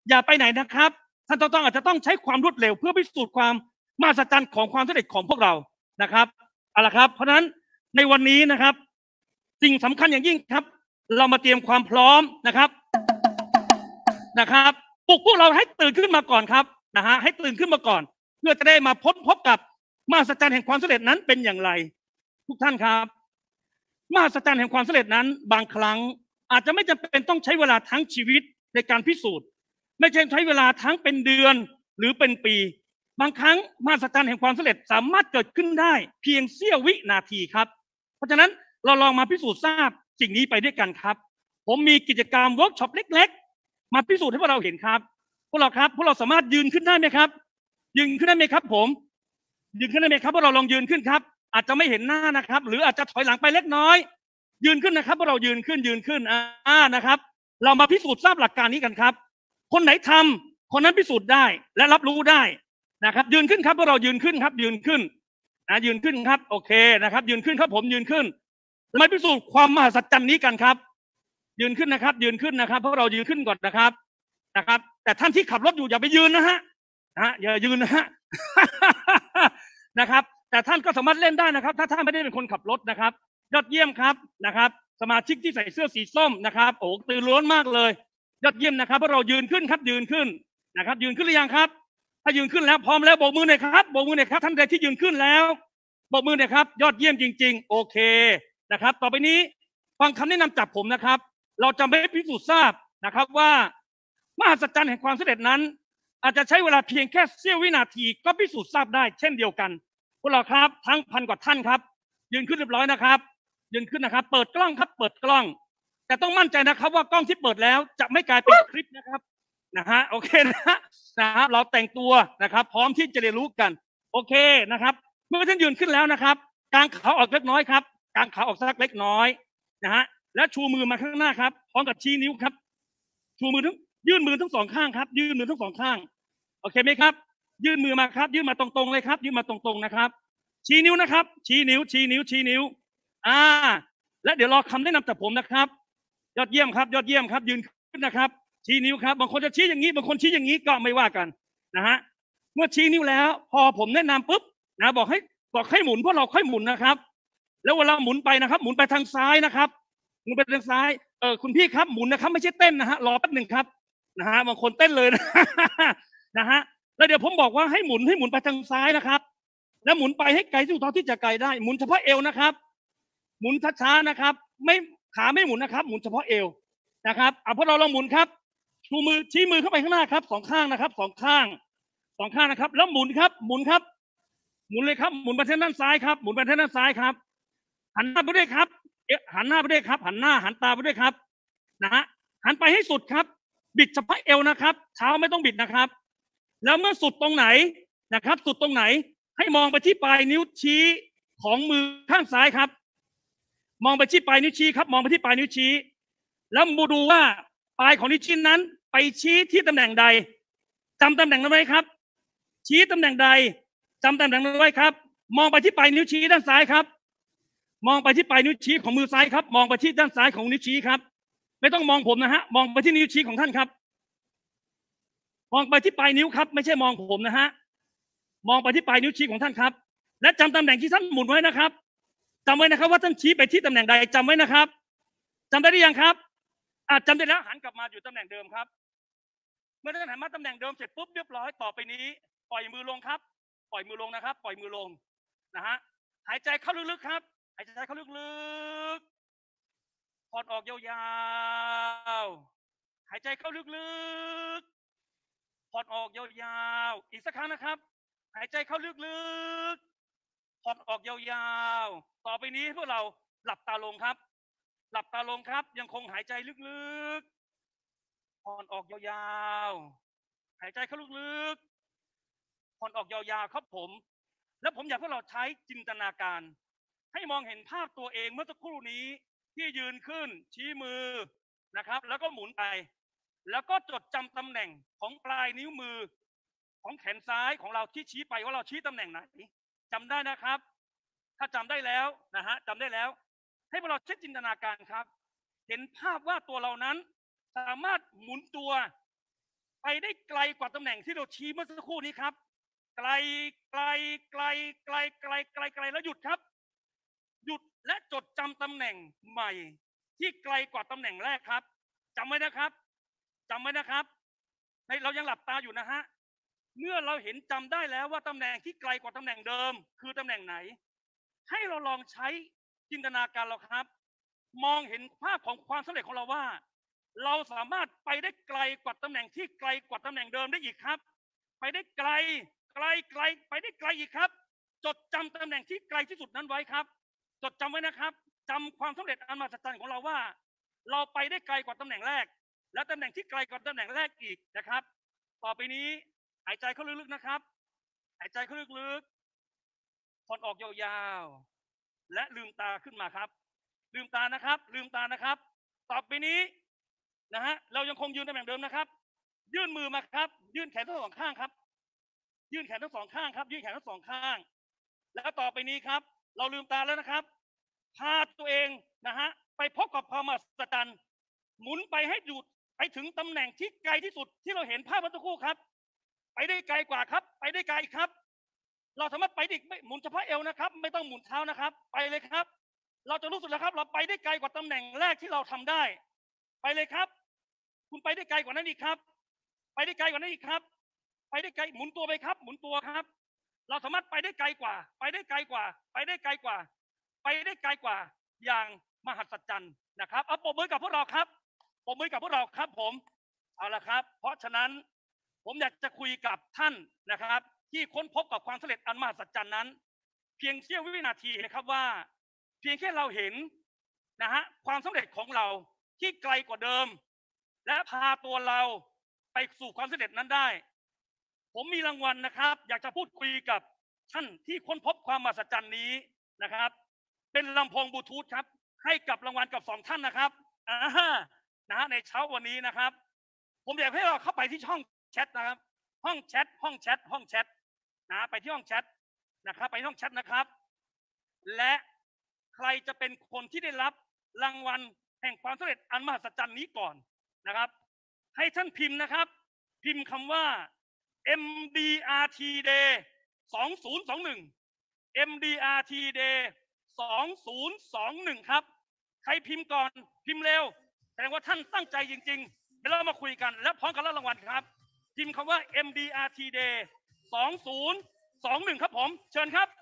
อย่าไปไหนนะครับท่านต้องอาจจะต้องใช้ความรวดเร็วเพื่อพิสูจน์ความมหัศจรรย์ของความสำเร็จของพวกเรานะครับเอาละครับเพราะฉะนั้นในวันนี้นะครับสิ่งสำคัญอย่างยิ่งครับเรามาเตรียมความพร้อมนะครับปลุกพวกเราให้ตื่นขึ้นมาก่อนครับให้ตื่นขึ้นมาก่อนเพื่อจะได้มาพบกับมหัศจรรย์แห่งความสำเร็จนั้นเป็นอย่างไรทุกท่านครับมหัศจรรย์แห่งความสำเร็จนั้นบางครั้งอาจจะไม่จำเป็นต้องใช้เวลาทั้งชีวิตในการพิสูจน์ไม่ใช่ใช้เวลาทั้งเป็นเดือนหรือเป็นปีบางครั้งมหัศจรรย์แห่งความสำเร็จสามารถเกิดขึ้นได้เพียงเสี้ยววินาทีครับเพราะฉะนั้นเราลองมาพิสูจน์ทราบสิ่งนี้ไปด้วยกันครับผมมีกิจกรรมเวิร์กช็อปเล็กๆมาพิสูจน์ให้พวกเราเห็นครับพวกเราสามารถยืนขึ้นได้ไหมครับยืนขึ้นได้ไหมครับผมยืนขึ้นได้ไหมครับพวกเราลองยืนขึ้นครับอาจจะไม่เห็นหน้านะครับหรืออาจจะถอยหลังไปเล็กน้อยยืนขึ้นนะครับพวกเรายืนขึ้นนะครับเรามาพิสูจน์ทราบหลักการนี้กันครับคนไหนทำคนนั้นพิสูจน์ได้และรับรู้ได้นะครับยืนขึ้นครับพวกเรายืนขึ้นครับยืนขึ้นยืนขึ้นครับโอเคนะครับยืนขึ้นครับผมยืนขึ้นมาพิสูจน์ความมหัศจรรย์นี้กันครับยืนขึ้นนะครับยืนขึ้นนะครับพวกเรายืนขึ้นก่อนนะครับแต่ท่านที่ขับรถอยู่อย่าไปยืนนะฮะอย่ายืนนะฮะ นะครับแต่ท่านก็สามารถเล่นได้นะครับถ้าท่านไม่ได้เป็นคนขับรถนะครับยอดเยี่ยมครับสมาชิกที่ใส่เสื้อสีส้มนะครับโอ้ตื่นร้อนมากเลยยอดเยี่ยมนะครับพวกเรายืนขึ้นครับยืนขึ้นนะครับยืนขึ้นหรือยังครับถ้ายืนขึ้นแล้วพร้อมแล้วโบกมือหน่อยครับโบกมือหน่อยครับท่านใดที่ยืนขึ้นแล้วโบกมือหน่อยครับยอดเยี่ยมจริงๆโอเคนะครับต่อไปนี้ฟังคำแนะนำจากผมนะครับเราจะไม่พิสูจน์ทราบนะครับว่ามหัศจรรย์แห่งความสำเร็จนั้นอาจจะใช้เวลาเพียงแค่เสี้ยววินาทีก็พิสูจน์ทราบได้เช่นเดียวกันพวกเราครับทั้ง1,000 กว่าท่านครับยืนขึ้นเรียบร้อยนะครับยืนขึ้นนะครับเปิดกล้องครับเปิดกล้องแต่ต้องมั่นใจนะครับว่ากล้องที่เปิดแล้วจะไม่กลายเป็นคลิปนะครับโอเคนะครับเราแต่งตัวนะครับพร้อมที่จะเรียนรู้กันโอเคนะครับเมื่อท่านยืนขึ้นแล้วนะครับกางขาออกเล็กน้อยครับกางขาออกสักเล็กน้อยและชูมือมาข้างหน้าครับพร้อมกับชี้นิ้วครับชูมือยื่นมือทั้งสองข้างครับยื่นมือทั้งสองข้างโอเคไหมครับยื่นมือมาครับยื่นมาตรงๆเลยครับยื่นมาตรงๆนะครับชี้นิ้วนะครับชี้นิ้วและเดี๋ยวรอคำแนะนำจากผมนะครับยอดเยี่ยมครับยอดเยี่ยมครับยืนขึ้นนะครับชี้นิ้วครับบางคนจะชี้อย่างนี้บางคนชี้อย่างนี้ก็ไม่ว่ากันเมื่อชี้นิ้วแล้วพอผมแนะนำปุ๊บบอกให้หมุนพวกเราค่อยหมุนนะครับแล้วเวลาหมุนไปนะครับหมุนไปทางซ้ายนะครับหมุนไปทางซ้ายคุณพี่ครับหมุนนะครับไม่ใช่เต้นรอแป๊บหนึ่งครับบางคนเต้นเลยแล้วเดี๋ยวผมบอกว่าให้หมุนไปทางซ้ายนะครับแล้วหมุนไปให้ไกลที่สุดเท่าที่จะไกลได้หมุนเฉพาะเอวนะครับหมุนช้าๆนะครับไม่ขาไม่หมุนนะครับหมุนเฉพาะเอวนะครับพวกเราลองหมุนครับชูมือชี้มือเข้าไปข้างหน้าครับสองข้างนะครับสองข้างนะครับแล้วหมุนครับหมุนเลยครับหมุนไปทางด้านซ้ายครับหมุนไปทางด้านซ้ายครับหันหน้าไปด้วยครับหันหน้าไปด้วยครับหันหน้าหันตาไปด้วยครับหันไปให้สุดครับบิดเฉพาะเอวนะครับเท้าไม่ต้องบิดนะครับแล้วเมื่อสุดตรงไหนนะครับสุดตรงไหนให้มองไปที่ปลายนิ้วชี้ของมือข้างซ้ายครับมองไปที่ปลายนิ้วชี้ครับมองไปที่ปลายนิ้วชี้แล้วมาดูว่าปลายของนิ้วชี้นั้นไปชี้ที่ตำแหน่งใดจำตำแหน่งนั้นไว้ครับชี้ตำแหน่งใดจำตำแหน่งนั้นไว้ครับมองไปที่ปลายนิ้วชี้ด้านซ้ายครับมองไปที่ปลายนิ้วชี้ของมือซ้ายครับมองไปที่ด้านซ้ายของนิ้วชี้ครับไม่ต้องมองผมมองไปที่นิ้วชี้ของท่านครับมองไปที่ปลายนิ้วครับไม่ใช่มองผมมองไปที่ปลายนิ้วชี้ของท่านครับและจำตำแหน่งที่ท่านหมุนไว้นะครับจำไว้นะครับว่าท่านชี้ไปที่ตำแหน่งใดจำไว้นะครับจำได้หรือยังครับจำได้แล้วหันกลับมาอยู่ตำแหน่งเดิมครับเมื่อท่านหันมาตำแหน่งเดิมเสร็จปุ๊บเรียบร้อยต่อไปนี้ปล่อยมือลงครับปล่อยมือลงนะครับปล่อยมือลงหายใจเข้าลึกๆครับหายใจเข้าลึกๆผ่อนออกยาวๆหายใจเข้าลึกๆผ่อนออกยาวๆอีกสักครั้งนะครับหายใจเข้าลึกๆผ่อนออกยาวๆต่อไปนี้พวกเราหลับตาลงครับหลับตาลงครับยังคงหายใจลึกๆผ่อนออกยาวๆหายใจเข้าลึกๆผ่อนออกยาวๆครับผมและผมอยากให้เราใช้จินตนาการให้มองเห็นภาพตัวเองเมื่อสักครู่นี้ที่ยืนขึ้นชี้มือนะครับแล้วก็หมุนไปแล้วก็จดจำตำแหน่งของปลายนิ้วมือของแขนซ้ายของเราที่ชี้ไปว่าเราชี้ตำแหน่งไหนจำได้นะครับถ้าจำได้แล้วจำได้แล้วให้พวกเราใช้จินตนาการครับเห็นภาพว่าตัวเรานั้นสามารถหมุนตัวไปได้ไกลกว่าตำแหน่งที่เราชี้เมื่อสักครู่นี้ครับไกลไกลไกลไกลไกลไกลไกลแล้วหยุดครับหยุดและจดจำตำแหน่งใหม่ที่ไกลกว่าตำแหน่งแรกครับจำไว้นะครับจำไว้นะครับเรายังหลับตาอยู่นะฮะเมื่อเราเห็นจำได้แล้วว่าตำแหน่งที่ไกลกว่าตำแหน่งเดิมคือตำแหน่งไหนให้เราลองใช้จินตนาการเราครับมองเห็นภาพของความสำเร็จของเราว่าเราสามารถไปได้ไกลกว่าตำแหน่งที่ไกลกว่าตำแหน่งเดิมได้อีกครับไปได้ไกลไกลไกลไปได้ไกลอีกครับจดจำตำแหน่งที่ไกลที่สุดนั้นไว้ครับจดจำไว้นะครับจำความสำเร็จอันมหัศจรรย์ของเราว่าเราไปได้ไกลกว่าตำแหน่งแรกและตำแหน่งที่ไกลกว่าตำแหน่งแรกอีกนะครับต่อไปนี้หายใจเข้าลึกๆนะครับหายใจเข้าลึกๆผ่อนออกยาวๆและลืมตาขึ้นมาครับลืมตานะครับลืมตานะครับต่อไปนี้นะฮะเรายังคงยืนตำแหน่งเดิมนะครับยื่นมือมาครับยื่นแขนทั้งสองข้างครับยื่นแขนทั้งสองข้างครับยื่นแขนทั้งสองข้างแล้วต่อไปนี้ครับเราลืมตาแล้วนะครับพาตัวเองนะฮะไปพบกับความมหัศจรรย์หมุนไปให้หยุดไปถึงตำแหน่งที่ไกลที่สุดที่เราเห็นภาพเมื่อสักครู่ครับไปได้ไกลกว่าครับไปได้ไกลครับเราสามารถไปได้ไม่หมุนเฉพาะเอวนะครับไม่ต้องหมุนเท้านะครับไปเลยครับเราจะรู้สึกแล้วครับเราไปได้ไกลกว่าตำแหน่งแรกที่เราทำได้ไปเลยครับคุณไปได้ไกลกว่านั้นอีกครับไปได้ไกลกว่านั้นอีกครับไปได้ไกลหมุนตัวไปครับหมุนตัวครับเราสามารถไปได้ไกลกว่าไปได้ไกลกว่าไปได้ไกลกว่าไปได้ไกลกว่าอย่างมหัศจรรย์นะครับเอาปรบมือกับพวกเราครับปรบมือกับพวกเราครับผมเอาละครับเพราะฉะนั้นผมอยากจะคุยกับท่านนะครับที่ค้นพบกับความสำเร็จอันมหัศจรรย์นั้นเพียงเสี้ยววินาทีนะครับว่าเพียงแค่เราเห็นนะฮะความสำเร็จของเราที่ไกลกว่าเดิมและพาตัวเราไปสู่ความสำเร็จนั้นได้ผมมีรางวัลนะครับอยากจะพูดคุยกับท่านที่ค้นพบความมหัศจรรย์นี้นะครับเป็นลำโพงบลูทูธครับให้กับรางวัลกับ2ท่านนะครับนะฮะในเช้าวันนี้นะครับผมอยากให้เราเข้าไปที่ช่องแชทนะครับห้องแชทห้องแชทห้องแชทนะไปที่ห้องแชทนะครับไปที่ห้องแชทนะครับและใครจะเป็นคนที่ได้รับรางวัลแห่งความสำเร็จอันมหัศจรรย์นี้ก่อนนะครับให้ท่านพิมพ์นะครับพิมพ์คำว่า MDRT Day 2021 MDRT Day 2021ครับใครพิมพ์ก่อนพิมพ์เร็วแสดงว่าท่านตั้งใจจริงๆเดี๋ยวเรามาคุยกันและพร้อมกันรับรางวัลครับพิมพ์คำว่า MDRT Day 2021ครับผมเชิญครับ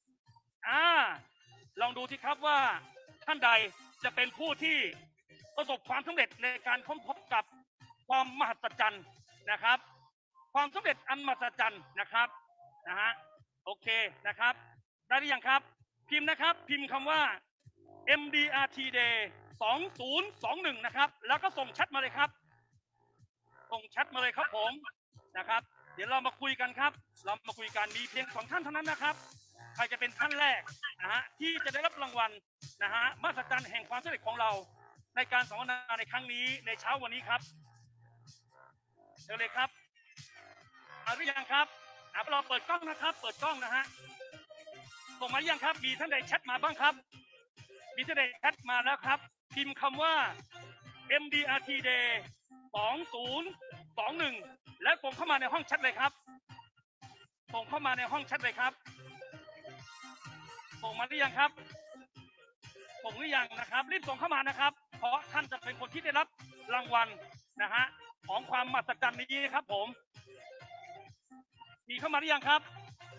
ลองดูที่ครับว่าท่านใดจะเป็นผู้ที่ประสบความสำเร็จในการค้นพบกับความมหัศจรรย์นะครับความสำเร็จอันมหัศจรรย์นะครับนะฮะโอเคนะครับได้หรือยังครับพิมพ์นะครับพิมพ์คำว่า MDRT Day 2021นะครับแล้วก็ส่งแชทมาเลยครับส่งแชทมาเลยครับผมนะครับเดี๋ยวเรามาคุยกันครับเรามาคุยกันมีเพียง2ท่านเท่านั้นนะครับใครจะเป็นท่านแรกนะฮะที่จะได้รับรางวัลนะฮะมหัศจรรย์แห่งความสำเร็จของเราในการสัมมนาในครั้งนี้ในเช้าวันนี้ครับเชิญเลยครับเอาหรือยังครับเราเปิดกล้องนะครับเปิดกล้องนะฮะส่งมาหรือยังครับมีท่านใดแชทมาบ้างครับมีท่านใดแชทมาแล้วครับพิมพ์คำว่า MDRT Day 2021และส่งเข้ามาในห้องแชทเลยครับส่งเข้ามาในห้องแชทเลยครับส่งมาหรือยังครับส่งหรือยังนะครับรีบส่งเข้ามานะครับเพราะท่านจะเป็นคนที่ได้รับรางวัลนะฮะของความมหัศจรรย์นี้นะครับผมมีเข้ามาหรือยังครับ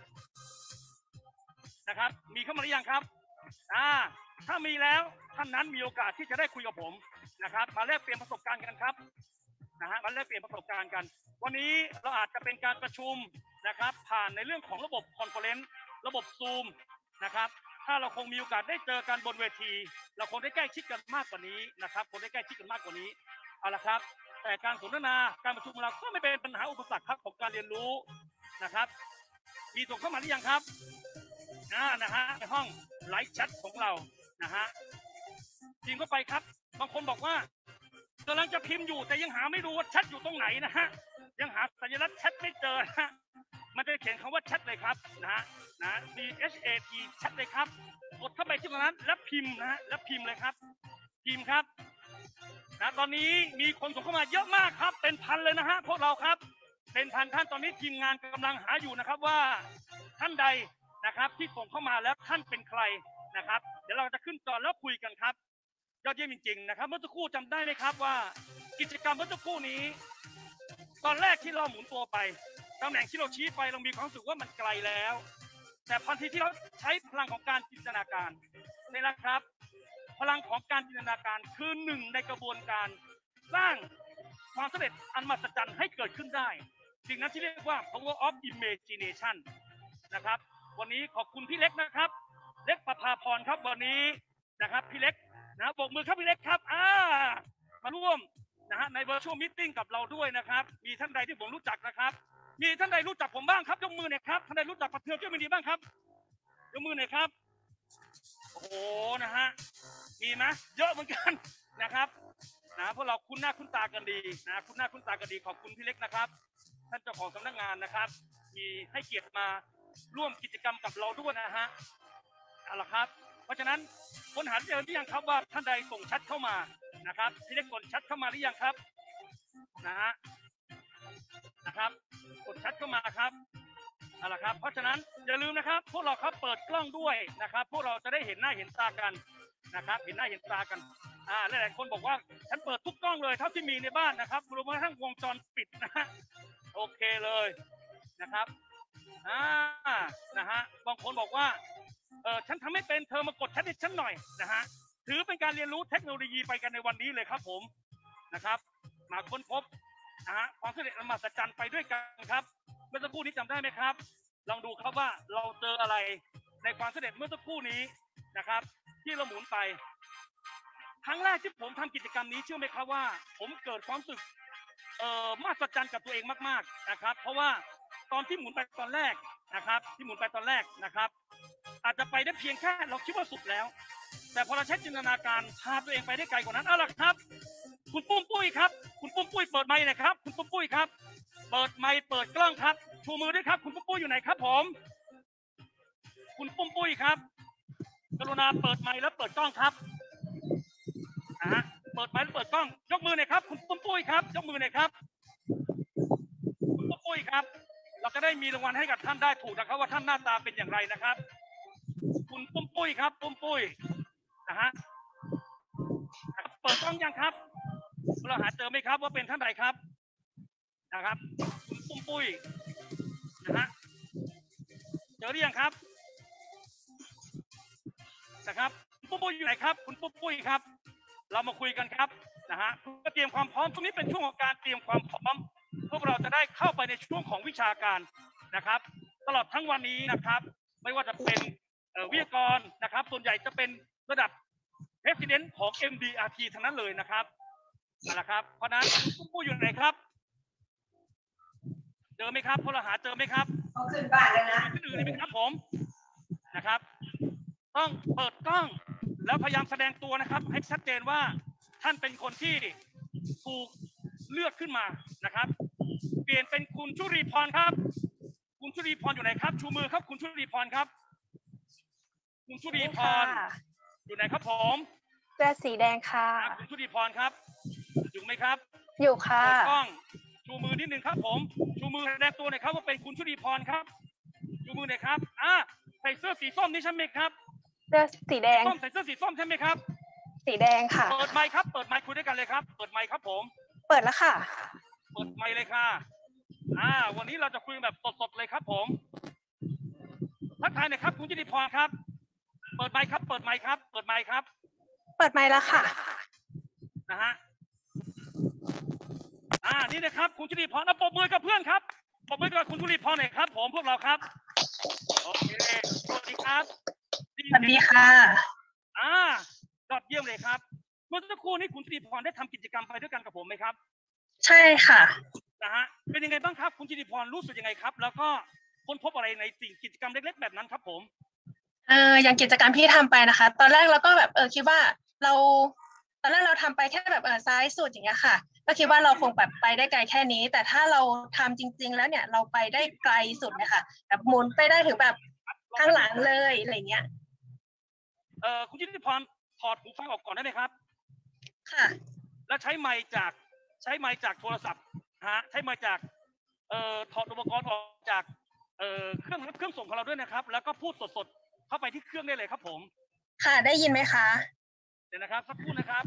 นะครับมีเข้ามาหรือยังครับถ้ามีแล้วท่านนั้นมีโอกาสที่จะได้คุยกับผมนะครับมาแลกเปลี่ยนประสบการณ์กันครับนะฮะมาแลกเปลี่ยนประสบการณ์กันวันนี้เราอาจจะเป็นการประชุมนะครับผ่านในเรื่องของระบบคอนเฟอเรนซ์ระบบซูมนะครับถ้าเราคงมีโอกาสได้เจอกันบนเวทีเราคงได้ใกล้ชิดกันมากกว่านี้นะครับคงได้ใกล้ชิดกันมากกว่านี้เอาละครับแต่การสนทนาการประชุมเราก็ไม่เป็นปัญหาอุปสรรคครับของการเรียนรู้นะครับมีส่งเข้ามาหรือยังครับนะฮะในห้องไลฟ์แชทของเรานะฮะพิมพ์เข้าไปครับบางคนบอกว่ากำลังจะพิมพ์อยู่แต่ยังหาไม่รู้ว่าแชทอยู่ตรงไหนนะฮะยังหาสัญลักษณ์แชทไม่เจอฮะมันจะเขียนคำว่าแชทเลยครับนะ CHAT แชทเลยครับกดเข้าไปที่ตรงนั้นแล้วพิมพ์นะฮะแล้วพิมพ์เลยครับพิมพ์ครับนะตอนนี้มีคนส่งเข้ามาเยอะมากครับเป็นพันเลยนะฮะพวกเราครับเป็นพันท่านตอนนี้ทีมงานกำลังหาอยู่นะครับว่าท่านใดนะครับที่ส่งเข้ามาแล้วท่านเป็นใครนะครับเดี๋ยวเราจะขึ้นจอแล้วคุยกันครับยอดเยี่ยมจริงๆนะครับเมื่อสักครู่จำได้ไหมครับว่ากิจกรรมเมื่อสักครู่นี้ตอนแรกที่เราหมุนตัวไปตำแหน่งที่เราชี้ไปเรามีความรู้สึกว่ามันไกลแล้วแต่ทันทีที่เราใช้พลังของการจินตนาการนี่แหละครับพลังของการจินตนาการคือหนึ่งในกระบวนการสร้างความสำเร็จอันมหัศจรรย์ให้เกิดขึ้นได้สิ่งนั้นที่เรียกว่า power of imagination นะครับวันนี้ขอบคุณพี่เล็กนะครับเล็กประภาพรครับวันนี้นะครับพี่เล็กนะโบกมือครับพี่เล็กครับมาร่วมนะฮะใน virtual meeting กับเราด้วยนะครับมีท่านใดที่ผมรู้จักนะครับมีท่านใดรู้จักผมบ้างครับยกมือหน่อยครับท่านใดรู้จักประเทืองเจ้ามินีบ้างครับยกมือหน่อยครับโอ้โหนะฮะมีไหมเยอะเหมือนกันนะครับนะพวกเราคุ้นหน้าคุ้นตากันดีนะคุ้นหน้าคุ้นตากันดีขอบคุณพี่เล็กนะครับท่านเจ้าของสำนักงานนะครับที่ให้เกียรติมาร่วมกิจกรรมกับเราด้วยนะฮะเอาล่ะครับเพราะฉะนั้นค้นหาเจอหรือยังครับว่าท่านใดส่งแชทเข้ามานะครับพี่เล็กกดแชทเข้ามาหรือยังครับนะครับกดแชทเข้ามาครับเอาล่ะครับเพราะฉะนั้นอย่าลืมนะครับพวกเราครับเปิดกล้องด้วยนะครับพวกเราจะได้เห็นหน้าเห็นตากันนะครับเห็นหน้าเห็นตากันหลายๆคนบอกว่าฉันเปิดทุกกล้องเลยเท่าที่มีในบ้านนะครับรวมทั้งวงจรปิดนะฮะโอเคเลยนะครับนะฮะบางคนบอกว่าฉันทำไม่เป็นเธอมากดแชทให้ฉันหน่อยนะฮะถือเป็นการเรียนรู้เทคโนโลยีไปกันในวันนี้เลยครับผมนะครับมาค้นพบความสำเร็จอันมหัศจรรย์ไปด้วยกันครับเมื่อสักครู่นี้จำได้ไหมครับลองดูครับว่าเราเจออะไรในความสำเร็จเมื่อสักครู่นี้นะครับที่เราหมุนไปครั้งแรกที่ผมทำกิจกรรมนี้เชื่อไหมครับว่าผมเกิดความรู้สึกมหัศจรรย์กับตัวเองมากๆนะครับเพราะว่าตอนที่หมุนไปตอนแรกนะครับอาจจะไปได้เพียงแค่เราคิดว่าสุดแล้วแต่พอเราใช้จินตนาการพาตัวเองไปได้ไกลกว่านั้นเอาล่ะครับคุณปุ้มปุ้ยครับคุณปุ้มปุ้ยเปิดไมค์หน่อยครับคุณปุ้มปุ้ยครับเปิดไมค์เปิดกล้องครับชูมือด้วยครับคุณปุ้มปุ้ยอยู่ไหนครับผมคุณปุ้มปุ้ยครับกรุณาเปิดไมค์แล้วเปิดกล้องครับเปิดไมค์แล้วเปิดกล้องยกมือหน่อยครับคุณปุ้มปุ้ยครับยกมือหน่อยครับคุณปุ้มปุ้ยครับเราจะได้มีรางวัลให้กับท่านได้ถูกนะครับว่าท่านหน้าตาเป็นอย่างไรนะครับคุณปุ้มปุ้ยครับปุ้มปุ้ยนะฮะเปิดกล้องยังครับเราหาเจอไหมครับว่าเป็นท่านใดครับนะครับคุณปุ้มปุ้ยนะฮะเจอหรือยังครับนะครับคุณปุ้มปุ้ยอยู่ไหนครับคุณปุ้มปุ้ยครับเรามาคุยกันครับนะฮะเพื่อเตรียมความพร้อมตรงนี้เป็นช่วงของการเตรียมความพร้อมพวกเราจะได้เข้าไปในช่วงของวิชาการนะครับตลอดทั้งวันนี้นะครับไม่ว่าจะเป็นวิทยากรนะครับส่วนใหญ่จะเป็นระดับ President ของ MDRT ทั้งนั้นเลยนะครับนั่นแหละครับเพราะนั้นคุณปุ้ยอยู่ไหนครับเจอไหมครับพวกเราหาเจอไหมครับขึ้นบ้านแล้วนะขึ้นอื่นไหมครับผมนะครับต้องเปิดกล้องแล้วพยายามแสดงตัวนะครับให้ชัดเจนว่าท่านเป็นคนที่ถูกเลือกขึ้นมานะครับเปลี่ยนเป็นคุณชุรีพรครับคุณชุรีพรอยู่ไหนครับชูมือครับคุณชุรีพรครับคุณชุรีพรอยู่ไหนครับผมเสื้อสีแดงค่ะคุณชุรีพรครับอยู่ไหมครับอยู่ค่ะเปิดกล้องชูมือนิดนึงครับผมชูมือแสดงตัวหน่อยครับว่าเป็นคุณชุรีพรครับชูมือหน่อยครับใส่เสื้อสีส้มนี่ใช่ไหมครับเสื้อสีแดงใส่เสื้อสีส้มใช่ไหมครับสีแดงค่ะเปิดไมค์ครับเปิดไมค์คุยด้วยกันเลยครับเปิดไมค์ครับผมเปิดแล้วค่ะเปิดไมค์เลยค่ะวันนี้เราจะคุยแบบสดๆเลยครับผมทักทายหน่อยครับคุณชุรีพรครับเปิดไมค์ครับเปิดไมค์ครับเปิดไมค์ครับเปิดไมค์แล้วค่ะนะฮะนี่นะครับคุณชุรีพรปรบมือกับเพื่อนครับปรบมือกับคุณชุรีพรหน่อยครับผมพวกเราครับโอเคสวัสดีครับสวัสดีค่ะยอดเยี่ยมเลยครับเมื่อสักครู่นี้คุณชุรีพรได้ทำกิจกรรมไปด้วยกันกับผมไหมครับใช่ค่ะนะฮะเป็นยังไงบ้างครับคุณชุรีพรรู้สึกยังไงครับแล้วก็ค้นพบอะไรในสิ่งกิจกรรมเล็กๆแบบนั้นครับผมอย่างกิจกรรมที่ทำไปนะคะตอนแรกเราก็แบบคิดว่าตอนแรกเราทำไปแค่แบบซ้ายสุดอย่างเงี้ยค่ะก็คิดว่าเราคงแบบไปได้ไกลแค่นี้แต่ถ้าเราทำจริงๆแล้วเนี่ยเราไปได้ไกลสุดนะคะแบบหมุนไปได้ถึงแบบข้างหลังเลยอะไรเงี้ยคุณชุติพรถอดหูฟังออกก่อนได้ไหมครับค่ะและใช้ไมค์จากโทรศัพท์ใช้ไมค์จากถอดอุปกรณ์ออกจากเครื่องส่งของเราด้วยนะครับแล้วก็พูดสดๆเข้าไปที่เครื่องได้เลยครับผมค่ะได้ยินไหมคะเดี๋ยวนะครับสักครู่นะครับ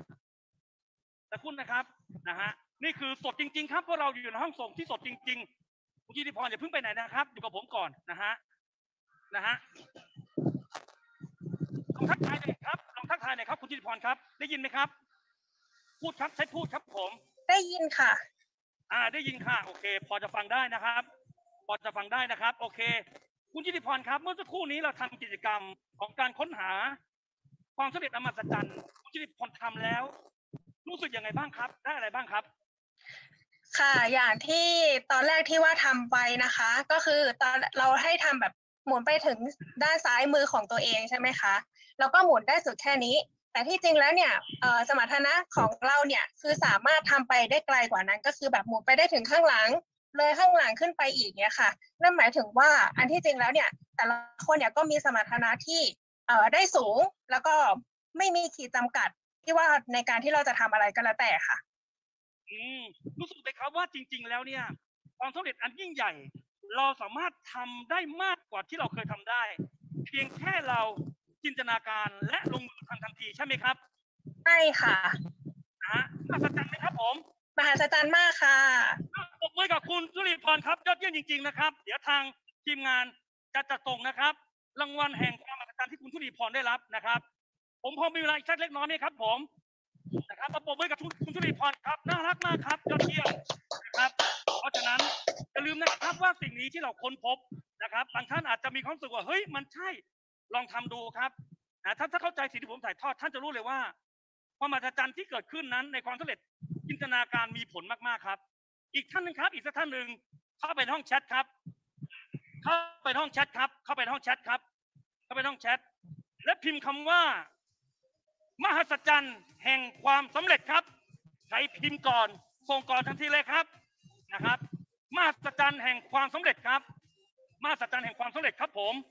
นะฮะนี่คือสดจริงๆครับเพราะเราอยู่ในห้องส่งที่สดจริงๆคุณจิติพรอย่าเพิ่งไปไหนนะครับอยู่กับผมก่อนนะฮะลองทักทายหน่อยครับคุณจิติพรครับได้ยินไหมครับพูดครับใช้พูดครับผมได้ยินค่ะได้ยินค่ะโอเคพอจะฟังได้นะครับโอเคคุณจิติพรครับเมื่อสักครู่นี้เราทำกิจกรรมของการค้นหาความสำเร็จอันมหัศจรรย์คุณจิติพรทำแล้วรู้สึกยังไงบ้างครับได้อะไรบ้างครับค่ะอย่างที่ตอนแรกที่ว่าทำไปนะคะก็คือตอนเราให้ทำแบบหมุนไปถึงด้านซ้ายมือของตัวเองใช่ไหมคะแล้วก็หมุนได้สุดแค่นี้แต่ที่จริงแล้วเนี่ยสมรรถนะของเราเนี่ยคือสามารถทำไปได้ไกลกว่านั้นก็คือแบบหมุนไปได้ถึงข้างหลังเลยข้างหลังขึ้นไปอีกเนี่ยค่ะนั่นหมายถึงว่าอันที่จริงแล้วเนี่ยแต่ละคนเนี่ยก็มีสมรรถนะที่ได้สูงแล้วก็ไม่มีขีดจำกัดที่ว่าในการที่เราจะทำอะไรก็แล้วแต่ค่ะรู้สึกไหมครับว่าจริงๆแล้วเนี่ยความสำเร็จอันยิ่งใหญ่เราสามารถทำได้มากกว่าที่เราเคยทำได้เพียงแค่เราจินตนาการและลงมือทำทันทีใช่ไหมครับใช่ค่ะมหัศจรรย์ไหมครับผมมหัศจรรย์มากค่ะปรบมือกับคุณสุริพรครับยอดเยี่ยมจริงๆนะครับเดี๋ยวทางทีมงานจะจัดส่งนะครับรางวัลแห่งความมหัศจรรย์ที่คุณสุริพรได้รับนะครับผมพอมีเวลาอีกสักเล็กน้อยไหมครับผมนะครับปรบมือกับคุณสุริพรครับน่ารักมากครับยอดเยี่ยมนะครับเพราะฉะนั้นอย่าลืมนะครับว่าสิ่งนี้ที่เราค้นพบนะครับบางท่านอาจจะมีความรู้สึกว่าเฮ้ยมันใช่ลองทำดูครับถ้าเข้าใจสิ่งที่ผมถ่ายทอดท่านจะรู้เลยว่าความมหัศจรรย์ที่เกิดขึ้นนั้นในความสำเร็จจินตนาการมีผลมากๆครับอีกท่านหนึ่งครับอีกสักท่านหนึ่งเข้าไปในห้องแชทครับเข้าไปในห้องแชทและพิมพ์คำว่ามหัศจรรย์แห่งความสำเร็จครับใครพิมพ์ก่อนส่งก่อนทันทีเลยครับนะครับมหัศจรรย์แห่งความสำเร็จครับมหัศจรรย์แห่งความสำเร็จครับผม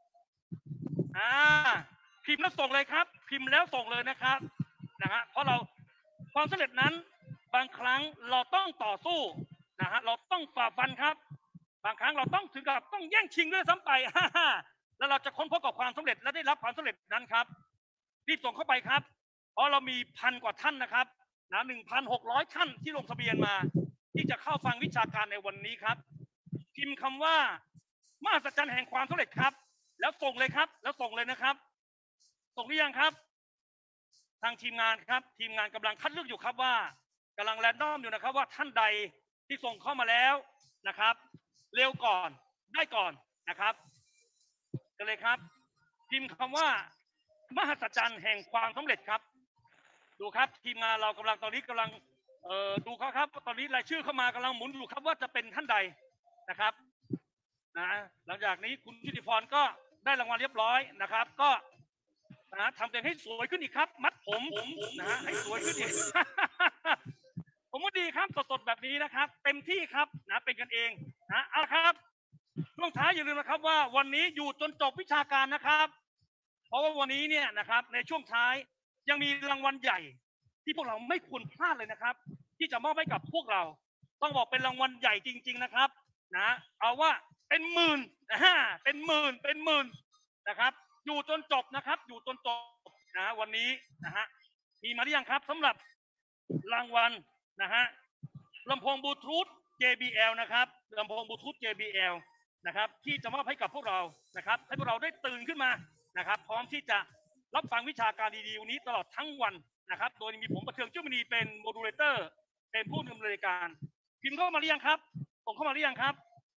พิมพ์แล้วส่งเลยครับพิมพ์แล้วส่งเลยนะครับเพราะเราความสำเร็จนั้นบางครั้งเราต้องต่อสู้เราต้องฝ่าฟันครับบางครั้งเราต้องถึงกับต้องแย่งชิงด้วยซ้ำไปแล้วเราจะค้นพบกับความสำเร็จและได้รับความสำเร็จนั้นครับรีบส่งเข้าไปครับเพราะเรามี1,000 กว่าท่านนะครับ1,600 ท่านที่ลงทะเบียนมาที่จะเข้าฟังวิชาการในวันนี้ครับพิมพ์คำว่ามหัศจรรย์แห่งความสำเร็จครับแล้วส่งเลยครับแล้วส่งเลยนะครับส่งหรือยังครับทางทีมงานครับทีมงานกำลังคัดเลือกอยู่ครับว่ากำลังแรนดอมอยู่นะครับว่าท่านใดที่ส่งเข้ามาแล้วนะครับเร็วก่อนได้ก่อนนะครับกันเลยครับพิมพ์คำว่ามหัศจรรย์แห่งความสำเร็จครับดูครับทีมงานเราตอนนี้กำลังดูเขาครับตอนนี้รายชื่อเข้ามากำลังหมุนอยู่ครับว่าจะเป็นท่านใดนะครับหลังจากนี้คุณชุติพรก็ได้รางวัลเรียบร้อยนะครับก็ทำตัวเองให้สวยขึ้นอีกครับมัดผมให้สวยขึ้นอีก ผมว่าดีครับสดๆแบบนี้นะครับเต็มที่ครับเป็นกันเองเอาครับช่วงท้ายอย่าลืมนะครับว่าวันนี้อยู่จนจบวิชาการนะครับเพราะว่าวันนี้เนี่ยนะครับในช่วงท้ายยังมีรางวัลใหญ่ที่พวกเราไม่ควรพลาดเลยนะครับที่จะมอบให้กับพวกเราต้องบอกเป็นรางวัลใหญ่จริงๆนะครับเอาว่าเป็นหมื่นเป็นหมื่นนะครับอยู่จนจบนะครับอยู่จนจบวันนี้มีมาหรือยังครับสำหรับรางวัลลำโพงบลูทูธ JBL นะครับลำโพงบลูทูธ JBL นะครับที่จะมอบให้กับพวกเรานะครับให้พวกเราได้ตื่นขึ้นมานะครับพร้อมที่จะรับฟังวิชาการดีๆวันนี้ตลอดทั้งวันนะครับโดยมีผมประเทืองจุ้มณีเป็นโมดูเลเตอร์เป็นผู้ดำเนินรายการพิมพ์เข้ามาหรือยังครับส่งเข้ามาหรือยังครับ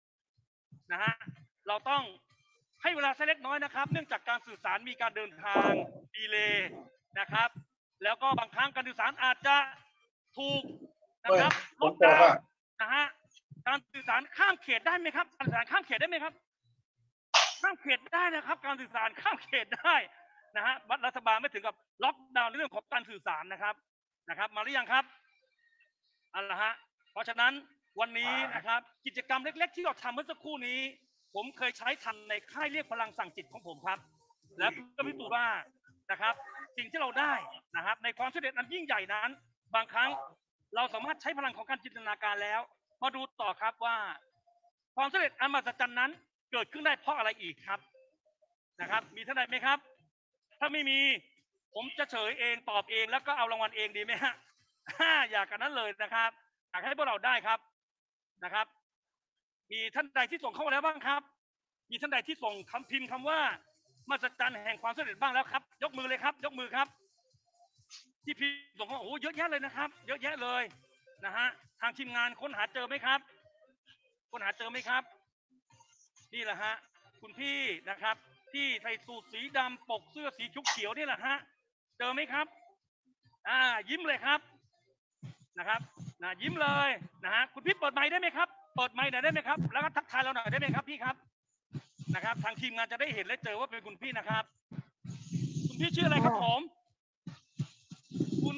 เราต้องให้เวลาสักเล็กน้อยนะครับเนื่องจากการสื่อสารมีการเดินทางดีเลย์นะครับแล้วก็บางครั้งการสื่อสารอาจจะถูกนะครับลดการการสื่อสารข้ามเขตได้ไหมครับการสื่อสารข้ามเขตได้ไหมครับข้ามเขตได้นะครับการสื่อสารข้ามเขตได้รัฐบาลไม่ถึงกับล็อกดาวน์ในเรื่องของการสื่อสารนะครับมาหรือยังครับเพราะฉะนั้นวันนี้นะครับกิจกรรมเล็กๆที่เราทำเมื่อสักครู่นี้ผมเคยใช้ทำในค่ายเรียกพลังสั่งจิตของผมครับและเพื่อพิสูจน์ว่านะครับสิ่งที่เราได้นะครับในความสำเร็จอันยิ่งใหญ่นั้นบางครั้งเราสามารถใช้พลังของการจินตนาการแล้วมาดูต่อครับว่าความสำเร็จอันมหัศจรรย์นั้นเกิดขึ้นได้เพราะอะไรอีกครับนะครับมีท่านใดไหมครับถ้าไม่มีผมจะเฉยเองตอบเองแล้วก็เอารางวัลเองดีไหมฮะอยากกันนั้นเลยนะครับอยากให้พวกเราได้ครับนะครับมีท่านใดที่ส่งเข้ามาแล้วบ้างครับมีท่านใดที่ส่งคำพิมพ์คำว่ามหัศจรรย์แห่งความสำเร็จบ้างแล้วครับยกมือเลยครับยกมือครับที่พิมพ์ส่งเข้าโอ้เยอะแยะเลยนะครับเยอะแยะเลยนะฮะทางทีมงานค้นหาเจอไหมครับค้นหาเจอไหมครับนี่แหละฮะคุณพี่นะครับที่ใส่สูทสีดำปกเสื้อสีเขียวนี่แหละฮะเจอไหมครับยิ้มเลยครับนะครับยิ้มเลยนะฮะคุณพี่เปิดไมค์ได้ไหมครับเปิดไมค์หน่อยได้ไหมครับแล้วก็ทักทายเราหน่อยได้ไหมครับพี่ครับนะครับทางทีมงานจะได้เห็นและเจอว่าเป็นคุณพี่นะครับคุณพี่ชื่ออะไรครับผมคุณ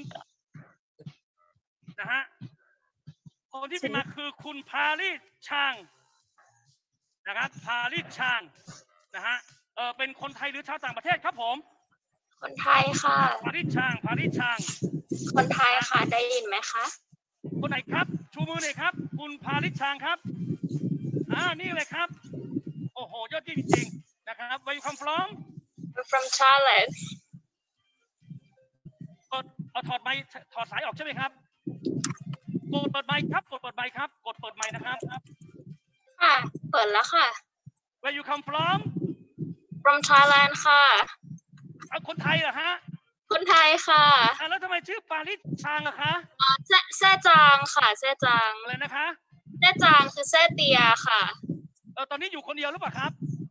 นะฮะคนที่มาคือคุณพาลิชางนะครับพาลิชางนะฮะเป็นคนไทยหรือชาวต่างประเทศครับผมคนไทยค่ะพาลิชางคนไทยค่ะได้ยินไหมคะคนไหนครับชูมือหน่อยครับคุณพาลิชางครับนี่เลยครับโอ้โหยอดจริงๆนะครับ Where you come from from Thailand เอาถอดไมค์ถอดสายออกใช่ไหมครับกดเปิดไมค์ครับกดเปิดไมค์ครับกดเปิดไมค์นะครับค่ะเปิดแล้วค่ะ Where you come from from Thailand ค่ะคนไทยเหรอฮะคนไทยค่ะแล้วทำไมชื่อปาลิชางอะคะแซ่จางค่ะแซ่จางอะไรนะคะแซ่จางคือแซ่เตียค่ะตอนนี้อยู่คนเดียวหรือเปล่าครับ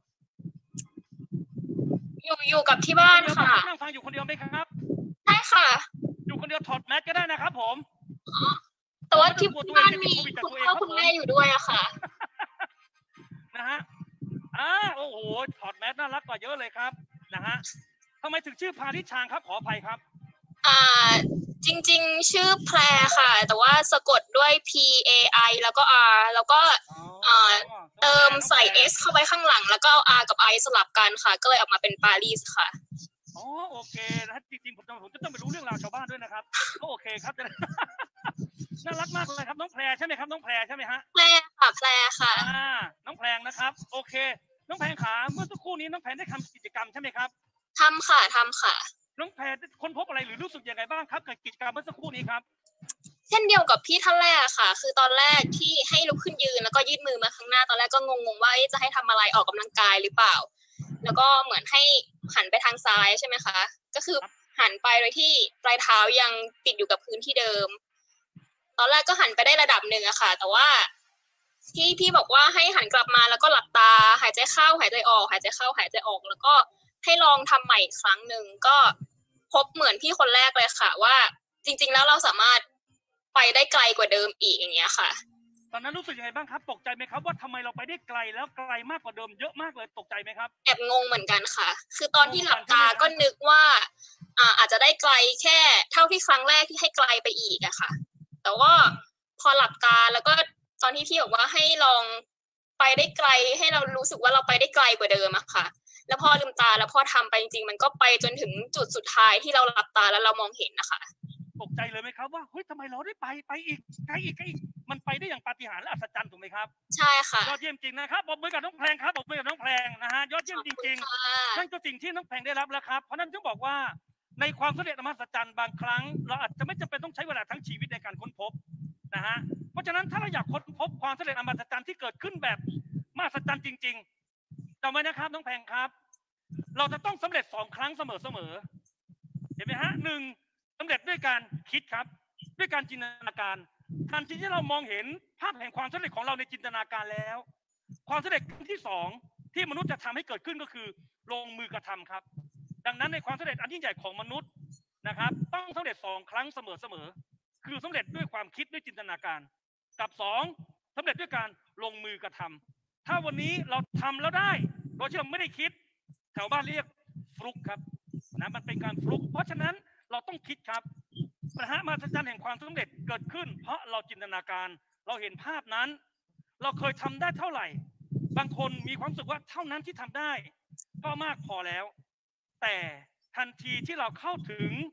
อยู่กับที่บ้านค่ะนั่งฟังอยู่คนเดียวไหมครับใช่ค่ะอยู่คนเดียวถอดแมสก็ได้นะครับผมแต่ว่าที่บ้านมีคุณพ่อคุณแม่อยู่ด้วยอะค่ะนะฮะโอ้โหถอดแมสน่ารักกว่าเยอะเลยครับนะฮะทำไมถึงชื่อพาลิชางครับขออภัยครับจริงๆชื่อแพรค่ะแต่ว่าสะกดด้วย PAI แล้วก็ R แล้วก็เติมใส่ S เข้าไปข้างหลังแล้วก็ R กับ I สลับกันค่ะก็เลยออกมาเป็นปารีสค่ะโอเคนะจริงๆผมจะต้องไปรู้เรื่องราวชาวบ้านด้วยนะครับก็โอเคครับน่ารักมากเลยครับน้องแพรใช่ไหมครับน้องแพรใช่ไหมฮะแพรค่ะแพรค่ะน้องแพรนะครับโอเคน้องแพรขาเมื่อสักครู่นี้น้องแพรได้ทำกิจกรรมใช่ไหมครับทำค่ะน้องแพรค้นพบอะไรหรือรู้สึกยังไงบ้างครับกับกิจกรรมเมื่อสักครู่นี้ครับเช่นเดียวกับพี่ท่านแรกค่ะคือตอนแรกที่ให้ลุกขึ้นยืนแล้วก็ยื่นมือมาข้างหน้าตอนแรกก็งงว่าจะให้ทำอะไรออกกำลังกายหรือเปล่าแล้วก็เหมือนให้หันไปทางซ้ายใช่ไหมคะก็คือหันไปโดยที่ปลายเท้ายังติดอยู่กับพื้นที่เดิมตอนแรกก็หันไปได้ระดับหนึ่งอะค่ะแต่ว่าที่พี่บอกว่าให้หันกลับมาแล้วก็หลับตาหายใจเข้าหายใจออกหายใจเข้าหายใจออกแล้วก็ให้ลองทำใหม่อีกครั้งหนึ่งก็พบเหมือนพี่คนแรกเลยค่ะว่าจริงๆแล้วเราสามารถไปได้ไกลกว่าเดิมอีกอย่างเงี้ยค่ะตอนนั้นรู้สึกยังไงบ้างครับตกใจไหมครับว่าทำไมเราไปได้ไกลแล้วไกลมากกว่าเดิมเยอะมากเลยตกใจไหมครับแอบงงเหมือนกันค่ะคือตอนที่หลับตาก็นึกว่าอาจจะได้ไกลแค่เท่าที่ครั้งแรกที่ให้ไกลไปอีกอะค่ะแต่ว่าพอหลับตาแล้วก็ตอนที่พี่บอกว่าให้ลองไปได้ไกลให้เรารู้สึกว่าเราไปได้ไกลกว่าเดิมอะค่ะแล้วพอลืมตาแล้วพอทำไปจริงๆมันก็ไปจนถึงจุดสุดท้ายที่เราหลับตาแล้วเรามองเห็นนะคะตกใจเลยไหมครับว่าเฮ้ยทำไมเราได้ไปอีกไกลอีกมันไปได้อย่างปาฏิหาริย์และอัศจรรย์ถูกไหมครับใช่ค่ะยอดเยี่ยมจริงนะครับปรบมือกับน้องแพงครับปรบมือกับน้องแพงนะฮะยอดเยี่ยมจริงๆนั่นก็สิ่งที่น้องแพงได้รับแล้วครับเพราะนั้นต้องบอกว่าในความสำเร็จมหัศจรรย์บางครั้งเราอาจจะไม่จำเป็นต้องใช้เวลาทั้งชีวิตในการค้นพบนะฮะเพราะฉะนั้นถ้าเราอยากค้นพบความสำเร็จมหัศจรรย์ที่เกิดขึ้นแบบมหัศจรรย์จริงๆจำไว้นะครับน้องแพงครับเราจะต้องสำเร็จ2 ครั้งเสมอเห็นไหมฮะ1สำเร็จด้วยการคิดครับด้วยการจินตนาการทันทีที่เรามองเห็นภาพแห่งความสำเร็จของเราในจินตนาการแล้วความสำเร็จที่2ที่มนุษย์จะทำให้เกิดขึ้นก็คือลงมือกระทำครับดังนั้นในความสำเร็จอันยิ่งใหญ่ของมนุษย์นะครับต้องสำเร็จ2 ครั้งเสมอคือสำเร็จด้วยความคิดด้วยจินตนาการกับ2สำเร็จด้วยการลงมือกระทำถ้าวันนี้เราทำแล้วได้โดยที่เราไม่ได้คิดแถวบ้านเรียกฟลุกครับนะมันเป็นการฟลุกเพราะฉะนั้นเราต้องคิดครับนะฮะมหัศจรรย์แห่งความสำเร็จเกิดขึ้นเพราะเราจินตนาการเราเห็นภาพนั้นเราเคยทำได้เท่าไหร่บางคนมีความรู้สึกว่าเท่านั้นที่ทำได้ก็มากพอแล้วแต่ทันทีที่เราเข้าถึง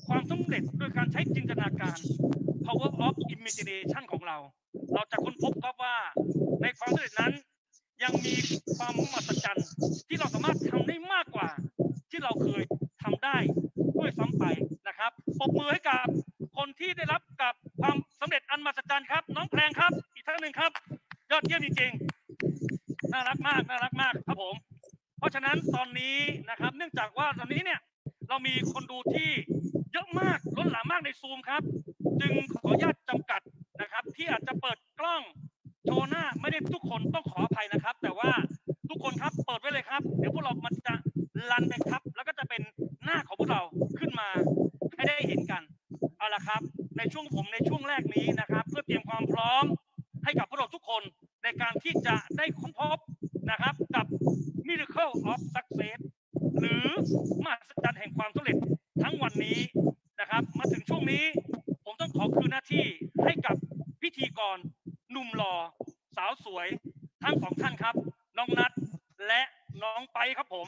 ความสำเร็จโดยการใช้จินตนาการ power of imagination ของเราจะค้นพบครับว่าในความสำเร็จนั้นยังมีความมหัศจรรย์ที่เราสามารถทำได้มากกว่าที่เราเคยทำได้ด้วยซ้ำไปนะครับปรบมือให้กับคนที่ได้รับกับความสำเร็จอันมหัศจรรย์ครับน้องแพงครับอีกท่านหนึ่งครับยอดเยี่ยมจริงๆน่ารักมากครับผมเพราะฉะนั้นตอนนี้นะครับเนื่องจากว่าตอนนี้เนี่ยเรามีคนดูที่เยอะมากล้นหลามมากในซูมครับจึงขออนุญาตจำกัดนะครับที่อาจจะเปิดกล้องโชว์หน้าไม่ได้ทุกคนต้องขออภัยนะครับ แต่ว่าทุกคนครับเปิดไว้เลยครับเดี๋ยวพวกเรามันจะรันไปครับแล้วก็จะเป็นหน้าของพวกเราขึ้นมาให้ได้เห็นกันเอาละครับในช่วงแรกนี้นะครับเพื่อเตรียมความพร้อมให้กับพวกเราทุกคนในการที่จะได้ค้นพบนะครับกับ Miracle of Success หรือมหัศจรรย์แห่งความสำเร็จทั้งวันนี้นะครับมาถึงช่วงนี้ผมต้องขอคืนหน้าที่ให้กับพิธีกรหนุ่มหล่อสาวสวยทั้งสองท่านครับน้องนัทและน้องไปครับผม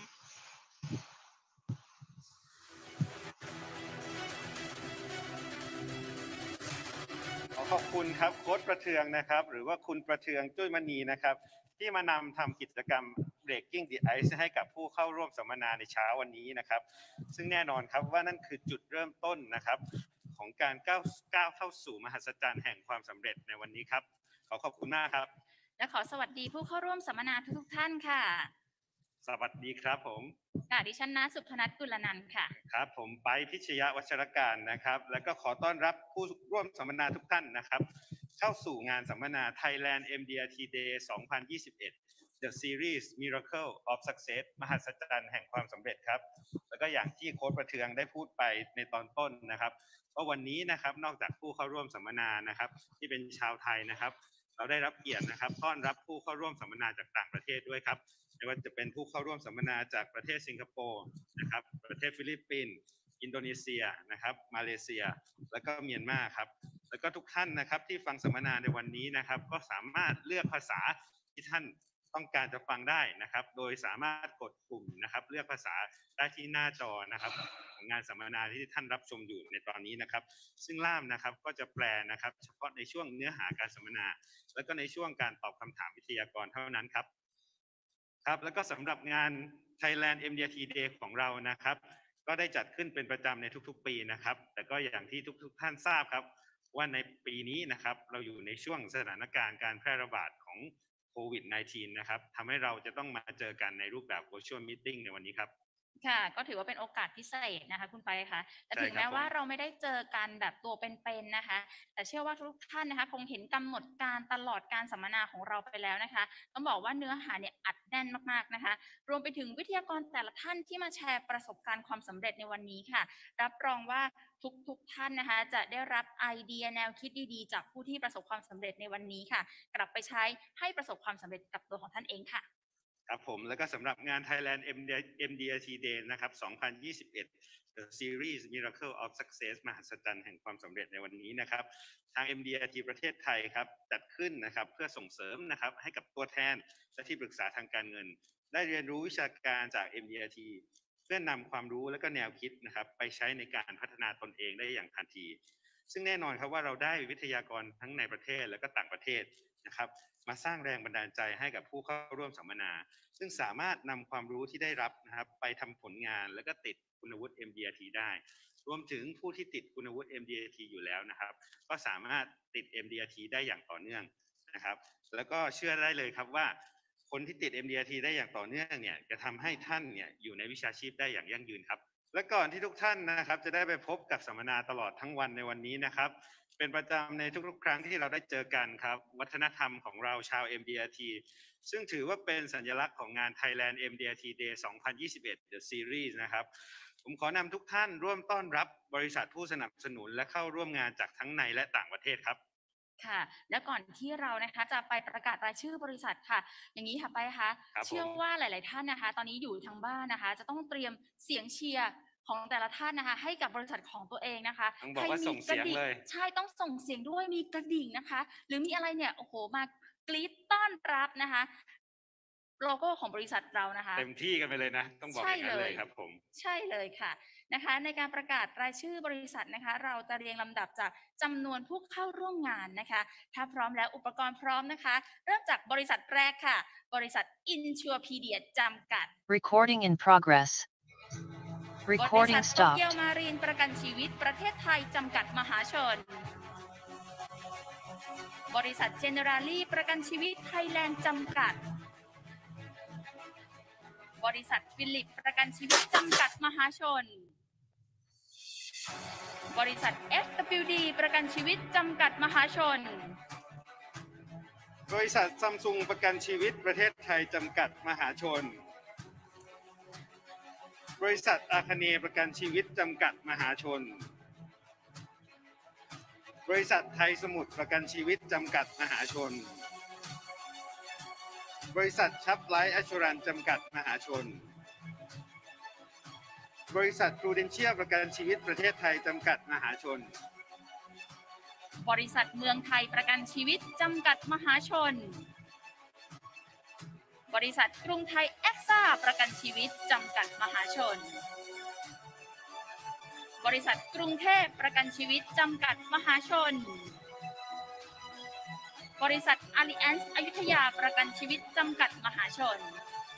ขอบคุณครับโค้ชประเทืองนะครับหรือว่าคุณประเทืองจุ้ยมณีนะครับที่มานำทำกิจกรรม Breaking the Ice ให้กับผู้เข้าร่วมสัมมนาในเช้าวันนี้นะครับซึ่งแน่นอนครับว่านั่นคือจุดเริ่มต้นนะครับของการก้าวเข้าสู่มหัศจรรย์แห่งความสำเร็จในวันนี้ครับขอบคุณมากครับและขอสวัสดีผู้เข้าร่วมสัมมนาทุกท่านค่ะสวัสดีครับผมค่ะดิฉันณสุพนัทกุลนันท์ค่ะครับผมไปพิชยวัชรการนะครับแล้วก็ขอต้อนรับผู้ร่วมสัมมนาทุกท่านนะครับเข้าสู่งานสัมมนา Thailand MDRT Day 2021 The Series Miracle of Success มหัศจรรย์แห่งความสำเร็จครับแล้วก็อย่างที่โค้ชประเทืองได้พูดไปในตอนต้นนะครับว่าวันนี้นะครับนอกจากผู้เข้าร่วมสัมมนานะครับที่เป็นชาวไทยนะครับเราได้รับเกียรตินะครับต้อนรับผู้เข้าร่วมสัมมนาจากต่างประเทศด้วยครับไม่ว่าจะเป็นผู้เข้าร่วมสัมมนาจากประเทศสิงคโปร์นะครับประเทศฟิลิปปินส์อินโดนีเซียนะครับมาเลเซียแล้วก็เมียนมาครับแล้วก็ทุกท่านนะครับที่ฟังสัมมนาในวันนี้นะครับก็สามารถเลือกภาษาที่ท่านต้องการจะฟังได้นะครับโดยสามารถกดปุ่มนะครับเลือกภาษาได้ที่หน้าจอนะครับของงานสัมมนาที่ท่านรับชมอยู่ในตอนนี้นะครับซึ่งล่ามนะครับก็จะแปลนะครับเฉพาะในช่วงเนื้อหาการสัมมนาแล้วก็ในช่วงการตอบคำถามวิทยากรเท่านั้นครับครับแล้วก็สำหรับงาน Thailand MDRT Day ของเรานะครับก็ได้จัดขึ้นเป็นประจำในทุกๆปีนะครับแต่ก็อย่างที่ทุกท่านทราบครับว่าในปีนี้นะครับเราอยู่ในช่วงสถานการณ์การแพร่ระบาดของโควิด -19 นะครับทำให้เราจะต้องมาเจอกันในรูปแบบ virtual meeting ในวันนี้ครับค่ะก็ถือว่าเป็นโอกาสพิเศษนะคะคุณไปคะแต่ถึงแม้ว่าเราไม่ได้เจอกันแบบตัวเป็นๆนะคะแต่เชื่อว่าทุกท่านนะคะคงเห็นกำหนดการตลอดการสัมมนาของเราไปแล้วนะคะต้องบอกว่าเนื้อหาเนี่ยอัดแน่นมากๆนะคะรวมไปถึงวิทยากรแต่ละท่านที่มาแชร์ประสบการณ์ความสำเร็จในวันนี้ค่ะรับรองว่าทุกท่านนะคะจะได้รับไอเดียแนวคิดดีๆจากผู้ที่ประสบความสำเร็จในวันนี้ค่ะกลับไปใช้ให้ประสบความสำเร็จกับตัวของท่านเองค่ะครับผมแล้วก็สำหรับงาน Thailand MDRT Day นะครับ2021 The Series Miracle of Success มหัศจรรย์แห่งความสำเร็จในวันนี้นะครับทาง MDRT ประเทศไทยครับจัดขึ้นนะครับเพื่อส่งเสริมนะครับให้กับตัวแทนและที่ปรึกษาทางการเงินได้เรียนรู้วิชาการจาก MDRT เพื่อนำความรู้และก็แนวคิดนะครับไปใช้ในการพัฒนาตนเองได้อย่างทันทีซึ่งแน่นอนครับว่าเราได้วิทยากรทั้งในประเทศและก็ต่างประเทศนะครับมาสร้างแรงบันดาลใจให้กับผู้เข้าร่วมสัมมนาซึ่งสามารถนำความรู้ที่ได้รับนะครับไปทำผลงานแล้วก็ติดคุณวุฒิ MDRT ได้รวมถึงผู้ที่ติดคุณวุฒิ MDRT อยู่แล้วนะครับก็สามารถติด MDRT ได้อย่างต่อเนื่องนะครับแล้วก็เชื่อได้เลยครับว่าคนที่ติด MDRT ได้อย่างต่อเนื่องเนี่ยจะทำให้ท่านเนี่ยอยู่ในวิชาชีพได้อย่างยั่งยืนครับและก่อนที่ทุกท่านนะครับจะได้ไปพบกับสัมมนาตลอดทั้งวันในวันนี้นะครับเป็นประจำในทุกๆครั้งที่เราได้เจอกันครับวัฒนธรรมของเราชาว MDRT ซึ่งถือว่าเป็นสัญลักษณ์ของงาน Thailand MDRT Day 2021 The Series นะครับผมขอนำทุกท่านร่วมต้อนรับบริษัทผู้สนับสนุนและเข้าร่วมงานจากทั้งในและต่างประเทศครับค่ะและก่อนที่เรานะคะจะไปประกาศรายชื่อบริษัทค่ะอย่างนี้ค่ะไปคะเชื่อว่าหลายๆท่านนะคะตอนนี้อยู่ทางบ้านนะคะจะต้องเตรียมเสียงเชียร์ของแต่ละท่านนะคะให้กับบริษัทของตัวเองนะคะต้องบอกว่าส่งเสียงเลยใช่ต้องส่งเสียงด้วยมีกระดิ่งนะคะหรือมีอะไรเนี่ยโอ้โหมากรี๊ดต้อนรับนะคะโลโก้ของบริษัทเรานะคะเต็มที่กันไปเลยนะต้องบอกอย่างนั้นเลยครับผมใช่เลยค่ะนะคะในการประกาศรายชื่อบริษัทนะคะเราจะเรียงลำดับจากจำนวนผู้เข้าร่วมงานนะคะถ้าพร้อมแล้วอุปกรณ์พร้อมนะคะเริ่มจากบริษัทแรกค่ะบริษัท Insurepedia จำกัด Recording in progress. บริ Recording ษัทโตเกียว stopped. มารีนประกันชีวิตประเทศไทยจำกัดมหาชน บริษัท Generali ประกันชีวิตไทยแลนด์จำกัด บริษัทฟิลิปประกันชีวิตจำกัดมหาชน บริษัท FWD ประกันชีวิตจำกัดมหาชนบริษัทซัมซุงประกันชีวิตประเทศไทยจำกัดมหาชน บริษัทอาคเนย์ประกันชีวิตจำกัดมหาชน บริษัทไทยสมุทรประกันชีวิตจำกัดมหาชน บริษัทชับไลฟ์แอชชูรันจำกัดมหาชน บริษัท Prudential ประกันชีวิตประเทศไทยจำกัดมหาชนบริษัทเมืองไทยประกันชีวิตจำกัดมหาชน บริษัทกรุงไทยแอ็กซ่าประกันชีวิตจำกัดมหาชน บริษัทกรุงเทพประกันชีวิตจำกัดมหาชน บริษัทอาลีแอนซ์อยุธยาประกันชีวิตจำกัดมหาชน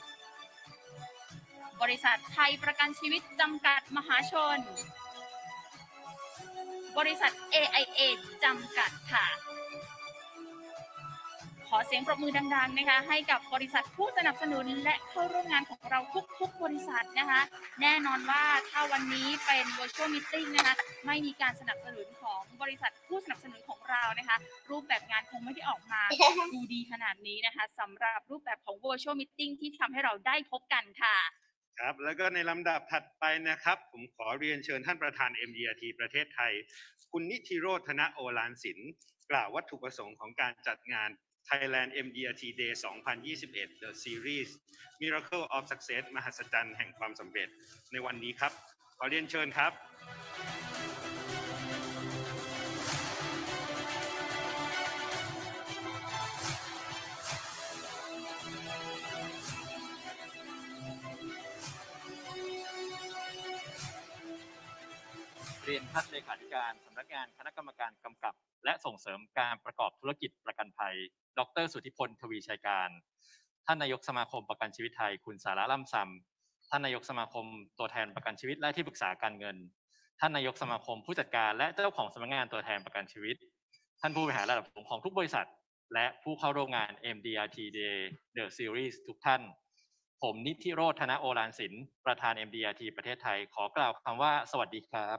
บริษัทไทยประกันชีวิตจำกัดมหาชน บริษัท AIA จำกัดค่ะ ขอเสียงปรบมือดังๆนะคะให้กับบริษัทผู้สนับสนุนและเข้าร่วมงานของเราทุกๆบริษัทนะคะแน่นอนว่าถ้าวันนี้เป็น virtual meeting นะคะไม่มีการสนับสนุนของบริษัทผู้สนับสนุนของเรานะคะรูปแบบงานคงไม่ได้ออกมาดูดีขนาดนี้นะคะสำหรับรูปแบบของ virtual meeting ที่ทำให้เราได้พบกันค่ะครับแล้วก็ในลำดับถัดไปนะครับผมขอเรียนเชิญท่านประธาน MDRT ประเทศไทยคุณนิธิโรธ ธนโอฬารศิลป์กล่าววัตถุประสงค์ของการจัดงาน Thailand MDRT Day 2021 The Series Miracle of Success มหัศจรรย์แห่งความสำเร็จในวันนี้ครับขอเรียนเชิญครับเรียนท่านเลขาธิการสำนักงานคณะกรรมการกำกับและส่งเสริมการประกอบธุรกิจประกันภัยดร.สุทธิพล ทวีชัยการท่านนายกสมาคมประกันชีวิตไทยคุณสาระล่ำซำท่านนายกสมาคมตัวแทนประกันชีวิตและที่ปรึกษาการเงินท่านนายกสมาคมผู้จัดการและเจ้าของสำนักงานตัวแทนประกันชีวิตท่านผู้บริหารระดับสูงของทุกบริษัทและผู้เข้าร่วมงาน MDRT Day The Series ทุกท่านผมนิธิโรธ ธนโอฬารศิลป์ประธาน MDRT ประเทศไทยขอกล่าวคำว่าสวัสดีครับ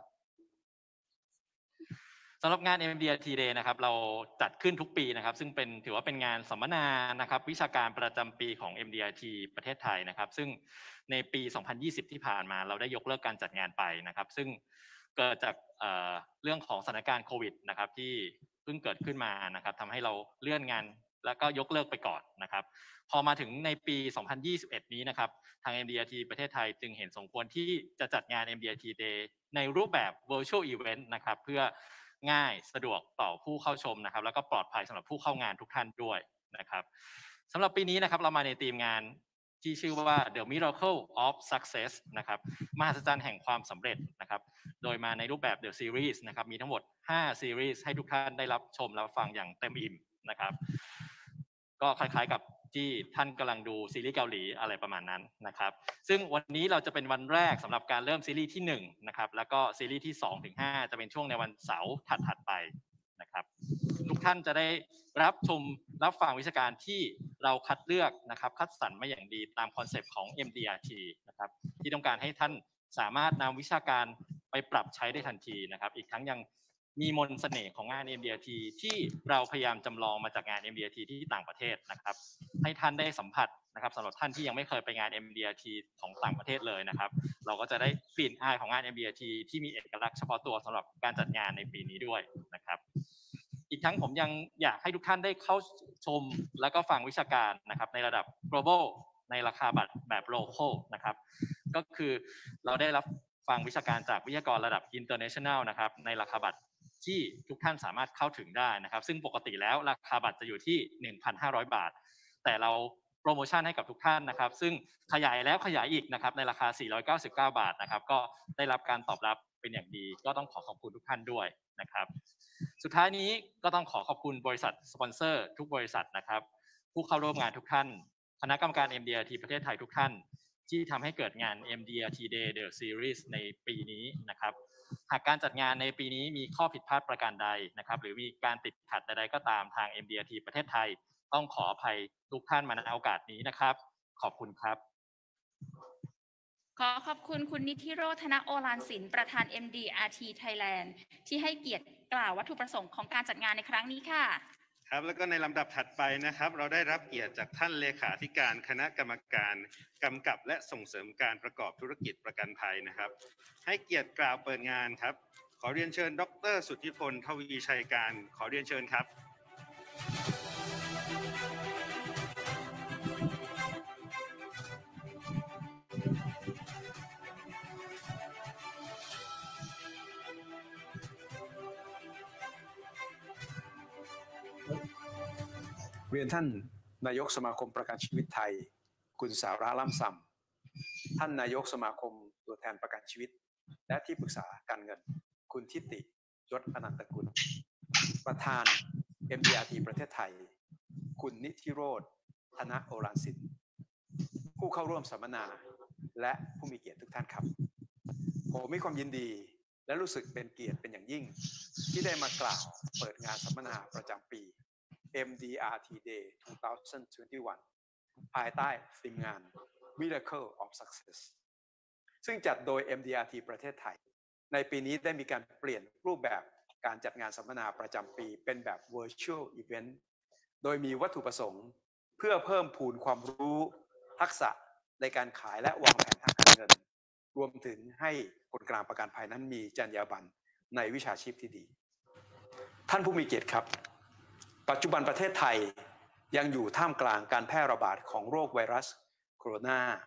สำหรับงาน MDRT Day นะครับเราจัดขึ้นทุกปีนะครับซึ่งถือว่าเป็นงานสัมมนานะครับวิชาการประจำปีของ MDRT ประเทศไทยนะครับซึ่งในปี 2020 ที่ผ่านมาเราได้ยกเลิกการจัดงานไปนะครับซึ่งเกิดจากเรื่องของสถานการณ์โควิดนะครับที่เพิ่งเกิดขึ้นมานะครับทำให้เราเลื่อนงานแล้วก็ยกเลิกไปก่อนนะครับพอมาถึงในปี 2021 นี้นะครับทาง MDRT ประเทศไทยจึงเห็นสมควรที่จะจัดงาน MDRT Day ในรูปแบบ Virtual Event นะครับเพื่อง่ายสะดวกต่อผู้เข้าชมนะครับแล้วก็ปลอดภัยสำหรับผู้เข้างานทุกท่านด้วยนะครับสำหรับปีนี้นะครับเรามาในธีมงานที่ชื่อว่า The Miracle of Success นะครับมหัศจรรย์แห่งความสำเร็จนะครับโดยมาในรูปแบบ The Series นะครับมีทั้งหมด5 Series ให้ทุกท่านได้รับชมรับฟังอย่างเต็มอิ่มนะครับก็คล้ายๆกับที่ท่านกำลังดูซีรีส์เกาหลีอะไรประมาณนั้นนะครับซึ่งวันนี้เราจะเป็นวันแรกสำหรับการเริ่มซีรีส์ที่1นะครับแล้วก็ซีรีส์ที่2ถึง5จะเป็นช่วงในวันเสาร์ถัดไปนะครับทุกท่านจะได้รับชมรับฟังวิชาการที่เราคัดเลือกนะครับคัดสรรมาอย่างดีตามคอนเซปต์ของ MDRT นะครับที่ต้องการให้ท่านสามารถนำวิชาการไปปรับใช้ได้ทันทีนะครับอีกทั้งยังมีมนต์เสน่ห์ของงาน MDRT ที่เราพยายามจำลองมาจากงาน MDRT ที่ต่างประเทศนะครับให้ท่านได้สัมผัสนะครับสำหรับท่านที่ยังไม่เคยไปงาน MDRT ของต่างประเทศเลยนะครับเราก็จะได้กลิ่นอายของงาน MDRT ที่มีเอกลักษณ์เฉพาะตัวสำหรับการจัดงานในปีนี้ด้วยนะครับอีกทั้งผมยังอยากให้ทุกท่านได้เข้าชมแล้วก็ฟังวิชาการนะครับในระดับ global ในราคาบัตรแบบ local นะครับก็คือเราได้รับฟังวิชาการจากวิทยากรระดับ international นะครับในราคาบัตรที่ทุกท่านสามารถเข้าถึงได้นะครับซึ่งปกติแล้วราคาบัตรจะอยู่ที่ 1,500 บาทแต่เราโปรโมชั่นให้กับทุกท่านนะครับซึ่งขยายแล้วขยายอีกนะครับในราคา499 บาทนะครับก็ได้รับการตอบรับเป็นอย่างดีก็ต้องขอบคุณทุกท่านด้วยนะครับสุดท้ายนี้ก็ต้องขอบคุณบริษัทสปอนเซอร์ทุกบริษัทนะครับผู้เข้าร่วมงานทุกท่านคณะกรรมการ MDRT ประเทศไทยทุกท่านที่ทำให้เกิดงาน MDRT Day The Series ในปีนี้นะครับหากการจัดงานในปีนี้มีข้อผิดพลาดประการใดนะครับหรือมีการติดขัดใดๆก็ตามทาง MDRT ประเทศไทยต้องขออภัยทุกท่านมาณโอกาสนี้นะครับขอบคุณครับขอขอบคุณคุณนิธิโรจน์ ธนโอฬารศิลป์ประธาน MDRT Thailand ที่ให้เกียรติกล่าววัตถุประสงค์ของการจัดงานในครั้งนี้ค่ะครับแล้วก็ในลำดับถัดไปนะครับเราได้รับเกียรติจากท่านเลขาธิการคณะกรรมการกำกับและส่งเสริมการประกอบธุรกิจประกันภัยนะครับให้เกียรติกล่าวเปิดงานครับขอเรียนเชิญดร.สุทธิพล ทวีชัยการขอเรียนเชิญครับเรียนท่านนายกสมาคมประกันชีวิตไทยคุณสาระล่ำซำท่านนายกสมาคมตัวแทนประกันชีวิตและที่ปรึกษาการเงินคุณทิติยศอนันตกุลประธาน MDRT ประเทศไทยคุณนิธิโรจน์ ธนโอฬารศิลป์ผู้เข้าร่วมสัมมนาและผู้มีเกียรติทุกท่านครับผมมีความยินดีและรู้สึกเป็นเกียรติเป็นอย่างยิ่งที่ได้มากล่าวเปิดงานสัมมนาประจำปีMDRT Day 2021 ภายใต้ธีมงาน Miracle of Success ซึ่งจัดโดย MDRT ประเทศไทยในปีนี้ได้มีการเปลี่ยนรูปแบบการจัดงานสัมมนาประจำปีเป็นแบบ Virtual Event โดยมีวัตถุประสงค์เพื่อเพิ่มพูนความรู้ทักษะในการขายและวางแผนทางการเงินรวมถึงให้คนกลางประกันภัยนั้นมีจรรยาบรรณในวิชาชีพที่ดีท่านผู้มีเกียรติครับปัจจุบันประเทศไทยยังอยู่ท่ามกลางการแพร่ระบาดของโรคไวรัสโคโรนา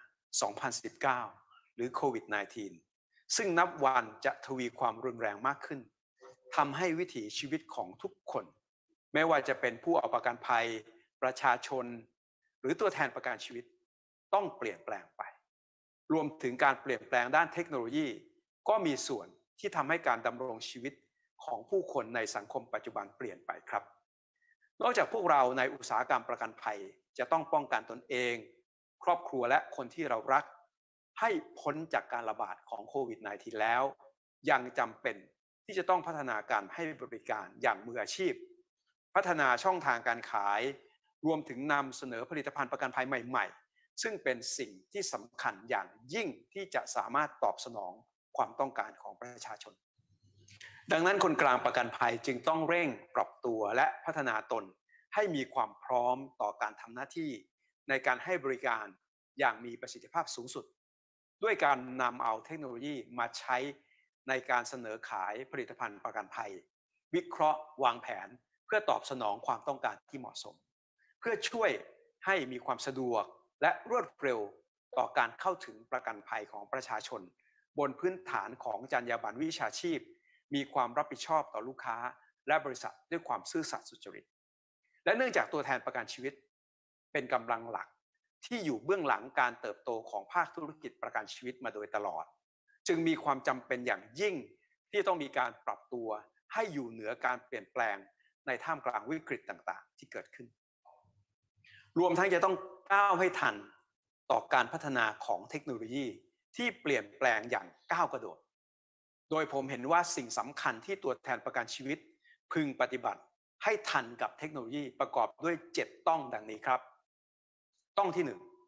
2019 หรือโควิด -19 ซึ่งนับวันจะทวีความรุนแรงมากขึ้นทำให้วิถีชีวิตของทุกคนไม่ว่าจะเป็นผู้เอาประกันภัยประชาชนหรือตัวแทนประกันชีวิตต้องเปลี่ยนแปลงไปรวมถึงการเปลี่ยนแปลงด้านเทคโนโลยีก็มีส่วนที่ทำให้การดำรงชีวิตของผู้คนในสังคมปัจจุบันเปลี่ยนไปครับนอกจากพวกเราในอุตสาหกรรมประกันภัยจะต้องป้องกันตนเองครอบครัวและคนที่เรารักให้พ้นจากการระบาดของโควิด -19 แล้วยังจำเป็นที่จะต้องพัฒนาการให้บริการอย่างมืออาชีพพัฒนาช่องทางการขายรวมถึงนำเสนอผลิตภัณฑ์ประกันภัยใหม่ๆซึ่งเป็นสิ่งที่สำคัญอย่างยิ่งที่จะสามารถตอบสนองความต้องการของประชาชนดังนั้นคนกลางประกันภัยจึงต้องเร่งปรับตัวและพัฒนาตนให้มีความพร้อมต่อการทำหน้าที่ในการให้บริการอย่างมีประสิทธิภาพสูงสุดด้วยการนำเอาเทคโนโลยีมาใช้ในการเสนอขายผลิตภัณฑ์ประกันภัยวิเคราะห์วางแผนเพื่อตอบสนองความต้องการที่เหมาะสมเพื่อช่วยให้มีความสะดวกและรวดเร็วต่อการเข้าถึงประกันภัยของประชาชนบนพื้นฐานของจรรยาบรรณวิชาชีพมีความรับผิดชอบต่อลูกค้าและบริษัทด้วยความซื่อสัตย์สุจริตและเนื่องจากตัวแทนประกันชีวิตเป็นกำลังหลักที่อยู่เบื้องหลังการเติบโตของภาคธุรกิจประกันชีวิตมาโดยตลอดจึงมีความจำเป็นอย่างยิ่งที่ต้องมีการปรับตัวให้อยู่เหนือการเปลี่ยนแปลงในท่ามกลางวิกฤตต่างๆที่เกิดขึ้นรวมทั้งจะต้องก้าวให้ทันต่อการพัฒนาของเทคโนโลยีที่เปลี่ยนแปลงอย่างก้าวกระโดดโดยผมเห็นว่าสิ่งสำคัญที่ตัวแทนประกันชีวิตพึงปฏิบัติให้ทันกับเทคโนโลยีประกอบด้วย7ต้องดังนี้ครับต้องที่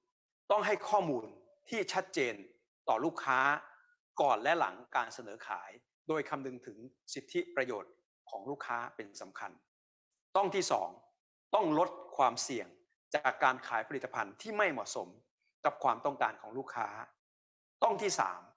1ต้องให้ข้อมูลที่ชัดเจนต่อลูกค้าก่อนและหลังการเสนอขายโดยคำนึงถึงสิทธิประโยชน์ของลูกค้าเป็นสำคัญต้องที่2ต้องลดความเสี่ยงจากการขายผลิตภัณฑ์ที่ไม่เหมาะสมกับความต้องการของลูกค้าต้องที่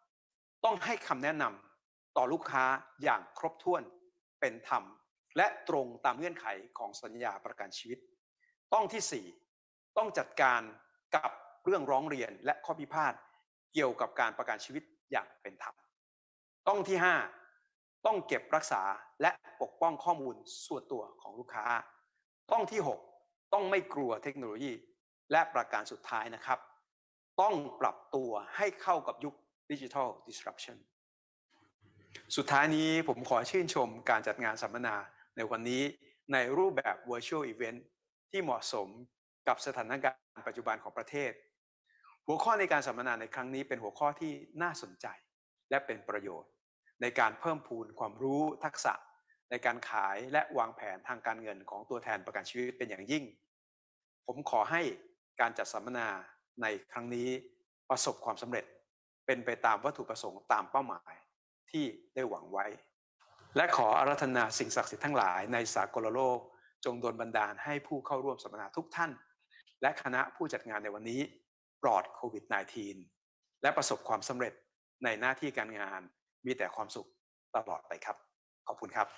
3ต้องให้คำแนะนำต่อลูกค้าอย่างครบถ้วนเป็นธรรมและตรงตามเงื่อนไขของสัญญาประกันชีวิตต้องที่4ต้องจัดการกับเรื่องร้องเรียนและข้อพิพาทเกี่ยวกับการประกันชีวิตอย่างเป็นธรรมต้องที่5ต้องเก็บรักษาและปกป้องข้อมูลส่วนตัวของลูกค้าต้องที่6ต้องไม่กลัวเทคโนโลยีและประการสุดท้ายนะครับต้องปรับตัวให้เข้ากับยุค Digital Disruption สุดท้ายนี้ผมขอชื่นชมการจัดงานสัมมนาในวันนี้ในรูปแบบ Virtual Event ที่เหมาะสมกับสถานการณ์ปัจจุบันของประเทศหัวข้อในการสัมมนาในครั้งนี้เป็นหัวข้อที่น่าสนใจและเป็นประโยชน์ในการเพิ่มพูนความรู้ทักษะในการขายและวางแผนทางการเงินของตัวแทนประกันชีวิตเป็นอย่างยิ่งผมขอให้การจัดสัมมนาในครั้งนี้ประสบความสำเร็จเป็นไปตามวัตถุประสงค์ตามเป้าหมายที่ได้หวังไว้และขออาราธนาสิ่งศักดิ์สิทธิ์ทั้งหลายในสากลโลกจงดลบันดาลให้ผู้เข้าร่วมสัมมนาทุกท่านและคณะผู้จัดงานในวันนี้ปลอดโควิด -19 และประสบความสำเร็จในหน้าที่การงานมีแต่ความสุขตลอดไปครับขอบคุณครับ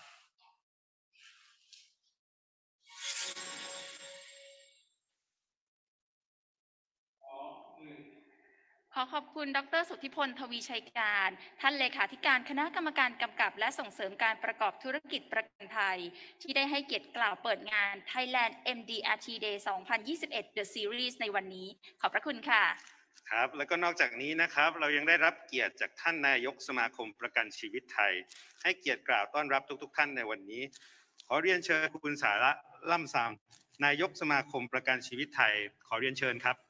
ขอขอบคุณดร.สุทธิพล ทวีชัยการท่านเลขาธิการคณะกรรมการกำกับและส่งเสริมการประกอบธุรกิจประกันภัยที่ได้ให้เกียรติกล่าวเปิดงาน Thailand MDRT Day 2021 The Series ในวันนี้ขอบพระคุณค่ะครับแล้วก็นอกจากนี้นะครับเรายังได้รับเกียรติจากท่านนายกสมาคมประกันชีวิตไทยให้เกียรติกล่าวต้อนรับทุกท่านในวันนี้ขอเรียนเชิญคุณสาระล่ำซำนายกสมาคมประกันชีวิตไทยขอเรียนเชิญครับ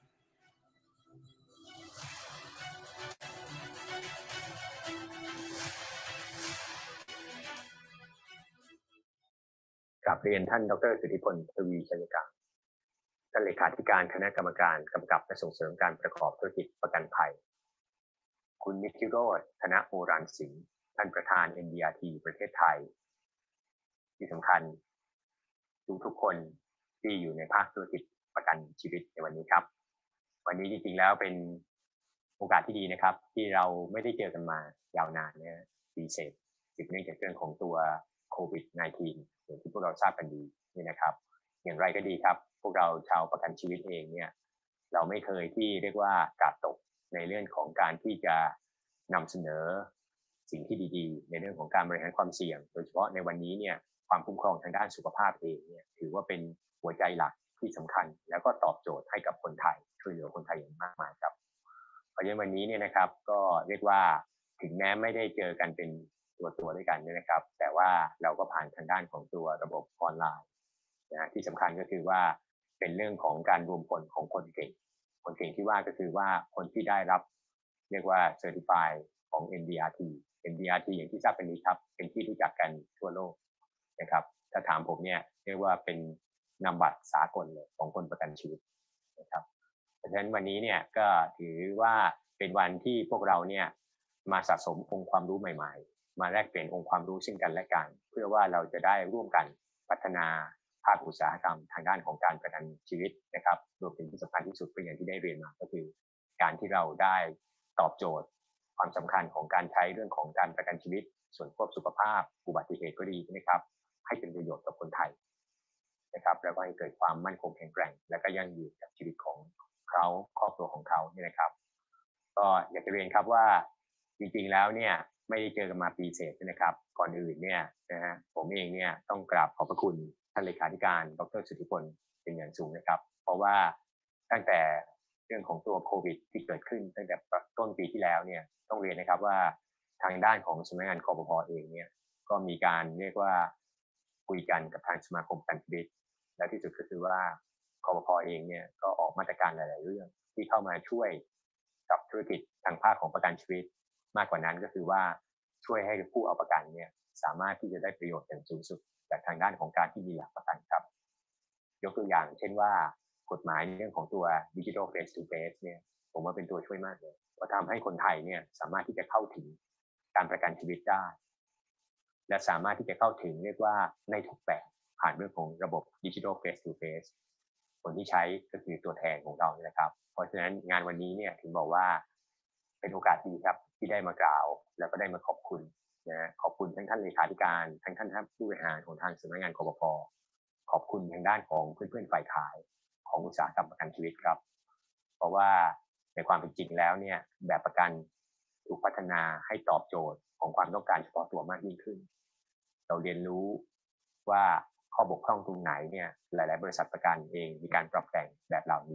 กราบเรียนท่านดร.สุทธิพล ทวีชัยการท่านเลขาธิการคณะกรรมการกำกับและส่งเสริมการประกอบธุรกิจประกันภัยคุณนิติโรจน์ ธนโอรานสิงห์ท่านประธาน MDRT ประเทศไทยที่สำคัญทุกคนที่อยู่ในภาคธุรกิจประกันชีวิตในวันนี้ครับวันนี้จริงๆแล้วเป็นโอกาสที่ดีนะครับที่เราไม่ได้เจอกันมายาวนานเนี่ยปีเศษสืบเนื่องจากเรื่องของตัวโควิด -19 อย่างที่พวกเราทราบกันดีนี่นะครับอย่างไรก็ดีครับพวกเราชาวประกันชีวิตเองเนี่ยเราไม่เคยที่เรียกว่ากาดตกในเรื่องของการที่จะนำเสนอสิ่งที่ดีๆในเรื่องของการบริหารความเสี่ยงโดยเฉพาะในวันนี้เนี่ยความคุ้มครองทางด้านสุขภาพเองเนี่ยถือว่าเป็นหัวใจหลักที่สำคัญแล้วก็ตอบโจทย์ให้กับคนไทยช่วยเหลือคนไทยอย่างมากมายครับเพราะฉะนั้นวันนี้เนี่ยนะครับก็เรียกว่าถึงแม้ไม่ได้เจอกันเป็นตัวด้วยกันนะครับแต่ว่าเราก็ผ่านทางด้านของตัวระบบออนไลน์นะที่สำคัญก็คือว่าเป็นเรื่องของการรวมพลของคนเก่งที่ว่าก็คือว่าคนที่ได้รับเรียกว่า Certify ของ MDRT อย่างที่ทราบเป็นนี้ครับเป็นที่รู้จักกันทั่วโลกนะครับถ้าถามผมเนี่ยเรียกว่าเป็นนามบัตรสากลเลยของคนประกันชีวิตนะครับเพราะฉะนั้นวันนี้เนี่ยก็ถือว่าเป็นวันที่พวกเราเนี่ยมาสะสมองค์ความรู้ใหม่ๆมาแลกเปลี่ยนองค์ความรู้ซึ่งกันและกันเพื่อว่าเราจะได้ร่วมกันพัฒนาภาคอุตสาหกรรมทางด้านของการประกันชีวิตนะครับรวมถึงที่สำคัญที่สุดเป็นอย่างที่ได้เรียนมาก็คือการที่เราได้ตอบโจทย์ความสำคัญของการใช้เรื่องของการประกันชีวิตส่วนควบสุขภาพอุบัติเหตุก็ดีนะครับให้เป็นประโยชน์กับคนไทยนะครับแล้วก็ให้เกิดความมั่นคงแข็งแกร่งและก็ยั่งยืนกับชีวิตของเขาครอบครัวของเขาเนี่ยนะครับก็อยากจะเรียนครับว่าจริงๆแล้วเนี่ยไม่ได้เจอกันมาปีเศษนะครับก่อนอื่นเนี่ยนะฮะผมเองเนี่ยต้องกราบขอบพระคุณท่านเลขาธิการดร.สุทธิพลเป็นอย่างสูงนะครับเพราะว่าตั้งแต่เรื่องของตัวโควิดที่เกิดขึ้นตั้งแต่ต้นปีที่แล้วเนี่ยต้องเรียนนะครับว่าทางด้านของสำนักงานคปภ.เองเนี่ยก็มีการเรียกว่าคุยกันกับทางสมาคมประกันชีวิตและที่สุดก็คือว่าคปภ.เองเนี่ยก็ออกมาตรการหลายๆเรื่องที่เข้ามาช่วยกับธุรกิจทางภาคของประกันชีวิตมากกว่านั้นก็คือว่าช่วยให้ผู้เอาประกันเนี่ยสามารถที่จะได้ประโยชน์อย่างสูงสุดจากทางด้านของการที่มีหลักประกันครับยกตัวอย่างเช่นว่ากฎหมายเรื่องของตัว Digital Face to Face เนี่ยผมว่าเป็นตัวช่วยมากเลยว่าทำให้คนไทยเนี่ยสามารถที่จะเข้าถึงการประกันชีวิตได้และสามารถที่จะเข้าถึงเรียกว่าในทุกแบบผ่านเรื่องของระบบ Digital Face to Face คนที่ใช้ก็คือตัวแทนของเราเนี่ยนะครับเพราะฉะนั้นงานวันนี้เนี่ยถึงบอกว่าเป็นโอกาสดีครับที่ได้มากล่าวแล้วก็ได้มาขอบคุณนะขอบคุณทั้งท่านเลขาธิการทั้งท่านผู้บริหารของทางสำนักงานคปภ.ขอบคุณทางด้านของเพื่อนๆฝ่ายขายของอุตสาหกรรมประกันชีวิตครับเพราะว่าในความเป็นจริงแล้วเนี่ยแบบประกันถูกพัฒนาให้ตอบโจทย์ของความต้องการเฉพาะตัวมากยิ่งขึ้นเราเรียนรู้ว่าข้อบกพร่องตรงไหนเนี่ยหลายๆบริษัทประกันเองมีการปรับแต่งแบบเหล่านี้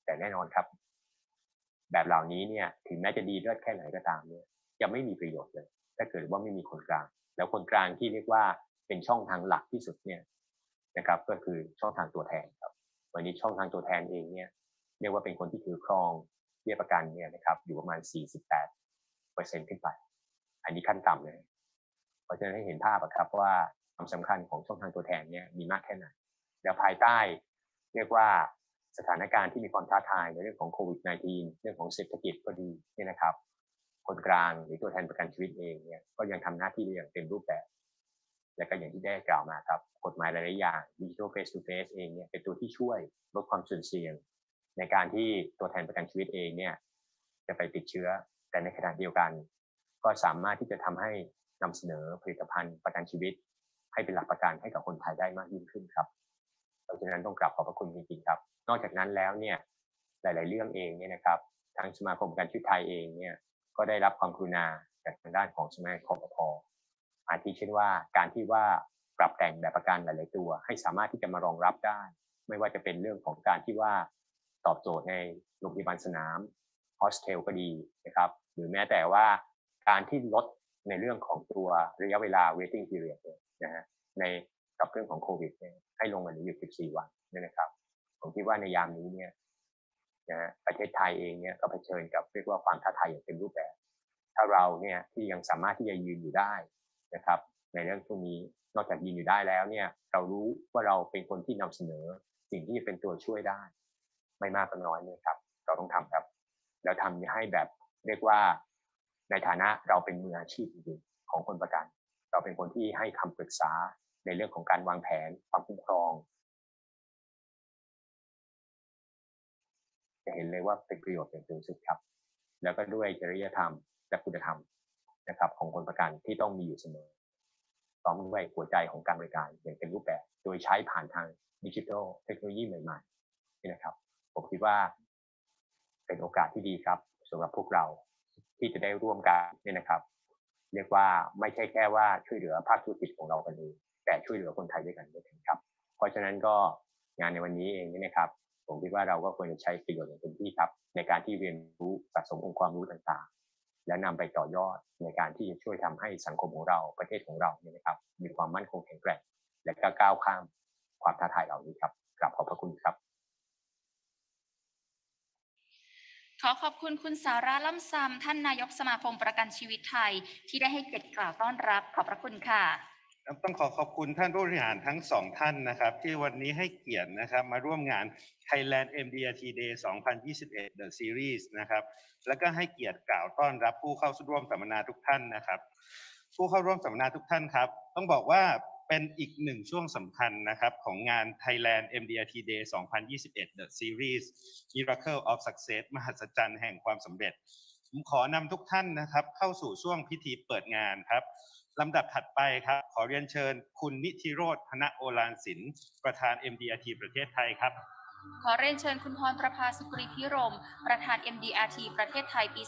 แต่แน่นอนครับแบบเหล่านี้เนี่ยถึงแม้จะดีเลิศแค่ไหนก็ตามเนี่ยจะไม่มีประโยชน์เลยถ้าเกิดว่าไม่มีคนกลางแล้วคนกลางที่เรียกว่าเป็นช่องทางหลักที่สุดเนี่ยนะครับก็คือช่องทางตัวแทนครับวันนี้ช่องทางตัวแทนเองเนี่ยเรียกว่าเป็นคนที่ถือครองเบี้ยประกันเนี่ยนะครับอยู่ประมาณ 48% ขึ้นไปอันนี้ขั้นต่ำเลยเพราะฉะนั้นให้เห็นภาพครับว่าความสำคัญของช่องทางตัวแทนเนี่ยมีมากแค่ไหนแล้วภายใต้เรียกว่าสถานการณ์ที่มีความท้าทายในเรื่องของโควิด -19 เรื่องของเศรษฐกิจก็ดีเนี่ยนะครับคนกลางหรือตัวแทนประกันชีวิตเองเนี่ยก็ยังทำหน้าที่ได้อย่างเต็มรูปแบบและก็อย่างที่ได้กล่าวมาครับกฎหมายหลายๆอย่าง Digital Face to Face เองเนี่ยเป็นตัวที่ช่วยลดความสุ่มเสี่ยงในการที่ตัวแทนประกันชีวิตเองเนี่ยจะไปติดเชื้อแต่ในขณะเดียวกันก็สามารถที่จะทำให้นำเสนอผลิตภัณฑ์ประกันชีวิตให้เป็นหลักประกันให้กับคนไทยได้มากยิ่งขึ้นครับเพราะฉะนั้นต้องกราบขอบพระคุณจริงๆครับนอกจากนั้นแล้วเนี่ยหลายๆเรื่องเองเนี่ยนะครับทางสมาคมประกันชีวิตไทยเองเนี่ยก็ได้รับความกรุณาจากทางด้านของสำนักงานคปภ.อาทิเช่นว่าการที่ว่าปรับแต่งแบบประกันหลายๆตัวให้สามารถที่จะมารองรับได้ไม่ว่าจะเป็นเรื่องของการที่ว่าตอบโจทย์ในโรงพยาบาลสนามโฮสเทลก็ดีนะครับหรือแม้แต่ว่าการที่ลดในเรื่องของตัวระยะเวลา waiting period นะฮะในกับเรื่องของโควิดเนี่ยให้ลงมาเหลืออยู่14 วันนี่นะครับผมคิดว่าในยามนี้เนี่ยนะประเทศไทยเองเนี่ยก็เผชิญกับเรียกว่าความท้าทายอย่างเต็มรูปแบบถ้าเราเนี่ยที่ยังสามารถที่จะยืนอยู่ได้นะครับในเรื่องพวกนี้นอกจากยืนอยู่ได้แล้วเนี่ยเรารู้ว่าเราเป็นคนที่นำเสนอสิ่งที่จะเป็นตัวช่วยได้ไม่มากก็น้อยเลยครับเราต้องทำครับแล้วทำให้แบบเรียกว่าในฐานะเราเป็นมืออาชีพจริงๆของคนประกันเราเป็นคนที่ให้คำปรึกษาในเรื่องของการวางแผนความคุ้มครองจะเห็นเลยว่าเป็นประโยชน์อย่างสูงสุดครับแล้วก็ด้วยจริยธรรมและคุณธรรมนะครับของคนประกันที่ต้องมีอยู่เสมอพร้อมด้วยหัวใจของการบริการอย่างเป็นรูปแบบโดยใช้ผ่านทางดิจิทัลเทคโนโลยีใหม่ๆนี่นะครับผมคิดว่าเป็นโอกาสที่ดีครับสำหรับพวกเราที่จะได้ร่วมกันนี่นะครับเรียกว่าไม่ใช่แค่ว่าช่วยเหลือภาคธุรกิจของเรากันเองแต่ช่วยเหลือคนไทยด้วยกันด้วยครับเพราะฉะนั้นก็งานในวันนี้เองนี่นะครับผมคิดว่าเราก็ควรจะใช้ประโยชน์อย่างเต็มที่ครับในการที่เรียนรู้สะสมองค์ความรู้ต่างๆและนำไปต่อยอดในการที่จะช่วยทำให้สังคมของเราประเทศของเราเนี่ยนะครับมีความมั่นคงแข็งแกร่งและก็ก้าวข้ามความท้าทายเหล่านี้ครับกราบขอบพระคุณครับขอขอบคุณคุณสาราล่ำซำท่านนายกสมาคมประกันชีวิตไทยที่ได้ให้เกียรติกล่าวต้อนรับขอบพระคุณค่ะต้องขอบคุณท่านผู้บริหารทั้ง2ท่านนะครับที่วันนี้ให้เกียรตินะครับมาร่วมงาน Thailand MDRT Day 2021 The Series นะครับแล้วก็ให้เกียรติกล่าวต้อนรับผู้เข้าร่วมสัมมนาทุกท่านนะครับผู้เข้าร่วมสัมมนาทุกท่านครับต้องบอกว่าเป็นอีกหนึ่งช่วงสำคัญนะครับของงาน Thailand MDRT Day 2021 The Series Miracle of Success มหัศจรรย์แห่งความสำเร็จผมขอนำทุกท่านนะครับเข้าสู่ช่วงพิธีเปิดงานครับลำดับถัดไปครับขอเรียนเชิญคุณนิธิโรจน์ ธนโอฬารสินประธาน MDRT ประเทศไทยครับขอเรียนเชิญคุณพรประภาสุกริพิรมประธาน MDRT ประเทศไทยปี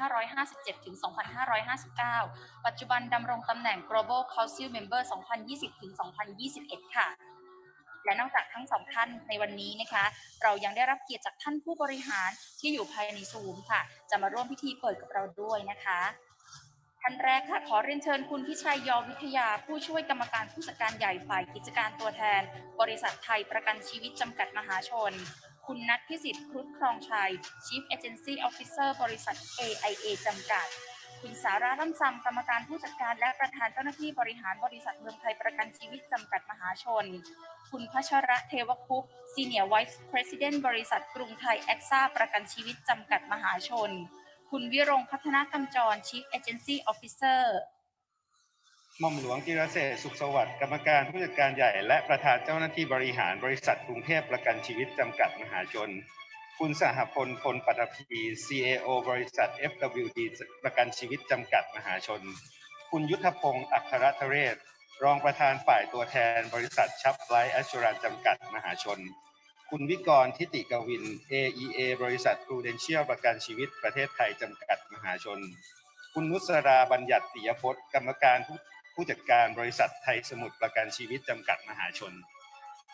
2557 ถึง 2559 ปัจจุบันดำรงตำแหน่ง Global Council Member 2020 ถึง 2021 ค่ะและนอกจากทั้งสองท่านในวันนี้นะคะเรายังได้รับเกียรติจากท่านผู้บริหารที่อยู่ภายในซูมค่ะจะมาร่วมพิธีเปิดกับเราด้วยนะคะท่านแรกค่ะขอเรียนเชิญคุณพิชัยยอวิทยาผู้ช่วยกรรมการผู้จัดการใหญ่ฝ่ายกิจการตัวแทนบริษัทไทยประกันชีวิตจำกัดมหาชนคุณนัทพิสิทธิ์ครุฑครองชัย Chief Agency Officer บริษัท AIA จำกัดคุณสาราล่ำซำกรรมการผู้จัดการและประธานเจ้าหน้าที่บริหารบริษัทเมืองไทยประกันชีวิตจำกัดมหาชนคุณพัชระเทวคุป Senior Vice President บริษัทกรุงไทยแอ็กซ่าประกันชีวิตจำกัดมหาชนคุณวิรงค์พัฒนากำจร Chief Agency Officer หม่อมหลวงจิรเศรษฐ์สุขสวัสดิ์กรรมการผู้จัดการใหญ่และประธานเจ้าหน้าที่บริหารบริษัทกรุงเทพประกันชีวิตจำกัดมหาชนคุณสหพล พลปัตภี CAO บริษัท FWD ประกันชีวิตจำกัดมหาชนคุณยุทธพงศ์อัครธเรศรองประธานฝ่ายตัวแทนบริษัทชับไลท์แอชชูรันจำกัดมหาชนคุณวิกร ทิติกวิน AEA บริษัท Prudential ประกันชีวิตประเทศไทยจำกัดมหาชนคุณนุสราบัญญัติปิยพจน์กรรมการผู้จัดการบริษัทไทยสมุทรประกันชีวิตจำกัดมหาชน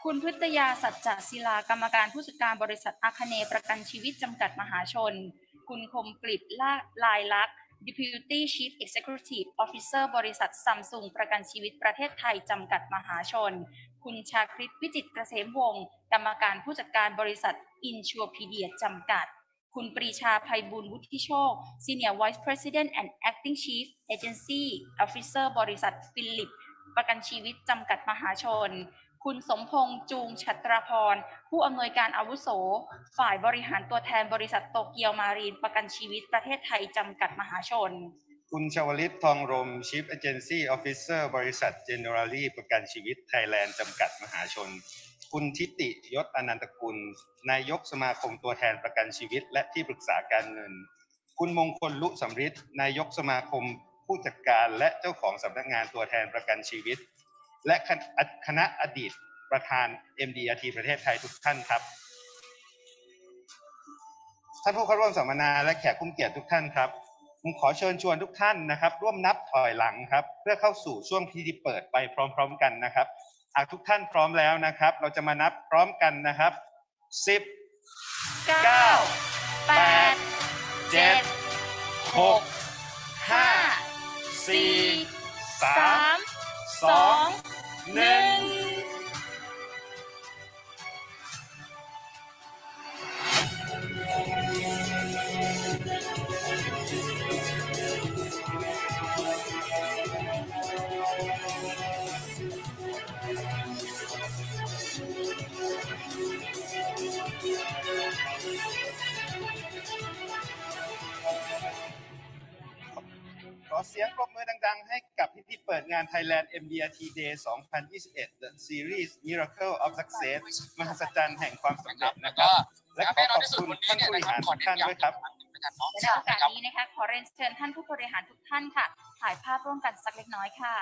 คุณพฤตยาสัจจศิลากรรมการผู้จัดการบริษัทอาคเนย์ประกันชีวิตจำกัดมหาชนคุณคมกฤษลายลักษณ์ Deputy Chief Executive Officer บริษัทซัมซุงประกันชีวิตประเทศไทยจำกัดมหาชนคุณชาคริตวิจิตรเกษมวงศ์กรรมการผู้จัดการบริษัท Insurepedia จำกัดคุณปรีชาไพบูลย์วุฒิโชค Senior Vice President and Acting Chief Agency Officer บริษัทฟิลิปประกันชีวิตจำกัดมหาชนคุณสมพงษ์จูงฉัตรพรผู้อำนวยการอาวุโสฝ่ายบริหารตัวแทนบริษัทโตเกียวมารีนประกันชีวิตประเทศไทยจำกัดมหาชนคุณชวลิตทองรม Chief Agency Officer บริษัท Generali ประกันชีวิตไทยแลนด์จำกัดมหาชนคุณทิติยศอนันตกุลนายกสมาคมตัวแทนประกันชีวิตและที่ปรึกษาการเงินคุณมงคลลุสำริดนายกสมาคมผู้จัดการและเจ้าของสำนักงานตัวแทนประกันชีวิตและคณะอดีตประธาน MDRT ประเทศไทยทุกท่านครับท่านผู้เข้าร่วมสัมมนาและแขกผู้มีเกียรติทุกท่านครับผมขอเชิญชวนทุกท่านนะครับร่วมนับถอยหลังครับเพื่อเข้าสู่ช่วงพิธีเปิดไปพร้อมๆกันนะครับหากทุกท่านพร้อมแล้วนะครับเราจะมานับพร้อมกันนะครับ10 9 8 7 6 5 4 3 2 1ขอเสียงปรบมือดังๆให้กับพิธีเปิดงาน Thailand MDRT Day 2021 The Series Miracle of Success มหัศจรรย์แห่งความสำเร็จนะครับและขอขอบคุณท่านผู้บริหารทุกท่านด้วยครับในโอกาสนี้นะคะขอเรียนเชิญท่านผู้บริหารทุกท่านค่ะถ่ายภาพร่วมกันสักเล็กน้อยค่ะ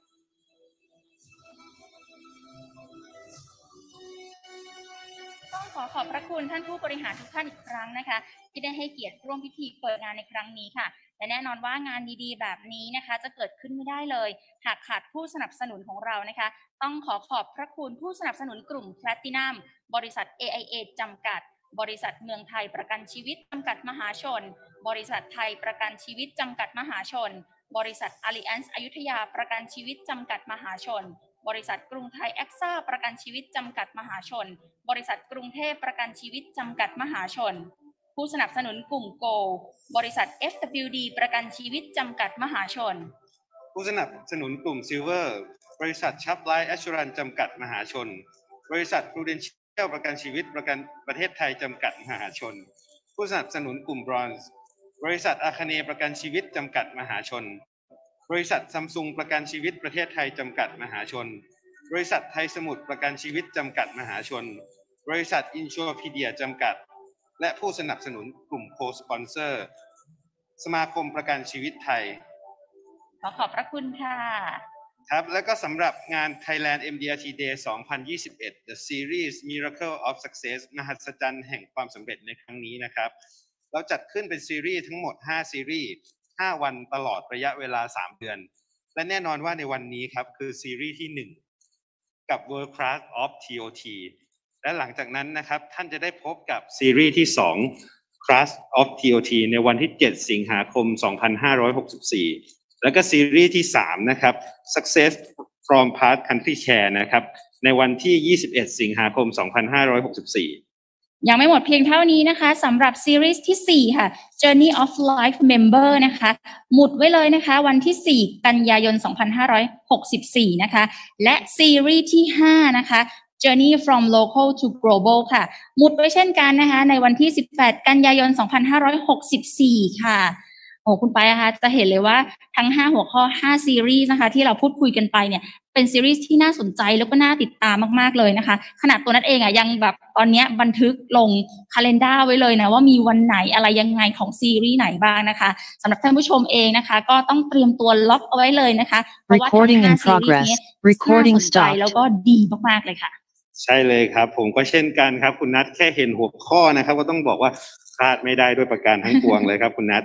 ต้องขอบพระคุณท่านผู้บริหารทุกท่านอีกครั้งนะคะที่ได้ให้เกียรติร่วมพิธีเปิดงานในครั้งนี้ค่ะและแน่นอนว่างานดีๆแบบนี้นะคะจะเกิดขึ้นไม่ได้เลยหากขาดผู้สนับสนุนของเรานะคะต้องขอบพระคุณผู้สนับสนุนกลุ่มแพลตินัมบริษัท AIA จำกัดบริษัทเมืองไทยประกันชีวิตจำกัดมหาชนบริษัทไทยประกันชีวิตจำกัดมหาชนบริษัท Allianz อยุธยาประกันชีวิตจำกัดมหาชนบริษัทกรุงไทยแอ็กซ่าประกันชีวิตจำกัดมหาชนบริษัทกรุงเทพประกันชีวิตจำกัดมหาชนผู้สนับสนุนกลุ่มโกบริษัท FWD ประกันชีวิตจำกัดมหาชนผู้สนับสนุนกลุ่มซิลเวอร์บริษัทชับไลท์แอชชูรันจำกัดมหาชนบริษัท Prudential ประกันชีวิตประกันประเทศไทยจำกัดมหาชนผู้สนับสนุนกลุ่มบรอนซ์บริษัทอาคเนย์ประกันชีวิตจำกัดมหาชนบริษัทซัมซุงประกันชีวิตประเทศไทยจำกัดมหาชนบริษัทไทยสมุทรประกันชีวิตจำกัดมหาชนบริษัท Insurepedia จำกัดและผู้สนับสนุนกลุ่มโคสปอนเซอร์สมาคมประกันชีวิตไทยขอบพระคุณค่ะครับแล้วก็สำหรับงาน Thailand MDRT Day 2021 The Series Miracle of Success มหัศจรรย์แห่งความสำเร็จในครั้งนี้นะครับเราจัดขึ้นเป็นซีรีส์ทั้งหมด5ซีรีส์5วันตลอดระยะเวลา3เดือนและแน่นอนว่าในวันนี้ครับคือซีรีส์ที่1กับ World Class of TOT และหลังจากนั้นนะครับท่านจะได้พบกับซีรีส์ที่2 Class of TOT ในวันที่7สิงหาคม2564แล้วก็ซีรีส์ที่3นะครับ Success from Past Country Share นะครับในวันที่21สิงหาคม2564 ยังไม่หมดเพียงเท่านี้นะคะสำหรับซีรีส์ที่4ค่ะ Journey of Life Member นะคะหมุดไว้เลยนะคะวันที่4กันยายน2564นะคะและซีรีส์ที่5นะคะ Journey from Local to Global ค่ะหมุดไว้เช่นกันนะคะในวันที่18กันยายน2564ค่ะโอ้คุณไปนะคะจะเห็นเลยว่าทั้ง5หัวข้อ5ซีรีส์นะคะที่เราพูดคุยกันไปเนี่ยเป็นซีรีส์ที่น่าสนใจแล้วก็น่าติดตามมากๆเลยนะคะขนาดตัวนัทเองอ่ะยังแบบตอนนี้บันทึกลงคาเลนดาร์ไว้เลยนะว่ามีวันไหนอะไรยังไงของซีรีส์ไหนบ้างนะคะสำหรับท่านผู้ชมเองนะคะก็ต้องเตรียมตัวล็อกเอาไว้เลยนะคะเพราะว่าทั้ง5ซีรีส์นี้น่าสนใจแล้วก็ดีมากๆเลยค่ะใช่เลยครับผมก็เช่นกันครับคุณนัทแค่เห็นหัวข้อนะครับก็ต้องบอกว่าพลาดไม่ได้ด้วยประการทั้งปวงเลยครับคุณนัท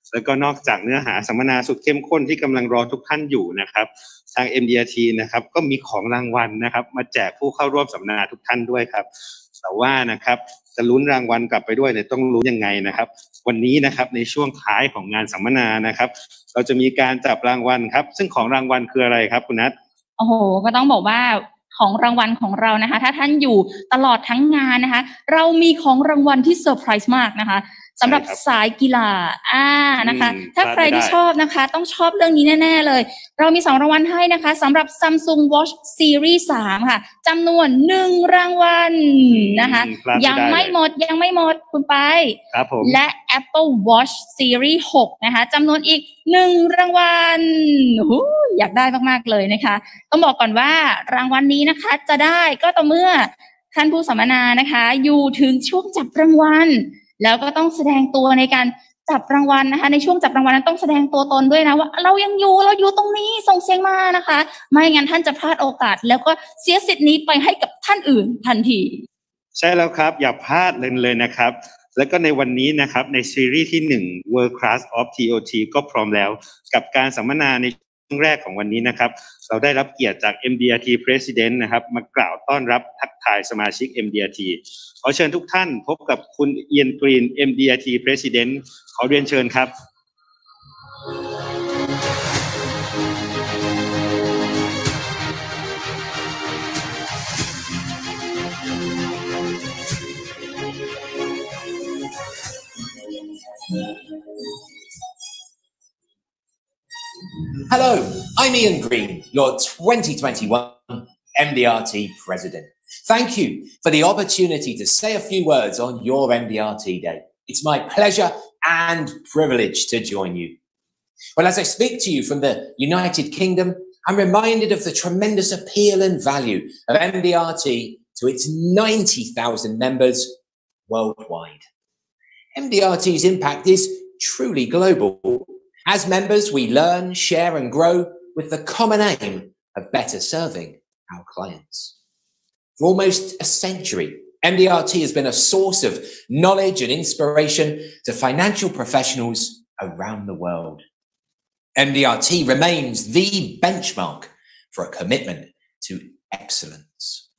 แล้วก็นอกจากเนื้อหาสัมมนาสุดเข้มข้นที่กำลังรอทุกท่านอยู่นะครับทาง MDRT นะครับก็มีของรางวัลนะครับมาแจกผู้เข้าร่วมสัมมนาทุกท่านด้วยครับแต่ว่านะครับจะลุ้นรางวัลกลับไปด้วยเนี่ยต้องรู้ยังไงนะครับวันนี้นะครับในช่วงท้ายของงานสัมมนานะครับเราจะมีการจับรางวัลครับซึ่งของรางวัลคืออะไรครับคุณนัทโอ้โหก็ต้องบอกว่าของรางวัลของเรานะคะถ้าท่านอยู่ตลอดทั้งงานนะคะเรามีของรางวัลที่เซอร์ไพรส์มากนะคะสำหรับสายกีฬานะคะถ้าใครที่ชอบนะคะต้องชอบเรื่องนี้แน่ๆเลยเรามี2รางวัลให้นะคะสำหรับ Samsung Watch Series 3 ค่ะจำนวน1รางวัลนะคะยังไม่หมดคุณไปครับผมและ Apple Watch Series 6 นะคะจำนวนอีก1รางวัลอยากได้มากๆเลยนะคะต้องบอกก่อนว่ารางวัลนี้นะคะจะได้ก็ต่อเมื่อท่านผู้สัมมนานะคะอยู่ถึงช่วงจับรางวัลแล้วก็ต้องแสดงตัวในการจับรางวัลนะคะในช่วงจับรางวัลนั้นต้องแสดงตัวตนด้วยนะว่าเราอยู่ตรงนี้ส่งเสียงมานะคะไม่งั้นท่านจะพลาดโอกาสแล้วก็เสียสิทธิ์นี้ไปให้กับท่านอื่นทันทีใช่แล้วครับอย่าพลาดเลยนะครับแล้วก็ในวันนี้นะครับในซีรีส์ที่1 World Class of TOT ก็พร้อมแล้วกับการสัมมนาในช่วงแรกของวันนี้นะครับเราได้รับเกียรติจาก MDRT President นะครับมากล่าวต้อนรับทักทายสมาชิก MDRT ขอเชิญทุกท่านพบกับคุณเอียนกรีน MDRT President ขอเรียนเชิญครับ Hello, I'm Ian Green, your 2021 MDRT President. Thank you for the opportunity to say a few words on your MDRT Day. It's my pleasure and privilege to join you. Well, as I speak to you from the United Kingdom, I'm reminded of the tremendous appeal and value of MDRT to its 90,000 members worldwide. MDRT's impact is truly global. As members, we learn, share, and grow with the common aim of better serving our clients. For almost a century, MDRT has been a source of knowledge and inspiration to financial professionals around the world. MDRT remains the benchmark for a commitment to excellence.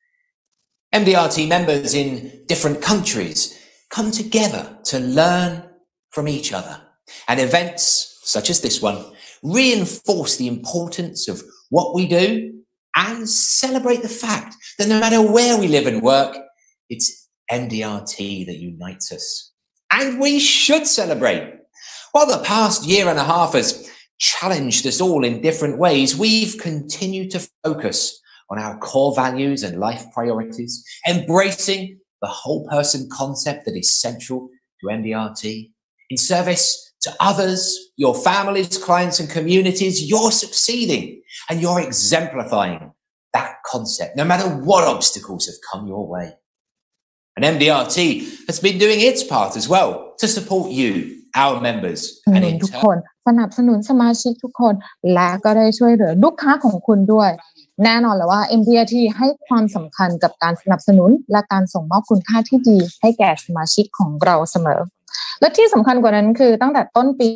MDRT members in different countries come together to learn from each other. And events such as this one reinforce the importance of what we do and celebrate the fact that no matter where we live and work, it's MDRT that unites us. And we should celebrate. While the past year and a half has challenged us all in different ways, we've continued to focus on our core values and life priorities, embracing the whole person concept that is central to MDRT. In service to others, your families, clients, and communities, you're succeeding and you're exemplifying that concept, no matter what obstacles have come your way. And MDRT has been doing its part as well to support you, our members, and in turn สนับสนุนสมาชิกทุกคนและก็ได้ช่วยเหลือลูกค้าของคุณด้วยแน่นอนเลยว่า MDRT ให้ความสำคัญกับการสนับสนุนและการส่งมอบคุณค่าที่ดีให้แก่สมาชิกของเราเสมอและที่สำคัญกว่านั้นคือตั้งแต่ต้นปี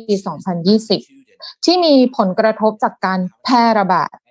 2020 ที่มีผลกระทบจากการแพร่ระบาด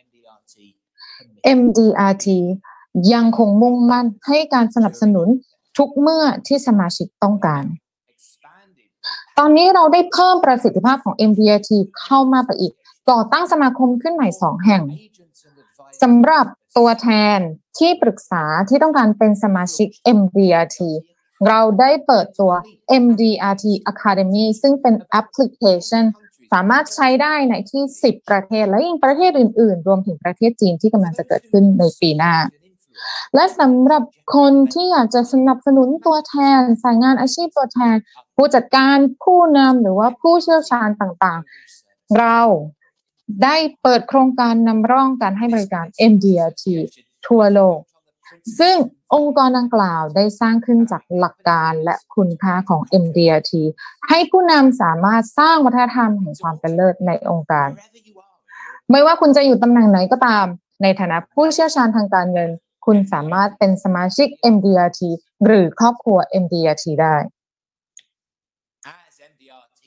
MDRT ยังคงมุ่งมั่นให้การสนับสนุนทุกเมื่อที่สมาชิกต้องการตอนนี้เราได้เพิ่มประสิทธิภาพของ MDRT เข้ามาไปอีกก่อตั้งสมาคมขึ้นใหม่2แห่งสำหรับตัวแทนที่ปรึกษาที่ต้องการเป็นสมาชิก MDRT เราได้เปิดตัว MDRT Academy ซึ่งเป็นแอปพลิเคชันสามารถใช้ได้ในที่10ประเทศและยิ่งประเทศอื่นๆรวมถึงประเทศจีนที่กำลังจะเกิดขึ้นในปีหน้าและสำหรับคนที่อยากจะสนับสนุนตัวแทนสายงานอาชีพตัวแทนผู้จัดการผู้นำหรือว่าผู้เชี่ยวชาญต่างๆเราได้เปิดโครงการนำร่องการให้บริการ MDRT ทั่วโลกซึ่งองค์กรดังกล่าวได้สร้างขึ้นจากหลักการและคุณค่าของ MDRT ให้ผู้นำสามารถสร้างวัฒนธรรมแห่งความเป็นเลิศในองค์การไม่ว่าคุณจะอยู่ตำแหน่งไหนก็ตามในฐานะผู้เชี่ยวชาญทางการเงินคุณสามารถเป็นสมาชิก MDRT หรือครอบครัว MDRT ได้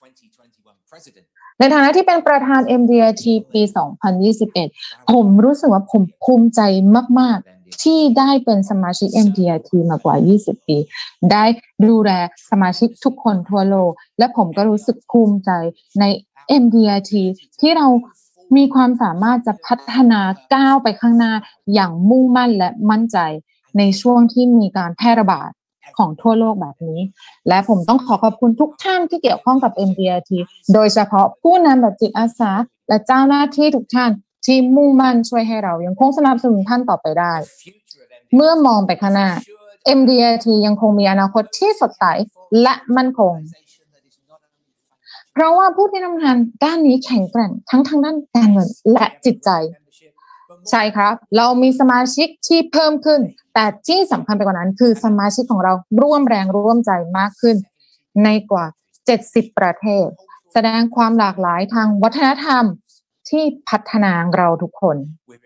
ในฐานะที่เป็นประธาน MDRT ปี 2021 ผมรู้สึกว่าผมภูมิใจมากๆที่ได้เป็นสมาชิก MDRT มากว่า 20 ปีได้ดูแลสมาชิกทุกคนทั่วโลกและผมก็รู้สึกภูมิใจใน MDRT ที่เรามีความสามารถจะพัฒนาก้าวไปข้างหน้าอย่างมุ่งมั่นและมั่นใจในช่วงที่มีการแพร่ระบาดของทั่วโลกแบบนี้และผมต้องขอบคุณทุกท่านที่เกี่ยวข้องกับ MDRT โดยเฉพาะผู้นำแบบจิตอาสาและเจ้าหน้าที่ทุกท่านที่มุ่งมั่นช่วยให้เรายังคงสนับสนุนท่านต่อไปได้เมื่อมองไปข้างหน้า MDRT ยังคงมีอนาคตที่สดใสและมั่นคงเพราะว่าผู้ที่ทำงานด้านนี้แข็งแกร่งทั้งทางด้านการเงินและจิตใจใช่ครับเรามีสมาชิกที่เพิ่มขึ้นแต่ที่สำคัญไปกว่านั้นคือสมาชิกของเราร่วมแรงร่วมใจมากขึ้นในกว่า70ประเทศแสดงความหลากหลายทางวัฒนธรรมที่พัฒนาเราทุกคน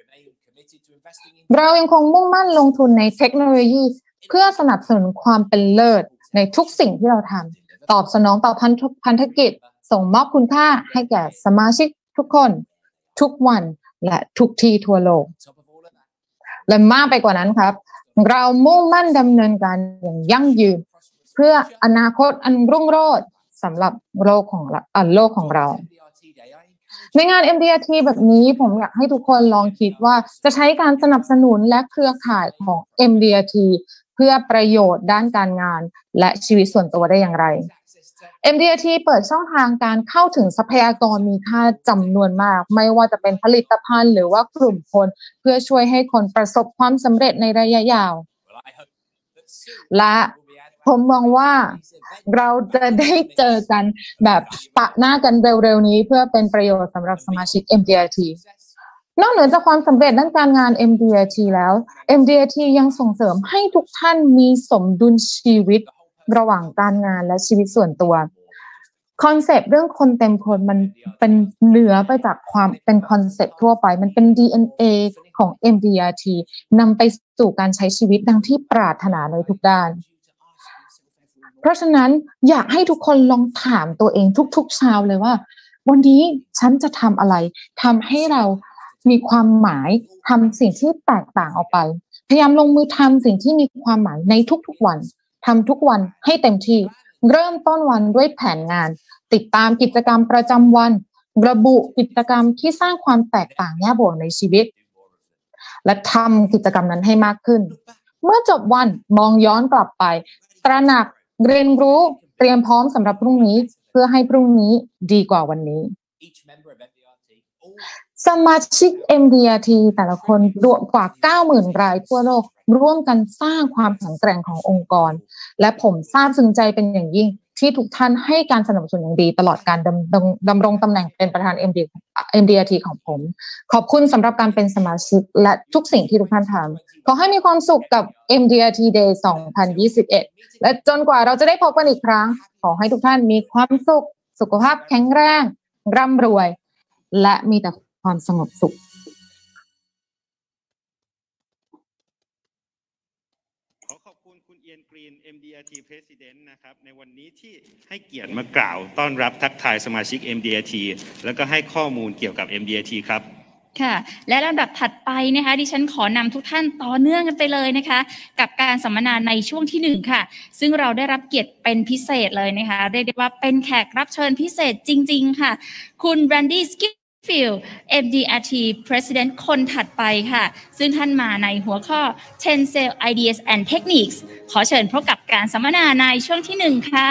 เรายังคงมุ่งมั่นลงทุนในเทคโนโลยีเพื่อสนับสนุนความเป็นเลิศในทุกสิ่งที่เราทำตอบสนองต่อพันธกิจส่งมอบคุณค่าให้แก่สมาชิกทุกคนทุกวันและทุกที่ทั่วโลกและมากไปกว่านั้นครับเรามุ่งมั่นดำเนินการอย่างยั่งยืนเพื่ออนาคตอันรุ่งโรจน์สำหรับโลกของเราในงาน MDRT แบบนี้ผมอยากให้ทุกคนลองคิดว่าจะใช้การสนับสนุนและเครือข่ายของ MDRT เพื่อประโยชน์ด้านการงานและชีวิตส่วนตัวได้อย่างไร MDRT เปิดช่องทางการเข้าถึงทรัพยากรมีค่าจำนวนมากไม่ว่าจะเป็นผลิตภัณฑ์หรือว่ากลุ่มคนเพื่อช่วยให้คนประสบความสำเร็จในระยะยาวและผมมองว่าเราจะได้เจอกันแบบปะหน้ากันเร็วๆนี้เพื่อเป็นประโยชน์สำหรับสมาชิก MDRT นอกเหนือจากความสำเร็จด้านการงาน MDRT แล้ว MDRT ยังส่งเสริมให้ทุกท่านมีสมดุลชีวิตระหว่างการงานและชีวิตส่วนตัวคอนเซปต์เรื่องคนเต็มคนมันเป็นเหนือไปจากความเป็นคอนเซปต์ทั่วไปมันเป็น DNA ของ MDRT นำไปสู่การใช้ชีวิตดังที่ปรารถนาในทุกด้านเพราะฉะนั้นอยากให้ทุกคนลองถามตัวเองทุกๆเช้าเลยว่าวันนี้ฉันจะทำอะไรทำให้เรามีความหมายทำสิ่งที่แตกต่างออกไปพยายามลงมือทำสิ่งที่มีความหมายในทุกๆวันทำทุกวันให้เต็มที่เริ่มต้นวันด้วยแผนงานติดตามกิจกรรมประจำวันระบุกิจกรรมที่สร้างความแตกต่างแง่บวกในชีวิตและทำกิจกรรมนั้นให้มากขึ้นเมื่อจบวันมองย้อนกลับไปตระหนักเรียนรู้เตรียมพร้อมสำหรับพรุ่งนี้เพื่อให้พรุ่งนี้ดีกว่าวันนี้สมาชิก MDRT แต่ละคนรวมกว่า 90,000 รายทั่วโลกร่วมกันสร้างความแข็งแกร่งขององค์กรและผมซาบซึ้งใจเป็นอย่างยิ่งที่ทุกท่านให้การสนับสนุนอย่างดีตลอดการดำรงตำแหน่งเป็นประธาน MDRT ของผมขอบคุณสำหรับการเป็นสมาชิกและทุกสิ่งที่ทุกท่านทำขอให้มีความสุขกับ MDRT Day 2021 และจนกว่าเราจะได้พบกันอีกครั้งขอให้ทุกท่านมีความสุขสุขภาพแข็งแรงร่ำรวยและมีแต่ความสงบสุขขอบคุณคุณเอียนกรีน MDRT President นะครับในวันนี้ที่ให้เกียรติมากล่าวต้อนรับทักทายสมาชิก MDRT แล้วก็ให้ข้อมูลเกี่ยวกับ MDRT ครับค่ะและลำดับถัดไปนะคะดิฉันขอนำทุกท่านต่อเนื่องกันไปเลยนะคะกับการสัมมนาในช่วงที่1ค่ะซึ่งเราได้รับเกียรติเป็นพิเศษเลยนะคะเรียกได้ว่าเป็นแขกรับเชิญพิเศษจริงๆค่ะคุณแรนดี้สกิField MDRT President คนถัดไปค่ะซึ่งท่านมาในหัวข้อ 10 Sales Ideas and Techniques ขอเชิญพบกับการสัมมนาในช่วงที่1ค่ะ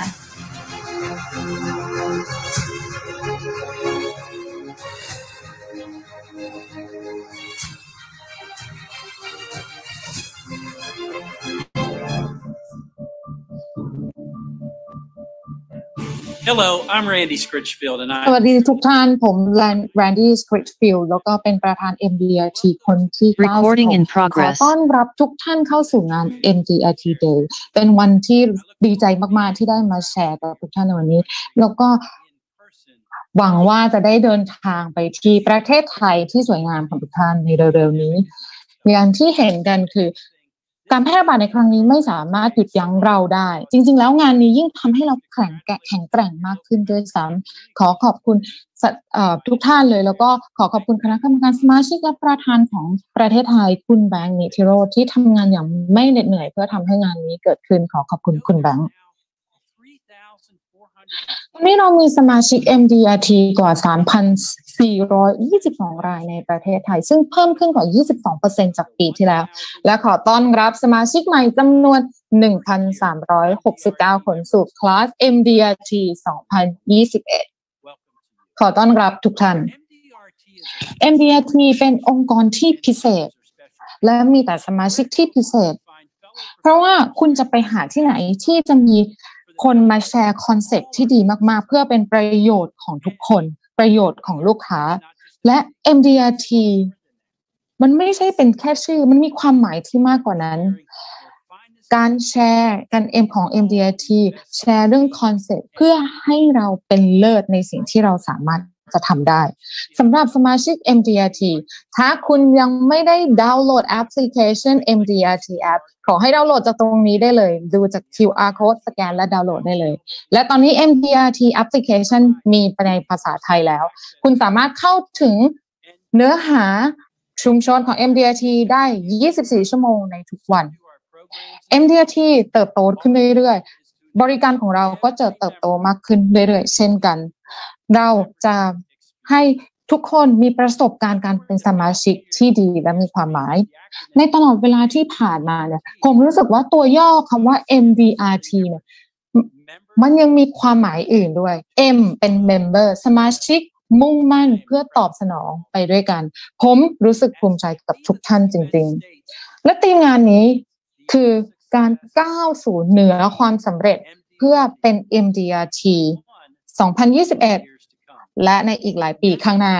Hello, I'm Randy Scritchfield and สวัสดีทุกท่านผม Randy Scritchfield แล้วก็เป็นประธาน MDRT คนที่96ขอต้อนรับทุกท่านเข้าสู่งาน MDRT Day เป็นวันที่ดีใจมากๆที่ได้มาแชร์กับทุกท่านในวันนี้แล้วก็หวังว่าจะได้เดินทางไปที่ประเทศไทยที่สวยงามของทุกท่านในเร็วๆนี้อย่างที่เห็นกันคือการแพร่ระบาดในครั้งนี้ไม่สามารถหยุดยั้งเราได้จริงๆแล้วงานนี้ยิ่งทำให้เราแข็งแกร่งมากขึ้นด้วยซ้ำขอขอบคุณทุกท่านเลยแล้วก็ขอขอบคุณคณะกรรมการสมาชิกและประธานของประเทศไทยคุณแบงค์นิติโรจน์ที่ทำงานอย่างไม่เหน็ดเหนื่อยเพื่อทำให้งานนี้เกิดขึ้นขอขอบคุณคุณแบงค์วันนี้เรามีสมาชิก MDRT กว่า 3,422 รายในประเทศไทยซึ่งเพิ่มขึ้นกว่า 22% จากปีที่แล้วและขอต้อนรับสมาชิกใหม่จำนวน 1,369 คนสู่คลาส MDRT 2021 ขอต้อนรับทุกท่าน MDRT เป็นองค์กรที่พิเศษและมีแต่สมาชิกที่พิเศษเพราะว่าคุณจะไปหาที่ไหนที่จะมีคนมาแชร์คอนเซ็ปต์ที่ดีมากๆเพื่อเป็นประโยชน์ของทุกคนประโยชน์ของลูกค้าและ MDRT มันไม่ใช่เป็นแค่ชื่อมันมีความหมายที่มากกว่านั้นการแชร์กันของ MDRT แชร์เรื่องคอนเซ็ปต์เพื่อให้เราเป็นเลิศในสิ่งที่เราสามารถจะทำได้สำหรับสมาชิก MDRT ถ้าคุณยังไม่ได้ดาวน์โหลดแอปพลิเคชัน MDRT App ขอให้ดาวน์โหลดจากตรงนี้ได้เลยดูจาก QR Code สแกนและดาวน์โหลดได้เลยและตอนนี้ MDRT Application มีในภาษาไทยแล้วคุณสามารถเข้าถึงเนื้อหาชุมชนของ MDRT ได้ 24 ชั่วโมงในทุกวัน MDRT เติบโตขึ้นเรื่อยๆบริการของเราก็จะเติบโตมากขึ้นเรื่อยๆเช่นกันเราจะให้ทุกคนมีประสบการณ์การเป็นสมาชิกที่ดีและมีความหมายในตลอดเวลาที่ผ่านมาเนี่ยผมรู้สึกว่าตัวย่อคำว่า MDRT เนี่ยมันยังมีความหมายอื่นด้วย M เป็น Member สมาชิกมุ่งมั่นเพื่อตอบสนองไปด้วยกันผมรู้สึกภูมิใจกับทุกท่านจริงๆและทีมงานนี้คือการก้าวสู่เหนือความสำเร็จเพื่อเป็น MDRT 2021 และในอีกหลายปีข้างหน้า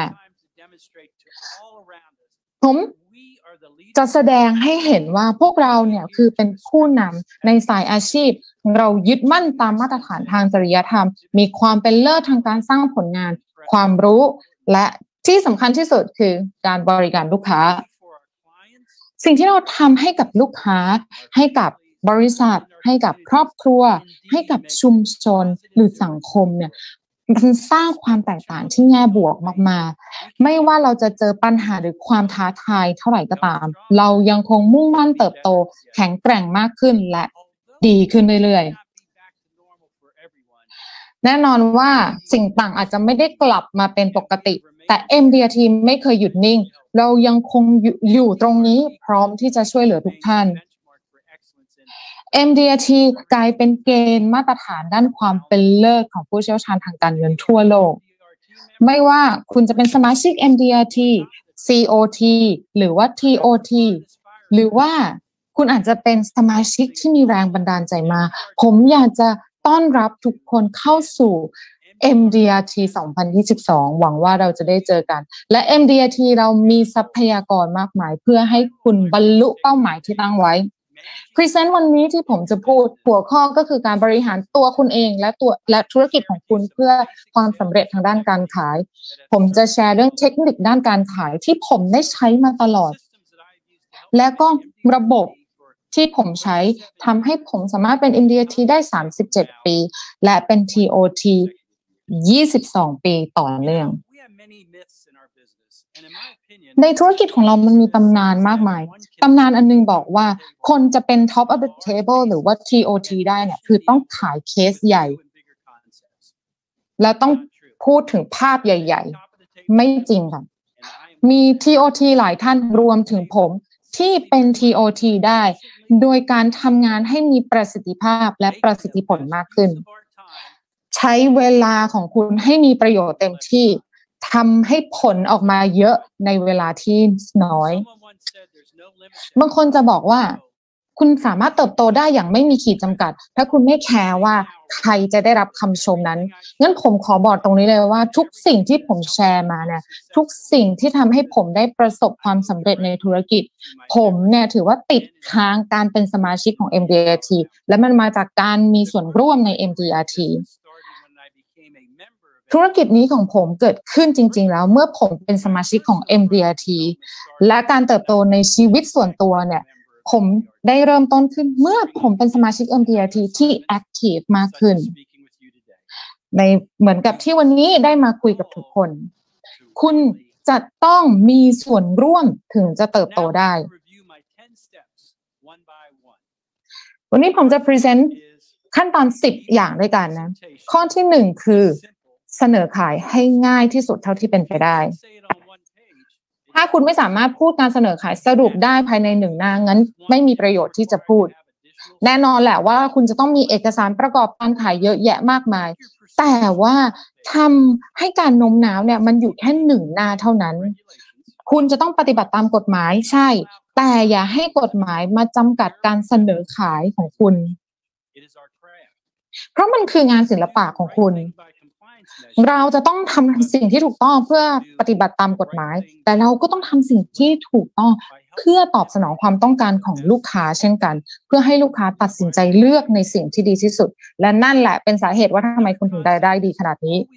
ผมจะแสดงให้เห็นว่าพวกเราเนี่ยคือเป็นผู้นำในสายอาชีพเรายึดมั่นตามมาตรฐานทางจริยธรรมมีความเป็นเลิศทางการสร้างผลงานความรู้และที่สำคัญที่สุดคือการบริการลูกค้าสิ่งที่เราทำให้กับลูกค้าให้กับบริษัทให้กับครอบครัวให้กับชุมชนหรือสังคมเนี่ยมันสร้างความแตกต่างที่แง่บวกมากๆไม่ว่าเราจะเจอปัญหาหรือความท้าทายเท่าไหร่ก็ตามเรายังคงมุ่งมั่นเติบโตแข็งแกร่งมากขึ้นและดีขึ้นเรื่อยๆแน่นอนว่าสิ่งต่างอาจจะไม่ได้กลับมาเป็นปกติแต่ MDRT ไม่เคยหยุดนิ่งเรายังคงอยู่ตรงนี้พร้อมที่จะช่วยเหลือทุกท่าน MDRT กลายเป็นเกณฑ์มาตรฐานด้านความเป็นเลิศของผู้เชี่ยวชาญทางการเงินทั่วโลกไม่ว่าคุณจะเป็นสมาชิก MDRT COT หรือว่า TOT หรือว่าคุณอาจจะเป็นสมาชิกที่มีแรงบันดาลใจมาผมอยากจะต้อนรับทุกคนเข้าสู่ MDRT 2022 หวังว่าเราจะได้เจอกันและ MDRT เรามีทรัพยากรมากมายเพื่อให้คุณบรรลุเป้าหมายที่ตั้งไว้พรีเซนต์วันนี้ที่ผมจะพูดหัวข้อก็คือการบริหารตัวคุณเองและธุรกิจของคุณเพื่อความสำเร็จทางด้านการขายผมจะแชร์เรื่องเทคนิคด้านการขายที่ผมได้ใช้มาตลอดและก็ระบบที่ผมใช้ทำให้ผมสามารถเป็น MDRT ได้37 ปีและเป็น TOT 22 ปีต่อเนื่องในธุรกิจของเรามันมีตำนานมากมายตำนานอันนึงบอกว่าคนจะเป็น top of the table หรือว่า TOT ได้เนี่ยคือต้องขายเคสใหญ่แล้วต้องพูดถึงภาพใหญ่ๆไม่จริงค่ะมี TOT หลายท่านรวมถึงผมที่เป็น TOT ได้โดยการทำงานให้มีประสิทธิภาพและประสิทธิผลมากขึ้นใช้เวลาของคุณให้มีประโยชน์เต็มที่ทำให้ผลออกมาเยอะในเวลาที่น้อยบางคนจะบอกว่าคุณสามารถเติบโตได้อย่างไม่มีขีดจำกัดถ้าคุณไม่แคร์ว่าใครจะได้รับคำชมนั้นงั้นผมขอบอกตรงนี้เลยว่าทุกสิ่งที่ผมแชร์มาเนี่ยทุกสิ่งที่ทำให้ผมได้ประสบความสำเร็จในธุรกิจผมเนี่ยถือว่าติดค้างการเป็นสมาชิกของ MDRT และมันมาจากการมีส่วนร่วมใน MDRTธุรกิจนี้ของผมเกิดขึ้นจริงๆแล้วเมื่อผมเป็นสมาชิกของ MDRT และการเติบโตในชีวิตส่วนตัวเนี่ยผมได้เริ่มต้นขึ้นเมื่อผมเป็นสมาชิก MDRT ที่ active มากขึ้นในเหมือนกับที่วันนี้ได้มาคุยกับทุกคนคุณจะต้องมีส่วนร่วมถึงจะเติบโตได้วันนี้ผมจะ present ขั้นตอน10อย่างด้วยกันนะข้อที่1คือเสนอขายให้ง่ายที่สุดเท่าที่เป็นไปได้ถ้าคุณไม่สามารถพูดการเสนอขายสรุปได้ภายใน1 หน้างั้นไม่มีประโยชน์ที่จะพูดแน่นอนแหละว่าคุณจะต้องมีเอกสารประกอบการขายเยอะแยะมากมายแต่ว่าทำให้การโน้มน้าวเนี่ยมันอยู่แค่1 หน้าเท่านั้นคุณจะต้องปฏิบัติตามกฎหมายใช่แต่อย่าให้กฎหมายมาจำกัดการเสนอขายของคุณเพราะมันคืองานศิลปะของคุณเราจะต้องทำสิ่งที่ถูกต้องเพื่อปฏิบัติตามกฎหมายแต่เราก็ต้องทำสิ่งที่ถูกต้องเพื่อตอบสนองความต้องการของลูกค้าเช่นกันเพื่อให้ลูกค้าตัดสินใจเลือกในสิ่งที่ดีที่สุดและนั่นแหละเป็นสาเหตุว่าทำไมคุณถึงได้ดีขนาดนี้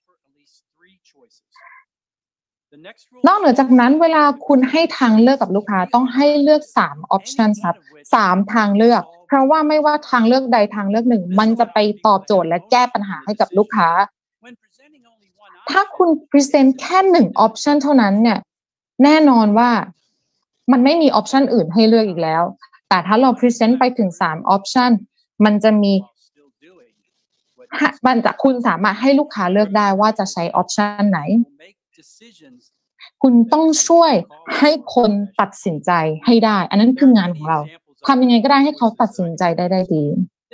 นอกเหนือจากนั้นเวลาคุณให้ทางเลือกกับลูกค้าต้องให้เลือก3 option ครับ3 ทางเลือกเพราะว่าไม่ว่าทางเลือกใดทางเลือกหนึ่งมันจะไปตอบโจทย์และแก้ปัญหาให้กับลูกค้าถ้าคุณ present แค่1 option เท่านั้นเนี่ยแน่นอนว่ามันไม่มี option อื่นให้เลือกอีกแล้วแต่ถ้าเรา present ไปถึง3 option มันจะมีคุณสามารถให้ลูกค้าเลือกได้ว่าจะใช้ option ไหนคุณต้องช่วยให้คนตัดสินใจให้ได้อันนั้นคืองานของเราทำยังไงก็ได้ให้เขาตัดสินใจได้ดี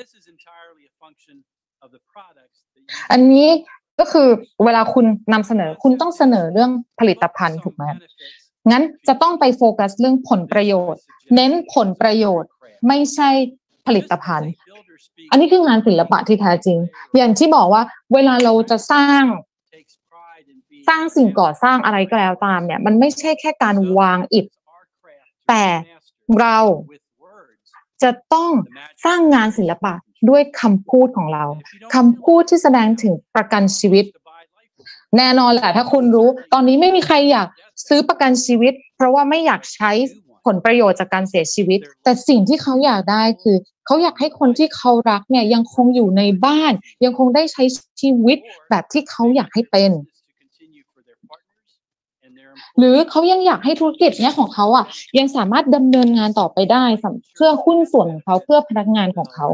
อันนี้ก็คือเวลาคุณนำเสนอคุณต้องเสนอเรื่องผลิตภัณฑ์ถูกไหมงั้นจะต้องไปโฟกัสเรื่องผลประโยชน์เน้นผลประโยชน์ไม่ใช่ผลิตภัณฑ์อันนี้คืองานศิลปะที่แท้จริงอย่างที่บอกว่าเวลาเราจะสร้างสิ่งก่อสร้างอะไรก็แล้วตามเนี่ยมันไม่ใช่แค่การวางอิฐแต่เราจะต้องสร้างงานศิลปะด้วยคำพูดของเราคำพูดที่แสดงถึงประกันชีวิตแน่นอนแหละถ้าคุณรู้ตอนนี้ไม่มีใครอยากซื้อประกันชีวิตเพราะว่าไม่อยากใช้ผลประโยชน์จากการเสียชีวิตแต่สิ่งที่เขาอยากได้คือเขาอยากให้คนที่เขารักเนี่ยยังคงอยู่ในบ้านยังคงได้ใช้ชีวิตแบบที่เขาอยากให้เป็นหรือเขายังอยากให้ธุรกิจเนี่ยของเขาอ่ะยังสามารถดำเนินงานต่อไปได้เพื่อหุ้นส่วนของเขาเพื่อพนักงานของเขา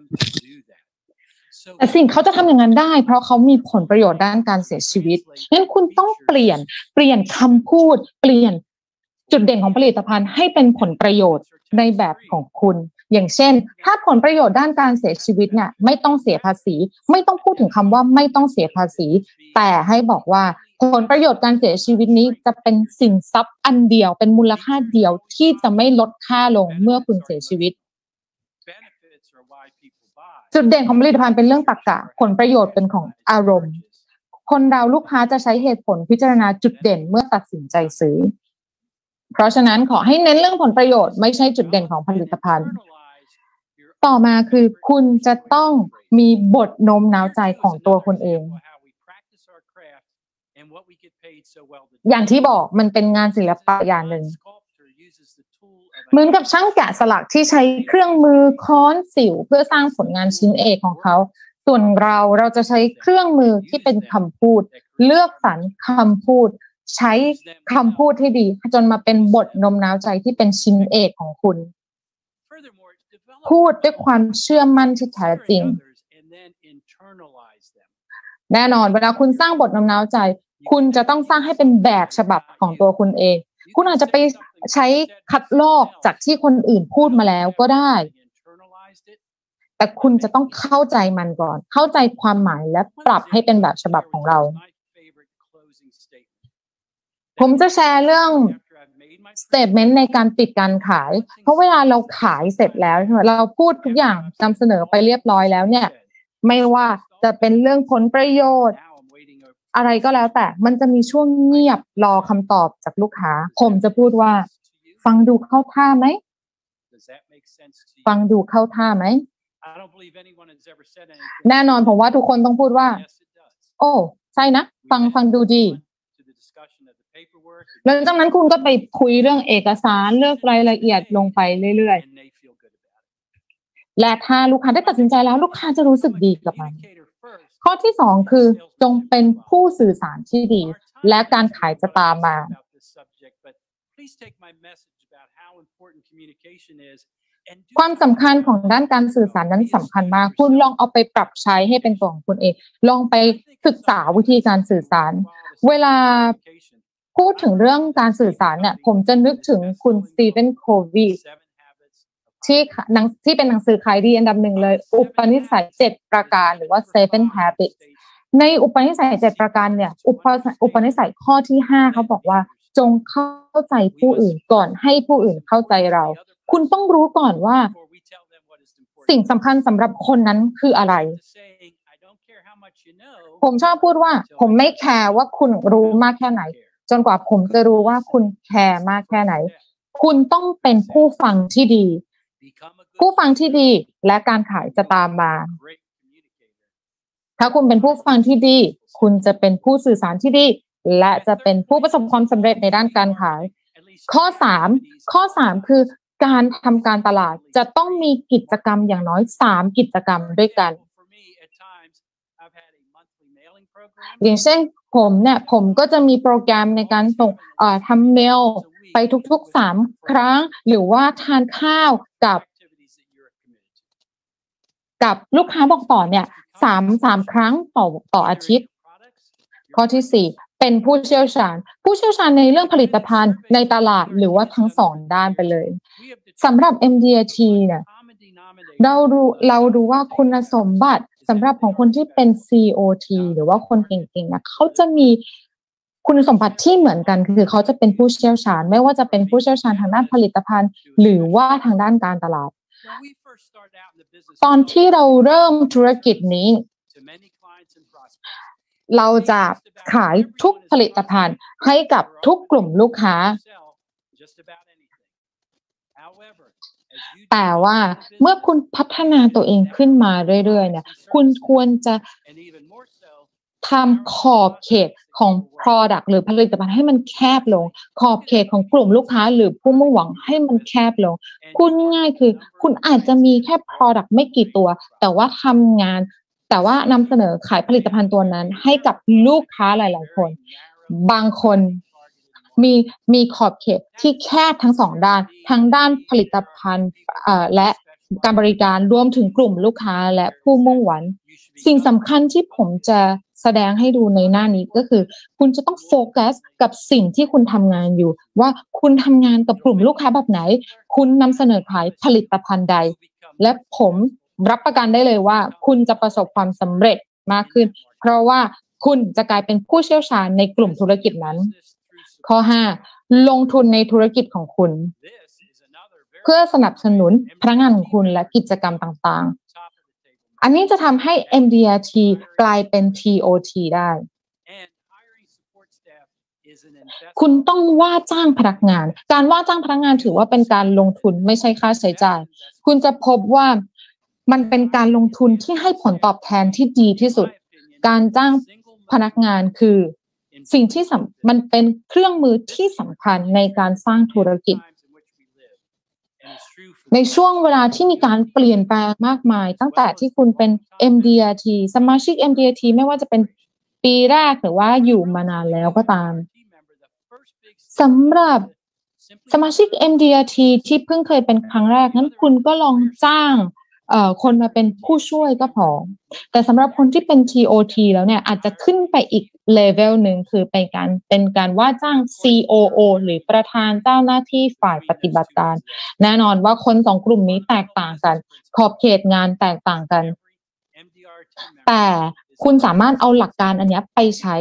แต่สิ่งเขาจะทำอย่างนั้นได้เพราะเขามีผลประโยชน์ด้านการเสียชีวิตงั้นคุณต้องเปลี่ยนคำพูดเปลี่ยนจุดเด่นของผลิตภัณฑ์ให้เป็นผลประโยชน์ในแบบของคุณอย่างเช่นถ้าผลประโยชน์ด้านการเสียชีวิตเนี่ยไม่ต้องเสียภาษีไม่ต้องพูดถึงคำว่าไม่ต้องเสียภาษีแต่ให้บอกว่าผลประโยชน์การเสียชีวิตนี้จะเป็นสินทรัพย์อันเดียวเป็นมูลค่าเดียวที่จะไม่ลดค่าลงเมื่อคุณเสียชีวิตจุดเด่นของผลิตภัณฑ์เป็นเรื่องตรรกะผลประโยชน์เป็นของอารมณ์คนเราลูกค้าจะใช้เหตุผลพิจารณาจุดเด่นเมื่อตัดสินใจซื้อเพราะฉะนั้นขอให้เน้นเรื่องผลประโยชน์ไม่ใช่จุดเด่นของผลิตภัณฑ์ต่อมาคือคุณจะต้องมีบทโน้มน้าวใจของตัวคุณเองอย่างที่บอกมันเป็นงานศิลปะอย่างหนึ่งเหมือนกับช่างแกะสลักที่ใช้เครื่องมือค้อนสิวเพื่อสร้างผลงานชิ้นเอกของเขาส่วนเราจะใช้เครื่องมือที่เป็นคำพูดเลือกสรรคำพูดใช้คำพูดที่ดีจนมาเป็นบทโน้มน้าวใจที่เป็นชิ้นเอกของคุณพูดด้วยความเชื่อมั่นที่แท้จริงแน่นอนเวลาคุณสร้างบทโน้มน้าวใจคุณจะต้องสร้างให้เป็นแบบฉบับของตัวคุณเองคุณอาจจะไปใช้คัดลอกจากที่คนอื่นพูดมาแล้วก็ได้แต่คุณจะต้องเข้าใจมันก่อนเข้าใจความหมายและปรับให้เป็นแบบฉบับของเราผมจะแชร์เรื่อง statement ในการปิดการขายเพราะเวลาเราขายเสร็จแล้วเราพูดทุกอย่างนำเสนอไปเรียบร้อยแล้วเนี่ยไม่ว่าจะเป็นเรื่องผลประโยชน์อะไรก็แล้วแต่มันจะมีช่วงเงียบรอคำตอบจากลูกค้าผมจะพูดว่าฟังดูเข้าท่าไหมฟังดูเข้าท่าไหมแน่นอนผมว่าทุกคนต้องพูดว่าโอ้ใช่นะฟังดูดีหลังจากนั้นคุณก็ไปคุยเรื่องเอกสารเลือกรายละเอียดลงไปเรื่อยๆและถ้าลูกค้าได้ตัดสินใจแล้วลูกค้าจะรู้สึกดีกับมันข้อที่สองคือจงเป็นผู้สื่อสารที่ดีและการขายจะตามมาความสำคัญของด้านการสื่อสารนั้นสำคัญมากคุณลองเอาไปปรับใช้ให้เป็นตัวของคุณเองลองไปศึกษาวิธีการสื่อสารเวลาพูดถึงเรื่องการสื่อสารเนี่ยผมจะนึกถึงคุณสตีเฟนโควีที่เป็นหนังสือขายดีอันดับหนึ่งเลยอุปนิสัย7ประการหรือว่า Seven Habits ในอุปนิสัย7ประการเนี่ยอุปนิสัยข้อที่5เขาบอกว่าจงเข้าใจผู้อื่นก่อนให้ผู้อื่นเข้าใจเราคุณต้องรู้ก่อนว่าสิ่งสำคัญสำหรับคนนั้นคืออะไรผมชอบพูดว่าผมไม่แคร์ว่าคุณรู้มากแค่ไหนจนกว่าผมจะรู้ว่าคุณแคร์มากแค่ไหนคุณต้องเป็นผู้ฟังที่ดีผู้ฟังที่ดีและการขายจะตามมาถ้าคุณเป็นผู้ฟังที่ดีคุณจะเป็นผู้สื่อสารที่ดีและจะเป็นผู้ประสบความสำเร็จในด้านการขายข้อ3คือการทำการตลาดจะต้องมีกิจกรรมอย่างน้อย3กิจกรรมด้วยกันอย่างเช่นผมก็จะมีโปรแกรมในการส่งทำเมลไปทุกๆ3ครั้งหรือว่าทานข้าวกับลูกค้าบอกต่อเนี่ย3ครั้งต่ออาทิตย์ข้อที่4เป็นผู้เชี่ยวชาญในเรื่องผลิตภัณฑ์ในตลาดหรือว่าทั้ง2ด้านไปเลยสำหรับ MDRT เนี่ยเราดูว่าคุณสมบัติสำหรับของคนที่เป็น COT หรือว่าคนเก่งๆนะเขาจะมีคุณสมบัติที่เหมือนกันคือเขาจะเป็นผู้เชี่ยวชาญไม่ว่าจะเป็นผู้เชี่ยวชาญทางด้านผลิตภัณฑ์หรือว่าทางด้านการตลาดตอนที่เราเริ่มธุรกิจนี้เราจะขายทุกผลิตภัณฑ์ให้กับทุกกลุ่มลูกค้าแต่ว่าเมื่อคุณพัฒนาตัวเองขึ้นมาเรื่อยๆเนี่ยคุณควรจะทำขอบเขตของ product หรือผลิตภัณฑ์ให้มันแคบลงขอบเขตของกลุ่มลูกค้าหรือผู้มุ่งหวังให้มันแคบลงคุณง่ายคือคุณอาจจะมีแค่ product ไม่กี่ตัวแต่ว่านำเสนอขายผลิตภัณฑ์ตัวนั้นให้กับลูกค้าหลายๆคนบางคนมีขอบเขตที่แคบทั้ง2ด้านทั้งด้านผลิตภัณฑ์และการบริการรวมถึงกลุ่มลูกค้าและผู้มุ่งหวังสิ่งสำคัญที่ผมจะแสดงให้ดูในหน้านี้ก็คือคุณจะต้องโฟกัสกับสิ่งที่คุณทำงานอยู่ว่าคุณทำงานกับกลุ่มลูกค้าแบบไหนคุณนำเสนอขายผลิตภัณฑ์ใดและผมรับประกันได้เลยว่าคุณจะประสบความสำเร็จมากขึ้นเพราะว่าคุณจะกลายเป็นผู้เชี่ยวชาญในกลุ่มธุรกิจนั้นข้อ5ลงทุนในธุรกิจของคุณเพื่อสนับสนุนพนักงานของคุณและกิจกรรมต่างๆอันนี้จะทำให้ MDRT กลายเป็น TOT ได้คุณต้องว่าจ้างพนักงานการว่าจ้างพนักงานถือว่าเป็นการลงทุนไม่ใช่ค่าใช้จ่ายคุณจะพบว่ามันเป็นการลงทุนที่ให้ผลตอบแทนที่ดีที่สุดการจ้างพนักงานคือสิ่งที่มันเป็นเครื่องมือที่สำคัญในการสร้างธุรกิจในช่วงเวลาที่มีการเปลี่ยนแปลงมากมายตั้งแต่ที่คุณเป็น MDRT สมาชิก MDRT ไม่ว่าจะเป็นปีแรกหรือว่าอยู่มานานแล้วก็ตามสำหรับสมาชิก MDRT ที่เพิ่งเคยเป็นครั้งแรกนั้นคุณก็ลองจ้างคนมาเป็นผู้ช่วยก็พอแต่สำหรับคนที่เป็น TOT แล้วเนี่ยอาจจะขึ้นไปอีกเลเวลหนึ่งคือเป็นการว่าจ้าง COO หรือประธานเจ้าหน้าที่ฝ่ายปฏิบัติการแน่นอนว่าคน2กลุ่มนี้แตกต่างกันขอบเขตงานแตกต่างกันแต่คุณสามารถเอาหลักการอันนี้ไปใช้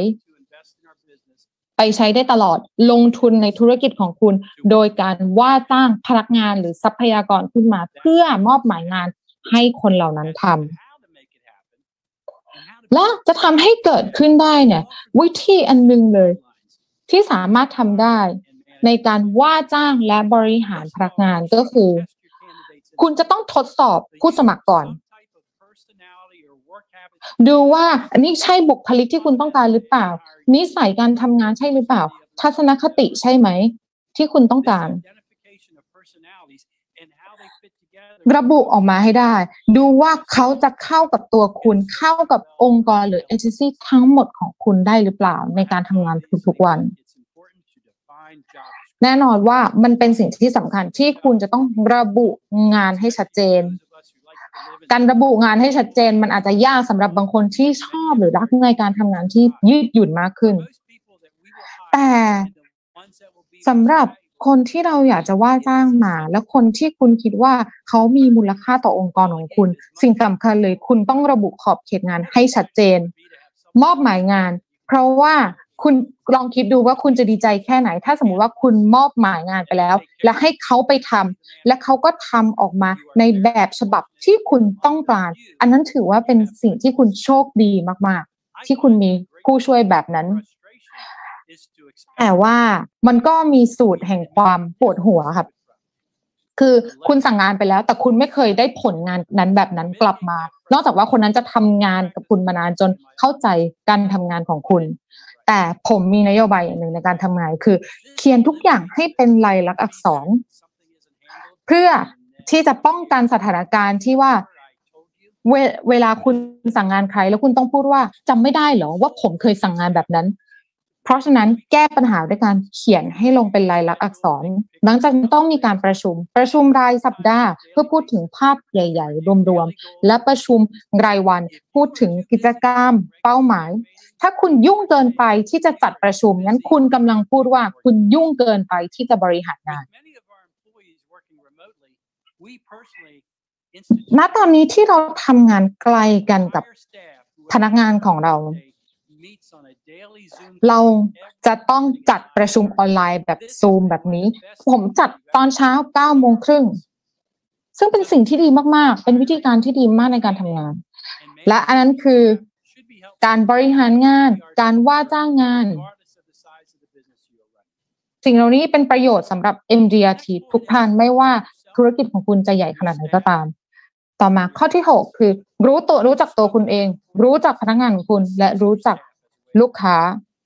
ได้ตลอดลงทุนในธุรกิจของคุณโดยการว่าจ้างพนักงานหรือทรัพยากรขึ้นมาเพื่อมอบหมายงานให้คนเหล่านั้นทำและจะทำให้เกิดขึ้นได้เนี่ยวิธีอันนึงเลยที่สามารถทำได้ในการว่าจ้างและบริหารพนักงานก็คือคุณจะต้องทดสอบผู้สมัครก่อนดูว่าอันนี้ใช่บุคลิกที่คุณต้องการหรือเปล่านิสัยการทำงานใช่หรือเปล่าทัศนคติใช่ไหมที่คุณต้องการระบุออกมาให้ได้ดูว่าเขาจะเข้ากับตัวคุณเข้ากับองค์กรหรือเอเจนซี่ทั้งหมดของคุณได้หรือเปล่าในการทำงานทุกๆวันแน่นอนว่ามันเป็นสิ่งที่สำคัญที่คุณจะต้องระบุงานให้ชัดเจนการระบุงานให้ชัดเจนมันอาจจะยากสำหรับบางคนที่ชอบหรือรักในการทำงานที่ยืดหยุ่นมากขึ้นแต่สำหรับคนที่เราอยากจะว่าจ้างมาและคนที่คุณคิดว่าเขามีมูลค่าต่อองค์กรของคุณสิ่งสำคัญเลยคุณต้องระบุขอบเขตงานให้ชัดเจนมอบหมายงานเพราะว่าคุณลองคิดดูว่าคุณจะดีใจแค่ไหนถ้าสมมุติว่าคุณมอบหมายงานไปแล้วและให้เขาไปทำและเขาก็ทำออกมาในแบบฉบับที่คุณต้องการอันนั้นถือว่าเป็นสิ่งที่คุณโชคดีมากๆที่คุณมีผู้ช่วยแบบนั้นแต่ว่ามันก็มีสูตรแห่งความปวดหัวครับคือคุณสั่งงานไปแล้วแต่คุณไม่เคยได้ผลงานนั้นแบบนั้นกลับมานอกจากว่าคนนั้นจะทำงานกับคุณมานานจนเข้าใจการทำงานของคุณแต่ผมมีนโยบายอย่างหนึ่งในการทำงานคือเขียนทุกอย่างให้เป็นลายลักษณ์อักษรเพื่อที่จะป้องกันสถานการณ์ที่ว่าเวลาคุณสั่งงานใครแล้วคุณต้องพูดว่าจำไม่ได้เหรอว่าผมเคยสั่งงานแบบนั้นเพราะฉะนั้นแก้ปัญหาด้วยการเขียนให้ลงเป็นลายลักษณ์อักษรหลังจากนั้นต้องมีการประชุมรายสัปดาห์เพื่อพูดถึงภาพใหญ่ๆรวมๆและประชุมรายวันพูดถึงกิจกรรมเป้าหมายถ้าคุณยุ่งเกินไปที่จะจัดประชุมงั้นคุณกำลังพูดว่าคุณยุ่งเกินไปที่จะบริหารงานณตอนนี้ที่เราทำงานไกลกันกับพนักงานของเราจะต้องจัดประชุมออนไลน์แบบซูมแบบนี้ผมจัดตอนเช้า 9:30 น.ซึ่งเป็นสิ่งที่ดีมากๆเป็นวิธีการที่ดีมากในการทำงานและอันนั้นคือการบริหารงานการว่าจ้างงานสิ่งเหล่านี้เป็นประโยชน์สำหรับ MDRT ทุกท่านไม่ว่าธุรกิจของคุณจะใหญ่ขนาดไหนก็ตามต่อมาข้อที่ 6 คือรู้จักตัวคุณเองรู้จักพนักงานของคุณและรู้จักลูกค้า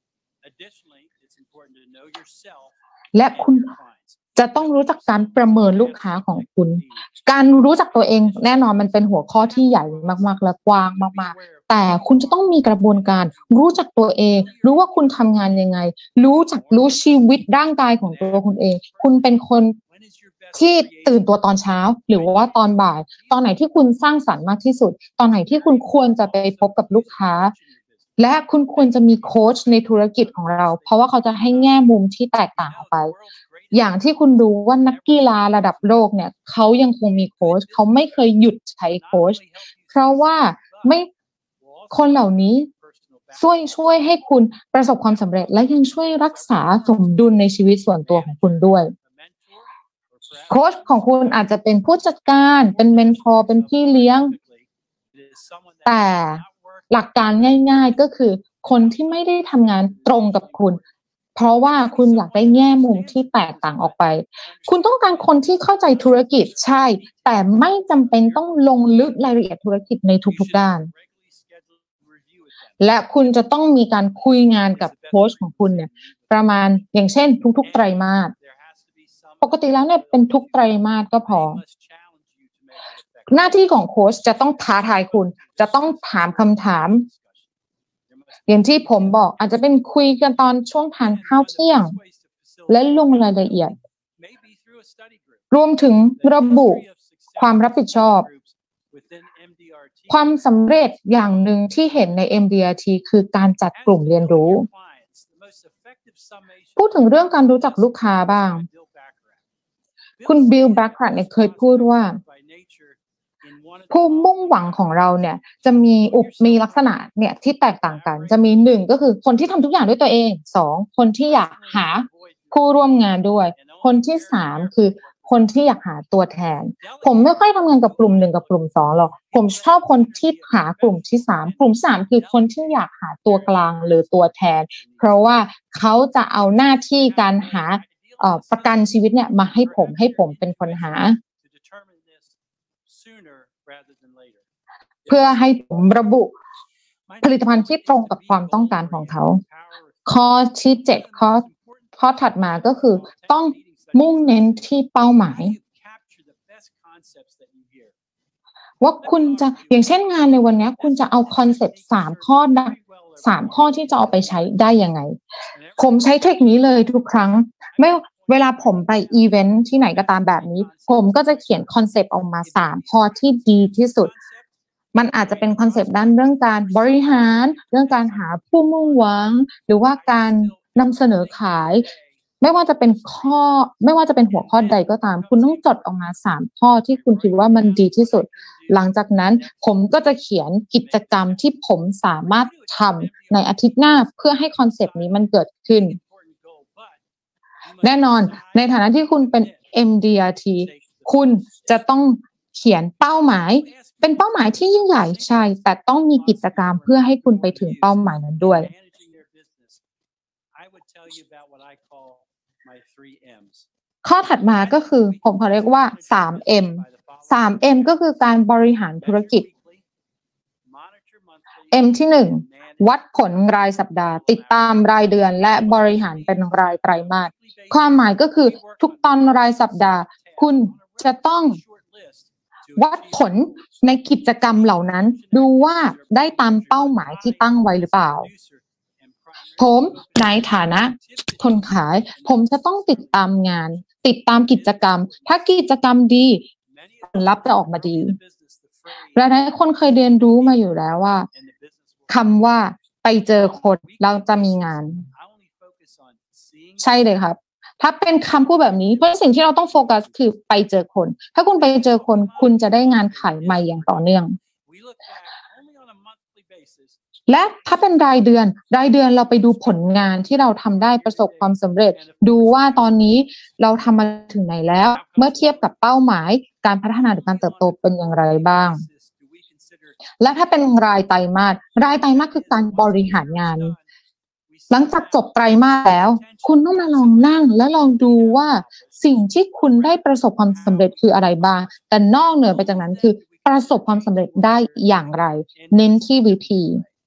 และคุณจะต้องรู้จักการประเมินลูกค้าของคุณการรู้จักตัวเองแน่นอนมันเป็นหัวข้อที่ใหญ่มากๆและกว้างมากๆแต่คุณจะต้องมีกระบวนการรู้จักตัวเองรู้ว่าคุณทำงานยังไงรู้ชีวิตร่างกายของตัวคุณเองคุณเป็นคนที่ตื่นตัวตอนเช้าหรือว่าตอนบ่ายตอนไหนที่คุณสร้างสรรค์มากที่สุดตอนไหนที่คุณควรจะไปพบกับลูกค้าและคุณควรจะมีโค้ชในธุรกิจของเราเพราะว่าเขาจะให้แง่มุมที่แตกต่างออกไปอย่างที่คุณรู้ว่านักกีฬาระดับโลกเนี่ยเขายังคงมีโค้ชเขาไม่เคยหยุดใช้โค้ชเพราะว่าคนเหล่านี้ช่วยให้คุณประสบความสำเร็จและยังช่วยรักษาสมดุลในชีวิตส่วนตัวของคุณด้วยโค้ชของคุณอาจจะเป็นผู้จัดการเป็นเมนทอร์เป็นพี่เลี้ยงแต่หลักการง่ายๆก็คือคนที่ไม่ได้ทำงานตรงกับคุณเพราะว่าคุณอยากได้แง่มุมที่แตกต่างออกไปคุณต้องการคนที่เข้าใจธุรกิจใช่แต่ไม่จำเป็นต้องลงลึกรายละเอียดธุรกิจในทุกๆด้านและคุณจะต้องมีการคุยงานกับโค้ชของคุณเนี่ยประมาณอย่างเช่นทุกๆไตรมาสปกติแล้วเนี่ยเป็นทุกไตรมาสก็พอหน้าที่ของโค้ชจะต้องท้าทายคุณจะต้องถามคำถามอย่างที่ผมบอกอาจจะเป็นคุยกันตอนช่วงทานข้าวเที่ยงและลงรายละเอียดรวมถึงระบุความรับผิดชอบความสำเร็จอย่างหนึ่งที่เห็นใน MDRT คือการจัดกลุ่มเรียนรู้พูดถึงเรื่องการรู้จักลูกค้าบ้างคุณบิล แบล็ครัตเนี่ยเคยพูดว่าผู้มุ่งหวังของเราเนี่ยจะมีลักษณะเนี่ยที่แตกต่างกันจะมี1ก็คือคนที่ทำทุกอย่างด้วยตัวเอง2คนที่อยากหาผู้ร่วมงานด้วยคนที่3คือคนที่อยากหาตัวแทนผมไม่ค่อยทำงานกับกลุ่ม1กับกลุ่ม2หรอกผมชอบคนที่หากลุ่มที่3กลุ่ม3คือคนที่อยากหาตัวกลางหรือตัวแทนเพราะว่าเขาจะเอาหน้าที่การหาประกันชีวิตเนี่ยมาให้ผมเป็นคนหาเพื่อให้ผมระบุผลิตภัณฑ์ที่ตรงกับความต้องการของเขาข้อที่7ข้อข้อถัดมาก็คือต้องมุ่งเน้นที่เป้าหมายว่าคุณจะอย่างเช่นงานในวันนี้คุณจะเอาคอนเซ็ปต์3 ข้อนะ3 ข้อที่จะเอาไปใช้ได้ยังไงผมใช้เทคนิคนี้เลยทุกครั้งไม่เวลาผมไปอีเวนท์ที่ไหนก็ตามแบบนี้ผมก็จะเขียนคอนเซ็ปต์ออกมา3 ข้อที่ดีที่สุดมันอาจจะเป็นคอนเซ็ปต์ด้านเรื่องการบริหารเรื่องการหาผู้มุ่งหวังหรือว่าการนำเสนอขายไม่ว่าจะเป็นหัวข้อใดก็ตามคุณต้องจดออกมา3 ข้อที่คุณคิดว่ามันดีที่สุดหลังจากนั้นผมก็จะเขียนกิจกรรมที่ผมสามารถทำในอาทิตย์หน้าเพื่อให้คอนเซปต์นี้มันเกิดขึ้นแน่นอนในฐานะที่คุณเป็น MDRT คุณจะต้องเขียนเป้าหมายเป็นเป้าหมายที่ยิ่งใหญ่ใช่แต่ต้องมีกิจกรรมเพื่อให้คุณไปถึงเป้าหมายนั้นด้วยข้อถัดมาก็คือผมขอเรียกว่า 3M 3M ก็คือการบริหารธุรกิจ M ที่ 1 วัดผลรายสัปดาห์ติดตามรายเดือนและบริหารเป็นรายไตรมาสความหมายก็คือทุกตอนรายสัปดาห์คุณจะต้องวัดผลในกิจกรรมเหล่านั้นดูว่าได้ตามเป้าหมายที่ตั้งไว้หรือเปล่าผมในฐานะคนขายผมจะต้องติดตามงานติดตามกิจกรรมถ้ากิจกรรมดีผลลัพธ์จะออกมาดีหลายคนเคยเรียนรู้มาอยู่แล้วว่าคำว่าไปเจอคนเราจะมีงานใช่เลยครับถ้าเป็นคำพูดแบบนี้เพราะสิ่งที่เราต้องโฟกัสคือไปเจอคนถ้าคุณไปเจอคนคุณจะได้งานขายใหม่อย่างต่อเนื่องและถ้าเป็นรายเดือนเราไปดูผลงานที่เราทำได้ประสบความสำเร็จดูว่าตอนนี้เราทำมาถึงไหนแล้วเมื่อเทียบกับเป้าหมายการพัฒนาหรือการเติบโตเป็นอย่างไรบ้างและถ้าเป็นรายไตรมาสคือการบริหารงานหลังจากจบไตรมาสแล้วคุณต้องมาลองนั่งและลองดูว่าสิ่งที่คุณได้ประสบความสำเร็จคืออะไรบ้างแต่นอกเหนือไปจากนั้นคือประสบความสำเร็จได้อย่างไรเน้นที่วิธี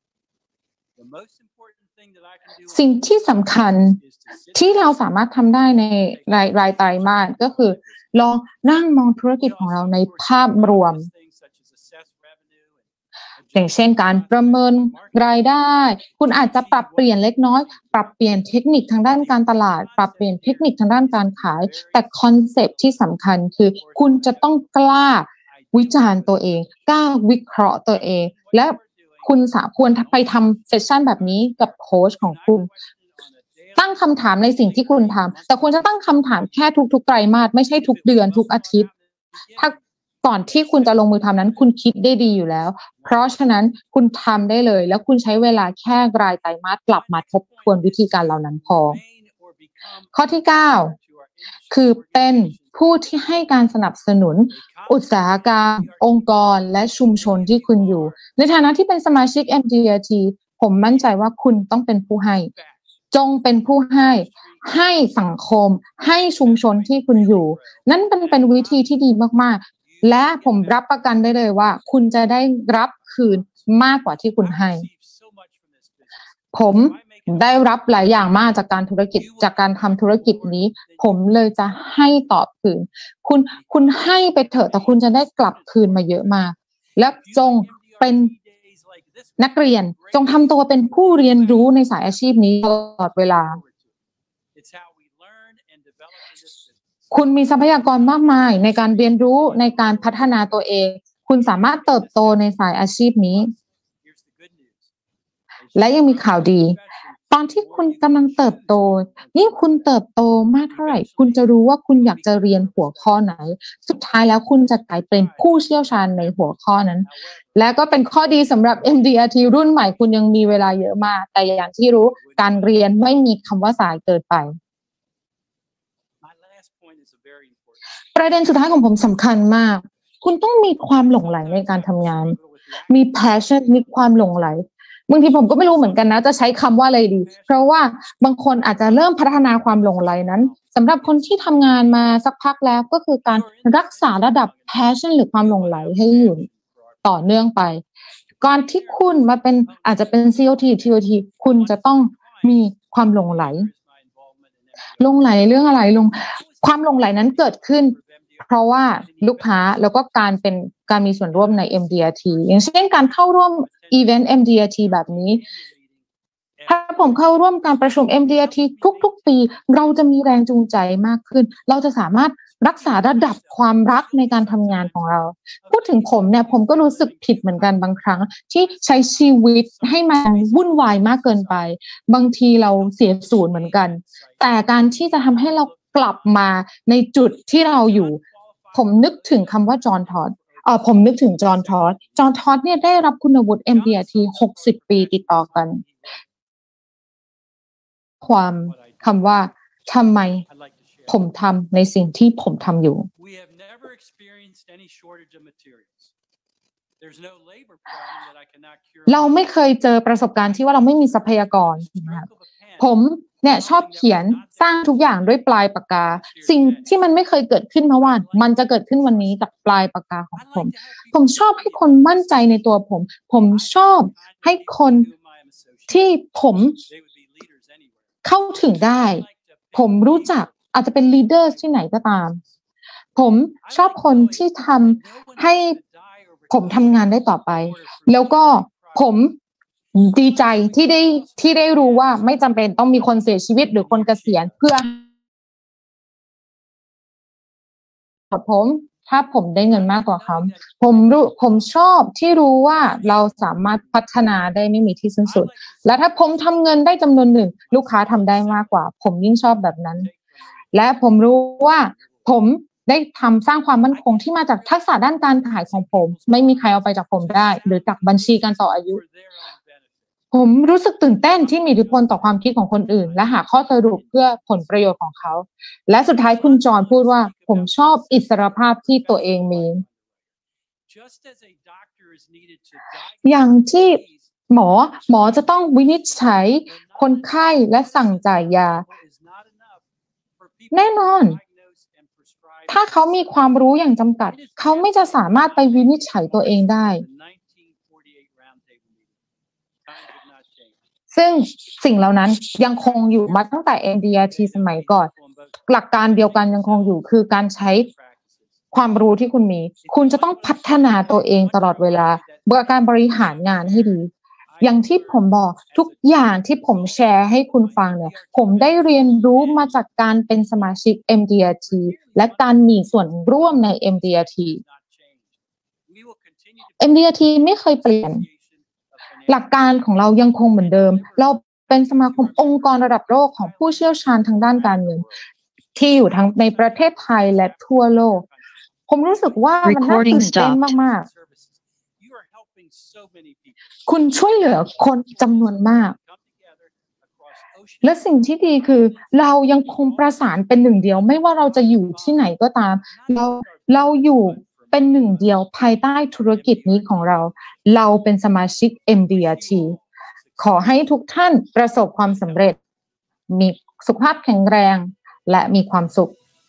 สิ่งที่สำคัญที่เราสามารถทำได้ในรายไตรมาสก็คือลองนั่งมองธุรกิจของเราในภาพรวมอย่างเช่นการประเมินรายได้คุณอาจจะปรับเปลี่ยนเล็กน้อยปรับเปลี่ยนเทคนิคทางด้านการตลาดปรับเปลี่ยนเทคนิคทางด้านการขายแต่คอนเซปต์ที่สำคัญคือคุณจะต้องกล้าวิจารณ์ตัวเองกล้าวิเคราะห์ตัวเองและคุณควรไปทำเซสชั่นแบบนี้กับโค้ชของคุณตั้งคำถามในสิ่งที่คุณทำแต่คุณจะตั้งคำถามแค่ทุกๆไตรมาสไม่ใช่ทุกเดือนทุกอาทิตย์ถ้าก่อนที่คุณจะลงมือทำนั้นคุณคิดได้ดีอยู่แล้วเพราะฉะนั้นคุณทำได้เลยแล้วคุณใช้เวลาแค่รายไตรมาสกลับมาทบทวนวิธีการเหล่านั้นพอข้อที่9คือเป็นผู้ที่ให้การสนับสนุนอุตสาหกรรมองค์กรและชุมชนที่คุณอยู่ในฐานะที่เป็นสมาชิก MDRT ผมมั่นใจว่าคุณต้องเป็นผู้ให้จงเป็นผู้ให้สังคมให้ชุมชนที่คุณอยู่นั่นเป็นวิธีที่ดีมากๆและผมรับประกันได้เลยว่าคุณจะได้รับคืนมากกว่าที่คุณให้ผมได้รับหลายอย่างมากจากการทำธุรกิจนี้ผมเลยจะให้ตอบคืนคุณให้ไปเถอะแต่คุณจะได้กลับคืนมาเยอะมากและจงเป็นนักเรียนจงทำตัวเป็นผู้เรียนรู้ในสายอาชีพนี้ตลอดเวลาคุณมีทรัพยากรมากมายในการเรียนรู้ในการพัฒนาตัวเองคุณสามารถเติบโตในสายอาชีพนี้และยังมีข่าวดีตอนที่คุณกำลังเติบโตยิ่งคุณเติบโตมากเท่าไหร่คุณจะรู้ว่าคุณอยากจะเรียนหัวข้อไหนสุดท้ายแล้วคุณจะกลายเป็นผู้เชี่ยวชาญในหัวข้อนั้นและก็เป็นข้อดีสำหรับ MDRT รุ่นใหม่คุณยังมีเวลาเยอะมากแต่อย่างที่รู้การเรียนไม่มีคำว่าสายเกินไปประเด็นสุดท้ายของผมสำคัญมากคุณต้องมีความหลงไหลในการทำงานมี passion มีความหลงไหลบางทีผมก็ไม่รู้เหมือนกันนะจะใช้คำว่าอะไรดีเพราะว่าบางคนอาจจะเริ่มพัฒนาความหลงไหลนั้นสำหรับคนที่ทำงานมาสักพักแล้วก็คือการรักษาระดับ passion หรือความหลงไหลให้อยู่ต่อเนื่องไปก่อนที่คุณมาเป็นอาจจะเป็น COT TOT คุณจะต้องมีความหลงไหลหลงไหลเรื่องอะไรความหลงไหลนั้นเกิดขึ้น เพราะว่าลูกค้าแล้วก็การมีส่วนร่วมใน MDRT อย่างเช่นการเข้าร่วมอีเวนต์ MDRT แบบนี้ถ้าผมเข้าร่วมการประชุม MDRT ทุกๆปีเราจะมีแรงจูงใจมากขึ้นเราจะสามารถรักษาระดับความรักในการทำงานของเราพูดถึงผมเนี่ยผมก็รู้สึกผิดเหมือนกันบางครั้งที่ใช้ชีวิตให้มันวุ่นวายมากเกินไปบางทีเราเสียศูนย์เหมือนกันแต่การที่จะทำให้เรากลับมาในจุดที่เราอยู่ผมนึกถึงคำว่าจอห์นทอดผมนึกถึงจอห์นทอดเนี่ยได้รับคุณวุฒิ MDRT 60 ปีติดต่อกันคำว่าทำไมผมทำในสิ่งที่ผมทำอยู่เราไม่เคยเจอประสบการณ์ที่ว่าเราไม่มีทรัพยากรนะครับผมเนี่ยชอบเขียนสร้างทุกอย่างด้วยปลายปากกาสิ่งที่มันไม่เคยเกิดขึ้นเมื่อวานมันจะเกิดขึ้นวันนี้จากปลายปากกาของผมชอบให้คนมั่นใจในตัวผมชอบให้คนที่ผมเข้าถึงได้ผมรู้จักอาจจะเป็นลีดเดอร์ที่ไหนก็ตามผมชอบคนที่ทำให้ผมทำงานได้ต่อไปแล้วก็ผมดีใจที่ได้รู้ว่าไม่จำเป็นต้องมีคนเสียชีวิตหรือคนเกษียณเพื่อถ้าผมได้เงินมากกว่าเขาผมชอบที่รู้ว่าเราสามารถพัฒนาได้ไม่มีที่สิ้นสุดและถ้าผมทำเงินได้จำนวนหนึ่งลูกค้าทำได้มากกว่าผมยิ่งชอบแบบนั้นและผมรู้ว่าผมได้สร้างความมั่นคงที่มาจากทักษะด้านการขายของผมไม่มีใครเอาไปจากผมได้หรือจากบัญชีการต่ออายุผมรู้สึกตื่นเต้นที่มีอิทธิพลต่อความคิดของคนอื่นและหาข้อสรุปเพื่อผลประโยชน์ของเขาและสุดท้ายคุณจอห์นพูดว่าผมชอบอิสรภาพที่ตัวเองมีอย่างที่หมอจะต้องวินิจฉัยคนไข้และสั่งจ่ายยาแน่นอนถ้าเขามีความรู้อย่างจำกัดเขาไม่จะสามารถไปวินิจฉัยตัวเองได้ซึ่งสิ่งเหล่านั้นยังคงอยู่มาตั้งแต่ MDRT สมัยก่อนหลักการเดียวกันยังคงอยู่คือการใช้ความรู้ที่คุณมีคุณจะต้องพัฒนาตัวเองตลอดเวลาการบริหารงานให้ดีอย่างที่ผมบอกทุกอย่างที่ผมแชร์ให้คุณฟังเนี่ยผมได้เรียนรู้มาจากการเป็นสมาชิก MDRT และการมีส่วนร่วมใน MDRT ไม่เคยเปลี่ยนหลักการของเรายังคงเหมือนเดิมเราเป็นสมาคมองค์กรระดับโลกของผู้เชี่ยวชาญทางด้านการเงินที่อยู่ทั้งในประเทศไทยและทั่วโลกผมรู้สึกว่ามันน่าตื่นเต้นมากๆคุณช่วยเหลือคนจำนวนมากและสิ่งที่ดีคือเรายังคงประสานเป็นหนึ่งเดียวไม่ว่าเราจะอยู่ที่ไหนก็ตามเราอยู่เป็นหนึ่งเดียวภายใต้ธุรกิจนี้ของเราเป็นสมาชิก MDRT ขอให้ทุกท่านประสบความสำเร็จมีสุขภาพแข็งแรงและมีความสุข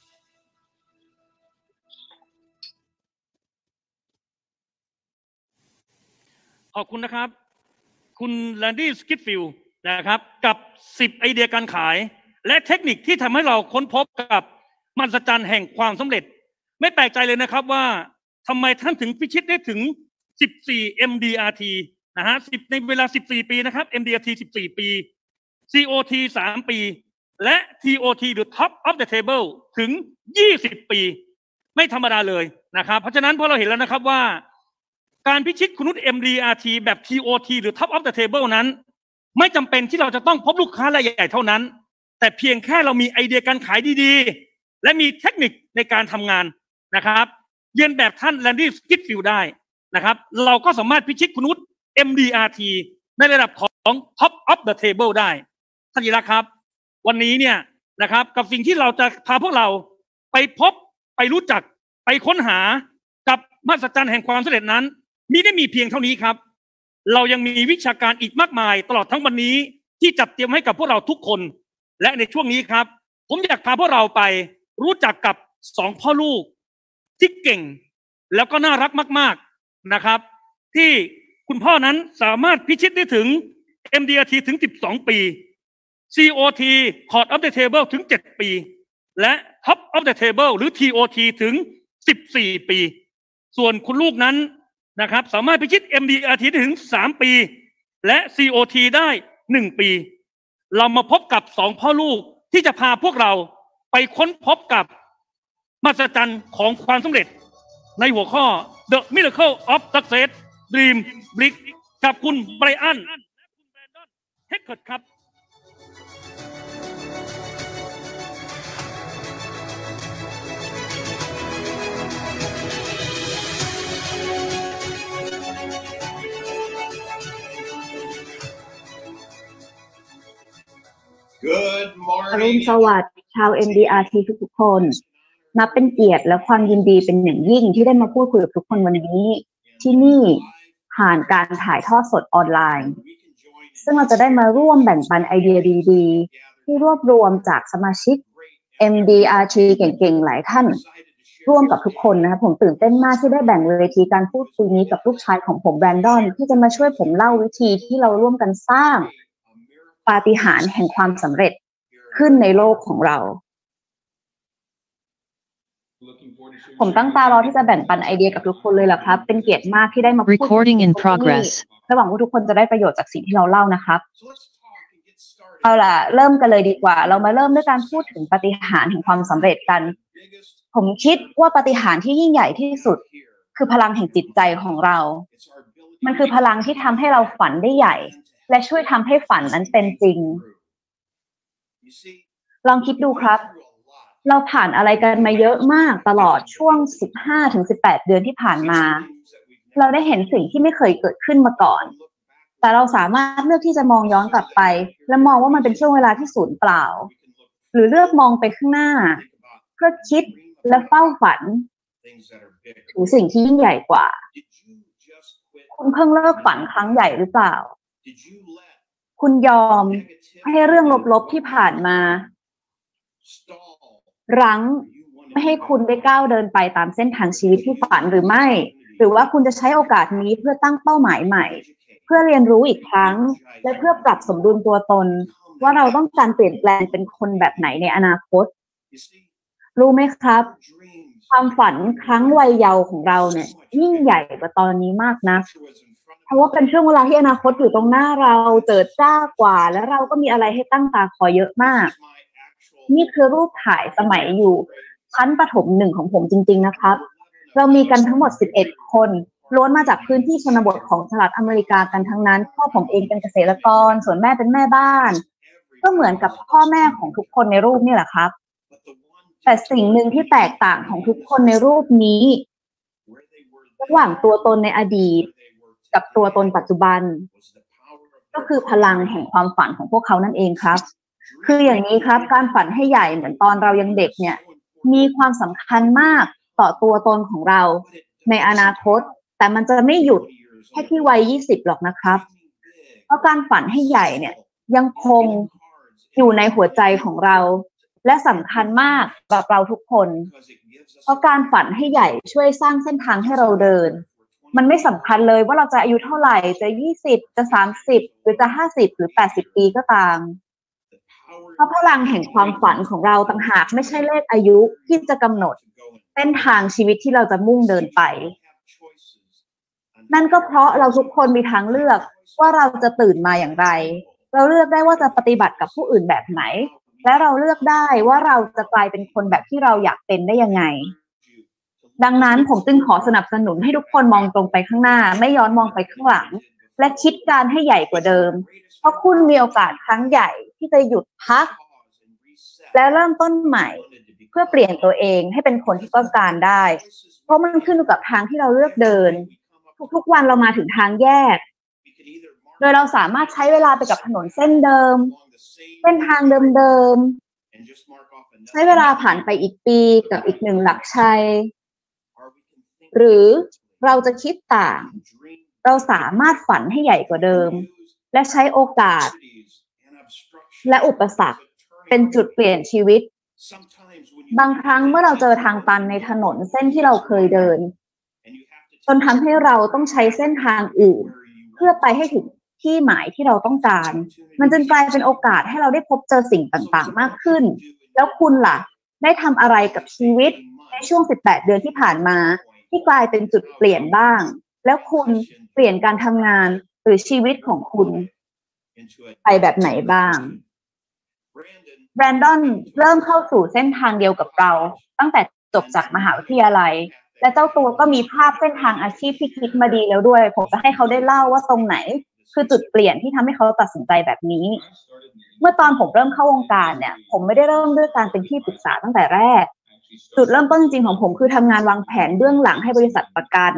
ขอบคุณนะครับคุณแลนดี้สกิทฟิลด์นะครับกับ10ไอเดียการขายและเทคนิคที่ทำให้เราค้นพบกับมหัศจรรย์แห่งความสำเร็จไม่แปลกใจเลยนะครับว่าทำไมท่านถึงพิชิตได้ถึง14 MDRT นะฮะในเวลา14ปีนะครับ MDRT 14 ปี COT 3 ปีและ TOT หรือ Top of the Table ถึง20 ปีไม่ธรรมดาเลยนะครับเพราะฉะนั้นพอเราเห็นแล้วนะครับว่าการพิชิตคุณวุฒิ MDRT แบบ TOT หรือ Top of the Table นั้นไม่จำเป็นที่เราจะต้องพบลูกค้ารายใหญ่เท่านั้นแต่เพียงแค่เรามีไอเดียการขายดีๆและมีเทคนิคในการทำงานนะครับเรียนแบบท่านแลนดี้สกิทฟิลด์ได้นะครับเราก็สามารถพิชิตคุณวุฒิ MDRT ในระดับของ Top of the Table ได้ท่านยีระครับวันนี้เนี่ยนะครับกับสิ่งที่เราจะพาพวกเราไปพบไปรู้จักไปค้นหากับมหัศจรรย์แห่งความสำเร็จนั้นมิได้มีเพียงเท่านี้ครับเรายังมีวิชาการอีกมากมายตลอดทั้งวันนี้ที่จัดเตรียมให้กับพวกเราทุกคนและในช่วงนี้ครับผมอยากพาพวกเราไปรู้จักกับ2พ่อลูกที่เก่งแล้วก็น่ารักมากๆนะครับที่คุณพ่อนั้นสามารถพิชิตได้ถึง MDRT ถึง12 ปี COT Court of the Table ถึง7 ปีและ Top of the Table หรือ TOT ถึง14 ปีส่วนคุณลูกนั้นนะครับสามารถพิชิต MDRT ได้ถึง3 ปีและ COT ได้1 ปีเรามาพบกับ2 พ่อลูกที่จะพาพวกเราไปค้นพบกับมหัศจรรย์ของความสำเร็จในหัวข้อ The Miracle of Success Dream Big กับคุณไบรอันและคุณแบรนดอนเฮกเกิร์ตครับอรุณสวัสดิ์ชาว MDRT ทุกๆคนนับเป็นเกียรติและความยินดีเป็นอย่างยิ่งที่ได้มาพูดคุยกับทุกคนวันนี้ที่นี่ผ่านการถ่ายทอดสดออนไลน์ซึ่งเราจะได้มาร่วมแบ่งปันไอเดียดีๆที่รวบรวมจากสมาชิก MDRT เก่งๆหลายท่านร่วมกับทุกคนนะครับผมตื่นเต้นมากที่ได้แบ่งเวทีการพูดคุยนี้กับลูกชายของผมแบรนดอนที่จะมาช่วยผมเล่าวิธีที่เราร่วมกันสร้างปาฏิหาริย์แห่งความสำเร็จขึ้นในโลกของเราผมตั้งตารอที่จะแบ่งปันไอเดียกับทุกคนเลยล่ะครับเป็นเกียรติมากที่ได้มาพูดคุยและหวังว่าทุกคนจะได้ประโยชน์จากสิ่งที่เราเล่านะครับเอาล่ะเริ่มกันเลยดีกว่าเรามาเริ่มด้วยการพูดถึงปาฏิหาริย์แห่งความสำเร็จกันผมคิดว่าปาฏิหาริย์ที่ยิ่งใหญ่ที่สุดคือพลังแห่งจิตใจของเรามันคือพลังที่ทำให้เราฝันได้ใหญ่และช่วยทำให้ฝันนั้นเป็นจริงลองคิดดูครับเราผ่านอะไรกันมาเยอะมากตลอดช่วง 15-18 เดือนที่ผ่านมาเราได้เห็นสิ่งที่ไม่เคยเกิดขึ้นมาก่อนแต่เราสามารถเลือกที่จะมองย้อนกลับไปและมองว่ามันเป็นช่วงเวลาที่สูญเปล่าหรือเลือกมองไปข้างหน้าเพื่อคิดและเฝ้าฝันถึงสิ่งที่ยิ่งใหญ่กว่าคุณเพิ่งเลิกฝันครั้งใหญ่หรือเปล่าคุณยอมให้เรื่องลบๆที่ผ่านมารั้งไม่ให้คุณได้ก้าวเดินไปตามเส้นทางชีวิตที่ฝันหรือไม่หรือว่าคุณจะใช้โอกาสนี้เพื่อตั้งเป้าหมายใหม่เพื่อเรียนรู้อีกครั้งและเพื่อปรับสมดุลตัวตนว่าเราต้องการเปลี่ยนแปลงเป็นคนแบบไหนในอนาคตรู้ไหมครับความฝันครั้งวัยเยาว์ของเราเนี่ยยิ่งใหญ่กว่าตอนนี้มากนะเพราะว่าเป็นช่วงเวลาที่อนาคตอยู่ตรงหน้าเราเจิดจ้ากว่าและเราก็มีอะไรให้ตั้งตาคอยเยอะมากนี่คือรูปถ่ายสมัยอยู่ชั้นประถม1ของผมจริงๆนะครับเรามีกันทั้งหมด11คนล้วนมาจากพื้นที่ชนบทของสหรัฐอเมริกากันทั้งนั้นพ่อผมเองเป็นเกษตรกรส่วนแม่เป็นแม่บ้านก็เหมือนกับพ่อแม่ของทุกคนในรูปนี่แหละครับแต่สิ่งหนึ่งที่แตกต่างของทุกคนในรูปนี้ระหว่างตัวตนในอดีตกับตัวตนปัจจุบันก็คือพลังแห่งความฝันของพวกเขานั่นเองครับคืออย่างนี้ครับการฝันให้ใหญ่เหมือนตอนเรายังเด็กเนี่ยมีความสำคัญมากต่อตัวตนของเราในอนาคตแต่มันจะไม่หยุดแค่ที่วัย20หรอกนะครับเพราะการฝันให้ใหญ่เนี่ยยังคงอยู่ในหัวใจของเราและสำคัญมากกับเราทุกคนเพราะการฝันให้ใหญ่ช่วยสร้างเส้นทางให้เราเดินมันไม่สำคัญเลยว่าเราจะอายุเท่าไหร่จะ20จะ30หรือจะ50หรือ80ปีก็ตามเพราะพลังแห่งความฝันของเราต่างหากไม่ใช่เลขอายุที่จะกำหนดเส้นทางชีวิตที่เราจะมุ่งเดินไปนั่นก็เพราะเราทุกคนมีทางเลือกว่าเราจะตื่นมาอย่างไรเราเลือกได้ว่าจะปฏิบัติกับผู้อื่นแบบไหนและเราเลือกได้ว่าเราจะกลายเป็นคนแบบที่เราอยากเป็นได้ยังไงดังนั้นผมจึงขอสนับสนุนให้ทุกคนมองตรงไปข้างหน้าไม่ย้อนมองไปข้างหลังและคิดการให้ใหญ่กว่าเดิมเพราะคุณมีโอกาสครั้งใหญ่ที่จะหยุดพักและเริ่มต้นใหม่เพื่อเปลี่ยนตัวเองให้เป็นคนที่ต้องการได้เพราะมันขึ้นอยู่กับทางที่เราเลือกเดินทุกๆวันเรามาถึงทางแยกโดยเราสามารถใช้เวลาไปกับถนนเส้นเดิมเส้นทางเดิมๆใช้เวลาผ่านไปอีกปีกับอีก1หลักชัยหรือเราจะคิดต่างเราสามารถฝันให้ใหญ่กว่าเดิมและใช้โอกาสและอุปสรรคเป็นจุดเปลี่ยนชีวิตบางครั้งเมื่อเราเจอทางตันในถนนเส้นที่เราเคยเดินจนทำให้เราต้องใช้เส้นทางอื่นเพื่อไปให้ถึงที่หมายที่เราต้องการ มันจึงกลายเป็นโอกาสให้เราได้พบเจอสิ่งต่างๆมากขึ้นแล้วคุณล่ะได้ทำอะไรกับชีวิตในช่วง18เดือนที่ผ่านมาที่กลายเป็นจุดเปลี่ยนบ้างแล้วคุณเปลี่ยนการทำงานหรือชีวิตของคุณไปแบบไหนบ้างแบรนดอนเริ่มเข้าสู่เส้นทางเดียวกับเราตั้งแต่จบจากมหาวิทยาลัยและเจ้าตัวก็มีภาพเส้นทางอาชีพที่คิดมาดีแล้วด้วยผมจะให้เขาได้เล่าว่าตรงไหนคือจุดเปลี่ยนที่ทำให้เขาตัดสินใจแบบนี้เมื่อตอนผมเริ่มเข้าวงการเนี่ยผมไม่ได้เริ่มด้วยการเป็นที่ปรึกษาตั้งแต่แรกจุดเริ่มต้นจริงๆของผมคือทำงานวางแผนเบื้องหลังให้บริษัทประกัน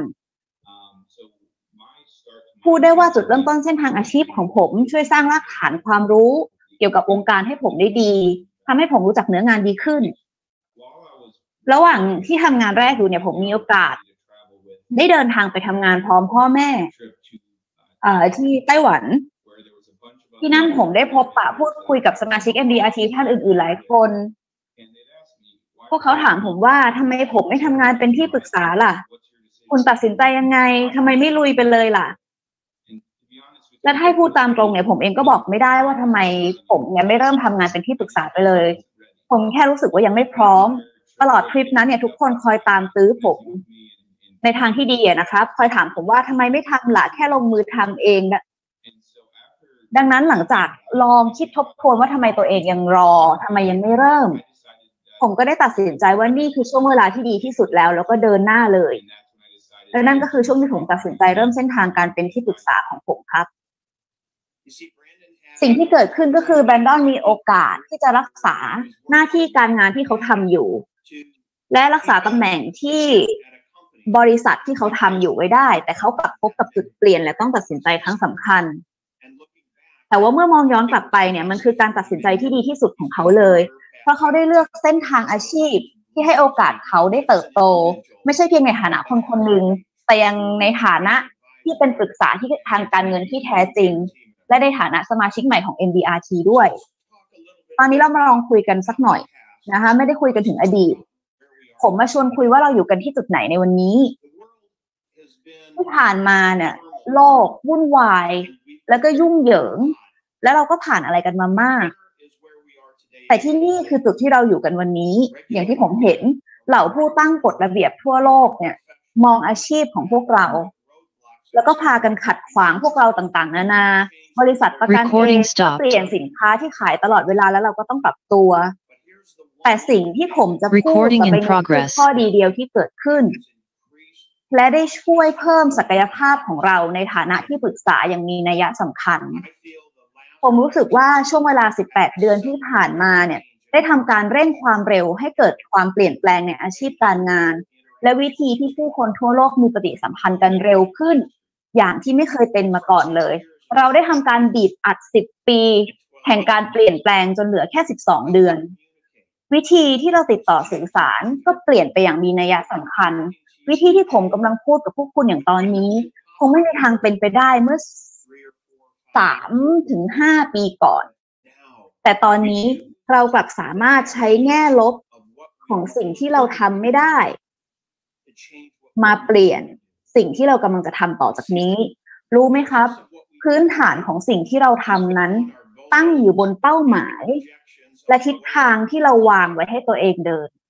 พูดได้ว่าจุดเริ่มต้นเส้นทางอาชีพของผมช่วยสร้างรากฐานความรู้เกี่ยวกับวงการให้ผมได้ดีทำให้ผมรู้จักเนื้องานดีขึ้นระหว่างที่ทำงานแรกอยู่เนี่ยผมมีโอกาสได้เดินทางไปทำงานพร้อมพ่อแม่ที่ไต้หวันที่นั่นผมได้พบปะพูดคุยกับสมาชิก MDRT ท่านอื่นๆหลายคนพวกเขาถามผมว่าทำไมผมไม่ทำงานเป็นที่ปรึกษาล่ะคุณตัดสินใจยังไงทำไมไม่ลุยไปเลยล่ะและถ้าให้พูดตามตรงเนี่ยผมเองก็บอกไม่ได้ว่าทำไมผมยังไม่เริ่มทำงานเป็นที่ปรึกษาไปเลยผมแค่รู้สึกว่ายังไม่พร้อมตลอดทริปนั้นเนี่ยทุกคนคอยตามตื้อผมในทางที่ดีนะครับคอยถามผมว่าทำไมไม่ทำล่ะแค่ลงมือทำเองนะดังนั้นหลังจากลองคิดทบทวนว่าทำไมตัวเองยังรอทำไมยังไม่เริ่มผมก็ได้ตัดสินใจว่านี่คือช่วงเวลาที่ดีที่สุดแล้วก็เดินหน้าเลยและนั่นก็คือช่วงที่ผมตัดสินใจเริ่มเส้นทางการเป็นที่ปรึกษาของผมครับสิ่งที่เกิดขึ้นก็คือแบรนดอนมีโอกาสที่จะรักษาหน้าที่การงานที่เขาทำอยู่และรักษาตำแหน่งที่บริษัทที่เขาทำอยู่ไว้ได้แต่เขากลับพบกับจุดเปลี่ยนและต้องตัดสินใจครั้งสำคัญแต่ว่าเมื่อมองย้อนกลับไปเนี่ยมันคือการตัดสินใจที่ดีที่สุดของเขาเลยเพราะเขาได้เลือกเส้นทางอาชีพที่ให้โอกาสเขาได้เติบโตไม่ใช่เพียงในฐานะคนคนหนึ่งแต่ยังในฐานะที่เป็นปรึกษาที่ทางการเงินที่แท้จริงและในฐานะสมาชิกใหม่ของ MDRT ด้วยตอนนี้เรามาลองคุยกันสักหน่อยนะคะไม่ได้คุยกันถึงอดีตผมมาชวนคุยว่าเราอยู่กันที่จุดไหนในวันนี้ที่ผ่านมาเนี่ยโลกวุ่นวายแล้วก็ยุ่งเหยิงแล้วเราก็ผ่านอะไรกันมามากแต่ที่นี่คือจุดที่เราอยู่กันวันนี้อย่างที่ผมเห็นเหล่าผู้ตั้งกฎระเบียบทั่วโลกเนี่ยมองอาชีพของพวกเราแล้วก็พากันขัดขวางพวกเราต่างๆนานาบริษัทประกันเองเปลี่ยนสินค้าที่ขายตลอดเวลาแล้วเราก็ต้องปรับตัวแต่สิ่งที่ผมจะพูดต่อไปนี้คือข้อดีเดียวที่เกิดขึ้นและได้ช่วยเพิ่มศักยภาพของเราในฐานะที่ปรึกษาอย่างมีนัยสำคัญผมรู้สึกว่าช่วงเวลา18เดือนที่ผ่านมาเนี่ยได้ทำการเร่งความเร็วให้เกิดความเปลี่ยนแปลงในอาชีพการงานและวิธีที่ผู้คนทั่วโลกมีปฏิสัมพันธ์กันเร็วขึ้นอย่างที่ไม่เคยเป็นมาก่อนเลยเราได้ทำการบีบอัด10ปีแห่งการเปลี่ยนแปลงจนเหลือแค่12เดือนวิธีที่เราติดต่อสื่อสารก็เปลี่ยนไปอย่างมีนัยสำคัญวิธีที่ผมกำลังพูดกับพวกคุณอย่างตอนนี้คงไม่มีทางเป็นไปได้เมื่อ3 ถึง 5 ปีก่อนแต่ตอนนี้เรากลับสามารถใช้แง่ลบของสิ่งที่เราทำไม่ได้มาเปลี่ยนสิ่งที่เรากำลังจะทำต่อจากนี้รู้ไหมครับพื้นฐานของสิ่งที่เราทำนั้นตั้งอยู่บนเป้าหมายและทิศทางที่เราวางไว้ให้ตัวเองเดิน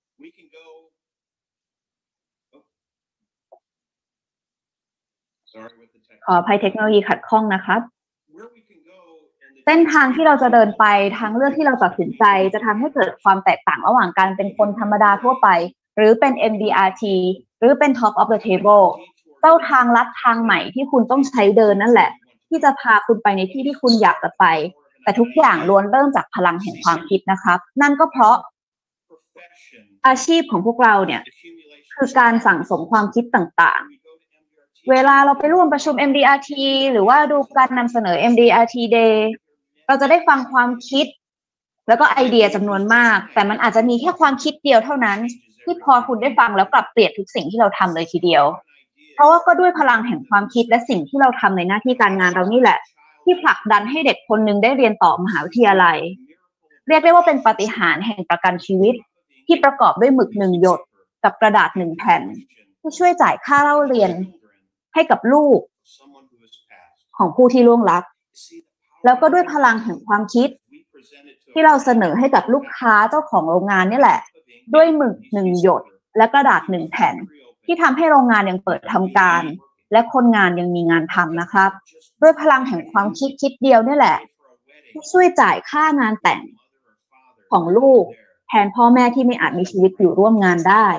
ขออภัยเทคโนโลยีขัดข้องนะครับเส้นทางที่เราจะเดินไปทางเลือกที่เราตัดสินใจจะทำให้เกิดความแตกต่างระหว่างการเป็นคนธรรมดาทั่วไปหรือเป็น MDRT หรือเป็น Top of the Table เจ้าทางลัดทางใหม่ที่คุณต้องใช้เดินนั่นแหละที่จะพาคุณไปในที่ที่คุณอยากจะไปแต่ทุกอย่างล้วนเริ่มจากพลังแห่งความคิดนะครับนั่นก็เพราะอาชีพของพวกเราเนี่ยคือการสั่งสมความคิดต่างๆเวลาเราไปร่วมประชุม MDRT หรือว่าดูการนำเสนอ MDRT Day เราจะได้ฟังความคิดแล้วก็ไอเดียจำนวนมากแต่มันอาจจะมีแค่ความคิดเดียวเท่านั้นที่พอคุณได้ฟังแล้วปรับเปลี่ยนทุกสิ่งที่เราทำเลยทีเดียวเพราะว่าก็ด้วยพลังแห่งความคิดและสิ่งที่เราทำในหน้าที่การงานเรานี่แหละที่ผลักดันให้เด็กคนหนึ่งได้เรียนต่อมหาวิทยาลัยเรียกได้ว่าเป็นปาฏิหาริย์แห่งประกันชีวิตที่ประกอบด้วยหมึก1 หยดกับกระดาษ1 แผ่นที่ช่วยจ่ายค่าเล่าเรียนให้กับลูกของผู้ที่ล่วงลับแล้วก็ด้วยพลังแห่งความคิดที่เราเสนอให้กับลูกค้าเจ้าของโรงงานนี่แหละด้วยหมึก1 หยดและกระดาษ1 แผ่นที่ทำให้โรงงานยังเปิดทำการและคนงานยังมีงานทำนะครับด้วยพลังแห่งความคิดเดียวนี่แหละที่ช่วยจ่ายค่างานแต่งของลูกแทนพ่อแม่ที่ไม่อาจมีชีวิตอยู่ร่วมงานได้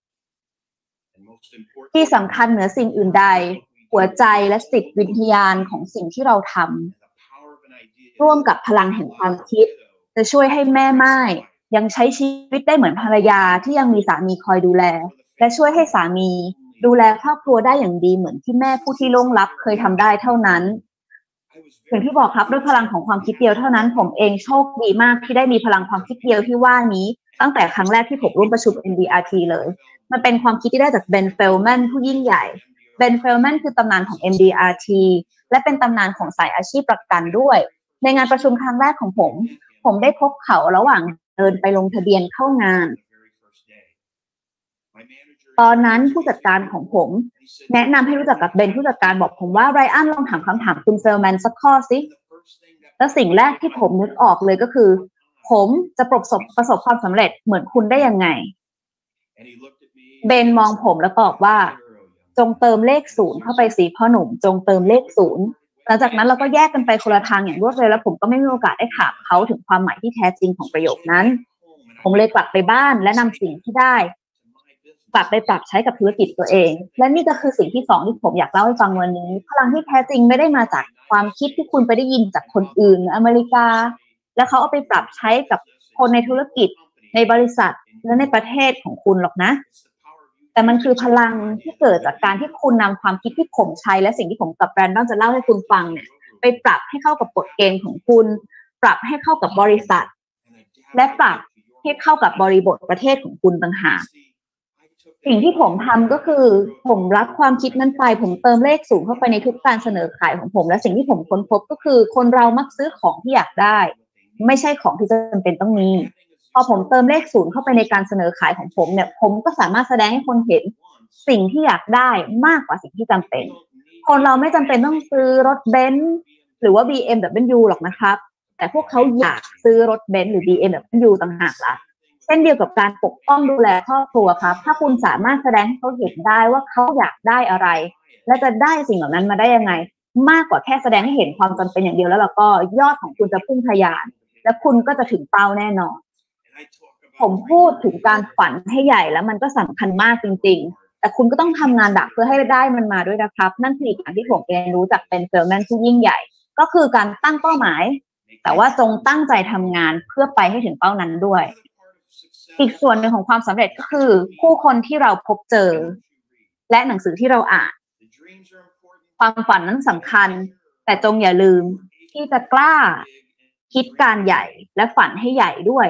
ที่สำคัญเหนือสิ่งอื่นใดหัวใจและจิตวิญญาณของสิ่งที่เราทำร่วมกับพลังแห่งความคิดจะช่วยให้แม่ม่ายยังใช้ชีวิตได้เหมือนภรรยาที่ยังมีสามีคอยดูแลและช่วยให้สามีดูแลครอบครัวได้อย่างดีเหมือนที่แม่ผู้ที่ล่วงลับเคยทำได้เท่านั้นอย่างที่บอกครับด้วยพลังของความคิดเดียวเท่านั้นผมเองโชคดีมากที่ได้มีพลังความคิดเดียวที่ว่านี้ตั้งแต่ครั้งแรกที่ผมร่วมประชุม MDRT เลยมันเป็นความคิดที่ได้จากเบนเฟลแมนผู้ยิ่งใหญ่เบนเฟลแมนคือตำนานของ MDRT และเป็นตำนานของสายอาชีพประกันด้วยในงานประชุมครั้งแรกของผมได้พบเขาระหว่างเดินไปลงทะเบียนเข้างานตอนนั้นผู้จัดการของผมแนะนำให้รู้จักกับเบนผู้จัดการบอกผมว่าไรอันลองถามคำถามคุณเซลแมนสักข้อสิแล้วสิ่งแรกที่ผมนึกออกเลยก็คือผมจะประสบความสำเร็จเหมือนคุณได้ยังไงเบนมองผมแล้วตอบว่าจงเติมเลข0เข้าไปสิพ่อหนุ่มจงเติมเลข0หลังจากนั้นเราก็แยกกันไปคนละทางอย่างรวดเร็วแล้วผมก็ไม่มีโอกาสได้ถามเขาถึงความหมายที่แท้จริงของประโยคนั้นผมเลยกลับไปบ้านและนำสิ่งที่ได้กลับไปปรับใช้กับธุรกิจตัวเองและนี่ก็คือสิ่งที่2ที่ผมอยากเล่าให้ฟังวันนี้พลังที่แท้จริงไม่ได้มาจากความคิดที่คุณไปได้ยินจากคนอื่นในอเมริกาแล้วเขาเอาไปปรับใช้กับคนในธุรกิจในบริษัทและในประเทศของคุณหรอกนะแต่มันคือพลังที่เกิดจากการที่คุณนำความคิดที่ผมใช้และสิ่งที่ผมกับแบรนด์ต้องจะเล่าให้คุณฟังเนี่ยไปปรับให้เข้ากับกฎเกณฑ์ของคุณปรับให้เข้ากับบริษัทและปรับให้เข้ากับบริบทประเทศของคุณต่างหากสิ่งที่ผมทำก็คือผมรับความคิดนั้นไปผมเติมเลข0เข้าไปในทุกการเสนอขายของผมและสิ่งที่ผมค้นพบก็คือคนเรามักซื้อของที่อยากได้ไม่ใช่ของที่จำเป็นต้องมีพอผมเติมเลข0เข้าไปในการเสนอขายของผมเนี่ยผมก็สามารถแสดงให้คนเห็นสิ่งที่อยากได้มากกว่าสิ่งที่จำเป็นคนเราไม่จำเป็นต้องซื้อรถเบนซ์หรือว่า BMW หรอกนะครับแต่พวกเขาอยากซื้อรถเบนซ์หรือ BMW ต่างหากล่ะเช่นเดียวกับการปกป้องดูแลครอบครัวครับถ้าคุณสามารถแสดงให้เขาเห็นได้ว่าเขาอยากได้อะไรและจะได้สิ่งเหล่านั้นมาได้ยังไงมากกว่าแค่แสดงให้เห็นความจำเป็นอย่างเดียวแล้วเราก็ยอดของคุณจะพุ่งทะยานและคุณก็จะถึงเป้าแน่นอนผมพูดถึงการฝันให้ใหญ่แล้วมันก็สำคัญมากจริงๆแต่คุณก็ต้องทำงานหนักเพื่อให้ได้มันมาด้วยนะครับนั่นคืออีกอย่างที่ผมเรียนรู้จากเป็นเซลแมนที่ยิ่งใหญ่ก็คือการตั้งเป้าหมายแต่ว่าจงตั้งใจทำงานเพื่อไปให้ถึงเป้านั้นด้วยอีกส่วนหนึ่งของความสำเร็จก็คือผู้คนที่เราพบเจอและหนังสือที่เราอ่านความฝันนั้นสำคัญแต่จงอย่าลืมที่จะกล้าคิดการใหญ่และฝันให้ใหญ่ด้วย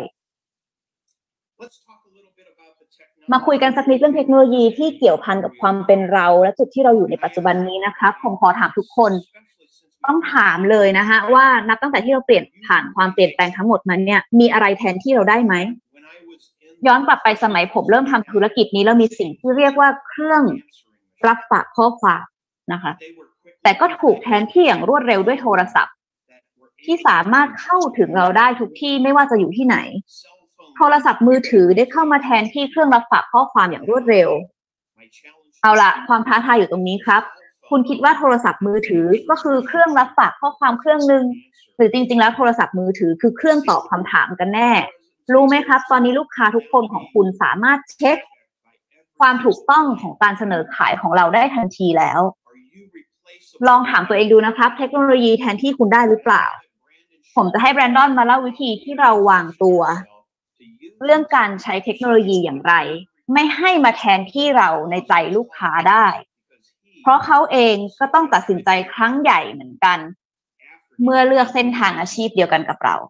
มาคุยกันสักนิดเรื่องเทคโนโลยีที่เกี่ยวพันกับความเป็นเราและจุดที่เราอยู่ในปัจจุบันนี้นะคะผมขอถามทุกคนต้องถามเลยนะคะว่านับตั้งแต่ที่เราเปลี่ยนผ่านความเปลี่ยนแปลงทั้งหมดมันเนี่ยมีอะไรแทนที่เราได้ไหมย้อนกลับไปสมัยผมเริ่มทำธุรกิจนี้แล้วมีสิ่งที่เรียกว่าเครื่องรับฝากข้อความนะคะแต่ก็ถูกแทนที่อย่างรวดเร็วด้วยโทรศัพท์ที่สามารถเข้าถึงเราได้ทุกที่ไม่ว่าจะอยู่ที่ไหนโทรศัพท์มือถือได้เข้ามาแทนที่เครื่องรับฝากข้อความอย่างรวดเร็วเอาละความท้าทายอยู่ตรงนี้ครับคุณคิดว่าโทรศัพท์มือถือก็คือเครื่องรับฝากข้อความเครื่องนึงหรือจริงๆแล้วโทรศัพท์มือถือคือเครื่องตอบคำถามกันแน่รู้ไหมครับตอนนี้ลูกค้าทุกคนของคุณสามารถเช็คความถูกต้องของการเสนอขายของเราได้ทันทีแล้วลองถามตัวเองดูนะครับเทคโนโลยีแทนที่คุณได้หรือเปล่าผมจะให้แบรนดอนมาเล่าวิธีที่เราวางตัวเรื่องการใช้เทคโนโลยีอย่างไรไม่ให้มาแทนที่เราในใจลูกค้าได้เพราะเขาเองก็ต้องตัดสินใจครั้งใหญ่เหมือนกันเมื่อเลือกเส้นทางอาชีพเดียวกันกับเรา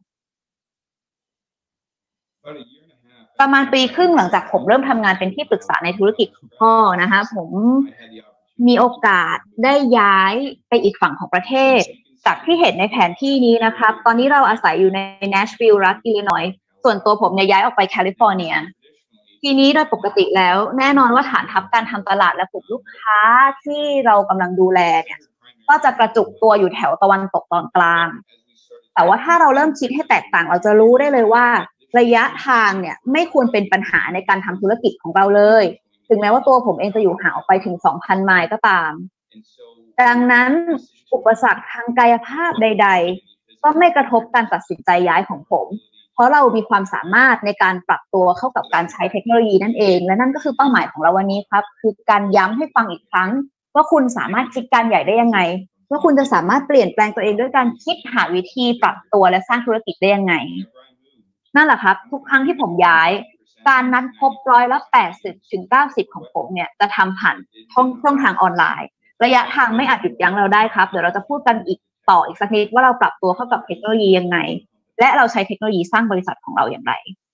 ประมาณปีครึ่งหลังจากผมเริ่มทำงานเป็นที่ปรึกษาในธุรกิจของพ่อนะคะผมมีโอกาสได้ย้ายไปอีกฝั่งของประเทศจากที่เห็นในแผนที่นี้นะครับตอนนี้เราอาศัยอยู่ใน Nashville รัฐอิลลินอยส์ส่วนตัวผมเนี่ยย้ายออกไปแคลิฟอร์เนียทีนี้โดยปกติแล้วแน่นอนว่าฐานทัพการทำตลาดและกลุ่มลูกค้าที่เรากำลังดูแลเนี่ยก็จะกระจุกตัวอยู่แถวตะวันตกตอนกลางแต่ว่าถ้าเราเริ่มคิดให้แตกต่างเราจะรู้ได้เลยว่าระยะทางเนี่ยไม่ควรเป็นปัญหาในการทำธุรกิจของเราเลยถึงแม้ว่าตัวผมเองจะอยู่ห่างออกไปถึง 2,000 ไมล์ก็ตามดังนั้นอุปสรรคทางกายภาพใดๆก็ไม่กระทบการตัดสินใจย้ายของผมเพราะเรามีความสามารถในการปรับตัวเข้ากับการใช้เทคโนโลยีนั่นเองและนั่นก็คือเป้าหมายของเราวันนี้ครับคือการย้ำให้ฟังอีกครั้งว่าคุณสามารถคิดการใหญ่ได้ยังไงว่าคุณจะสามารถเปลี่ยนแปลงตัวเองด้วยการคิดหาวิธีปรับตัวและสร้างธุรกิจได้ยังไงนั่นแหละครับทุกครั้งที่ผมย้ายการนัดพบ80 ถึง 90ของผมเนี่ยจะทำผ่านช่องทางออนไลน์ระยะทางไม่อาจหยุดยั้งเราได้ครับเดี๋ยวเราจะพูดกันอีกสักนิดว่าเราปรับตัวเข้ากับเทคโนโลยียังไงและเราใช้เทคโนโลยีสร้างบริษัทของเราอย่างไร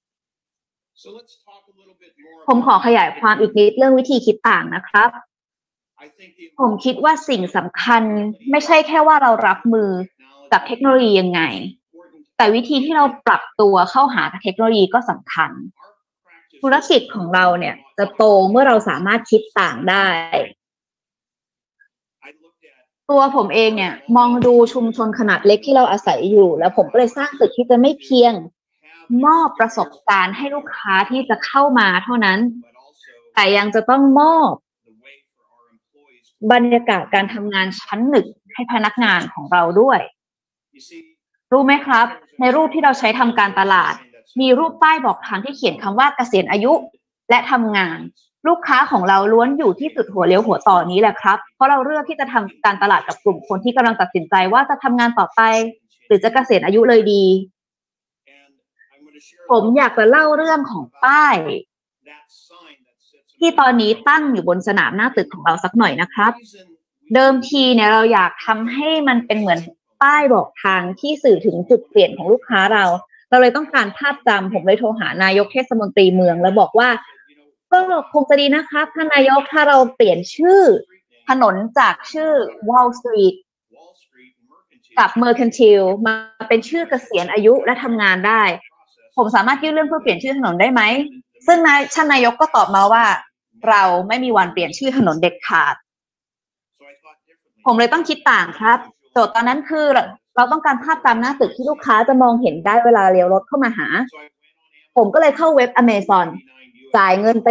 ผมขอขยายความอีกนิดเรื่องวิธีคิดต่างนะครับผมคิดว่าสิ่งสำคัญไม่ใช่แค่ว่าเรารับมือกับเทคโนโลยียังไงแต่วิธีที่เราปรับตัวเข้าหาเทคโนโลยีก็สำคัญธุรกิจของเราเนี่ยจะโตเมื่อเราสามารถคิดต่างได้ตัวผมเองเนี่ยมองดูชุมชนขนาดเล็กที่เราอาศัยอยู่แล้วผมก็เลยสร้างตึกที่จะไม่เพียงมอบประสบการณ์ให้ลูกค้าที่จะเข้ามาเท่านั้นแต่ยังจะต้องมอบบรรยากาศการทำงานชั้นหนึ่งให้พนักงานของเราด้วยรู้ไหมครับในรูปที่เราใช้ทำการตลาดมีรูปป้ายบอกทางที่เขียนคำว่าเกษียณอายุและทำงานลูกค้าของเราล้วนอยู่ที่จุดหัวเลี้ยวหัวต่อนี้แหละครับเพราะเราเลือกที่จะทำการตลาดกับกลุ่มคนที่กำลังตัดสินใจว่าจะทำงานต่อไปหรือจะเกษียณอายุเลยดีผมอยากจะเล่าเรื่องของป้ายที่ตอนนี้ตั้งอยู่บนสนามหน้าตึกของเราสักหน่อยนะครับเดิมทีเนี่ยเราอยากทำให้มันเป็นเหมือนป้ายบอกทางที่สื่อถึงจุดเปลี่ยนของลูกค้าเราเลยต้องการภาพจำผมเลยโทรหานายกเทศมนตรีเมืองแล้วบอกว่าก็คงจะดีนะครับท่านนายกถ้าเราเปลี่ยนชื่อถนนจากชื่อ Wall Street กับ Mercantile มาเป็นชื่อเกษียณอายุและทำงานได้ผมสามารถยื่นเรื่องเพื่อเปลี่ยนชื่อถนนได้ไหมซึ่งท่านนายกก็ตอบมาว่าเราไม่มีวันเปลี่ยนชื่อถนนเด็ดขาดผมเลยต้องคิดต่างครับโจทย์ตอนนั้นคือเราต้องการภาพจำหน้าตึกที่ลูกค้าจะมองเห็นได้เวลาเลี้ยวรถเข้ามาหาผมก็เลยเข้าเว็บ Amazon จ่ายเงินไป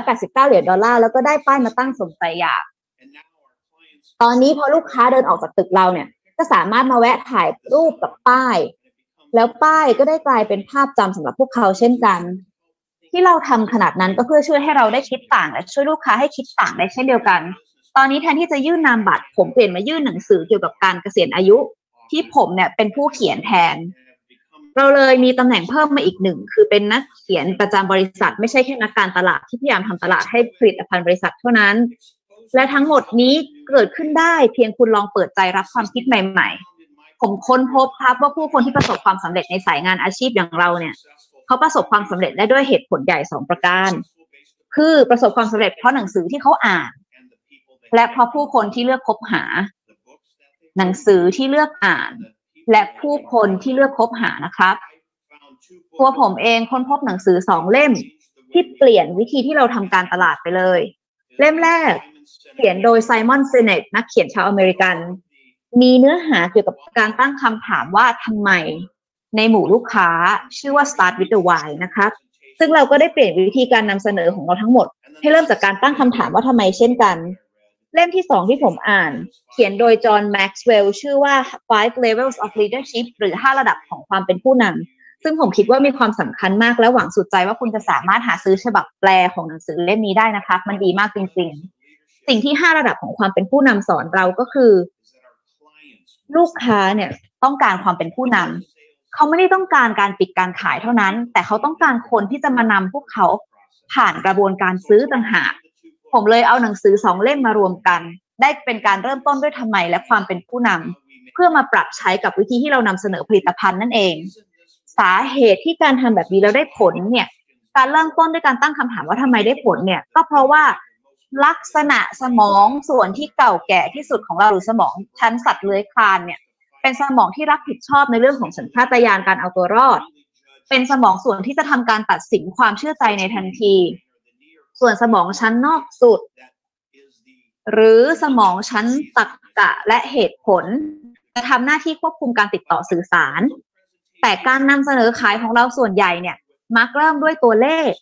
$189แล้วก็ได้ป้ายมาตั้งสมใจอยากตอนนี้พอลูกค้าเดินออกจากตึกเราเนี่ยก็สามารถมาแวะถ่ายรูปกับป้ายแล้วป้ายก็ได้กลายเป็นภาพจำสำหรับพวกเขาเช่นกันที่เราทำขนาดนั้นก็เพื่อช่วยให้เราได้คิดต่างและช่วยลูกค้าให้คิดต่างได้เช่นเดียวกันตอนนี้แทนที่จะยื่นนามบัตรผมเปลี่ยนมายื่นหนังสือเกี่ยวกับการเกษียณอายุที่ผมเนี่ยเป็นผู้เขียนแทนเราเลยมีตำแหน่งเพิ่มมาอีกหนึ่งคือเป็นนักเขียนประจำบริษัทไม่ใช่แค่นักการตลาดที่พยายามทำตลาดให้ผลิตภัณฑ์บริษัทเท่านั้นและทั้งหมดนี้เกิดขึ้นได้เพียงคุณลองเปิดใจรับความคิดใหม่ๆผมค้นพบครับว่าผู้คนที่ประสบความสำเร็จในสายงานอาชีพอย่างเราเนี่ยเขาประสบความสำเร็จได้ด้วยเหตุผลใหญ่2ประการคือประสบความสำเร็จเพราะหนังสือที่เขาอ่านและเพราะผู้คนที่เลือกคบหาหนังสือที่เลือกอ่านและผู้คนที่เลือกคบหานะครับตัวผมเองค้นพบหนังสือ2เล่มที่เปลี่ยนวิธีที่เราทำการตลาดไปเลยเล่มแรกเขียนโดยไซมอนซินเนตนักเขียนชาวอเมริกันมีเนื้อหาเกี่ยวกับการตั้งคำถามว่าทำไมในหมู่ลูกค้าชื่อว่า Start with the Why นะครับซึ่งเราก็ได้เปลี่ยนวิธีการนำเสนอของเราทั้งหมดให้เริ่มจากการตั้งคำถามว่าทำไมเช่นกันเล่มที่2ที่ผมอ่านเขียนโดยจอห์นแม็กซ์เวลล์ชื่อว่า Five Levels of Leadership หรือ5ระดับของความเป็นผู้นำซึ่งผมคิดว่ามีความสำคัญมากและหวังสุดใจว่าคุณจะสามารถหาซื้อฉบับแปลของหนังสือเล่มนี้ได้นะครับมันดีมากจริงๆสิ่งที่5ระดับของความเป็นผู้นำสอนเราก็คือลูกค้าเนี่ยต้องการความเป็นผู้นำเขาไม่ได้ต้องการการปิดการขายเท่านั้นแต่เขาต้องการคนที่จะมานำพวกเขาผ่านกระบวนการซื้อต่างหากผมเลยเอาหนังสือ2เล่มมารวมกันได้เป็นการเริ่มต้นด้วยทำไมและความเป็นผู้นำเพื่อมาปรับใช้กับวิธีที่เรานำเสนอผลิตภัณฑ์นั่นเองสาเหตุที่การทำแบบนี้เราได้ผลเนี่ยการเริ่มต้นด้วยการตั้งคำถามว่าทำไมได้ผลเนี่ยก็เพราะว่าลักษณะสมองส่วนที่เก่าแก่ที่สุดของเราหรือสมองชั้นสัตว์เลื้อยคลานเนี่ยเป็นสมองที่รับผิดชอบในเรื่องของสัญชาตญาณการเอาตัวรอดเป็นสมองส่วนที่จะทำการตัดสินความเชื่อใจในทันทีส่วนสมองชั้นนอกสุดหรือสมองชั้นตรรกะและเหตุผลจะทำหน้าที่ควบคุมการติดต่อสื่อสารแต่การนำเสนอขายของเราส่วนใหญ่เนี่ยมักเริ่มด้วยตัวเลข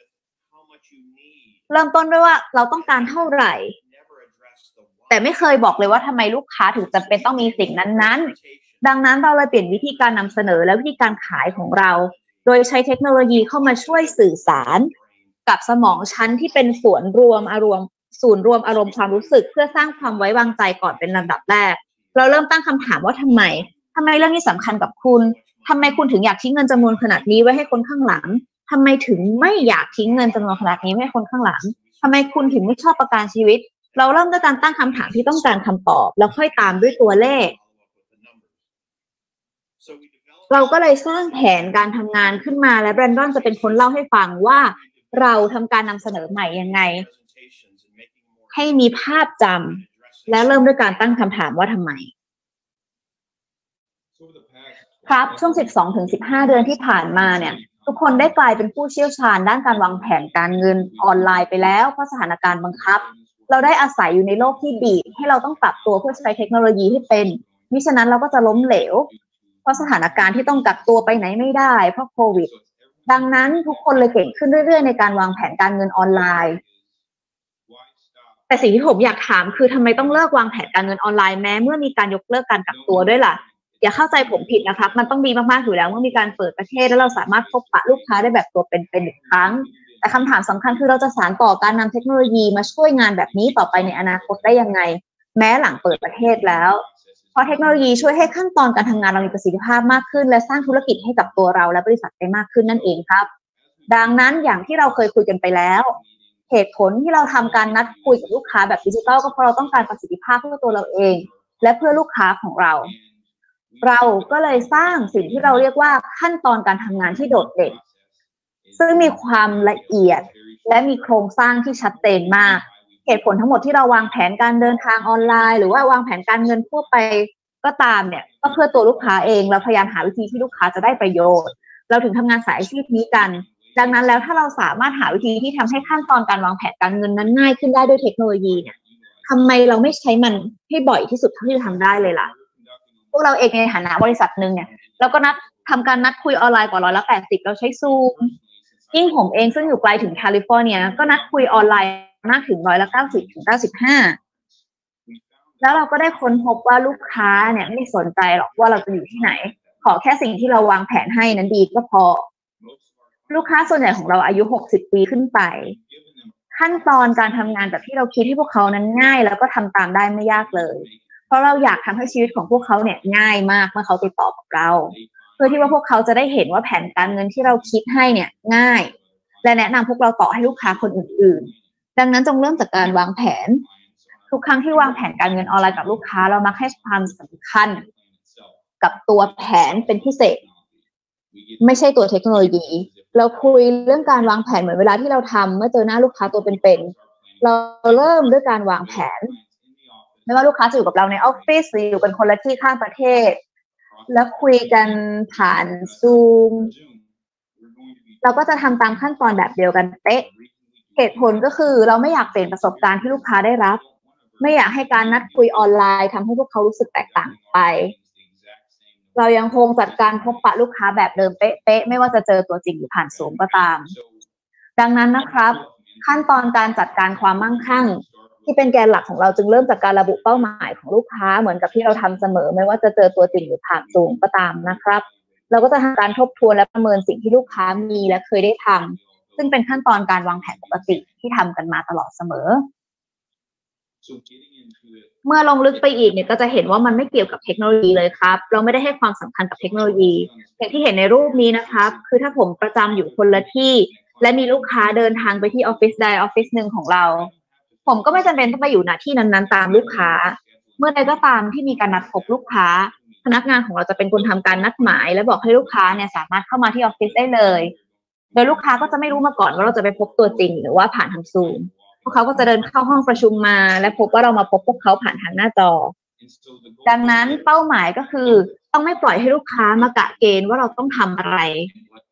เริ่มต้นด้วยว่าเราต้องการเท่าไหร่แต่ไม่เคยบอกเลยว่าทำไมลูกค้าถึงจำเป็นต้องมีสิ่งนั้นๆดังนั้นเราเลยเปลี่ยนวิธีการนำเสนอและวิธีการขายของเราโดยใช้เทคโนโลยีเข้ามาช่วยสื่อสารกับสมองชั้นที่เป็นศูนย์รวมอารมณ์ความรู้สึกเพื่อสร้างความไว้วางใจก่อนเป็นลำดับแรกเราเริ่มตั้งคำถามว่าทำไมเรื่องนี้สำคัญกับคุณทำไมคุณถึงอยากทิ้งเงินจำนวนขนาดนี้ไว้ให้คนข้างหลังทำไมถึงไม่อยากทิ้งเงินจำนวนขนาดนี้ไว้ให้คนข้างหลังทำไมคุณถึงไม่ชอบประกันชีวิตเราเริ่มด้วยการตั้งคำถามที่ต้องการคำตอบแล้วค่อยตามด้วยตัวเลขเราก็เลยสร้างแผนการทำงานขึ้นมาและแบรนดอนจะเป็นคนเล่าให้ฟังว่าเราทำการนำเสนอใหม่ยังไงให้มีภาพจำและเริ่มด้วยการตั้งคำถามว่าทำไมครับช่วง 12-15 เดือนที่ผ่านมาเนี่ยทุกคนได้กลายเป็นผู้เชี่ยวชาญด้านการวางแผนการเงินออนไลน์ไปแล้วเพราะสถานการณ์บังคับเราได้อาศัยอยู่ในโลกที่บีบให้เราต้องปรับตัวเพื่อใช้เทคโนโลยีให้เป็นมิฉะนั้นเราก็จะล้มเหลวเพราะสถานการณ์ที่ต้องกักตัวไปไหนไม่ได้เพราะโควิดดังนั้นทุกคนเลยเก่งขึ้นเรื่อยๆในการวางแผนการเงินออนไลน์แต่สิ่งที่ผมอยากถามคือทำไมต้องเลิกวางแผนการเงินออนไลน์แม้เมื่อมีการยกเลิกการกักตัวด้วยล่ะอย่าเข้าใจผมผิดนะครับมันต้องดีมากๆอยู่แล้วเมื่อมีการเปิดประเทศแล้วเราสามารถพบปะลูกค้าได้แบบตัวเป็นๆอีกครั้งแต่คำถามสำคัญคือเราจะสานต่อการนำเทคโนโลยีมาช่วยงานแบบนี้ต่อไปในอนาคตได้ยังไงแม้หลังเปิดประเทศแล้วเพราะเทคโนโลยีช่วยให้ขั้นตอนการทำงานเรามีประสิทธิภาพมากขึ้นและสร้างธุรกิจให้กับตัวเราและบริษัทได้มากขึ้นนั่นเองครับดังนั้นอย่างที่เราเคยคุยกันไปแล้วเหตุผลที่เราทำการนัดคุยกับลูกค้าแบบดิจิทัลก็เพราะเราต้องการประสิทธิภาพเพื่อตัวเราเองและเพื่อลูกค้าของเราก็เลยสร้างสิ่งที่เราเรียกว่าขั้นตอนการทำงานที่โดดเด่นซึ่งมีความละเอียดและมีโครงสร้างที่ชัดเจนมากเหตุผลทั้งหมดที่เราวางแผนการเดินทางออนไลน์หรือว่าวางแผนการเงินทั่วไปก็ตามเนี่ยก็เพื่อตัวลูกค้าเองเราพยายามหาวิธีที่ลูกค้าจะได้ประโยชน์เราถึงทำงานสายอาชีพนี้กันดังนั้นแล้วถ้าเราสามารถหาวิธีที่ทำให้ขั้นตอนการวางแผนการเงินนั้นง่ายขึ้นได้ด้วยเทคโนโลยีเนี่ยทำไมเราไม่ใช้มันให้บ่อยที่สุดเท่าที่จะทำได้เลยล่ะพวกเราเองในฐานะบริษัทนึงเนี่ยเราก็ทำการนัดคุยออนไลน์กว่า180เราใช้ซูมยิ่งผมเองซึ่งอยู่ไกลถึงแคลิฟอร์เนียก็นัดคุยออนไลน์มากถึง90-95แล้วเราก็ได้ค้นพบว่าลูกค้าเนี่ยไม่สนใจหรอกว่าเราจะอยู่ที่ไหนขอแค่สิ่งที่เราวางแผนให้นั้นดีก็พอลูกค้าส่วนใหญ่ของเราอายุ60 ปีขึ้นไปขั้นตอนการทำงานแบบที่เราคิดให้พวกเขานั้นง่ายแล้วก็ทำตามได้ไม่ยากเลยเพราะเราอยากทำให้ชีวิตของพวกเขาเนี่ยง่ายมากเมื่อเขาติดต่อกับเราเพื่อที่ว่าพวกเขาจะได้เห็นว่าแผนการเงินที่เราคิดให้เนี่ยง่ายและแนะนำพวกเราต่อให้ลูกค้าคนอื่นๆดังนั้นจงเริ่มจากการวางแผนทุกครั้งที่วางแผนการเงินออนไลน์กับลูกค้าเรามักให้ความสำคัญกับตัวแผนเป็นพิเศษไม่ใช่ตัวเทคโนโลยีเราคุยเรื่องการวางแผนเหมือนเวลาที่เราทำเมื่อเจอหน้าลูกค้าตัวเป็นๆเราเริ่มด้วยการวางแผนไม่ว่าลูกค้าจะอยู่กับเราในออฟฟิศหรืออยู่กันคนละที่ข้างประเทศแล้วคุยกันผ่านซูมเราก็จะทำตามขั้นตอนแบบเดียวกันเป๊ะเหตุผลก็คือเราไม่อยากเปลี่ยนประสบการณ์ที่ลูกค้าได้รับไม่อยากให้การนัดคุยออนไลน์ทำให้พวกเขารู้สึกแตกต่างไปเรายังคงจัดการพบปะลูกค้าแบบเดิมเป๊ะๆไม่ว่าจะเจอตัวจริงหรือผ่านซูมก็ตามดังนั้นนะครับขั้นตอนการจัดการความมั่งคั่งที่เป็นแกนหลักของเราจึงเริ่มจากการระบุเป้าหมายของลูกค้าเหมือนกับที่เราทำเสมอไม่ว่าจะเจอตัวจริงหรือผ่านซูมก็ตามนะครับเราก็จะทำการทบทวนและประเมินสิ่งที่ลูกค้ามีและเคยได้ทำซึ่งเป็นขั้นตอนการวางแผนปกติที่ทำกันมาตลอดเสมอเมื่อลงลึกไปอีกเนี่ยก็จะเห็นว่ามันไม่เกี่ยวกับเทคโนโลยีเลยครับเราไม่ได้ให้ความสำคัญกับเทคโนโลยีอย่างที่เห็นในรูปนี้นะครับคือถ้าผมประจำอยู่คนละที่และมีลูกค้าเดินทางไปที่ออฟฟิศใดออฟฟิศหนึ่งของเราผมก็ไม่จำเป็นต้องไปอยู่ณที่นั้นๆตามลูกค้าเมื่อใดก็ตามที่มีการนัดพบลูกค้าพนักงานของเราจะเป็นคนทำการนัดหมายและบอกให้ลูกค้าเนี่ยสามารถเข้ามาที่ออฟฟิศได้เลยโดยลูกค้าก็จะไม่รู้มาก่อนว่าเราจะไปพบตัวจริงหรือว่าผ่านทางซูมพวกเขาก็จะเดินเข้าห้องประชุมมาและพบว่าเรามาพบพวกเขาผ่านทางหน้าจอดังนั้นเป้าหมายก็คือต้องไม่ปล่อยให้ลูกค้ามากะเกณฑ์ว่าเราต้องทำอะไร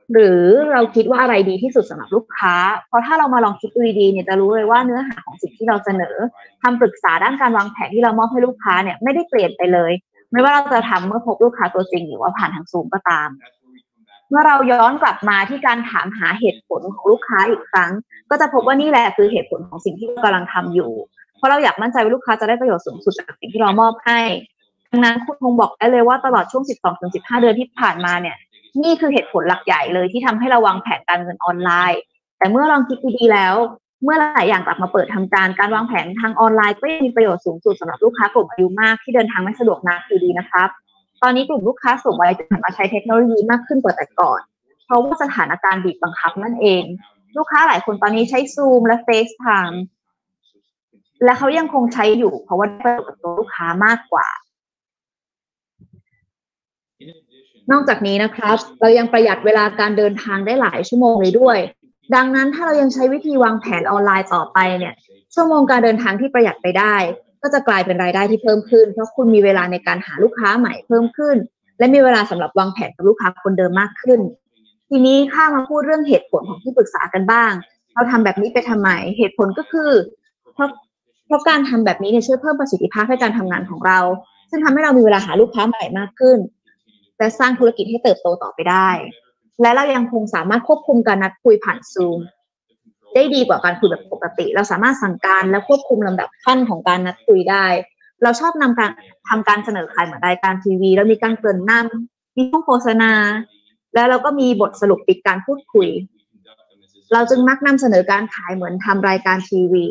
หรือเราคิดว่าอะไรดีที่สุดสำหรับลูกค้าเพราะถ้าเรามาลองคิดดูดีๆเนี่ยจะรู้เลยว่าเนื้อหาของสิ่งที่เราเสนอคำปรึกษาด้านการวางแผนที่เรามอบให้ลูกค้าเนี่ยไม่ได้เปลี่ยนไปเลยไม่ว่าเราจะทำเมื่อพบลูกค้าตัวจริงหรือว่าผ่านทางซูมก็ตามเมื่อเราย้อนกลับมาที่การถามหาเหตุผลของลูกค้าอีกครั้งก็จะพบว่านี่แหละคือเหตุผลของสิ่งที่เรากำลังทำอยู่เพราะเราอยากมั่นใจว่าลูกค้าจะได้ประโยชน์สูงสุดจากสิ่งที่เรามอบให้ดังนั้นคุณคงบอกได้เลยว่าตลอดช่วง 12-15 เดือนที่ผ่านมาเนี่ยนี่คือเหตุผลหลักใหญ่เลยที่ทำให้เราวางแผนการเงินออนไลน์แต่เมื่อลองคิดดีๆแล้วเมื่อหลายอย่างกลับมาเปิดทำการวางแผนทางออนไลน์ก็ยังมีประโยชน์สูงสุดสำหรับลูกค้ากลุ่มอายุมากที่เดินทางไม่สะดวกนักอยู่ดีนะครับตอนนี้กลุ่มลูกค้าสูงวัยจะหันมาใช้เทคโนโลยีมากขึ้นกว่าแต่ก่อนเพราะว่าสถานการณ์บีบบังคับนั่นเองลูกค้าหลายคนตอนนี้ใช้ Zoom และ FaceTime และเขายังคงใช้อยู่เพราะว่าได้ประโยชน์กับตัวลูกค้ามากกว่านอกจากนี้นะครับเรายังประหยัดเวลาการเดินทางได้หลายชั่วโมงเลยด้วยดังนั้นถ้าเรายังใช้วิธีวางแผนออนไลน์ต่อไปเนี่ยชั่วโมงการเดินทางที่ประหยัดไปได้ก็จะกลายเป็นรายได้ที่เพิ่มขึ้นเพราะคุณมีเวลาในการหาลูกค้าใหม่เพิ่มขึ้นและมีเวลาสำหรับวางแผนกับลูกค้าคนเดิมมากขึ้นทีนี้ข้ามาพูดเรื่องเหตุผลของที่ปรึกษากันบ้างเราทำแบบนี้ไปทำไมเหตุผลก็คือเพราะการทำแบบนี้เนี่ยช่วยเพิ่มประสิทธิภาพให้การทำงานของเราซึ่งทำให้เรามีเวลาหาลูกค้าใหม่มากขึ้นและสร้างธุรกิจให้เติบโตต่อไปได้และเรายังคงสามารถควบคุมการนัดคุยผ่านซูมได้ดีกว่าการคุยแบบปกติเราสามารถสั่งการและควบคุมลำดับขั้นของการนัดคุยได้เราชอบทำการเสนอขายเหมือนรายการทีวีแล้วมีการเกริ่นนำมีช่องโฆษณาแล้วเราก็มีบทสรุปปิดการพูดคุยเราจึงมักนำเสนอการขายเหมือนทำรายการทีวี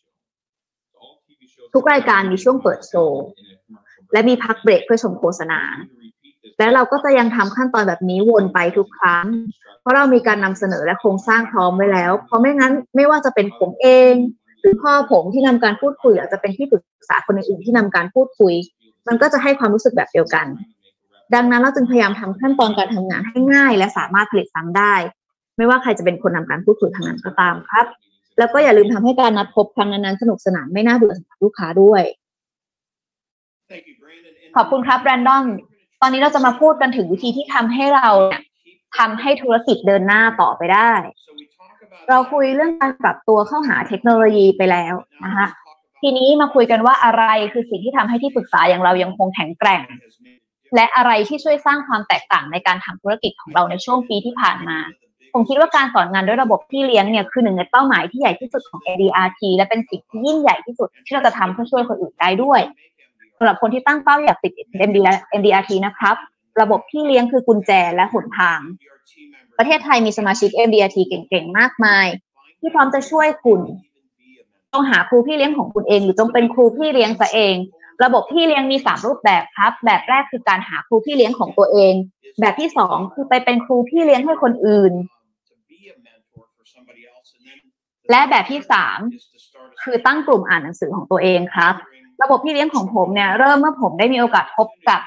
ทุกรายการมีช่วงเปิดโชว์และมีพักเบรกเพื่อชมโฆษณาและเราก็จะยังทำขั้นตอนแบบนี้วนไปทุกครั้งเพราะเรามีการนำเสนอและโครงสร้างพร้อมไว้แล้วเพราะไม่งั้นไม่ว่าจะเป็นผมเองหรือพ่อผมที่นำการพูดคุยหรือจะเป็นที่ปรึกษาคนอื่นที่นำการพูดคุยมันก็จะให้ความรู้สึกแบบเดียวกันดังนั้นเราจึงพยายามทำขั้นตอนการทำงานให้ง่ายและสามารถผลิตซ้ำได้ไม่ว่าใครจะเป็นคนนำการพูดคุยทางนั้นก็ตามครับแล้วก็อย่าลืมทำให้การนัดพบครั้งนั้นๆสนุกสนานไม่น่าเบื่อสำหรับลูกค้าด้วยขอบคุณครับแบรนดอนตอนนี้เราจะมาพูดกันถึงวิธีที่ทำให้เราเนี่ยทำให้ธุรกิจเดินหน้าต่อไปได้เราคุยเรื่องการปรับตัวเข้าหาเทคโนโลยีไปแล้วนะคะทีนี้มาคุยกันว่าอะไรคือสิ่งที่ทำให้ที่ปรึกษาอย่างเรายังคงแข็งแกร่งและอะไรที่ช่วยสร้างความแตกต่างในการทำธุรกิจของเราในช่วงปีที่ผ่านมาผมคิดว่าการสอนงานด้วยระบบพี่เลี้ยงเนี่ยคือหนึ่งในเป้าหมายที่ใหญ่ที่สุดของ MDRT และเป็นสิ่งที่ยิ่งใหญ่ที่สุดที่เราจะทำเพื่อช่วยคนอื่นได้ด้วยสำหรับคนที่ตั้งเป้าอยากติด MDRT นะครับระบบพี่เลี้ยงคือกุญแจและหนทางประเทศไทยมีสมาชิก MDRT เก่งๆมากมายที่พร้อมจะช่วยคุณต้องหาครูพี่เลี้ยงของคุณเองหรือจงเป็นครูพี่เลี้ยงซะเองระบบพี่เลี้ยงมี3รูปแบบครับแบบแรกคือการหาครูพี่เลี้ยงของตัวเองแบบที่2คือไปเป็นครูพี่เลี้ยงให้คนอื่นและแบบที่3คือตั้งกลุ่มอ่านหนังสือของตัวเองครับระบบพี่เลี้ยงของผมเนี่ยเริ่มเมื่อผมได้มีโอกาสพบกับ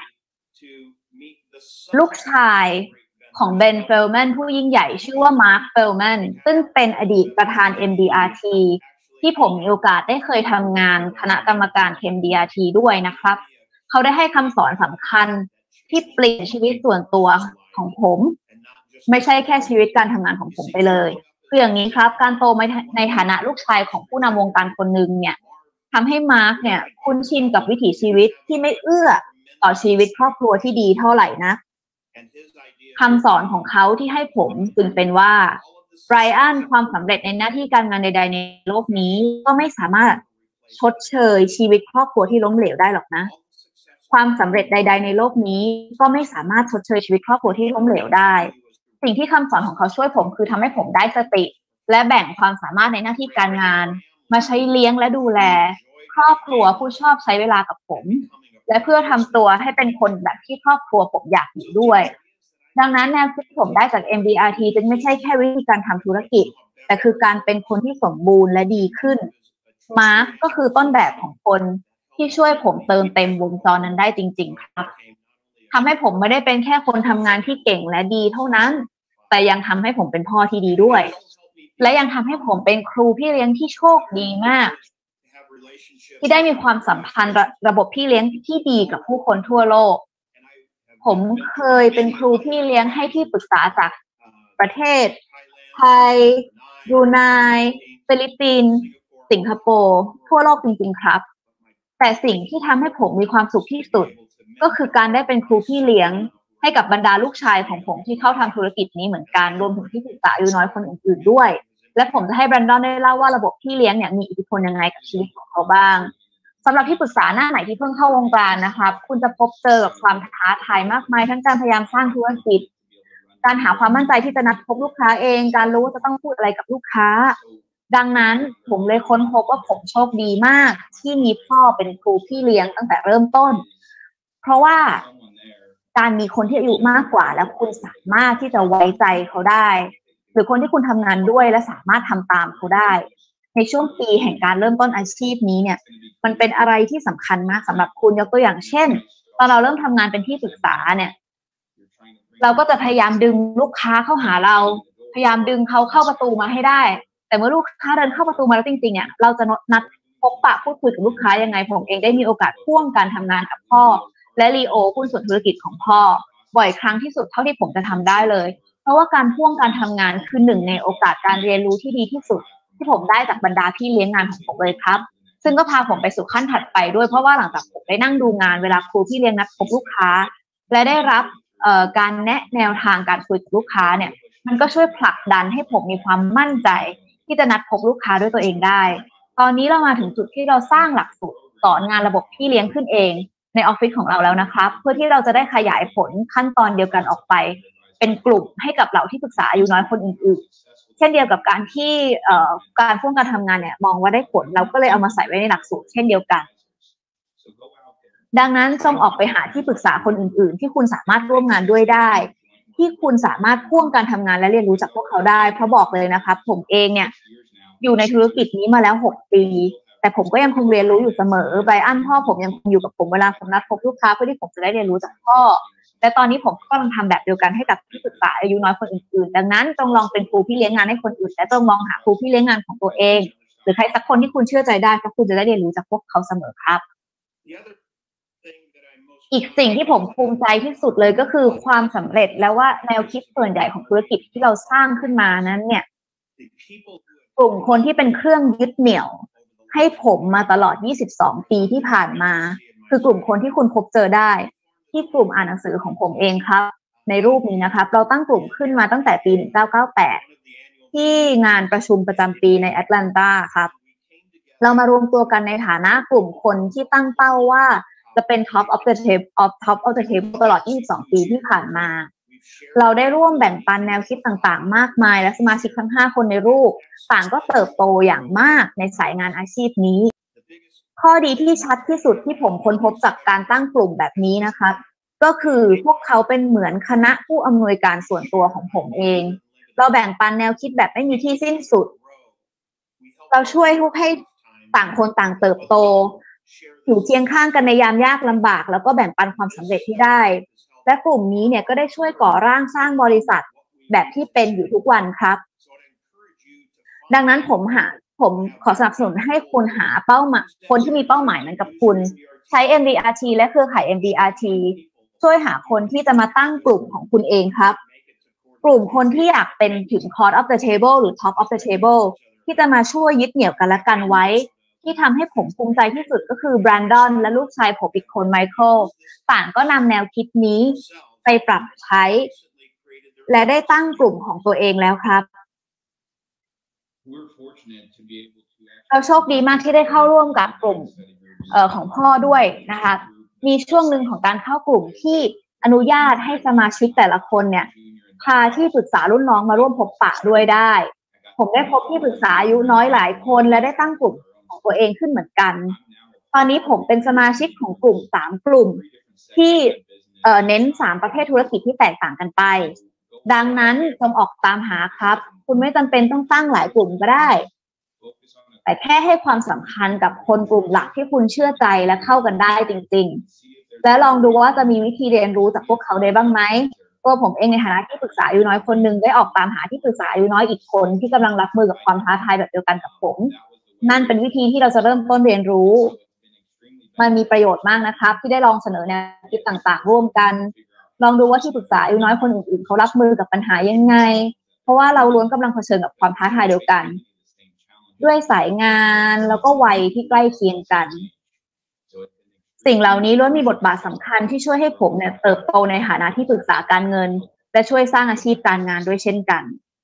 ลูกชายของเบนเฟลแมนผู้ยิ่งใหญ่ชื่อว่ามาร์คเฟลแมนซึ่งเป็นอดีตประธาน MDRT ที่ผมมีโอกาสได้เคยทำงานคณะกรรมการ MDRT ด้วยนะครับเขาได้ให้คำสอนสำคัญที่เปลี่ยนชีวิตส่วนตัวของผมไม่ใช่แค่ชีวิตการทำงานของผมไปเลยคืออย่างนี้ครับการโตมาในฐานะลูกชายของผู้นำวงการคนหนึ่งเนี่ยทำให้มาร์คเนี่ยคุ้นชินกับวิถีชีวิตที่ไม่เอื้อต่อชีวิตครอบครัวที่ดีเท่าไหร่นะคำสอนของเขาที่ให้ผมจึงเป็นว่าไบรอันความสำเร็จในหน้าที่การงานใดๆในโลกนี้ก็ไม่สามารถชดเชยชีวิตครอบครัวที่ล้มเหลวได้หรอกนะความสำเร็จใดๆในโลกนี้ก็ไม่สามารถชดเชยชีวิตครอบครัวที่ล้มเหลวได้สิ่งที่คำสอนของเขาช่วยผมคือทำให้ผมได้สติและแบ่งความสามารถในหน้าที่การงานมาใช้เลี้ยงและดูแลครอบครัวผู้ชอบใช้เวลากับผมและเพื่อทำตัวให้เป็นคนแบบที่ครอบครัวผมอยากอยู่ด้วยดังนั้นแนวคิดที่ผมได้จาก MDRT จึงไม่ใช่แค่วิธีการทำธุรกิจแต่คือการเป็นคนที่สมบูรณ์และดีขึ้นมาร์คก็คือต้นแบบของคนที่ช่วยผมเติมเต็มวงจรนั้นได้จริงๆครับทำให้ผมไม่ได้เป็นแค่คนทำงานที่เก่งและดีเท่านั้นแต่ยังทำให้ผมเป็นพ่อที่ดีด้วยและยังทำให้ผมเป็นครูพี่เลี้ยงที่โชคดีมากที่ได้มีความสัมพันธ์ระบบพี่เลี้ยงที่ดีกับผู้คนทั่วโลกผมเคยเป็นครูพี่เลี้ยงให้ที่ปรึกษาจากประเทศไทยบรูไนฟิลิปปินส์สิงคโปร์ทั่วโลกจริงๆครับแต่สิ่งที่ทำให้ผมมีความสุขที่สุดก็คือการได้เป็นครูพี่เลี้ยงให้กับบรรดาลูกชายของผมที่เข้าทำธุรกิจนี้เหมือนกันรวมถึงที่ปรึกษาอายุน้อยคนอื่นๆด้วยและผมจะให้แบรนดอนได้เล่าว่าระบบพี่เลี้ยงเนี่ยมีอิทธิพลยังไงกับชีวิตของเขาบ้างสำหรับที่ปรึกษาหน้าไหนที่เพิ่งเข้าวงการนะครับคุณจะพบเจอกับความท้าทายมากมายทั้งการพยายามสร้างธุรกิจการหาความมั่นใจที่จะนัดพบลูกค้าเองการรู้ว่าจะต้องพูดอะไรกับลูกค้าดังนั้นผมเลยค้นพบว่าผมโชคดีมากที่มีพ่อเป็นครูพี่เลี้ยงตั้งแต่เริ่มต้นเพราะว่าการมีคนที่อายุมากกว่าแล้วคุณสามารถที่จะไว้ใจเขาได้หรือคนที่คุณทำงานด้วยและสามารถทำตามเขาได้ในช่วงปีแห่งการเริ่มต้นอาชีพนี้เนี่ยมันเป็นอะไรที่สำคัญมากสำหรับคุณยกตัวอย่างเช่นตอนเราเริ่มทำงานเป็นที่ปรึกษาเนี่ยเราก็จะพยายามดึงลูกค้าเข้าหาเราพยายามดึงเขาเข้าประตูมาให้ได้แต่เมื่อลูกค้าเดินเข้าประตูมาแล้วจริงๆอ่ะเราจะนัดพบปะพูดคุยกับลูกค้ายังไงผมเองได้มีโอกาสพ่วงการทำงานกับพ่อและลีโอหุ้นส่วนธุรกิจของพ่อบ่อยครั้งที่สุดเท่าที่ผมจะทำได้เลยเพราะว่าการพ่วงการทำงานคือหนึ่งในโอกาสการเรียนรู้ที่ดีที่สุดที่ผมได้จากบรรดาพี่เลี้ยงงานของผมเลยครับซึ่งก็พาผมไปสู่ขั้นถัดไปด้วยเพราะว่าหลังจากผมได้นั่งดูงานเวลาครูพี่เลี้ยงนัดพบลูกค้าและได้รับการแนะแนวทางการคุยกับลูกค้าเนี่ยมันก็ช่วยผลักดันให้ผมมีความมั่นใจที่จะนัดพบลูกค้าด้วยตัวเองได้ตอนนี้เรามาถึงจุดที่เราสร้างหลักสูตรสอนงานระบบพี่เลี้ยงขึ้นเองในออฟฟิศของเราแล้วนะครับเพื่อที่เราจะได้ขยายผลขั้นตอนเดียวกันออกไปเป็นกลุ่มให้กับเหล่าที่ปรึกษาอายุน้อยคนอื่นๆเช่นเดียวกับการที่การพ่วงการทำงานเนี่ยมองว่าได้ผลเราก็เลยเอามาใส่ไว้ในหลักสูตรเช่นเดียวกันดังนั้นจงออกไปหาที่ปรึกษาคนอื่นๆที่คุณสามารถร่วมงานด้วยได้ที่คุณสามารถพ่วงการทำงานและเรียนรู้จากพวกเขาได้เพราะบอกเลยนะครับผมเองเนี่ยอยู่ในธุรกิจนี้มาแล้ว6 ปีแต่ผมก็ยังคงเรียนรู้อยู่เสมอไบรอันพ่อผมยังคงอยู่กับผมเวลาผมนัดพบลูกค้าเพื่อที่ผมจะได้เรียนรู้จากพ่อและตอนนี้ผมก็กำลังทำแบบเดียวกันให้กับที่ปรึกษาอายุน้อยคนอื่นๆดังนั้นจงลองเป็นครูพี่เลี้ยงงานให้คนอื่นและจงมองหาครูพี่เลี้ยงงานของตัวเองหรือใครสักคนที่คุณเชื่อใจได้เพราะคุณจะได้เรียนรู้จากพวกเขาเสมอครับอีกสิ่งที่ผมภูมิใจที่สุดเลยก็คือความสำเร็จและว่าแนวคิดส่วนใหญ่ของธุรกิจที่เราสร้างขึ้นมานั้นเนี่ยกลุ่มคนที่เป็นเครื่องยึดเหนี่ยวให้ผมมาตลอด22 ปีที่ผ่านมาคือกลุ่มคนที่คุณพบเจอได้ที่กลุ่มอ่านหนังสือของผมเองครับในรูปนี้นะครับเราตั้งกลุ่มขึ้นมาตั้งแต่ปี1998ที่งานประชุมประจำปีในแอตแลนตาครับเรามารวมตัวกันในฐานะกลุ่มคนที่ตั้งเป้าว่าจะเป็น top of the table ตลอด22 ปีที่ผ่านมาเราได้ร่วมแบ่งปันแนวคิดต่างๆมากมายและสมาชิกทั้ง5 คนในรูปต่างก็เติบโตอย่างมากในสายงานอาชีพนี้ข้อดีที่ชัดที่สุดที่ผมค้นพบจากการตั้งกลุ่มแบบนี้นะคะก็คือพวกเขาเป็นเหมือนคณะผู้อำนวยการส่วนตัวของผมเองเราแบ่งปันแนวคิดแบบไม่มีที่สิ้นสุดเราช่วยให้ต่างคนต่างเติบโตอยู่เคียงข้างกันในยามยากลำบากแล้วก็แบ่งปันความสำเร็จที่ได้และกลุ่มนี้เนี่ยก็ได้ช่วยก่อร่างสร้างบริษัทแบบที่เป็นอยู่ทุกวันครับดังนั้นผมขอสนับสนุนให้คุณหาเป้าหมายคนที่มีเป้าหมายเหมือนกับคุณใช้ MDRT และเครือข่าย MDRT ช่วยหาคนที่จะมาตั้งกลุ่มของคุณเองครับกลุ่มคนที่อยากเป็นถึง Core of the Table หรือ Top of the Table ที่จะมาช่วยยึดเหนี่ยวกันและกันไว้ที่ทำให้ผมภูมิใจที่สุดก็คือแบรนดอนและลูกชายผมอีกคนไมเคิลต่างก็นำแนวคิดนี้ไปปรับใช้และได้ตั้งกลุ่มของตัวเองแล้วครับเราโชคดีมากที่ได้เข้าร่วมกับกลุ่มของพ่อด้วยนะคะมีช่วงหนึ่งของการเข้ากลุ่มที่อนุญาตให้สมาชิกแต่ละคนเนี่ยพาที่ปรึกษารุ่นน้องมาร่วมพบปะด้วยได้ผมได้พบที่ปรึกษาอายุน้อยหลายคนและได้ตั้งกลุ่มของตัวเองขึ้นเหมือนกันตอนนี้ผมเป็นสมาชิกของกลุ่ม3 กลุ่มที่เน้น3 ประเภทธุรกิจที่แตกต่างกันไปดังนั้นจงออกตามหาครับคุณไม่จำเป็นต้องตั้งหลายกลุ่มก็ได้แต่แค่ให้ความสำคัญกับคนกลุ่มหลักที่คุณเชื่อใจและเข้ากันได้จริงๆและลองดูว่าจะมีวิธีเรียนรู้จากพวกเขาได้บ้างไหมตัวผมเองในฐานะที่ปรึกษาอายุน้อยคนหนึ่งได้ออกตามหาที่ปรึกษาอายุน้อยอีกคนที่กำลังรับมือกับความท้าทายแบบเดียวกันกับผมนั่นเป็นวิธีที่เราจะเริ่มต้นเรียนรู้มันมีประโยชน์มากนะครับที่ได้ลองเสนอแนวคิดต่างๆร่วมกันลองดูว่าที่ปรึกษาอายุน้อยคนอื่นๆเขารับมือกับปัญหายังไงราะว่าเราล้วนกำลังเผชิญกับความท้าทายเดียวกันด้วยสายงานแล้วก็วัยที่ใกล้เคียงกันสิ่งเหล่านี้ล้วนมีบทบาทสำคัญที่ช่วยให้ผมเนี่ยเติบโตในฐานะที่ปรึกษาการเงินและช่วยสร้างอาชีพการงานด้วยเช่นกัน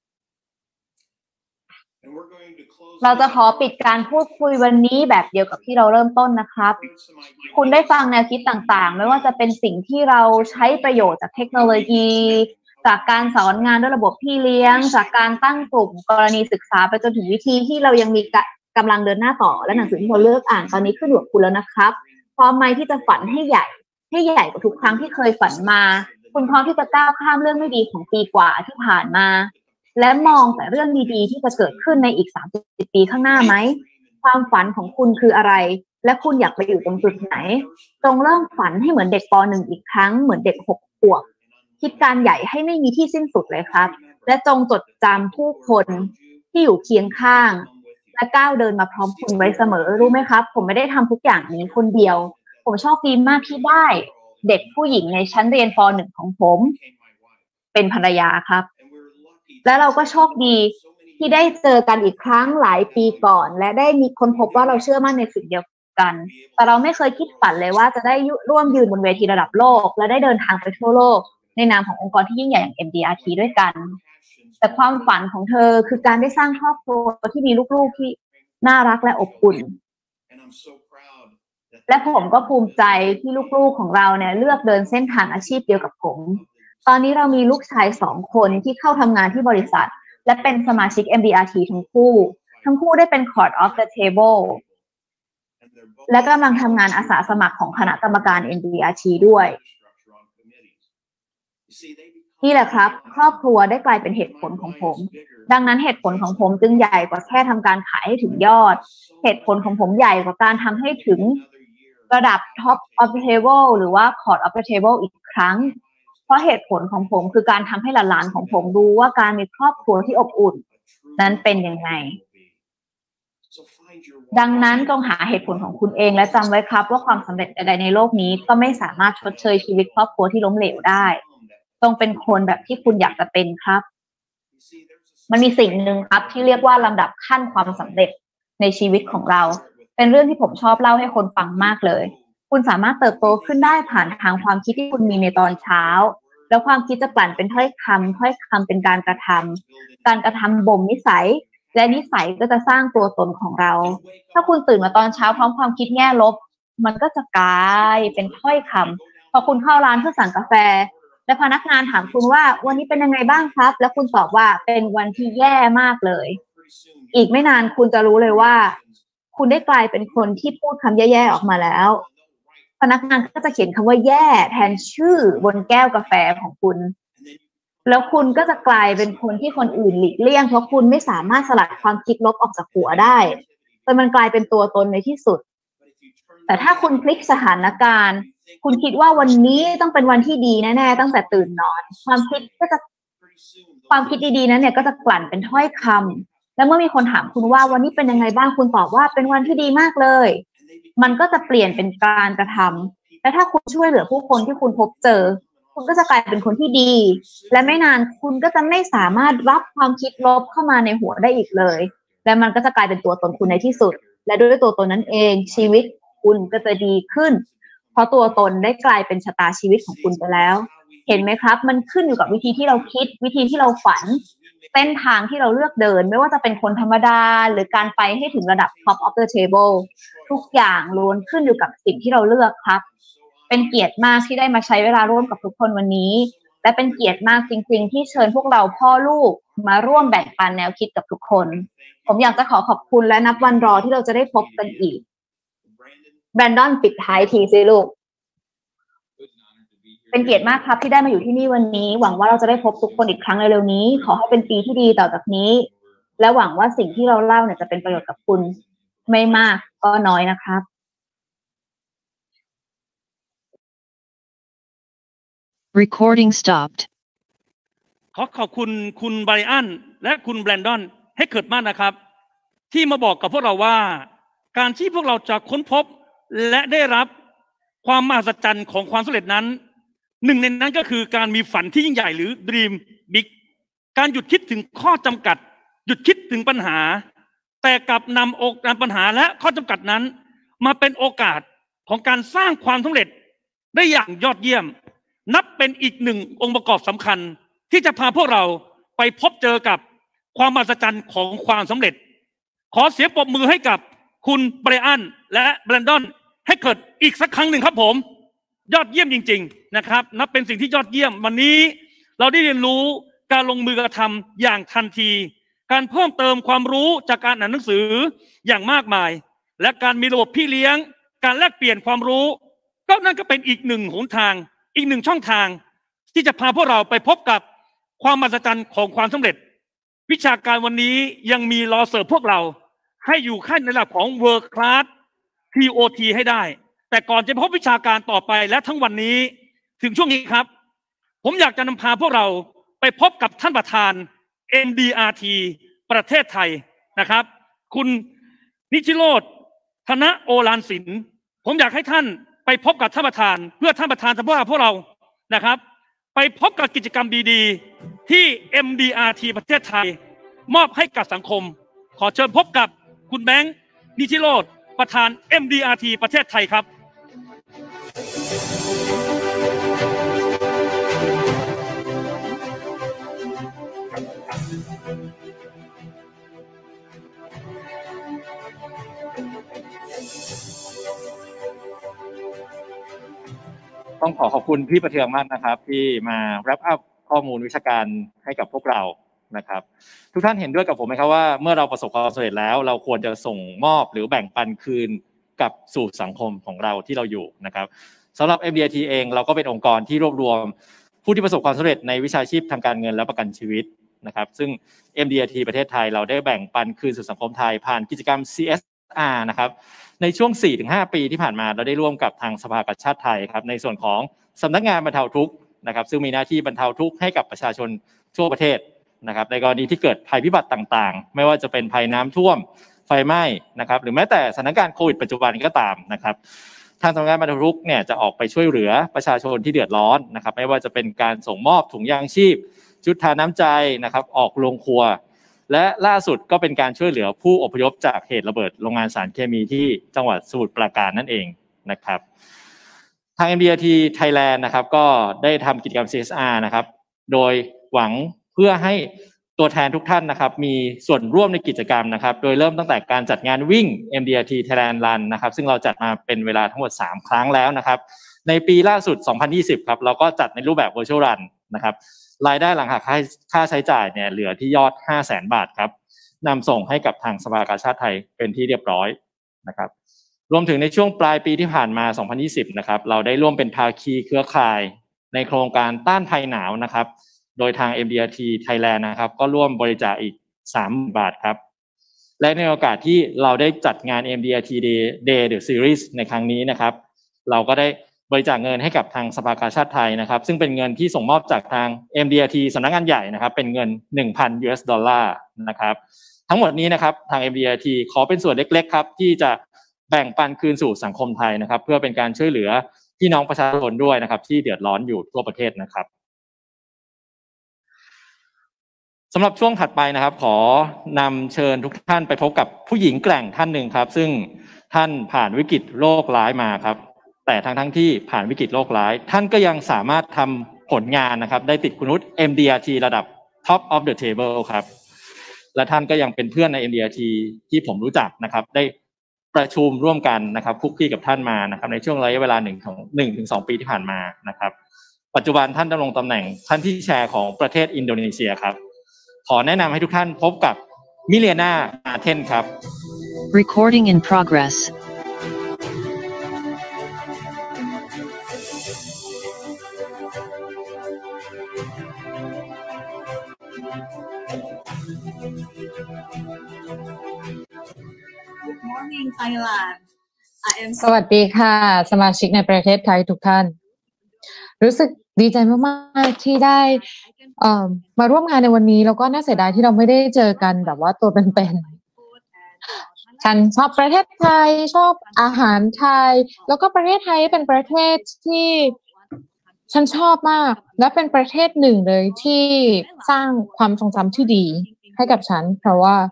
เราจะขอปิดการพูดคุยวันนี้แบบเดียวกับที่เราเริ่มต้นนะครับคุณได้ฟังแนวคิดต่างๆไม่ว่าจะเป็นสิ่งที่เราใช้ประโยชน์จากเทคโนโลยีจากการสอนงานด้วยระบบพี่เลี้ยงจากการตั้งกลุ่มกรณีศึกษาไปจนถึงวิธีที่เรายังมีกำลังเดินหน้าต่อและหนังสือที่เราเลือกอ่านตอนนี้ขึ้นอยู่กับคุณแล้วนะครับพร้อมไหมที่จะฝันให้ใหญ่กว่าทุกครั้งที่เคยฝันมาคุณพร้อมที่จะก้าวข้ามเรื่องไม่ดีของปีกว่าที่ผ่านมาและมองแต่เรื่องดีๆที่จะเกิดขึ้นในอีก30 ปีข้างหน้าไหมความฝันของคุณคืออะไรและคุณอยากไปอยู่ตรงจุดไหนจงเริ่มฝันให้เหมือนเด็กป.1 อีกครั้งเหมือนเด็ก6 ขวบคิดการใหญ่ให้ไม่มีที่สิ้นสุดเลยครับและจงจดจำผู้คนที่อยู่เคียงข้างและก้าวเดินมาพร้อมคุณไว้เสมอรู้ไหมครับผมไม่ได้ทำทุกอย่างนี้คนเดียวผมโชคดีมากที่ได้เด็กผู้หญิงในชั้นเรียนป.1 ของผมเป็นภรรยาครับและเราก็โชคดีที่ได้เจอกันอีกครั้งหลายปีก่อนและได้มีคนพบว่าเราเชื่อมั่นในสิ่งเดียวกันแต่เราไม่เคยคิดฝันเลยว่าจะได้ร่วมยืนบนเวทีระดับโลกและได้เดินทางไปทั่วโลกในนามขององค์กรที่ยิ่งใหญ่อย่าง MDRT ด้วยกันแต่ความฝันของเธอคือการได้สร้างครอบครัวที่มีลูกๆที่น่ารักและอบอุ่นและผมก็ภูมิใจที่ลูกๆของเราเนี่ยเลือกเดินเส้นทางอาชีพเดียวกับผมตอนนี้เรามีลูกชาย2 คนที่เข้าทำงานที่บริษัทและเป็นสมาชิก MDRT ทั้งคู่ได้เป็น Court of the Table และกำลังทำงานอาสาสมัครของคณะกรรมการ MDRT ด้วยนี่แหละครับครอบครัวได้กลายเป็นเหตุผลของผมดังนั้นเหตุผลของผมจึงใหญ่กว่าแค่ทำการขายให้ถึงยอดเหตุผลของผมใหญ่กว่าการทำให้ถึงระดับ Top of the Table หรือว่า Court of the Table อีกครั้งเพราะเหตุผลของผมคือการทำให้หลานๆของผมรู้ว่าการมีครอบครัวที่อบอุ่นนั้นเป็นยังไงดังนั้นจงหาเหตุผลของคุณเองและจำไว้ครับว่าความสำเร็จใดๆในโลกนี้ก็ไม่สามารถชดเชยชีวิตครอบครัวที่ล้มเหลวได้จงเป็นคนแบบที่คุณอยากจะเป็นครับมันมีสิ่งหนึ่งครับที่เรียกว่าลำดับขั้นความสำเร็จในชีวิตของเราเป็นเรื่องที่ผมชอบเล่าให้คนฟังมากเลยคุณสามารถเติบโตขึ้นได้ผ่านทางความคิดที่คุณมีในตอนเช้าแล้วความคิดจะกลั่นเป็นถ้อยคำเป็นการกระทำบ่มนิสัยและนิสัยก็จะสร้างตัวตนของเราถ้าคุณตื่นมาตอนเช้าพร้อมความคิดแง่ลบมันก็จะกลายเป็นถ้อยคำพอคุณเข้าร้านเพื่อสั่งกาแฟและพนักงานถามคุณว่าวันนี้เป็นยังไงบ้างครับแล้วคุณตอบว่าเป็นวันที่แย่มากเลยอีกไม่นานคุณจะรู้เลยว่าคุณได้กลายเป็นคนที่พูดคำแย่ๆออกมาแล้วพนักงานก็จะเขียนคำว่าแย่แทนชื่อบนแก้วกาแฟของคุณแล้วคุณก็จะกลายเป็นคนที่คนอื่นหลีกเลี่ยงเพราะคุณไม่สามารถสลัดความคิดลบออกจากหัวได้จนมันกลายเป็นตัวตนในที่สุดแต่ถ้าคุณพลิกสถานการณ์คุณคิดว่าวันนี้ต้องเป็นวันที่ดีแน่ๆตั้งแต่ตื่นนอนความคิดดีๆนั้นเนี่ยก็จะกลั่นเป็นถ้อยคำและเมื่อมีคนถามคุณว่าวันนี้เป็นยังไงบ้างคุณตอบว่าเป็นวันที่ดีมากเลยมันก็จะเปลี่ยนเป็นการกระทำและถ้าคุณช่วยเหลือผู้คนที่คุณพบเจอคุณก็จะกลายเป็นคนที่ดีและไม่นานคุณก็จะไม่สามารถรับความคิดลบเข้ามาในหัวได้อีกเลยและมันก็จะกลายเป็นตัวตนคุณในที่สุดและด้วยตัวตนนั้นเองชีวิตคุณก็จะดีขึ้นเพราะตัวตนได้กลายเป็นชะตาชีวิตของคุณไปแล้วเห็นไหมครับมันขึ้นอยู่กับวิธีที่เราคิดวิธีที่เราฝันเส้นทางที่เราเลือกเดินไม่ว่าจะเป็นคนธรรมดาหรือการไปให้ถึงระดับ Top of the Table ทุกอย่างล้วนขึ้นอยู่กับสิ่งที่เราเลือกครับเป็นเกียรติมากที่ได้มาใช้เวลาร่วมกับทุกคนวันนี้และเป็นเกียรติมากจริงๆที่เชิญพวกเราพ่อลูกมาร่วมแบ่งปันแนวคิดกับทุกคนผมอยากจะขอบคุณและนับวันรอที่เราจะได้พบกันอีกแบรนดอนปิดท้ายทีสิลูกเป็นเกียรติมากครับที่ได้มาอยู่ที่นี่วันนี้หวังว่าเราจะได้พบทุกคนอีกครั้งเร็วๆนี้ขอให้เป็นปีที่ดีต่อจากนี้และหวังว่าสิ่งที่เราเล่าเนี่ยจะเป็นประโยชน์กับคุณไม่มากก็น้อยนะครับ Recording stopped. ขอบคุณคุณไบรอันและคุณแบรนดอนให้เกิดมากนะครับที่มาบอกกับพวกเราว่าการที่พวกเราจะค้นพบและได้รับความมหัศจรรย์ของความสำเร็จนั้นหนึ่งในนั้นก็คือการมีฝันที่ยิ่งใหญ่หรือ Dream Big การหยุดคิดถึงข้อจำกัดหยุดคิดถึงปัญหาแต่กลับนำปัญหาและข้อจำกัดนั้นมาเป็นโอกาสของการสร้างความสำเร็จได้อย่างยอดเยี่ยมนับเป็นอีกหนึ่งองค์ประกอบสำคัญที่จะพาพวกเราไปพบเจอกับความมหัศจรรย์ของความสำเร็จขอเสียงปรบมือให้กับคุณไบรอันและแบรนดอนให้เกิดอีกสักครั้งหนึ่งครับผมยอดเยี่ยมจริงๆนะครับนับเป็นสิ่งที่ยอดเยี่ยมวันนี้เราได้เรียนรู้การลงมือกระทำอย่างทันทีการเพิ่มเติมความรู้จากการอ่านหนังสืออย่างมากมายและการมีระบบพี่เลี้ยงการแลกเปลี่ยนความรู้ก็นั่นก็เป็นอีกหนึ่งหนทางอีกหนึ่งช่องทางที่จะพาพวกเราไปพบกับความมหัศจรรย์ของความสำเร็จวิชาการวันนี้ยังมีรอเสิร์ฟพวกเราให้อยู่ขั้นในระดับของ World Class TOT ให้ได้แต่ก่อนจะพบวิชาการต่อไปและทั้งวันนี้ถึงช่วงนี้ครับผมอยากจะนำพาพวกเราไปพบกับท่านประธาน MDRT ประเทศไทยนะครับคุณนิชิโรธธนโอฬารศิลป์ผมอยากให้ท่านไปพบกับท่านประธานเพื่อท่านประธานจะพาพวกเรานะครับไปพบกับกิจกรรมดีๆที่ MDRT ประเทศไทยมอบให้กับสังคมขอเชิญพบกับคุณแบงค์นิชิโรธประธาน MDRT ประเทศไทยครับต้องขอบคุณพี่ประเทืองมากนะครับที่มา wrap up ข้อมูลวิชาการให้กับพวกเรานะครับทุกท่านเห็นด้วยกับผมไหมครับว่าเมื่อเราประสบความสำเร็จแล้วเราควรจะส่งมอบหรือแบ่งปันคืนกับสู่สังคมของเราที่เราอยู่นะครับสำหรับ MDRT เองเราก็เป็นองค์กรที่รวบรวมผู้ที่ประสบความสำเร็จในวิชาชีพทางการเงินและประกันชีวิตนะครับซึ่ง MDRT ประเทศไทยเราได้แบ่งปันคืนสู่สังคมไทยผ่านกิจกรรม CSR นะครับในช่วง 4-5 ปีที่ผ่านมาเราได้ร่วมกับทางสภากาชาดไทยครับในส่วนของสำนักงานบรรเทาทุกข์นะครับซึ่งมีหน้าที่บรรเทาทุกข์ให้กับประชาชนทั่วประเทศนะครับในกรณีที่เกิดภัยพิบัติต่างๆไม่ว่าจะเป็นภัยน้ำท่วมไฟไหม้นะครับหรือแม้แต่สถานการณ์โควิดปัจจุบันก็ตามนะครับทางสำนักงานบรรเทาทุกข์เนี่ยจะออกไปช่วยเหลือประชาชนที่เดือดร้อนนะครับไม่ว่าจะเป็นการส่งมอบถุงยางชีพชุดทาน้ำใจนะครับออกโรงครัวและล่าสุดก็เป็นการช่วยเหลือผู้อพยพจากเหตุระเบิดโรงงานสารเคมีที่จังหวัดสมุทรปราการนั่นเองนะครับทาง MDRT Thailand นะครับก็ได้ทำกิจกรรม CSR นะครับโดยหวังเพื่อให้ตัวแทนทุกท่านนะครับมีส่วนร่วมในกิจกรรมนะครับโดยเริ่มตั้งแต่การจัดงานวิ่ง MDRT Thailand Run นะครับซึ่งเราจัดมาเป็นเวลาทั้งหมด3ครั้งแล้วนะครับในปีล่าสุด2020ครับเราก็จัดในรูปแบบ Virtual Run นะครับรายได้หลังหักค่าใช้จ่ายเนี่ยเหลือที่ยอด 500,000 บาทครับนำส่งให้กับทางสภากาชาดไทยเป็นที่เรียบร้อยนะครับรวมถึงในช่วงปลายปีที่ผ่านมา2020นะครับเราได้ร่วมเป็นภาคีเครือข่ายในโครงการต้านภัยหนาวนะครับโดยทาง MDRT Thailand นะครับก็ร่วมบริจาคอีก 30,000 บาทครับและในโอกาสที่เราได้จัดงาน MDRT Day The Series ในครั้งนี้นะครับเราก็ได้บริจาคเงินให้กับทางสภากาชาดไทยนะครับซึ่งเป็นเงินที่ส่งมอบจากทาง MDRT สำนักงานใหญ่นะครับเป็นเงิน $1,000 นะครับทั้งหมดนี้นะครับทาง MDRT ขอเป็นส่วนเล็กๆครับที่จะแบ่งปันคืนสู่สังคมไทยนะครับเพื่อเป็นการช่วยเหลือพี่น้องประชาชนด้วยนะครับที่เดือดร้อนอยู่ทั่วประเทศนะครับสำหรับช่วงถัดไปนะครับขอนำเชิญทุกท่านไปพบกับผู้หญิงแกร่งท่านหนึ่งครับซึ่งท่านผ่านวิกฤตโรคร้ายมาครับแต่ทั้งที่ผ่านวิกฤตโรคร้ายท่านก็ยังสามารถทำผลงานนะครับได้ติดคุณวุฒิ MDRT ระดับ Top of the Table ครับและท่านก็ยังเป็นเพื่อนใน MDRT ที่ผมรู้จักนะครับได้ประชุมร่วมกันนะครับคุกคีกับท่านมานะครับในช่วงระยะเวลา1-2 ปีที่ผ่านมานะครับปัจจุบันท่านดำรงตำแหน่งท่านที่แชร์ของประเทศอินโดนีเซียครับขอแนะนำให้ทุกท่านพบกับมิเลียนาอาเทนครับ Recording in progress. Good morning, Thailand. I am สวัสดีค่ะสมาชิกในประเทศไทยทุกท่านรู้สึกดีใจมากๆที่ได้มาร่วมงานในวันนี้แล้วก็น่าเสียดายที่เราไม่ได้เจอกันแบบว่าตัวเป็นๆฉันชอบประเทศไทยชอบอาหารไทยแล้วก็ประเทศไทยเป็นประเทศที่ฉันชอบมากและเป็นประเทศหนึ่งเลยที่สร้างความทรงจำที่ดีให้กับฉันเพราะว่า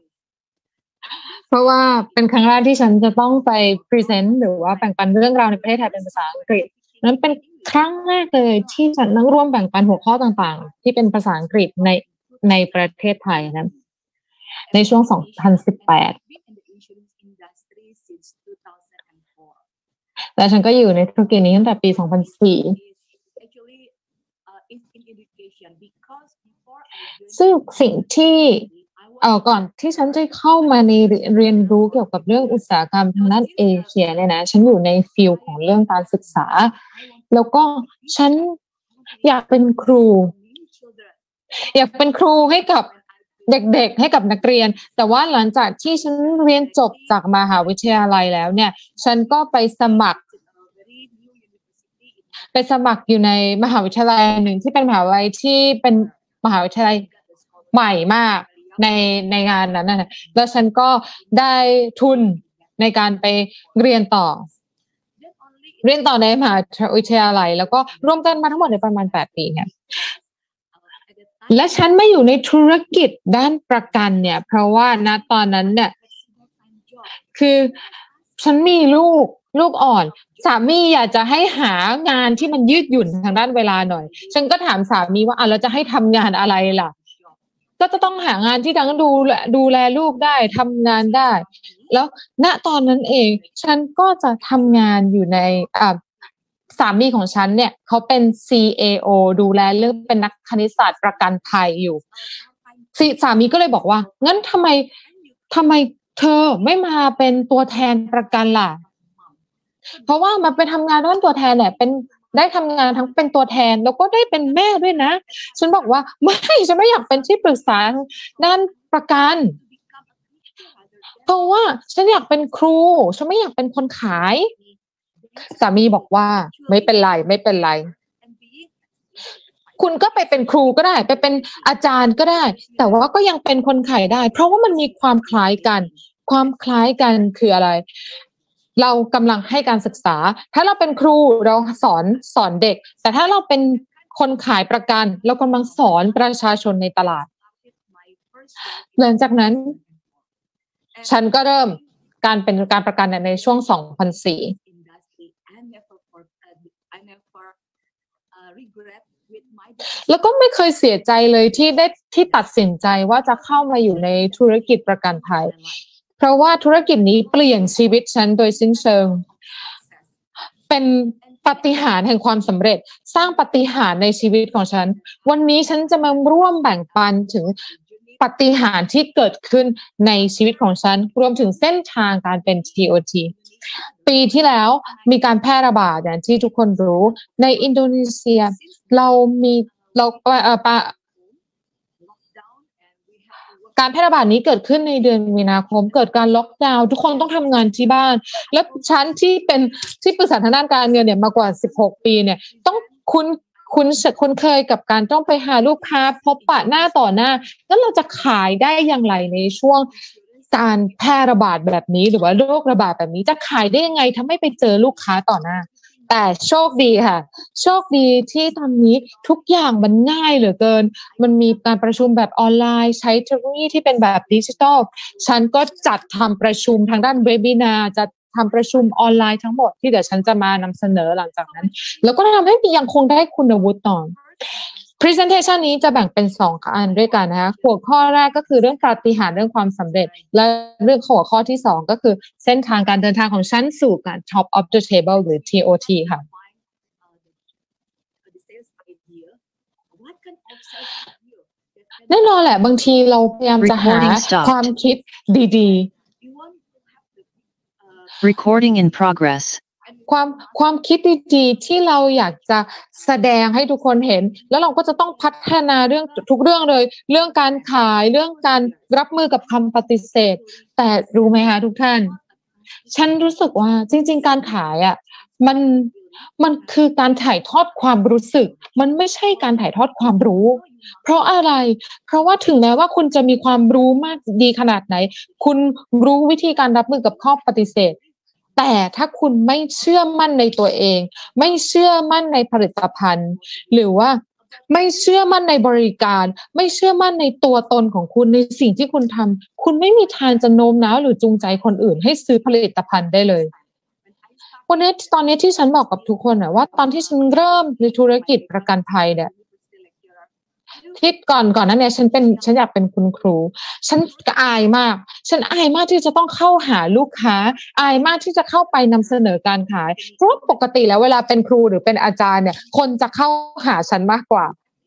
เป็นครั้งแรกที่ฉันจะต้องไปพรีเซนต์หรือว่าแบ่งปันเรื่องราวในประเทศไทยเป็นภาษาอังกฤษนั้นเป็นครั้งแรกเลยที่ฉันนั่งร่วมแบ่งปันหัวข้อต่างๆที่เป็นภาษาอังกฤษในประเทศไทยนะในช่วง 2018 และฉันก็อยู่ในธุรกิจนี้ตั้งแต่ปี 2004 ซึ่งสิ่งที่ก่อนที่ฉันจะเข้ามาในเรียนรู้เกี่ยวกับเรื่องอุตสาหกรรมทางด้านเอเชียเนี่ยนะฉันอยู่ในฟิลของเรื่องการศึกษาแล้วก็ฉันอยากเป็นครูให้กับเด็กๆให้กับนักเรียนแต่ว่าหลังจากที่ฉันเรียนจบจากมหาวิทยาลัยแล้วเนี่ยฉันก็ไปสมัครอยู่ในมหาวิทยาลัยหนึ่งที่เป็นมหาวิทยาลัยที่เป็นมหาวิทยาลัยใหม่มากในงานนั้นนะแล้วฉันก็ได้ทุนในการไปเรียนต่อในมหาวิทยาลัยแล้วก็รวมกันมาทั้งหมดในประมาณ8 ปีเนี่ยและฉันไม่อยู่ในธุรกิจด้านประกันเนี่ยเพราะว่าณตอนนั้นเนี่ยคือฉันมีลูกอ่อนสามีอยากจะให้หางานที่มันยืดหยุ่นทางด้านเวลาหน่อยฉันก็ถามสามีว่าเราจะให้ทำงานอะไรล่ะก็จะต้องหางานที่ทั้งดูแลลูกได้ทำงานได้แล้วณตอนนั้นเองฉันก็จะทำงานอยู่ในสามีของฉันเนี่ยเขาเป็น CAO ดูแลเรื่องเป็นนักคณิตศาสตร์ประกันภัยอยู่สามีก็เลยบอกว่างั้นทำไมเธอไม่มาเป็นตัวแทนประกันล่ะเพราะว่ามาไปทำงานด้านตัวแทนเนี่ยได้ทำงานทั้งเป็นตัวแทนแล้วก็ได้เป็นแม่ด้วยนะฉันบอกว่าฉันไม่อยากเป็นที่ปรึกษาด้านประกันเพราะว่าฉันอยากเป็นครูฉันไม่อยากเป็นคนขายสามีบอกว่าไม่เป็นไรคุณก็ไปเป็นครูก็ได้ไปเป็นอาจารย์ก็ได้แต่ว่าก็ยังเป็นคนขายได้เพราะว่ามันมีความคล้ายกันคืออะไรเรากำลังให้การศึกษาถ้าเราเป็นครูเราสอนเด็กแต่ถ้าเราเป็นคนขายประกันเรากำลังสอนประชาชนในตลาดหลังจากนั้นฉันก็เริ่มการเป็นการประกันในช่วง 2004แล้วก็ไม่เคยเสียใจเลยที่ตัดสินใจว่าจะเข้ามาอยู่ในธุรกิจประกันภัยเพราะว่าธุรกิจนี้เปลี่ยนชีวิตฉันโดยสิ้นเชิงเป็นปาฏิหาริย์แห่งความสำเร็จสร้างปาฏิหาริย์ในชีวิตของฉันวันนี้ฉันจะมาร่วมแบ่งปันถึงปาฏิหาริย์ที่เกิดขึ้นในชีวิตของฉันรวมถึงเส้นทางการเป็น TOT ปีที่แล้วมีการแพร่ระบาดอย่างที่ทุกคนรู้ในอินโดนีเซียการแพร่ระบาดนี้เกิดขึ้นในเดือนมีนาคมเกิดการล็อกดาวน์ทุกคนต้องทำงานที่บ้านและฉันที่ปรึกษาทางด้านการเงินเนี่ยมากว่า16 ปีเนี่ยต้องคุ้นเคยกับการต้องไปหาลูกค้าพบปะหน้าต่อหน้าแล้วเราจะขายได้อย่างไรในช่วงการแพร่ระบาดแบบนี้หรือว่าโรคระบาดแบบนี้จะขายได้ยังไงถ้าไม่ไปเจอลูกค้าต่อหน้าแต่โชคดีค่ะโชคดีที่ตอนนี้ทุกอย่างมันง่ายเหลือเกินมันมีการประชุมแบบออนไลน์ใช้เทคโนโลยีที่เป็นแบบดิจิทัลฉันก็จัดทำประชุมทางด้านเวบินาร์จะทำประชุมออนไลน์ทั้งหมดที่เดี๋ยวฉันจะมานำเสนอหลังจากนั้นแล้วก็ทำให้ยังคงได้คุณวุฒิต่อ Presentation นี้จะแบ่งเป็น2 อันด้วยกันนะคะหัวข้อแรกก็คือเรื่องปาฏิหาริย์เรื่องความสำเร็จและเรื่องหัวข้อที่2ก็คือเส้นทางการเดินทางของฉันสู่การ Top of the Table หรือ TOT ค่ะแน่นอนแหละบางทีเราพยายามจะหาความคิดดีๆ Recording in progress. ความคิดดีๆที่เราอยากจะแสดงให้ทุกคนเห็นแล้วเราก็จะต้องพัฒนาเรื่องทุกเรื่องเลยเรื่องการขายเรื่องการรับมือกับคำปฏิเสธแต่รู้ไหมคะทุกท่านฉันรู้สึกว่าจริงๆการขายมันคือการถ่ายทอดความรู้สึกมันไม่ใช่การถ่ายทอดความรู้เพราะอะไรเพราะว่าถึงแม้ว่าคุณจะมีความรู้มากดีขนาดไหนคุณรู้วิธีการรับมือกับข้อปฏิเสธแต่ถ้าคุณไม่เชื่อมั่นในตัวเองไม่เชื่อมั่นในผลิตภัณฑ์หรือว่าไม่เชื่อมั่นในบริการไม่เชื่อมั่นในตัวตนของคุณในสิ่งที่คุณทำคุณไม่มีทางจะโน้มน้าวหรือจูงใจคนอื่นให้ซื้อผลิตภัณฑ์ได้เลยวันนี้ตอนนี้ที่ฉันบอกกับทุกคนนะว่าตอนที่ฉันเริ่มในธุรกิจประกันภัยเนี่ยที่ก่อนนั้นเนี่ยฉันอยากเป็นคุณครูฉันอายมากที่จะต้องเข้าหาลูกค้าอายมากที่จะเข้าไปนำเสนอการขายเพราะปกติแล้วเวลาเป็นครูหรือเป็นอาจารย์เนี่ยคนจะเข้าหาฉันมากกว่า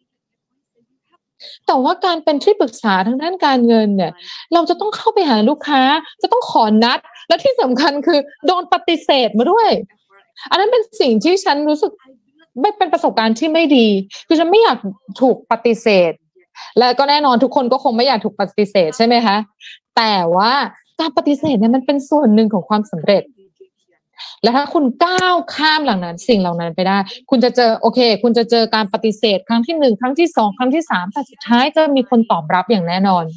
แต่ว่าการเป็นที่ปรึกษาทางด้านการเงินเนี่ยเราจะต้องเข้าไปหาลูกค้าจะต้องขอนัดและที่สำคัญคือโดนปฏิเสธมาด้วยอันนั้นเป็นสิ่งที่ฉันรู้สึกไม่เป็นประสบการณ์ที่ไม่ดีคือฉันไม่อยากถูกปฏิเสธและก็แน่นอนทุกคนก็คงไม่อยากถูกปฏิเสธใช่ไหมคะแต่ว่าการปฏิเสธเนี่ยมันเป็นส่วนหนึ่งของความสำเร็จและถ้าคุณก้าวข้ามสิ่งเหล่านั้นไปได้คุณจะเจอคุณจะเจอการปฏิเสธครั้งที่1ครั้งที่2ครั้งที่3แต่สุดท้ายจะมีคนตอบรับอย่างแน่นอน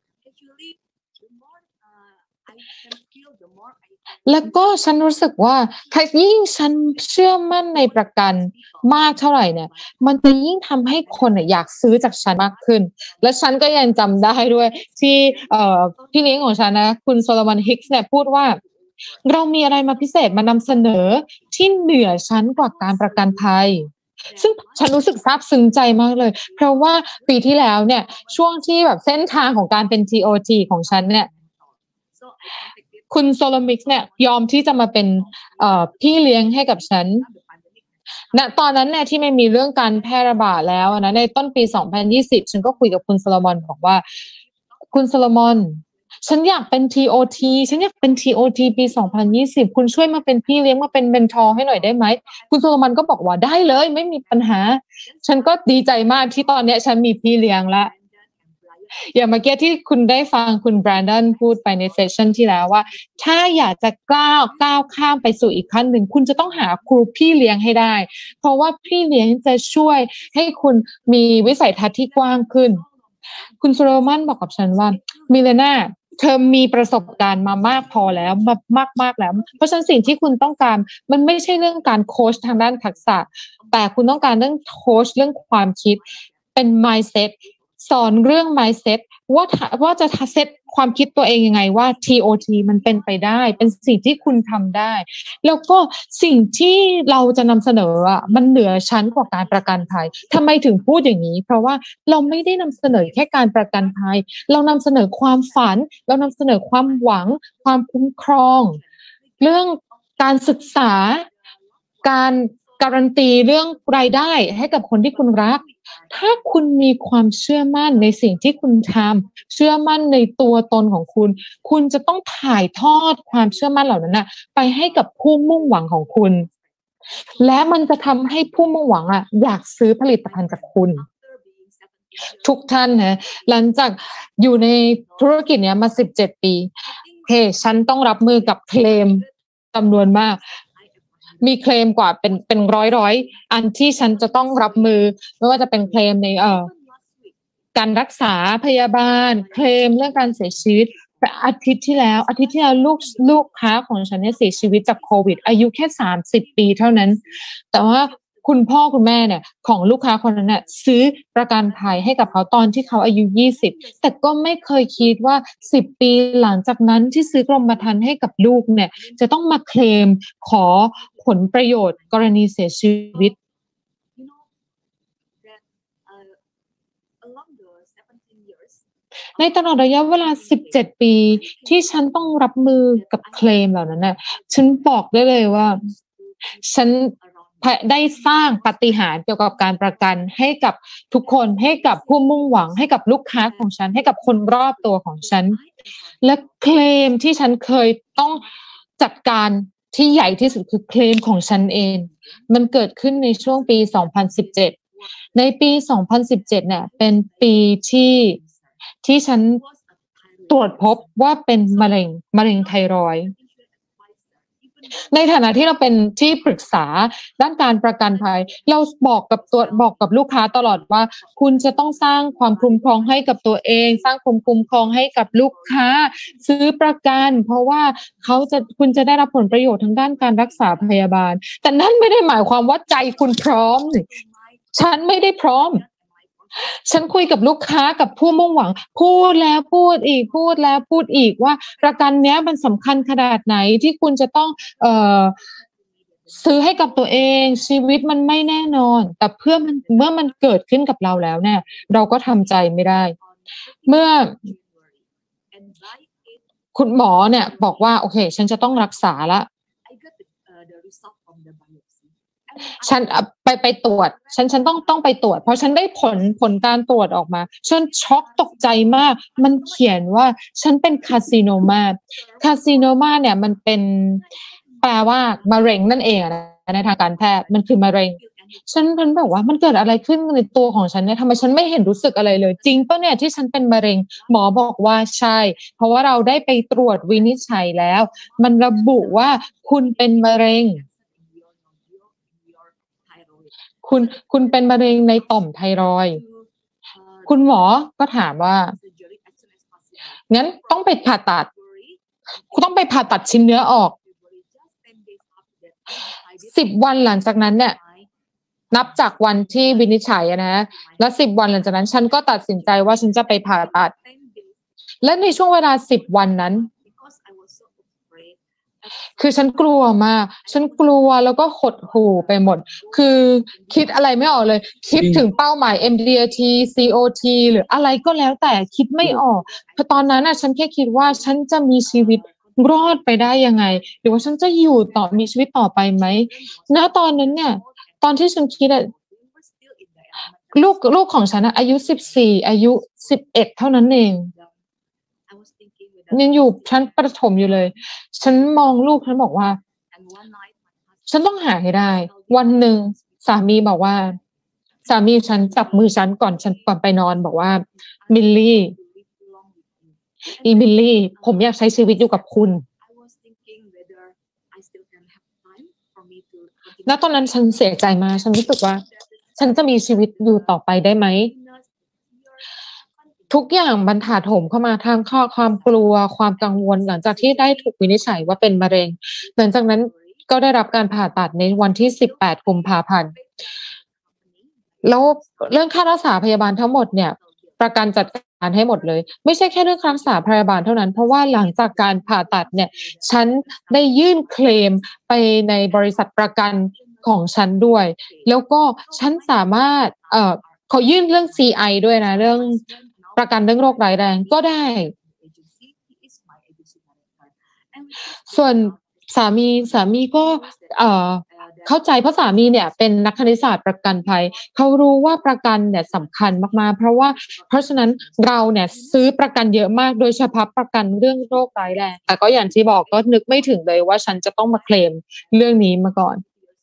แล้วก็ฉันรู้สึกว่าถ้ายิ่งฉันเชื่อมั่นในประกันมากเท่าไหร่เนี่ยมันจะยิ่งทำให้คนอยากซื้อจากฉันมากขึ้นและฉันก็ยังจำได้ด้วยที่พี่เลี้ยงของฉันนะคุณโซโลมอนฮิกส์เนี่ยพูดว่าเรามีอะไรมาพิเศษมานำเสนอที่เหนือชั้นกว่าการประกันภัยซึ่งฉันรู้สึกซาบซึ้งใจมากเลยเพราะว่าปีที่แล้วเนี่ยช่วงที่แบบเส้นทางของการเป็น TOT ของฉันเนี่ยคุณโซโลมิกส์เนี่ยยอมที่จะมาเป็นพี่เลี้ยงให้กับฉันณตอนนั้นเนี่ยที่ไม่มีเรื่องการแพร่ระบาดแล้วนะในต้นปี2020ฉันก็คุยกับคุณโซโลมอนบอกว่าคุณโซโลมอนฉันอยากเป็น TOT ปี2020คุณช่วยมาเป็นพี่เลี้ยงมาเป็นเมนทอร์ให้หน่อยได้ไหมคุณโซโลมอนก็บอกว่าได้เลยไม่มีปัญหาฉันก็ดีใจมากที่ตอนนี้ฉันมีพี่เลี้ยงละอย่างเมื่อกี้ที่คุณได้ฟังคุณแบรนดอนพูดไปในเซสชันที่แล้วว่าถ้าอยากจะก้าวข้ามไปสู่อีกขั้นหนึ่งคุณจะต้องหาครูพี่เลี้ยงให้ได้เพราะว่าพี่เลี้ยงจะช่วยให้คุณมีวิสัยทัศน์ที่กว้างขึ้นคุณโซโลมอนบอกกับฉันว่ามิเลนาเธอมีประสบการณ์มามากพอแล้วมากแล้วเพราะฉะนั้นสิ่งที่คุณต้องการมันไม่ใช่เรื่องการโค้ชทางด้านทักษะแต่คุณต้องการเรื่องโค้ชเรื่องความคิดเป็น mindsetสอนเรื่อง mindset ว่าจะเซตความคิดตัวเองยังไงว่า TOT มันเป็นไปได้เป็นสิ่งที่คุณทำได้แล้วก็สิ่งที่เราจะนำเสนอมันเหนือชั้นกว่าการประกันภัยทำไมถึงพูดอย่างนี้เพราะว่าเราไม่ได้นำเสนอแค่การประกันภัยเรานำเสนอความฝันเรานำเสนอความหวังความคุ้มครองเรื่องการศึกษาการการันตีเรื่องรายได้ให้กับคนที่คุณรักถ้าคุณมีความเชื่อมั่นในสิ่งที่คุณทำเชื่อมั่นในตัวตนของคุณคุณจะต้องถ่ายทอดความเชื่อมั่นเหล่านั้นไปให้กับผู้มุ่งหวังของคุณและมันจะทำให้ผู้มุ่งหวังอยากซื้อผลิตภัณฑ์จากคุณทุกท่านนะหลังจากอยู่ในธุรกิจเนี้ยมา17 ปีฉันต้องรับมือกับเคลมจำนวนมากมีเคลมกว่าเป็นร้อยอันที่ฉันจะต้องรับมือไม่ว่าจะเป็นเคลมในการรักษาพยาบาลเคลมเรื่องการเสียชีวิตแต่อาทิตย์ที่แล้วลูกค้าของฉันเนี่ยเสียชีวิตจากโควิดอายุแค่30 ปีเท่านั้นแต่ว่าคุณพ่อคุณแม่เนี่ยของลูกค้าคนนั้นเนี่ยซื้อประกันภัยให้กับเขาตอนที่เขาอายุ20แต่ก็ไม่เคยคิดว่า10 ปีหลังจากนั้นที่ซื้อกรมธรรม์ให้กับลูกเนี่ยจะต้องมาเคลมขอผลประโยชน์กรณีเสียชีวิตในตลอดระยะเวลา17 ปีที่ฉันต้องรับมือกับเคลมเหล่านั้นน่ะฉันบอกได้เลยว่าฉันได้สร้างปาฏิหาริย์เกี่ยวกับการประกันให้กับทุกคนให้กับผู้มุ่งหวังให้กับลูกค้าของฉันให้กับคนรอบตัวของฉันและเคลมที่ฉันเคยต้องจัดการที่ใหญ่ที่สุดคือเคลมของฉันเองมันเกิดขึ้นในช่วงปี2017ในปี2017เนี่ยเป็นปีที่ฉันตรวจพบว่าเป็นมะเร็งไทรอยด์ในฐานะที่เราเป็นที่ปรึกษาด้านการประกันภัยเราบอกกับลูกค้าตลอดว่าคุณจะต้องสร้างความคุ้มครองให้กับตัวเองสร้างความคุ้มครองให้กับลูกค้าซื้อประกันเพราะว่าคุณจะได้รับผลประโยชน์ทางด้านการรักษาพยาบาลแต่นั่นไม่ได้หมายความว่าใจคุณพร้อมฉันไม่ได้พร้อมฉันคุยกับลูกค้ากับผู้มุ่งหวังพูดแล้วพูดอีกพูดแล้วพูดอีกว่าประกันเนี้ยมันสำคัญขนาดไหนที่คุณจะต้องซื้อให้กับตัวเองชีวิตมันไม่แน่นอนแต่เมื่อมันเกิดขึ้นกับเราแล้วเนี่ยเราก็ทำใจไม่ได้เมื่อคุณหมอเนี่ยบอกว่าโอเคฉันจะต้องรักษาละฉันไปตรวจฉันต้องไปตรวจเพราะฉันได้ผลการตรวจออกมาฉันช็อกตกใจมากมันเขียนว่าฉันเป็นคาซิโนมาเนี่ยมันเป็นแปลว่ามะเร็งนั่นเองนะในทางการแพทย์มันคือมะเร็งฉันแบบว่ามันเกิดอะไรขึ้นในตัวของฉันเนี่ยทำไมฉันไม่เห็นรู้สึกอะไรเลยจริงป่ะเนี่ยที่ฉันเป็นมะเร็งหมอบอกว่าใช่เพราะว่าเราได้ไปตรวจวินิจฉัยแล้วมันระบุว่าคุณเป็นมะเร็งคุณเป็นมะเร็งในต่อมไทรอยด์คุณหมอก็ถามว่างั้นต้องไปผ่าตัดคุณต้องไปผ่าตัดชิ้นเนื้อออก10 วันหลังจากนั้นเนี่ยนับจากวันที่วินิจฉัยนะและ10 วันหลังจากนั้นฉันก็ตัดสินใจว่าฉันจะไปผ่าตัดและในช่วงเวลา10 วันนั้นคือฉันกลัวมากฉันกลัวแล้วก็หดหู่ไปหมดคือคิดอะไรไม่ออกเลยคิดถึงเป้าหมาย MDRT COT หรืออะไรก็แล้วแต่คิดไม่ออกเพราะตอนนั้นฉันแค่คิดว่าฉันจะมีชีวิตรอดไปได้ยังไงหรือว่าฉันจะอยู่ต่อมีชีวิตต่อไปไหมณตอนนั้นเนี่ยตอนที่ฉันคิดลูกของฉันอายุ14อายุ11เท่านั้นเองยังอยู่ชั้นประถมอยู่เลยฉันมองลูกฉันบอกว่าฉันต้องหาให้ได้วันหนึ่งสามีบอกว่าสามีฉันจับมือฉันก่อนไปนอนบอกว่ามิลลี่ผมอยากใช้ชีวิตอยู่กับคุณแล้วตอนนั้นฉันเสียใจมากฉันรู้สึกว่าฉันจะมีชีวิตอยู่ต่อไปได้ไหมทุกอย่างมันถาโถมเข้ามาทางความกลัวความกังวลหลังจากที่ได้ถูกวินิจฉัยว่าเป็นมะเร็งหลังจากนั้นก็ได้รับการผ่าตัดในวันที่18 กุมภาพันธ์แล้วเรื่องค่ารักษาพยาบาลทั้งหมดเนี่ยประกันจัดการให้หมดเลยไม่ใช่แค่เรื่องค่ารักษาพยาบาลเท่านั้นเพราะว่าหลังจากการผ่าตัดเนี่ยฉันได้ยื่นเคลมไปในบริษัทประกันของฉันด้วยแล้วก็ฉันสามารถขอยื่นเรื่อง CI ด้วยนะเรื่องประกันเรื่องโรคร้ายแรงก็ได้ส่วนสามีก็เข้าใจเพราะสามีเนี่ยเป็นนักคณิตศาสตร์ประกันภัยเขารู้ว่าประกันเนี่ยสำคัญมากๆเพราะฉะนั้นเราเนี่ยซื้อประกันเยอะมากโดยเฉพาะประกันเรื่องโรคร้ายแรงแต่ก็อย่างที่บอกก็นึกไม่ถึงเลยว่าฉันจะต้องมาเคลมเรื่องนี้มาก่อน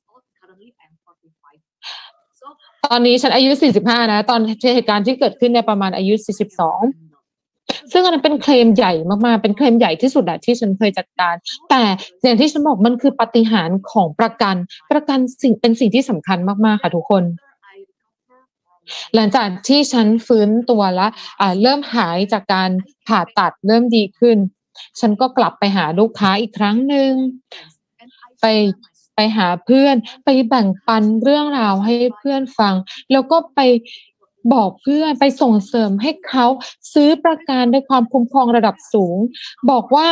ตอนนี้ฉันอายุ45นะตอนเหตุการณ์ที่เกิดขึ้นในประมาณอายุ42ซึ่งอันนั้นเป็นเคลมใหญ่มากๆเป็นเคลมใหญ่ที่สุดที่ฉันเคยจัดการแต่อย่างที่ฉันบอกมันคือปาฏิหาริย์ของประกันเป็นสิ่งที่สำคัญมากๆค่ะทุกคนหลังจากที่ฉันฟื้นตัวแล้วเริ่มหายจากการผ่าตัดเริ่มดีขึ้นฉันก็กลับไปหาลูกค้าอีกครั้งหนึ่งไปหาเพื่อนไปแบ่งปันเรื่องราวให้เพื่อนฟังแล้วก็ไปบอกเพื่อนไปส่งเสริมให้เขาซื้อประกันด้วยความคุ้มครองระดับสูงบอกว่า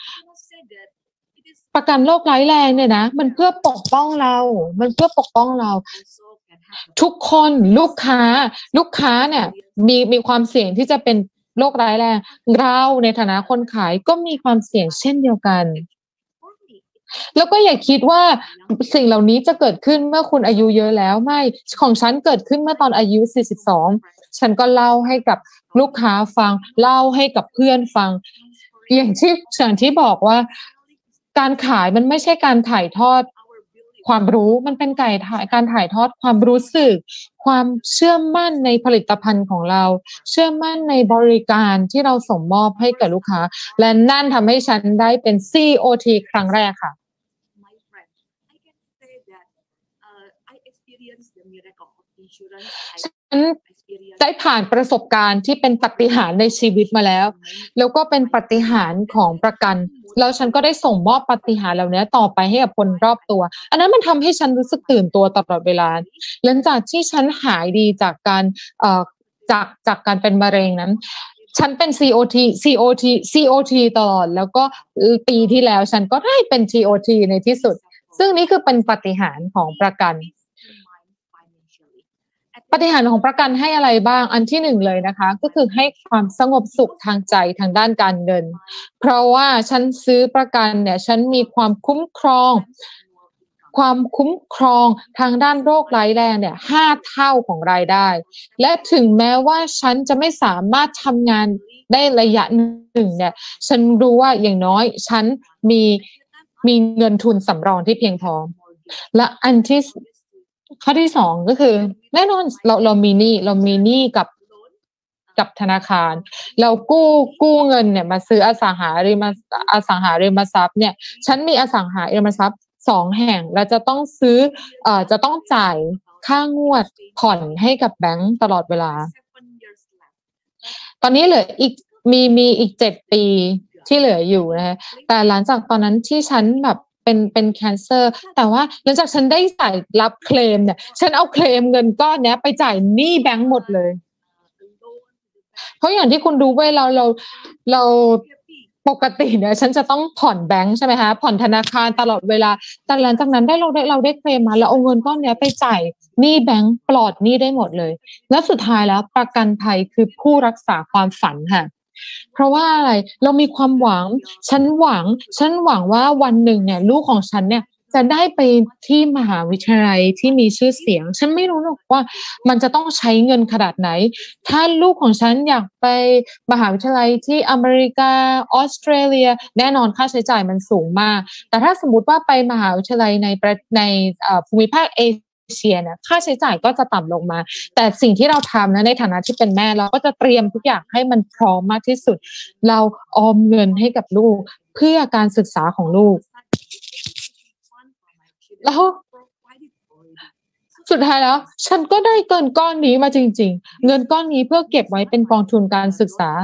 ประกันโรคร้ายแรงเนี่ยนะมันเพื่อปกป้องเราทุกคนลูกค้าเนี่ยมีความเสี่ยงที่จะเป็นโรคร้ายแรงเราในฐานะคนขายก็มีความเสี่ยงเช่นเดียวกันแล้วก็อย่าคิดว่าสิ่งเหล่านี้จะเกิดขึ้นเมื่อคุณอายุเยอะแล้วไม่ของฉันเกิดขึ้นเมื่อตอนอายุ42ฉันก็เล่าให้กับลูกค้าฟังเล่าให้กับเพื่อนฟังอย่างที่บอกว่าการขายมันไม่ใช่การถ่ายทอดความรู้มันเป็นการถ่ายทอดความรู้สึกความเชื่อมั่นในผลิตภัณฑ์ของเราเชื่อมั่นในบริการที่เราส่งมอบให้กับลูกค้าและนั่นทำให้ฉันได้เป็น COT ครั้งแรกค่ะฉันได้ผ่านประสบการณ์ที่เป็นปาฏิหาริย์ในชีวิตมาแล้วแล้วก็เป็นปาฏิหาริย์ของประกันแล้วฉันก็ได้ส่งมอบปาฏิหาริย์เหล่านี้ต่อไปให้กับคนรอบตัวอันนั้นมันทำให้ฉันรู้สึกตื่นตัวตลอดเวลาหลังจากที่ฉันหายดีจากการจากการเป็นมะเร็งนั้นฉันเป็น COT ตลอดแล้วก็ปีที่แล้วฉันก็ได้เป็น TOT ในที่สุดซึ่งนี่คือเป็นปาฏิหาริย์ของประกันปาฏิหาริย์ของประกันให้อะไรบ้างอันที่หนึ่งเลยนะคะก็คือให้ความสงบสุขทางใจทางด้านการเงินเพราะว่าฉันซื้อประกันเนี่ยฉันมีความคุ้มครองทางด้านโรคร้ายแรงเนี่ย5 เท่าของรายได้และถึงแม้ว่าฉันจะไม่สามารถทำงานได้ระยะหนึ่งเนี่ยฉันรู้ว่าอย่างน้อยฉันมีเงินทุนสำรองที่เพียงพอและอันที่ข้อที่สองก็คือแน่นอนเรามีหนี้กับธนาคารเรากู้เงินเนี่ยมาซื้ออสังหาริมทรัพย์เนี่ยฉันมีอสังหาริมทรัพย์2 แห่งแล้วจะต้องจ่ายค่างวดผ่อนให้กับแบงก์ตลอดเวลาตอนนี้เหลืออีกมีอีก7 ปีที่เหลืออยู่นะคะแต่หลังจากตอนนั้นที่ฉันแบบเป็นแคนเซอร์แต่ว่าหลังจากฉันได้จ่ายรับเคลมเนี่ยฉันเอาเคลมเงินก้อนเนี้ยไปจ่ายหนี้แบงก์หมดเลยเพราะอย่างที่คุณดูเว้ยเราปกติเนี่ยฉันจะต้องผ่อนแบงก์ใช่ไหมคะผ่อนธนาคารตลอดเวลาแต่หลังจากนั้นเราได้เคลมมาแล้วเอาเงินก้อนเนี้ยไปจ่ายหนี้แบงก์ปลอดหนี้ได้หมดเลยแล้วสุดท้ายแล้วประกันภัยคือผู้รักษาความฝันค่ะเพราะว่าอะไรเรามีความหวังฉันหวังว่าวันหนึ่งเนี่ยลูกของฉันเนี่ยจะได้ไปที่มหาวิทยาลัยที่มีชื่อเสียงฉันไม่รู้หรอกว่ามันจะต้องใช้เงินขนาดไหนถ้าลูกของฉันอยากไปมหาวิทยาลัยที่อเมริกาออสเตรเลียแน่นอนค่าใช้จ่ายมันสูงมากแต่ถ้าสมมติว่าไปมหาวิทยาลัยในภูมิภาคเอเชียเนี่ยค่าใช้จ่ายก็จะต่ำลงมาแต่สิ่งที่เราทำนะในฐานะที่เป็นแม่เราก็จะเตรียมทุกอย่างให้มันพร้อมมากที่สุดเราออมเงินให้กับลูกเพื่อการศึกษาของลูกแล้วสุดท้ายแล้วฉันก็ได้เงินก้อนนี้มาจริงๆเงินก้อนนี้เพื่อเก็บไว้เป็นกองทุนการศึกษา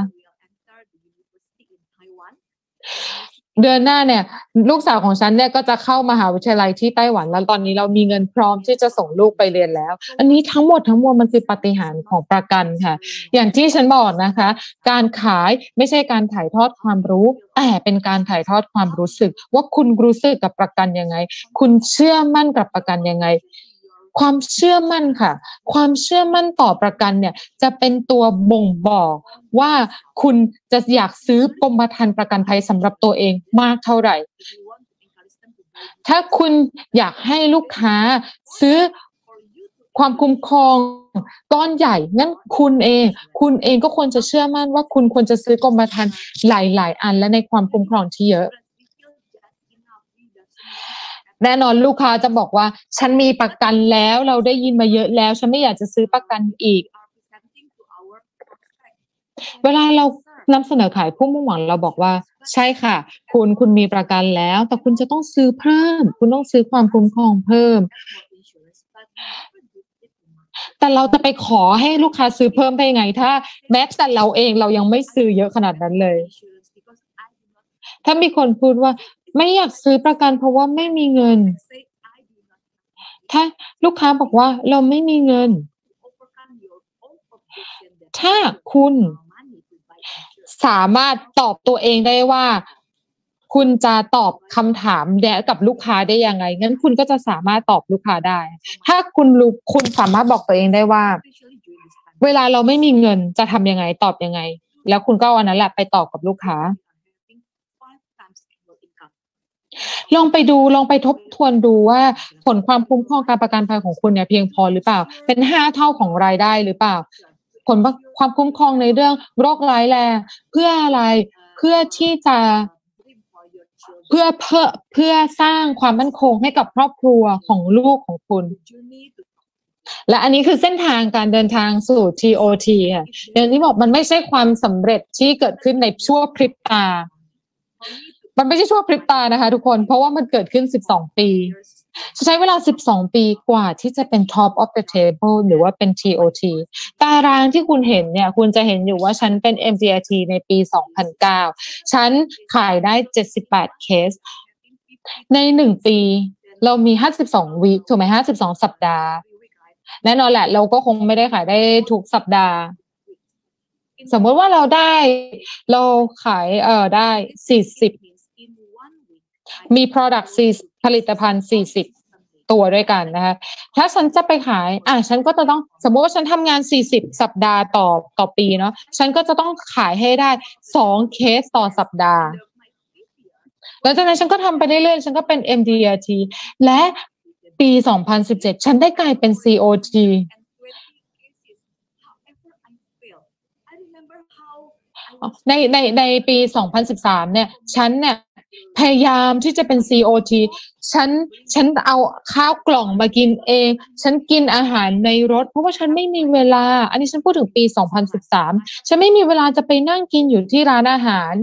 เดือนหน้าเนี่ยลูกสาวของฉันเนี่ยก็จะเข้ามหาวิทยาลัยที่ไต้หวันแล้วตอนนี้เรามีเงินพร้อมที่จะส่งลูกไปเรียนแล้วอันนี้ทั้งหมดมันคือปาฏิหาริย์ของประกันค่ะอย่างที่ฉันบอกนะคะการขายไม่ใช่การถ่ายทอดความรู้แต่เป็นการถ่ายทอดความรู้สึกว่าคุณรู้สึกกับประกันยังไงคุณเชื่อมั่นกับประกันยังไงความเชื่อมั่นค่ะความเชื่อมั่นต่อประกันเนี่ยจะเป็นตัวบ่งบอกว่าคุณจะอยากซื้อกรมธรรม์ประกันภัยสำหรับตัวเองมากเท่าไหร่ถ้าคุณอยากให้ลูกค้าซื้อความคุ้มครองก้อนใหญ่งั้นคุณเองก็ควรจะเชื่อมั่นว่าคุณควรจะซื้อกรมธรรม์หลายๆอันและในความคุ้มครองที่เยอะแน่นอนลูกค้าจะบอกว่าฉันมีประกันแล้วเราได้ยินมาเยอะแล้วฉันไม่อยากจะซื้อประกันอีกเวลาเรานำเสนอขายผู้มุ่งหวังเราบอกว่าใช่ค่ะคุณมีประกันแล้วแต่คุณจะต้องซื้อเพิ่มคุณต้องซื้อความคุ้มครองเพิ่มแต่เราจะไปขอให้ลูกค้าซื้อเพิ่มได้ไงถ้าแม้แต่เราเองเรายังไม่ซื้อเยอะขนาดนั้นเลยถ้ามีคนพูดว่าไม่อยากซื้อประกันเพราะว่าไม่มีเงินถ้าลูกค้าบอกว่าเราไม่มีเงินถ้าคุณสามารถตอบตัวเองได้ว่าคุณจะตอบคำถามกับลูกค้าได้ยังไงงั้นคุณก็จะสามารถตอบลูกค้าได้ถ้าคุณสามารถบอกตัวเองได้ว่าเวลาเราไม่มีเงินจะทำยังไงตอบยังไงแล้วคุณก็เอาอันนั้นแหละไปตอบกับลูกค้าลองไปทบทวนดูว่าผลความคุ้มครองการประกันภัยของคุณเนี่ยเพียงพอหรือเปล่าเป็น5 เท่าของรายได้หรือเปล่าผลความคุ้มครองในเรื่องโรคร้ายแรงเพื่ออะไรเพื่อที่จะเพื่อสร้างความมั่นคงให้กับครอบครัวของลูกของคุณและอันนี้คือเส้นทางการเดินทางสู่ TOT ค่ะอย่างที่บอกมันไม่ใช่ความสำเร็จที่เกิดขึ้นในชั่วพริบตามันไม่ใช่ชั่วพริบตานะคะทุกคนเพราะว่ามันเกิดขึ้น12 ปีใช้เวลา12 ปีกว่าที่จะเป็น top of the table หรือว่าเป็น TOT ตารางที่คุณเห็นเนี่ยคุณจะเห็นอยู่ว่าฉันเป็น MDRT ในปี 2009 ฉันขายได้78เคสใน1ปีเรามี52วีคถูกไหม52สัปดาห์แน่นอนแหละเราก็คงไม่ได้ขายได้ทุกสัปดาห์สมมติว่าเราขายได้40มี product ผลิตภัณฑ์40ตัวด้วยกันนะคะถ้าฉันจะไปขายฉันก็จะต้องสมมติว่าฉันทำงาน40สัปดาห์ต่อปีเนาะฉันก็จะต้องขายให้ได้2เคสต่อสัปดาห์แล้วจากนั้นฉันก็ทำไปเรื่อยๆฉันก็เป็น MDRT และปี2017ฉันได้กลายเป็น COT ในปี2013เนี่ยฉันเนี่ยพยายามที่จะเป็น COT ฉันเอาข้าวกล่องมากินเองฉันกินอาหารในรถเพราะว่าฉันไม่มีเวลาอันนี้ฉันพูดถึงปี2013ฉันไม่มีเวลาจะไปนั่งกินอยู่ที่ร้านอาหาร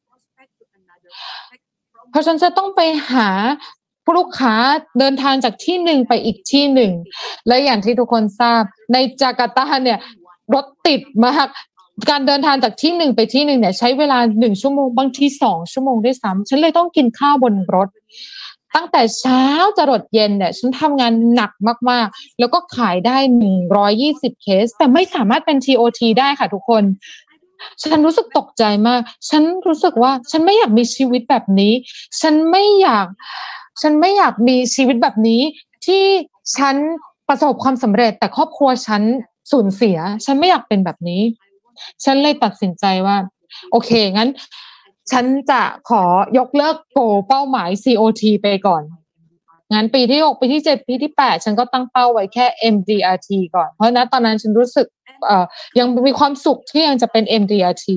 เพราะฉันจะต้องไปหาผู้ลูกค้าเดินทางจากที่หนึ่งไปอีกที่หนึ่งและอย่างที่ทุกคนทราบในจาการ์ตาเนี่ยรถติดมากการเดินทางจากที่หนึ่งไปที่หนึ่งเนี่ยใช้เวลา1ชั่วโมงบางที2ชั่วโมงด้วยซ้ำฉันเลยต้องกินข้าวบนรถตั้งแต่เช้าจรดเย็นเนี่ยฉันทำงานหนักมากๆแล้วก็ขายได้120เคสแต่ไม่สามารถเป็น TOT ได้ค่ะทุกคนฉันรู้สึกตกใจมากฉันรู้สึกว่าฉันไม่อยากมีชีวิตแบบนี้ฉันไม่อยากมีชีวิตแบบนี้ที่ฉันประสบความสำเร็จแต่ครอบครัวฉันสูญเสียฉันไม่อยากเป็นแบบนี้ฉันเลยตัดสินใจว่าโอเคงั้นฉันจะขอยกเลิกโกเป้าหมาย COT ไปก่อนงั้นปีที่6ปีที่7ปีที่8ฉันก็ตั้งเป้าไว้แค่ MDRT ก่อนเพราะตอนนั้นฉันรู้สึกยังมีความสุขที่ยังจะเป็น MDRT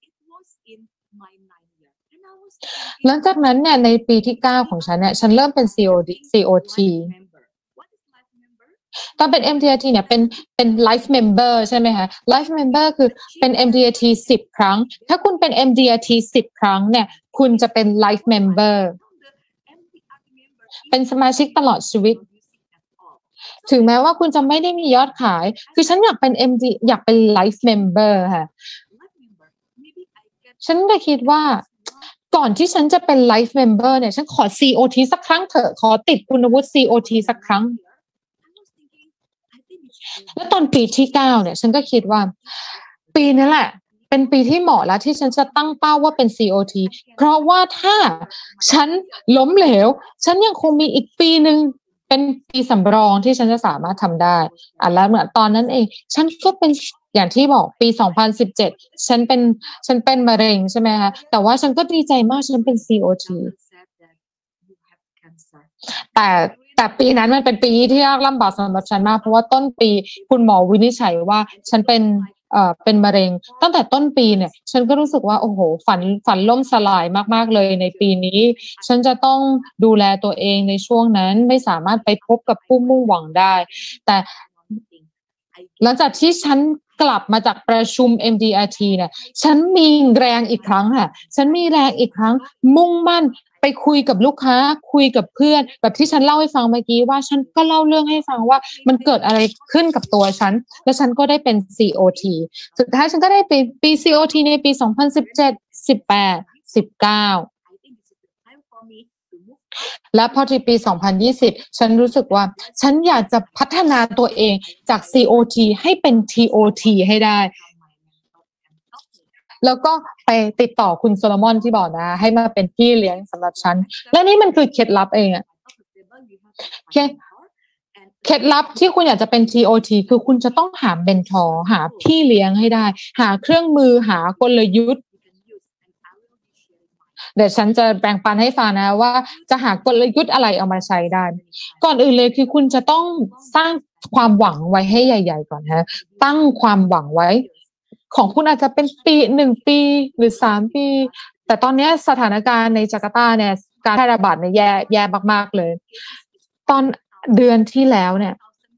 หลังจากนั้นเนี่ยในปีที่9ของฉันเนี่ยฉันเริ่มเป็น COT ตอนเป็น MDRT เนี่ยเป็น Life Member ใช่ไหมคะ Life Member คือเป็น MDRT 10 ครั้งถ้าคุณเป็น MDRT 10 ครั้งเนี่ยคุณจะเป็น Life Member เป็นสมาชิกตลอดชีวิตถึงแม้ว่าคุณจะไม่ได้มียอดขายคือฉันอยากเป็น อยากเป็น Life Member ค่ะฉันเลยคิดว่าก่อนที่ฉันจะเป็น Life Member เนี่ยฉันขอ COT สักครั้งเถอะขอติดคุณวุฒิ COT สักครั้งแล้วตอนปีที่9เนี่ยฉันก็คิดว่าปีนี้แหละเป็นปีที่เหมาะแล้วที่ฉันจะตั้งเป้าว่าเป็น COT เพราะว่าถ้าฉันล้มเหลวฉันยังคงมีอีกปีนึงเป็นปีสำรองที่ฉันจะสามารถทำได้แล้วเหมือนตอนนั้นเองฉันก็เป็นอย่างที่บอกปี2017ฉันเป็นมะเร็งใช่ไหมคะแต่ว่าฉันก็ดีใจมากฉันเป็น COT แต่ปีนั้นมันเป็นปีที่ยากลำบากสำหรับฉันมากเพราะว่าต้นปีคุณหมอวินิจฉัยว่าฉันเป็นมะเร็งตั้งแต่ต้นปีเนี่ยฉันก็รู้สึกว่าโอ้โหฝันล่มสลายมากๆเลยในปีนี้ฉันจะต้องดูแลตัวเองในช่วงนั้นไม่สามารถไปพบกับผู้มุ่งหวังได้แต่หลังจากที่ฉันกลับมาจากประชุม MDRT เนี่ยฉันมีแรงอีกครั้งค่ะฉันมีแรงอีกครั้งมุ่งมั่นไปคุยกับลูกค้าคุยกับเพื่อนแบบที่ฉันเล่าให้ฟังเมื่อกี้ว่าฉันก็เล่าเรื่องให้ฟังว่ามันเกิดอะไรขึ้นกับตัวฉันและฉันก็ได้เป็น COT สุดท้ายฉันก็ได้ปี COT ในปี2017 18 19และพอที่ปี2020ฉันรู้สึกว่าฉันอยากจะพัฒนาตัวเองจาก COT ให้เป็น TOT ให้ได้แล้วก็ไปติดต่อคุณโซโลมอนที่บอกนะให้มาเป็นพี่เลี้ยงสำหรับฉันและนี่มันคือเคล็ดลับเองอะเคล็ดลับที่คุณอยากจะเป็น TOT คือคุณจะต้องหาเมนทอร์หาพี่เลี้ยงให้ได้หาเครื่องมือหากลยุทธ์เดี๋ยวฉันจะแบ่งปันให้ฟังนะว่าจะหากลยุทธ์อะไรเอามาใช้ได้ก่อนอื่นเลยคือคุณจะต้องสร้างความหวังไว้ให้ใหญ่ๆก่อนนะตั้งความหวังไว้ของคุณอาจจะเป็น1 ปีหรือ3 ปีแต่ตอนนี้สถานการณ์ในจาการ์ตาเนี่ยการแพร่ระบาดเนี่ยแย่มากๆเลยตอนเดือนที่แล้วเนี่ย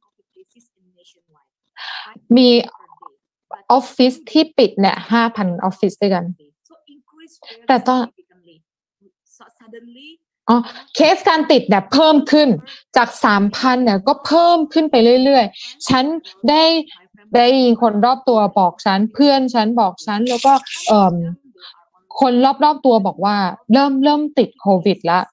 มีออฟฟิศที่ปิดเนี่ย 5,000 ออฟฟิศด้วยกันแต่ตอนอ๋อเคสการติดเนี่ยเพิ่มขึ้นจาก 3,000 เนี่ยก็เพิ่มขึ้นไปเรื่อยๆฉันได้ยินคนรอบตัวบอกฉันเพื่อนฉันบอกฉันแล้วก็คนรอบๆตัวบอกว่าเริ่มติดโควิดละ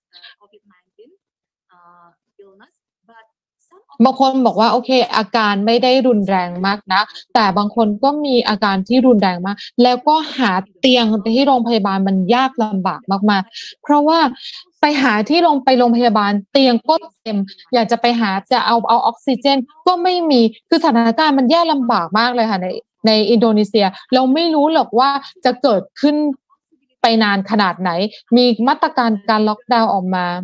บางคนบอกว่าโอเคอาการไม่ได้รุนแรงมากนะแต่บางคนก็มีอาการที่รุนแรงมากแล้วก็หาเตียงที่โรงพยาบาลมันยากลำบากมากๆเพราะว่าไปหาที่โรงพยาบาลเตียงก็เต็มอยากจะไปหาจะเอาออกซิเจนก็ไม่มีคือสถานการณ์มันแย่ลำบากมากเลยค่ะในอินโดนีเซียเราไม่รู้หรอกว่าจะเกิดขึ้นไปนานขนาดไหนมีมาตรการการล็อกดาวน์ออกมา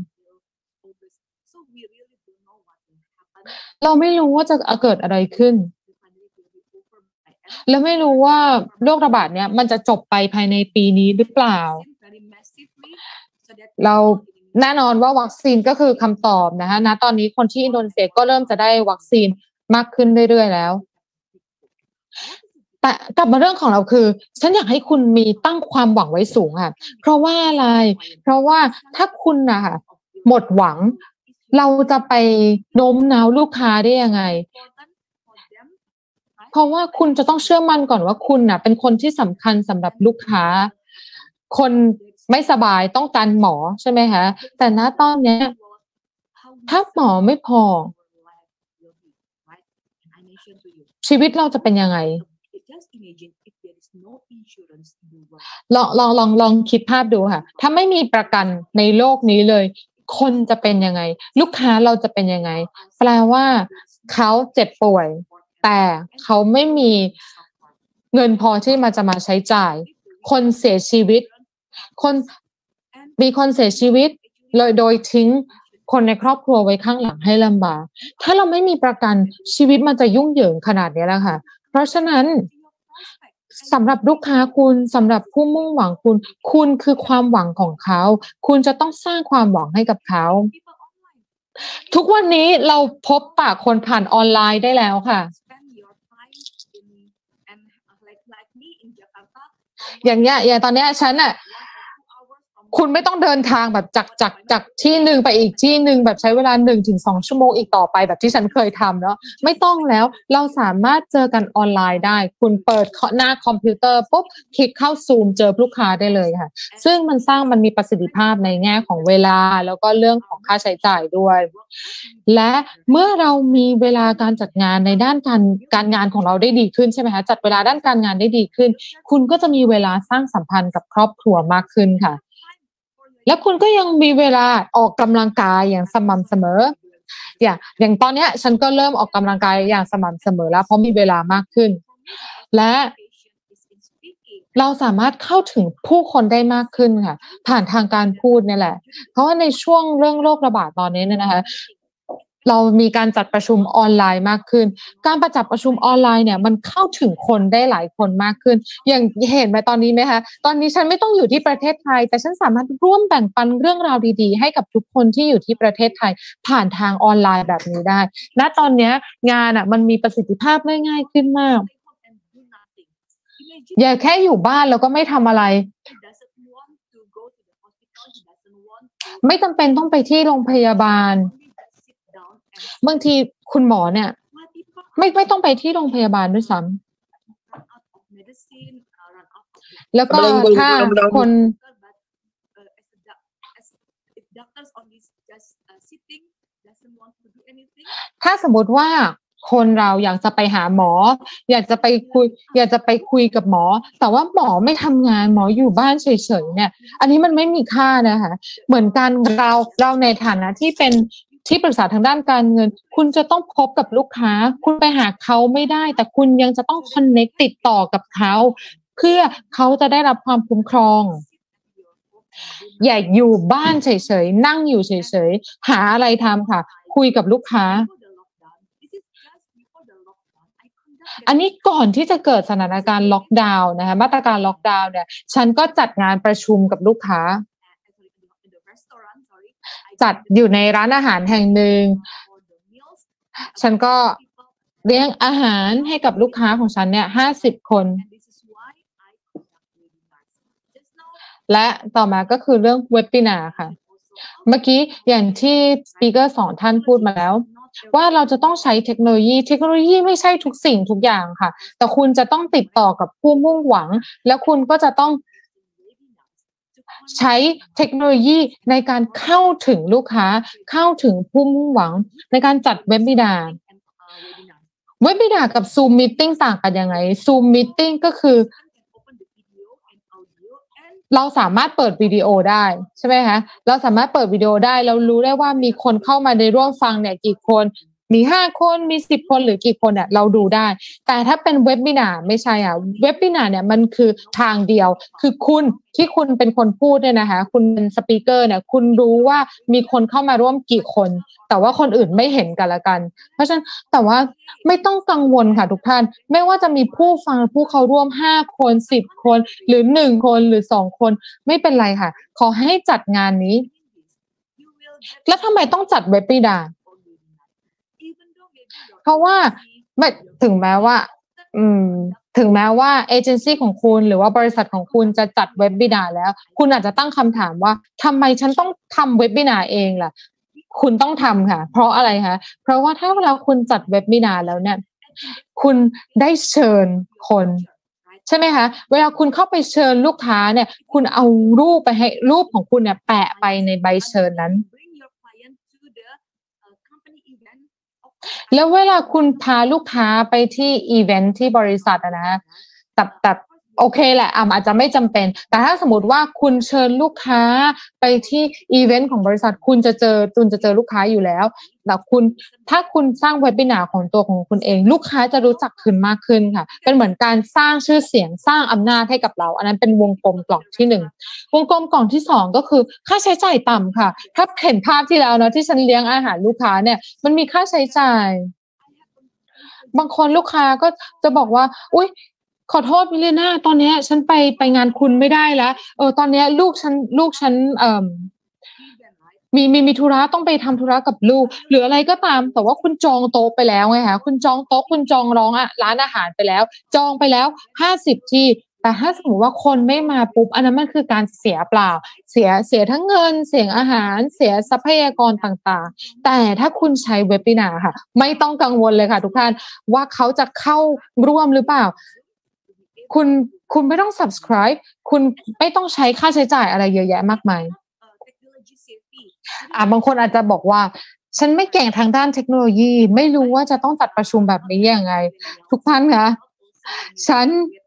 เราไม่รู้ว่าจะเกิดอะไรขึ้นแล้วไม่รู้ว่าโรคระบาดเนี้ยมันจะจบไปภายในปีนี้หรือเปล่าเราแน่นอนว่าวัคซีนก็คือคำตอบนะคะณตอนนี้คนที่อินโดนีเซียก็เริ่มจะได้วัคซีนมากขึ้นเรื่อยๆแล้วแต่กลับมาเรื่องของเราคือฉันอยากให้คุณมีตั้งความหวังไว้สูงค่ะเพราะว่าอะไรเพราะว่าถ้าคุณนะคะหมดหวังเราจะไปโน้มน้าวลูกค้าได้ยังไงเพราะว่าคุณจะต้องเชื่อมั่นก่อนว่าคุณน่ะเป็นคนที่สำคัญสำหรับลูกค้าคนไม่สบายต้องการหมอใช่ไหมคะแต่ณตอนนี้ถ้าหมอไม่พอชีวิตเราจะเป็นยังไงลองคิดภาพดูค่ะถ้าไม่มีประกันในโลกนี้เลยคนจะเป็นยังไงลูกค้าเราจะเป็นยังไงแปลว่าเขาเจ็บป่วยแต่เขาไม่มีเงินพอที่จะมาใช้จ่ายคนเสียชีวิตมีคนเสียชีวิตเลยโดยทิ้งคนในครอบครัวไว้ข้างหลังให้ลำบากถ้าเราไม่มีประกันชีวิตมันจะยุ่งเหยิงขนาดนี้แล้วค่ะเพราะฉะนั้นสำหรับลูกค้าคุณสำหรับผู้มุ่งหวังคุณคือความหวังของเขาคุณจะต้องสร้างความหวังให้กับเขาทุกวันนี้เราพบปะคนผ่านออนไลน์ได้แล้วค่ะอย่างตอนนี้ฉันน่ะคุณไม่ต้องเดินทางแบบจากที่หนึ่งไปอีกที่หนึ่งแบบใช้เวลา 1-2 ชั่วโมงอีกต่อไปแบบที่ฉันเคยทำเนาะไม่ต้องแล้วเราสามารถเจอกันออนไลน์ได้คุณเปิดหน้าคอมพิวเตอร์ปุ๊บคลิกเข้าซูมเจอลูกค้าได้เลยค่ะซึ่งมันมีประสิทธิภาพในแง่ของเวลาแล้วก็เรื่องของค่าใช้จ่ายด้วยและเมื่อเรามีเวลาการจัดงานในด้านการงานของเราได้ดีขึ้นใช่ไหมคะจัดเวลาด้านการงานได้ดีขึ้นคุณก็จะมีเวลาสร้างสัมพันธ์กับครอบครัวมากขึ้นค่ะแล้วคุณก็ยังมีเวลาออกกำลังกายอย่างสม่ำเสมออย่างตอนนี้ฉันก็เริ่มออกกำลังกายอย่างสม่ำเสมอแล้วเพราะมีเวลามากขึ้นและเราสามารถเข้าถึงผู้คนได้มากขึ้นค่ะผ่านทางการพูดนี่แหละเพราะว่าในช่วงเรื่องโรคระบาดตอนนี้เนี่ยนะคะเรามีการจัดประชุมออนไลน์มากขึ้นการประชุมออนไลน์เนี่ยมันเข้าถึงคนได้หลายคนมากขึ้นอย่างเห็นไหมตอนนี้ไหมคะตอนนี้ฉันไม่ต้องอยู่ที่ประเทศไทยแต่ฉันสามารถร่วมแบ่งปันเรื่องราวดีๆให้กับทุกคนที่อยู่ที่ประเทศไทยผ่านทางออนไลน์แบบนี้ได้ณตอนนี้งานมันมีประสิทธิภาพได้ง่ายขึ้นมากอย่าแค่อยู่บ้านแล้วก็ไม่ทำอะไรไม่จำเป็นต้องไปที่โรงพยาบาลบางทีคุณหมอเนี่ยไม่ต้องไปที่โรงพยาบาลด้วยซ้ำแล้วก็ถ้าคนถ้าสมมติว่าคนเราอยากจะไปหาหมออยากจะไปคุยกับหมอแต่ว่าหมอไม่ทำงานหมออยู่บ้านเฉยๆเนี่ยอันนี้มันไม่มีค่านะคะเหมือนกันเราในฐานะที่เป็นที่ปรึกษาทางด้านการเงินคุณจะต้องพบกับลูกค้าคุณไปหาเขาไม่ได้แต่คุณยังจะต้องคอนเนคติดต่อกับเขาเพื่อเขาจะได้รับความคุ้มครองอย่าอยู่บ้านเฉยๆนั่งอยู่เฉยๆหาอะไรทำค่ะคุยกับลูกค้าอันนี้ก่อนที่จะเกิดสถานการณ์ล็อกดาวน์นะคะมาตรการล็อกดาวน์เนี่ยฉันก็จัดงานประชุมกับลูกค้าจัดอยู่ในร้านอาหารแห่งหนึ่งฉันก็เลี้ยงอาหารให้กับลูกค้าของฉันเนี่ย50 คนและต่อมาก็คือเรื่องเว็บบินาร์ค่ะเมื่อกี้อย่างที่สปีกเกอร์2ท่านพูดมาแล้วว่าเราจะต้องใช้เทคโนโลยีไม่ใช่ทุกสิ่งทุกอย่างค่ะแต่คุณจะต้องติดต่อกับผู้มุ่งหวังแล้วคุณก็จะต้องใช้เทคโนโลยีในการเข้าถึงลูกค้าเข้าถึงผู้มุ่งหวังในการจัดเว็บบินาร์กับ Zoom Meeting ต่างกันยังไง Zoom Meeting ก็คือเราสามารถเปิดวิดีโอได้ใช่ไหมคะเราสามารถเปิดวิดีโอได้เรารู้ได้ว่ามีคนเข้ามาในร่วมฟังเนี่ยกี่คนมี5 คนมี10 คนหรือกี่คนเนี่ยเราดูได้แต่ถ้าเป็นเว็บบินาร์ไม่ใช่อ่ะเว็บบินาร์เนี่ยมันคือทางเดียวคือคุณเป็นคนพูดเนี่ยนะคะคุณเป็นสปีกเกอร์เนี่ยคุณรู้ว่ามีคนเข้ามาร่วมกี่คนแต่ว่าคนอื่นไม่เห็นกันละกันเพราะฉะนั้นแต่ว่าไม่ต้องกังวลค่ะทุกท่านไม่ว่าจะมีผู้ฟังผู้เข้าร่วม5 คน10 คนหรือ1 คนหรือ2 คนไม่เป็นไรค่ะขอให้จัดงานนี้แล้วทำไมต้องจัดเว็บบินาร์เพราะว่าไม่ถึงแม้ว่าเอเจนซี่ของคุณหรือว่าบริษัทของคุณจะจัดเว็บบินาร์แล้วคุณอาจจะตั้งคำถามว่าทำไมฉันต้องทำเว็บบินาร์เองล่ะคุณต้องทำค่ะเพราะอะไรคะเพราะว่าถ้าเวลาคุณจัดเว็บบินาร์แล้วเนี่ยคุณได้เชิญคนใช่ไหมคะเวลาคุณเข้าไปเชิญลูกค้าเนี่ยคุณเอารูปไปให้รูปของคุณเนี่ยแปะไปในใบเชิญนั้นแล้วเวลาคุณพาลูกค้าไปที่อีเวนท์ที่บริษัทนะแต่โอเคแหละอาจจะไม่จำเป็นแต่ถ้าสมมติว่าคุณเชิญลูกค้าไปที่อีเวนท์ของบริษัทคุณจะเจอลูกค้าอยู่แล้วแต่ถ้าคุณสร้างเว็บบินาร์ของตัวของคุณเองลูกค้าจะรู้จักคุณมากขึ้นค่ะเป็นเหมือนการสร้างชื่อเสียงสร้างอำนาจให้กับเราอันนั้นเป็นวงกลมกล่องที่1วงกลมกล่องที่2ก็คือค่าใช้จ่ายต่ำค่ะถ้าเห็นภาพที่แล้วนะที่ฉันเลี้ยงอาหารลูกค้าเนี่ยมันมีค่าใช้จ่ายบางคนลูกค้าก็จะบอกว่าอุ๊ยขอโทษมิเลน่าตอนนี้ฉันไปงานคุณไม่ได้แล้วตอนนี้ลูกฉันมีธุระต้องไปทำธุระกับลูกหรืออะไรก็ตามแต่ว่าคุณจองโต๊ะไปแล้วไงคะคุณจองโต๊ะคุณจองร้านอาหารไปแล้วจองไปแล้ว50 ที่แต่ถ้าสมมติว่าคนไม่มาปุ๊บอันนั้นมันคือการเสียเปล่าเสียทั้งเงินเสียอาหารเสียทรัพยากรต่างๆแต่ถ้าคุณใช้เว็บบินาร์ค่ะไม่ต้องกังวลเลยค่ะทุกท่านว่าเขาจะเข้าร่วมหรือเปล่าคุณไม่ต้อง subscribe คุณไม่ต้องใช้ค่าใช้จ่ายอะไรเยอะแยะมากมายบางคนอาจจะบอกว่าฉันไม่เก่งทางด้านเทคโนโลยีไม่รู้ว่าจะต้องจัดประชุมแบบนี้ยังไงทุกท่านคะฉัน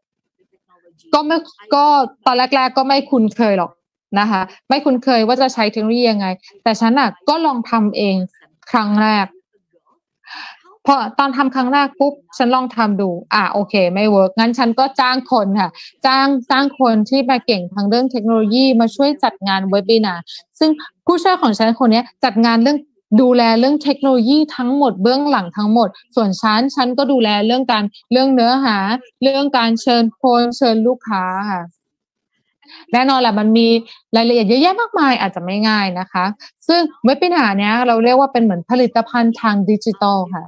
ก็ตอนแรกๆก็ไม่คุ้นเคยหรอกนะคะไม่คุ้นเคยว่าจะใช้เทคโนโลยียังไงแต่ฉันก็ลองทำเองครั้งแรกพอตอนทำครั้งแรกปุ๊บฉันลองทำดูโอเคไม่เวิร์กงั้นฉันก็จ้างคนค่ะจ้างคนที่มาเก่งทางเรื่องเทคโนโลยีมาช่วยจัดงานเว็บบินาร์ซึ่งผู้ช่วยของฉันคนนี้จัดงานเรื่องดูแลเรื่องเทคโนโลยีทั้งหมดเบื้องหลังทั้งหมดส่วนฉันก็ดูแลเรื่องเนื้อหาเรื่องการเชิญคนเชิญลูกค้าค่ะแน่นอนแหละมันมีรายละเอียดเยอะแยะมากมายอาจจะไม่ง่ายนะคะซึ่งเว็บบินาร์เนี้ยเราเรียกว่าเป็นเหมือนผลิตภัณฑ์ทางดิจิทัลค่ะ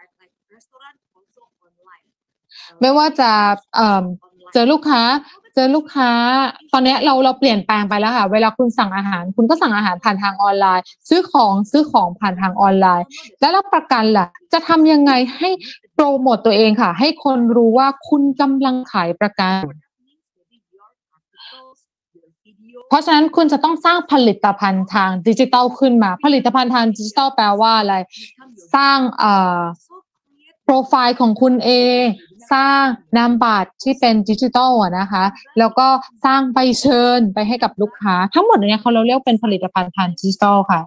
ไม่ว่าจะเจอลูกค้าตอนนี้เราเปลี่ยนแปลงไปแล้วค่ะเวลาคุณสั่งอาหารคุณก็สั่งอาหารผ่านทางออนไลน์ซื้อของผ่านทางออนไลน์แล้วรับประกันล่ะจะทำยังไงให้โปรโมตตัวเองค่ะให้คนรู้ว่าคุณกำลังขายประกันเพราะฉะนั้นคุณจะต้องสร้างผลิตภัณฑ์ทางดิจิทัลขึ้นมาผลิตภัณฑ์ทางดิจิทัลแปลว่าอะไรสร้างโปรไฟล์ของคุณเองสร้างนามบัตรที่เป็นดิจิทัลนะคะแล้วก็สร้างใบเชิญไปให้กับลูกค้าทั้งหมดเนี่ยเราเรียกเป็นผลิตภัณฑ์ทางดิจิทัลค่ะ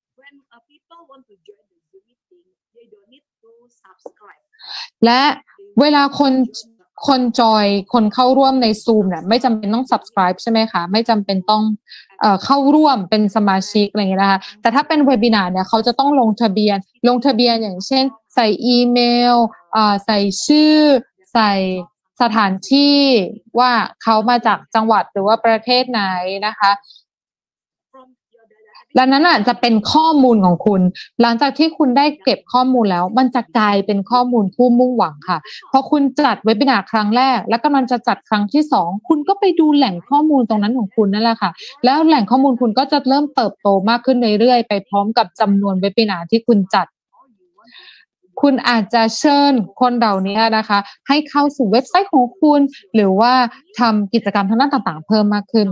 และเวลาคนจอยคนเข้าร่วมใน Zoom เนี่ยไม่จำเป็นต้อง subscribe ใช่ไหมคะไม่จำเป็นต้องเข้าร่วมเป็นสมาชิกอะไรอย่างเงี้ยนะคะแต่ถ้าเป็นเวบินาร์เนี่ยเขาจะต้องลงทะเบียนอย่างเช่นใส่อีเมลใส่ชื่อใส่สถานที่ว่าเขามาจากจังหวัดหรือว่าประเทศไหนนะคะและนั้นอ่ะจะเป็นข้อมูลของคุณหลังจากที่คุณได้เก็บข้อมูลแล้วมันจะกลายเป็นข้อมูลผู้มุ่งหวังค่ะพอคุณจัดเว็บบินาร์ครั้งแรกและกำลังจะจัดครั้งที่2คุณก็ไปดูแหล่งข้อมูลตรงนั้นของคุณนั่นแหละค่ะแล้วแหล่งข้อมูลคุณก็จะเริ่มเติบโตมากขึ้นเรื่อยๆไปพร้อมกับจำนวนเว็บบินาร์ที่คุณจัดคุณอาจจะเชิญคนเหล่านี้นะคะให้เข้าสู่เว็บไซต์ของคุณหรือว่าทำกิจกรรมทางด้านต่างๆเพิ่มมากขึ้น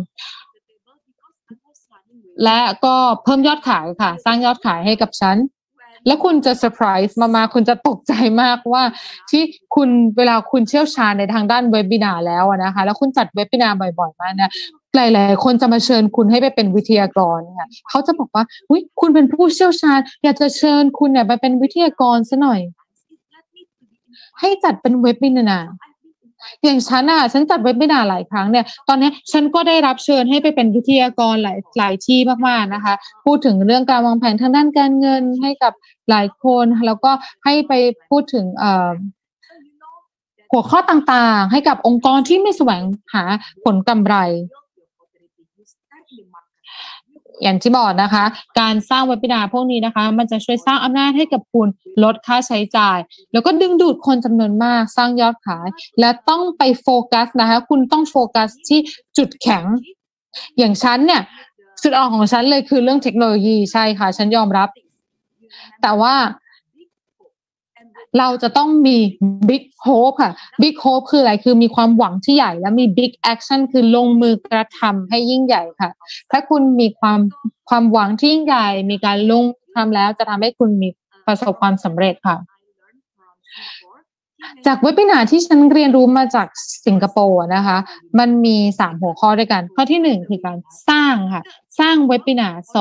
และก็เพิ่มยอดขายค่ะสร้างยอดขายให้กับฉันแล้วคุณจะเซอร์ไพรส์มากๆคุณจะตกใจมากว่าที่คุณเวลาคุณเชี่ยวชาญในทางด้านเว็บบินาร์แล้วนะคะแล้วคุณจัดเว็บบินาร์บ่อยๆมากนะหลายๆคนจะมาเชิญคุณให้ไปเป็นวิทยากรค่ะเขาจะบอกว่าอุ๊ยคุณเป็นผู้เชี่ยวชาญอยากจะเชิญคุณเนี่ยมาเป็นวิทยากรซะหน่อยให้จัดเป็นเว็บบินาร์อย่างฉันจัดเว็บบินาร์หลายครั้งเนี่ยตอนนี้ฉันก็ได้รับเชิญให้ไปเป็นวิทยากรหลายที่มากๆนะคะพูดถึงเรื่องการวางแผนทางด้านการเงินให้กับหลายคนแล้วก็ให้ไปพูดถึงหัวข้อต่างๆให้กับองค์กรที่ไม่แสวงหาผลกำไรอย่างที่บอกนะคะการสร้างเว็บบินาร์พวกนี้นะคะมันจะช่วยสร้างอำนาจให้กับคุณลดค่าใช้จ่ายแล้วก็ดึงดูดคนจำนวนมากสร้างยอดขายและต้องไปโฟกัสนะคะคุณต้องโฟกัสที่จุดแข็งอย่างฉันเนี่ยจุดอ่อนของฉันเลยคือเรื่องเทคโนโลยีใช่ค่ะฉันยอมรับแต่ว่าเราจะต้องมี Big Hope ค่ะ Big Hope คืออะไรคือมีความหวังที่ใหญ่และมี Big Action คือลงมือกระทำให้ยิ่งใหญ่ค่ะถ้าคุณมีความหวังที่ยิ่งใหญ่มีการลงทำแล้วจะทำให้คุณมีประสบความสำเร็จค่ะจากเว็บบินาร์ที่ฉันเรียนรู้มาจากสิงคโปร์นะคะมันมี3หัวข้อด้วยกันข้อที่1คือการสร้างค่ะสร้างเว็บบินาร์2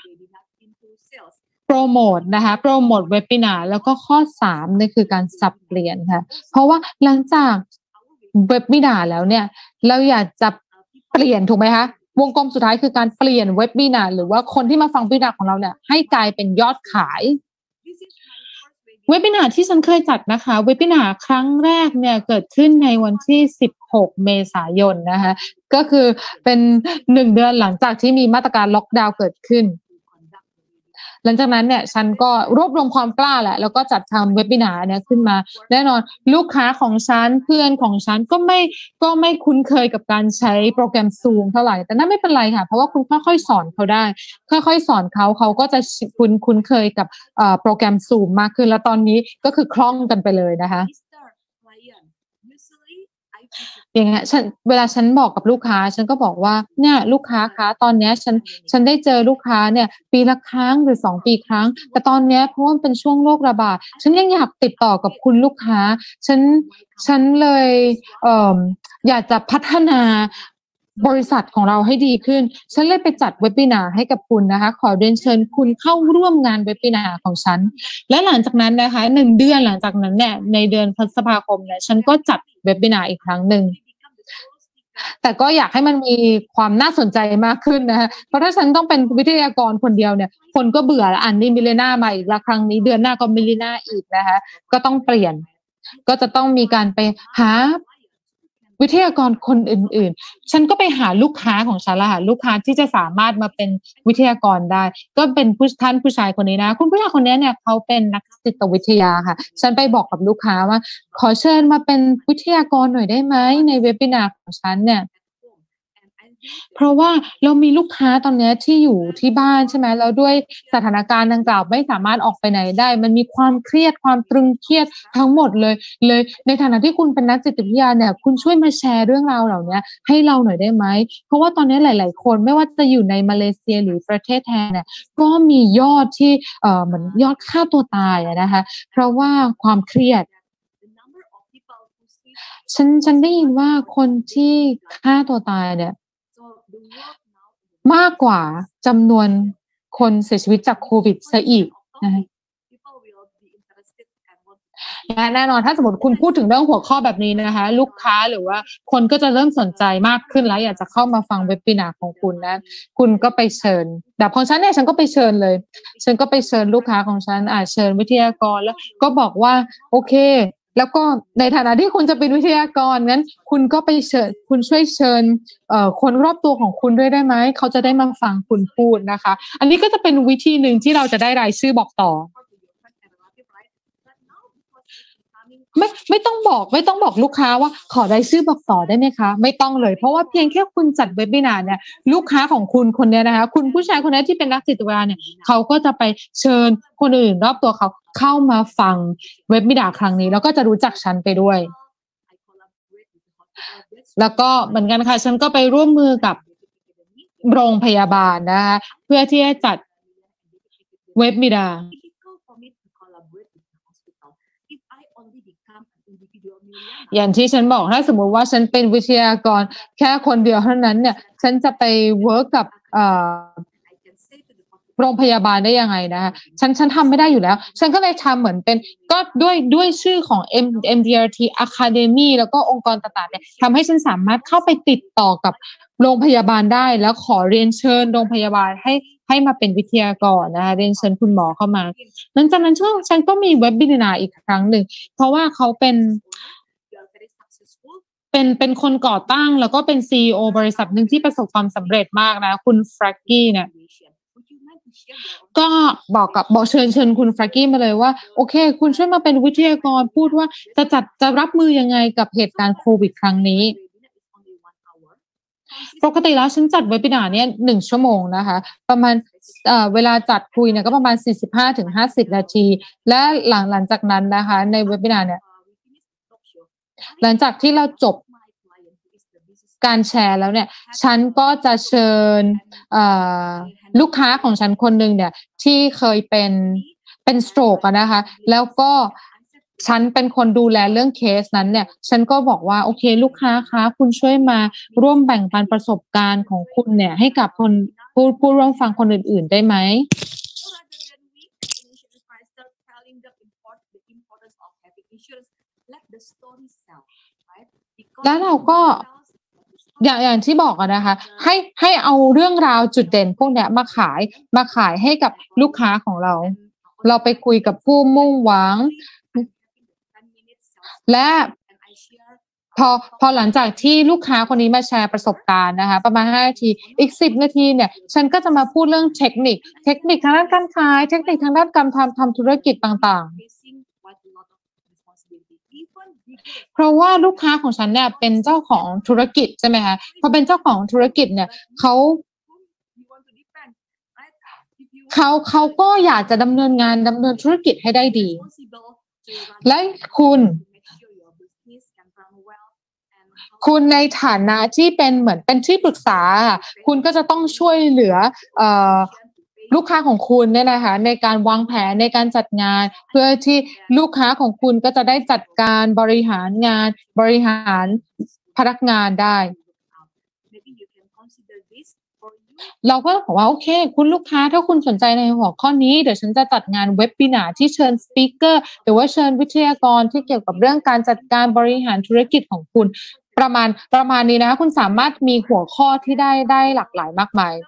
โปรโมทนะคะโปรโมทเว็บบินาร์แล้วก็ข้อ3นี่คือการสับเปลี่ยนค่ะเพราะว่าหลังจากเว็บบินาร์แล้วเนี่ยเราอยากจะเปลี่ยนถูกไหมคะวงกลมสุดท้ายคือการเปลี่ยนเว็บบินาร์หรือว่าคนที่มาฟังเว็บบินาร์ของเราเนี่ยให้กลายเป็นยอดขายเว็บบินาร์ที่ฉันเคยจัดนะคะเว็บบินาร์ครั้งแรกเนี่ยเกิดขึ้นในวันที่16เมษายนนะคะก็คือเป็น1เดือนหลังจากที่มีมาตรการล็อกดาวน์เกิดขึ้นหลังจากนั้นเนี่ยฉันก็รวบรวมความกล้าแหละแล้วก็จัดทำเว็บบินาร์เนี่ยขึ้นมาแน่นอนลูกค้าของฉันเพื่อนของฉันก็ไม่คุ้นเคยกับการใช้โปรแกรม Zoom เท่าไหร่แต่นั่นไม่เป็นไรค่ะเพราะว่าคุณค่อยๆสอนเขาได้ค่อยๆสอนเขาก็จะคุ้นเคยกับโปรแกรม Zoom มากขึ้นแล้วตอนนี้ก็คือคล่องกันไปเลยนะคะอย่างเงี้ยเวลาฉันบอกกับลูกค้าฉันก็บอกว่าเนี่ยลูกค้าคะตอนเนี้ยฉันได้เจอลูกค้าเนี่ยปีละครั้งหรือ2ปีครั้งแต่ตอนเนี้ยเพราะว่าเป็นช่วงโรคระบาดฉันยังอยากติดต่อกับคุณลูกค้าฉันเลยอยากจะพัฒนาบริษัทของเราให้ดีขึ้นฉันเลยไปจัดเว็บบินาร์ให้กับคุณนะคะขอเรียนเชิญคุณเข้าร่วมงานเว็บบินาร์ของฉันและหลังจากนั้นนะคะ1เดือนหลังจากนั้นเนี่ยในเดือนพฤษภาคมเนี่ยฉันก็จัดเว็บบินาร์อีกครั้งหนึ่งแต่ก็อยากให้มันมีความน่าสนใจมากขึ้นนะคะเพราะถ้าฉันต้องเป็นวิทยากรคนเดียวเนี่ยคนก็เบื่อแล้วอันนี้มิเลน่ามาอีกแล้วครั้งนี้เดือนหน้าก็มิเลน่าอีกนะคะก็ต้องเปลี่ยนก็จะต้องมีการไปหาวิทยากรคนอื่นๆฉันก็ไปหาลูกค้าของฉันละค่ะลูกค้าที่จะสามารถมาเป็นวิทยากรได้ก็เป็นท่านผู้ชายคนนี้นะคุณผู้ชายคนนี้เนี่ยเขาเป็นนักจิตวิทยาค่ะฉันไปบอกกับลูกค้าว่าขอเชิญมาเป็นวิทยากรหน่อยได้ไหมในเว็บบินาร์ของฉันเนี่ยเพราะว่าเรามีลูกค้าตอนนี้ที่อยู่ที่บ้านใช่ไหมแล้วด้วยสถานการณ์ดังกล่าวไม่สามารถออกไปไหนได้มันมีความเครียดความตรึงเครียดทั้งหมดเลยในฐานะที่คุณเป็นนักจิตวิทยาเนี่ยคุณช่วยมาแชร์เรื่องราวเหล่านี้ให้เราหน่อยได้ไหมเพราะว่าตอนนี้หลายๆคนไม่ว่าจะอยู่ในมาเลเซียหรือประเทศไทยเนี่ยก็มียอดที่เหมือนยอดฆ่าตัวตายนะคะเพราะว่าความเครียดฉันได้ยินว่าคนที่ฆ่าตัวตายเนี่ยมากกว่าจำนวนคนเสียชีวิตจากโควิดซะอีกนะคะและแน่นอนถ้าสมมติคุณพูดถึงเรื่องหัวข้อแบบนี้นะคะลูกค้าหรือว่าคนก็จะเริ่มสนใจมากขึ้นแล้วอยากจะเข้ามาฟังเว็บบินาร์ของคุณนะคุณก็ไปเชิญแบบของฉันเนี่ยฉันก็ไปเชิญเลยฉันก็ไปเชิญลูกค้าของฉันเชิญวิทยากรแล้วก็บอกว่าโอเคแล้วก็ในฐานะที่คุณจะเป็นวิทยากรงั้นคุณก็ไปเชิญคุณช่วยเชิญคนรอบตัวของคุณด้วยได้ไหมเขาจะได้มาฟังคุณพูดนะคะอันนี้ก็จะเป็นวิธีหนึ่งที่เราจะได้รายชื่อบอกต่อไม่ต้องบอกลูกค้าว่าขอรายชื่อบอกต่อได้ไหมคะไม่ต้องเลยเพราะว่าเพียงแค่คุณจัดเว็บบินาร์เนี่ยลูกค้าของคุณคนนี้นะคะคุณผู้ชายคนนี้ที่เป็นนักจิตวิทยาเนี่ยเขาก็จะไปเชิญคนอื่นรอบตัวเขาเข้ามาฟังเว็บบินาร์ครั้งนี้แล้วก็จะรู้จักฉันไปด้วยแล้วก็เหมือนกันค่ะฉันก็ไปร่วมมือกับโรงพยาบาลนะคะเพื่อที่จะจัดเว็บบินาร์อย่างที่ฉันบอกถ้าสมมุติว่าฉันเป็นวิทยากรแค่คนเดียวเท่านั้นเนี่ยฉันจะไปเวิร์กกับโรงพยาบาลได้ยังไงนะคะฉันทำไม่ได้อยู่แล้วฉันก็เลยทำเหมือนเป็นก็ด้วยชื่อของ MDRT Academy แล้วก็องค์กรต่างๆเนี่ยทำให้ฉันสามารถเข้าไปติดต่อกับโรงพยาบาลได้แล้วขอเรียนเชิญโรงพยาบาลให้มาเป็นวิทยากรนะคะเรียนเชิญคุณหมอเข้ามาหลังจากนั้นฉันก็มีเว็บบินาร์อีกครั้งหนึ่งเพราะว่าเขาเป็นคนก่อตั้งแล้วก็เป็น CEO บริษัทหนึ่งที่ประสบความสำเร็จมากนะคุณแฟร็กกี้เนี่ยก็บอกเชิญคุณแฟร็กกี้มาเลยว่าโอเคคุณช่วยมาเป็นวิทยากรพูดว่าจะรับมือยังไงกับเหตุการณ์โควิดครั้งนี้ปกติแล้วฉันจัดเว็บบินาร์เนี่ย1 ชั่วโมงนะคะประมาณเวลาจัดคุยเนี่ยก็ประมาณ 45-50 นาทีและหลังจากนั้นนะคะในเว็บบินาร์เนี่ยหลังจากที่เราจบการแชร์แล้วเนี่ยฉันก็จะเชิญลูกค้าของฉันคนหนึ่งเนี่ยที่เคยเป็นสโตรกนะคะแล้วก็ฉันเป็นคนดูแลเรื่องเคสนั้นเนี่ยฉันก็บอกว่าโอเคลูกค้าคะคุณช่วยมาร่วมแบ่งปันประสบการณ์ของคุณเนี่ยให้กับคนผู้ร่วมฟังคนอื่นๆได้ไหมแล้วเราก็อย่างที่บอกอะนะคะให้เอาเรื่องราวจุดเด่นพวกเนี้ยมาขายให้กับลูกค้าของเราไปคุยกับผู้มุ่งหวังและพอหลังจากที่ลูกค้าคนนี้มาแชร์ประสบการณ์นะคะประมาณ5 นาทีอีก10 นาทีเนี่ยฉันก็จะมาพูดเรื่องเทคนิคทางด้านการขายเทคนิคทางด้านการทำธุรกิจต่างๆเพราะว่าลูกค้าของฉันเนี่ยเป็นเจ้าของธุรกิจใช่ไหมคะพอเป็นเจ้าของธุรกิจเนี่ยเขาก็อยากจะดำเนินธุรกิจให้ได้ดีและคุณในฐานะที่เป็นเหมือนเป็นที่ปรึกษาคุณก็จะต้องช่วยเหลือลูกค้าของคุณเนี่ยนะคะในการวางแผนในการจัดงานเพื่อที่ลูกค้าของคุณก็จะได้จัดการบริหารงานบริหารพนักงานได้เราก็บอกว่าโอเคคุณลูกค้าถ้าคุณสนใจในหัวข้อนี้เดี๋ยวฉันจะจัดงานเว็บบินาร์ที่เชิญสปีกเกอร์หรือว่าเชิญวิทยากรที่เกี่ยวกับเรื่องการจัดการบริหารธุรกิจของคุณประมาณนี้นะคะคุณสามารถมีหัวข้อที่ได้หลากหลายมากมาย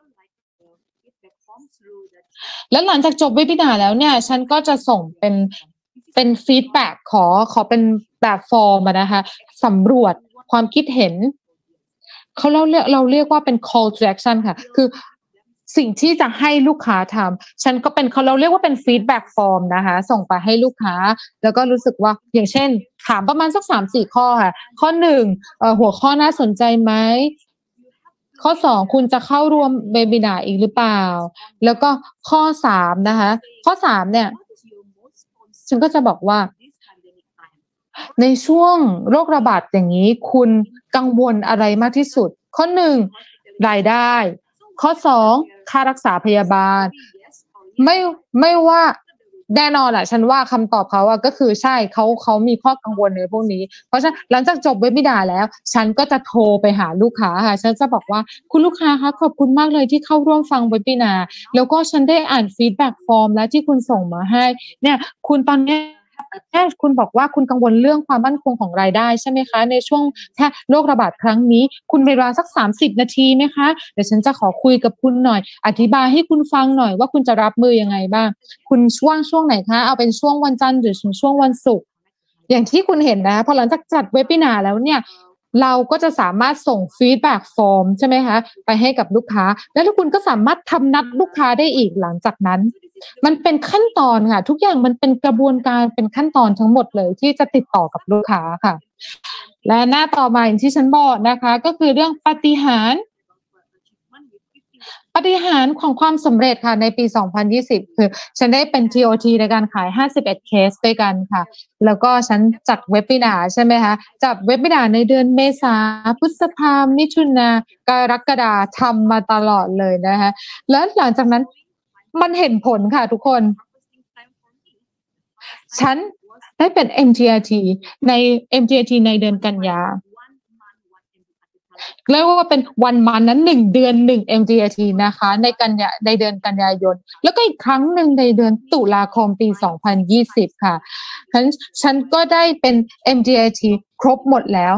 แล้วหลังจากจบเว็บบินาร์แล้วเนี่ยฉันก็จะส่งเป็นฟีดแบ็กขอเป็นแบบฟอร์มนะคะสำรวจความคิดเห็นเราเรียกว่าเป็น call to action ค่ะคือสิ่งที่จะให้ลูกค้าทำฉันก็เป็นเราเรียกว่าเป็น feedback form นะคะส่งไปให้ลูกค้าแล้วก็รู้สึกว่าอย่างเช่นถามประมาณสัก 3-4 ข้อค่ะข้อ1หัวข้อน่าสนใจไหมข้อ2คุณจะเข้าร่วมเวบินาร์อีกหรือเปล่าแล้วก็ข้อ3นะคะข้อ3เนี่ยฉันก็จะบอกว่าในช่วงโรคระบาดอย่างนี้คุณกังวลอะไรมากที่สุดข้อ1รายได้ข้อ2ค่ารักษาพยาบาลไม่ว่าแน่นอนแหละฉันว่าคำตอบเขาก็คือใช่เขามีข้อกังวลในพวกนี้เพราะฉะนั้นหลังจากจบเว็บบินาร์แล้วฉันก็จะโทรไปหาลูกค้าค่ะฉันจะบอกว่าคุณลูกค้าคะขอบคุณมากเลยที่เข้าร่วมฟังเว็บบินาร์แล้วก็ฉันได้อ่านฟีดแบ็กฟอร์มแล้วที่คุณส่งมาให้เนี่ยคุณตอนนี้คุณบอกว่าคุณกังวลเรื่องความมั่นคงของรายได้ใช่ไหมคะในช่วงโรคระบาดครั้งนี้คุณเวลาสัก30 นาทีไหมคะเดี๋ยวฉันจะขอคุยกับคุณหน่อยอธิบายให้คุณฟังหน่อยว่าคุณจะรับมือยังไงบ้างคุณช่วงไหนคะเอาเป็นช่วงวันจันทร์หรือช่วงวันศุกร์อย่างที่คุณเห็นนะพอหลังจากจัดเว็บบินาร์แล้วเนี่ยเราก็จะสามารถส่งฟีดแบ็กฟอร์มใช่ไหมคะไปให้กับลูกค้าแล้วทุกคุณก็สามารถทำนัดลูกค้าได้อีกหลังจากนั้นมันเป็นขั้นตอนค่ะทุกอย่างมันเป็นกระบวนการเป็นขั้นตอนทั้งหมดเลยที่จะติดต่อกับลูกค้าค่ะและหน้าต่อมาอย่างที่ฉันบอกนะคะก็คือเรื่องปาฏิหาริย์ของความสำเร็จค่ะในปี 2020 คือฉันได้เป็น TOT ในการขาย51เคสด้วยกันค่ะแล้วก็ฉันจัดเว็บบินาร์ใช่ไหมคะจัดเว็บบินาร์ในเดือนเมษาพฤษภามิถุนากรกฎาทำมาตลอดเลยนะคะแล้วหลังจากนั้นมันเห็นผลค่ะทุกคนฉันได้เป็น MDRT ใน MDRT ในเดือนกันยาเรียกว่าเป็นวันมันนั้น1 เดือน1 MDRT นะคะในเดือนกันยายนแล้วก็อีกครั้งหนึ่งในเดือนตุลาคมปี 2020 ค่ะฉันก็ได้เป็น MDRT ครบหมดแล้ว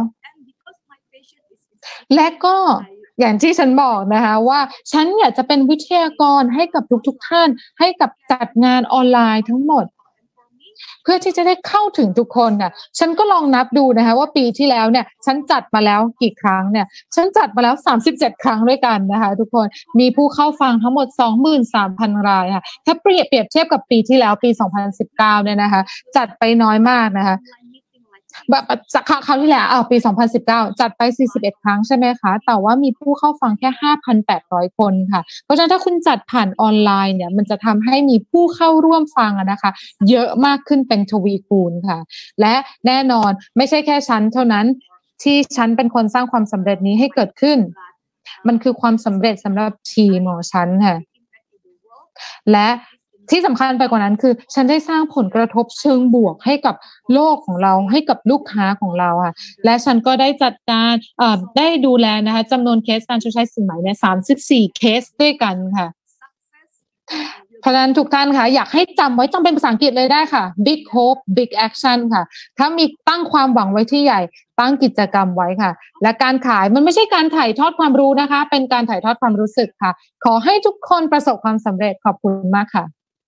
และก็อย่างที่ฉันบอกนะคะว่าฉันอยากจะเป็นวิทยากรให้กับทุกท่านให้กับจัดงานออนไลน์ทั้งหมดเพื่อที่จะได้เข้าถึงทุกคนน่ะฉันก็ลองนับดูนะคะว่าปีที่แล้วเนี่ยฉันจัดมาแล้วกี่ครั้งเนี่ยฉันจัดมาแล้ว37ครั้งด้วยกันนะคะทุกคนมีผู้เข้าฟังทั้งหมด 23,000 รายค่ะถ้าเปรียบเทียบกับปีที่แล้วปี 2019 เนี่ยนะคะจัดไปน้อยมากนะคะแบบคราวที่แล้วปี 2019 จัดไป41ครั้งใช่ไหมคะแต่ว่ามีผู้เข้าฟังแค่ 5,800 คนค่ะเพราะฉะนั้นถ้าคุณจัดผ่านออนไลน์เนี่ยมันจะทำให้มีผู้เข้าร่วมฟังนะคะเยอะมากขึ้นเป็นทวีคูณค่ะและแน่นอนไม่ใช่แค่ฉันเท่านั้นที่ฉันเป็นคนสร้างความสำเร็จนี้ให้เกิดขึ้นมันคือความสำเร็จสำหรับทีมของฉันค่ะและที่สำคัญไปกว่านั้นคือฉันได้สร้างผลกระทบเชิงบวกให้กับโลกของเราให้กับลูกค้าของเราค่ะและฉันก็ได้จัดการได้ดูแลนะคะจำนวนเคสการชดใช้สินไหมเนี่ย34เคสด้วยกันค่ะเพราะฉะนั้นทุกท่านค่ะอยากให้จำไว้จำเป็นภาษาอังกฤษเลยได้ค่ะ Big Hope Big Action ค่ะถ้ามีตั้งความหวังไว้ที่ใหญ่ตั้งกิจกรรมไว้ค่ะและการขายมันไม่ใช่การถ่ายทอดความรู้นะคะเป็นการถ่ายทอดความรู้สึกค่ะขอให้ทุกคนประสบความสำเร็จขอบคุณมากค่ะ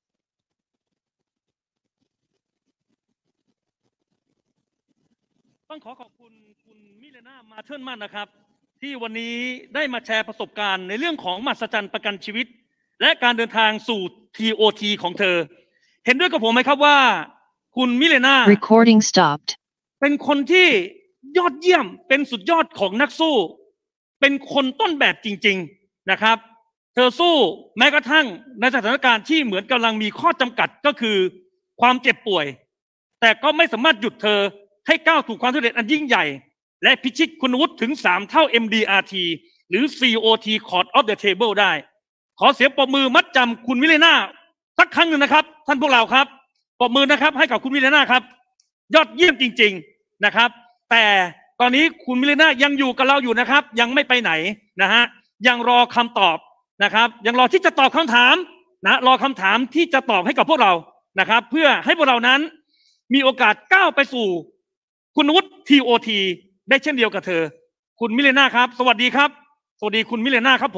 ต้องขอบคุณคุณมิเลนามาเทิร์นมากนะครับที่วันนี้ได้มาแชร์ประสบการณ์ในเรื่องของมหัศจรรย์ประกันชีวิตและการเดินทางสู่ TOT ของเธอเห็นด้วยกับผมไหมครับว่าคุณมิเลนา Recording stopped. เป็นคนที่ยอดเยี่ยมเป็นสุดยอดของนักสู้เป็นคนต้นแบบจริงๆนะครับเธอสู้แม้กระทั่งในสถานการณ์ที่เหมือนกำลังมีข้อจำกัดก็คือความเจ็บป่วยแต่ก็ไม่สามารถหยุดเธอให้ก้าวสู่ความสำเร็จอันยิ่งใหญ่และพิชิตคุณวุฒิถึง3 เท่า MDRT หรือ COT Court of the Table ได้ขอเสียงปรบมือมัดจำคุณมิเลนาสักครั้งหนึ่งนะครับท่านพวกเราครับปรบมือนะครับให้กับคุณมิเลนาครับยอดเยี่ยมจริงๆนะครับแต่ตอนนี้คุณมิเลนายังอยู่กับเราอยู่นะครับยังไม่ไปไหนนะฮะยังรอคำตอบนะครับยังรอที่จะตอบคำถามนะรอคำถามที่จะตอบให้กับพวกเรานะครับเพื่อให้พวกเรานั้นมีโอกาสก้าวไปสู่คุณวุฒิ TOT ได้เช่นเดียวกับเธอคุณมิเลนาครับสวัสดีครับสวัสดีคุณมิเลนาครับผม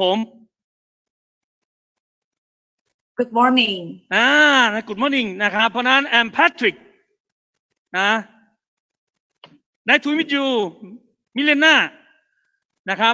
Good morning Good morning นะครับเพราะนั้น I'm Patrick นะ Nice to meet you มิเลนานะครับ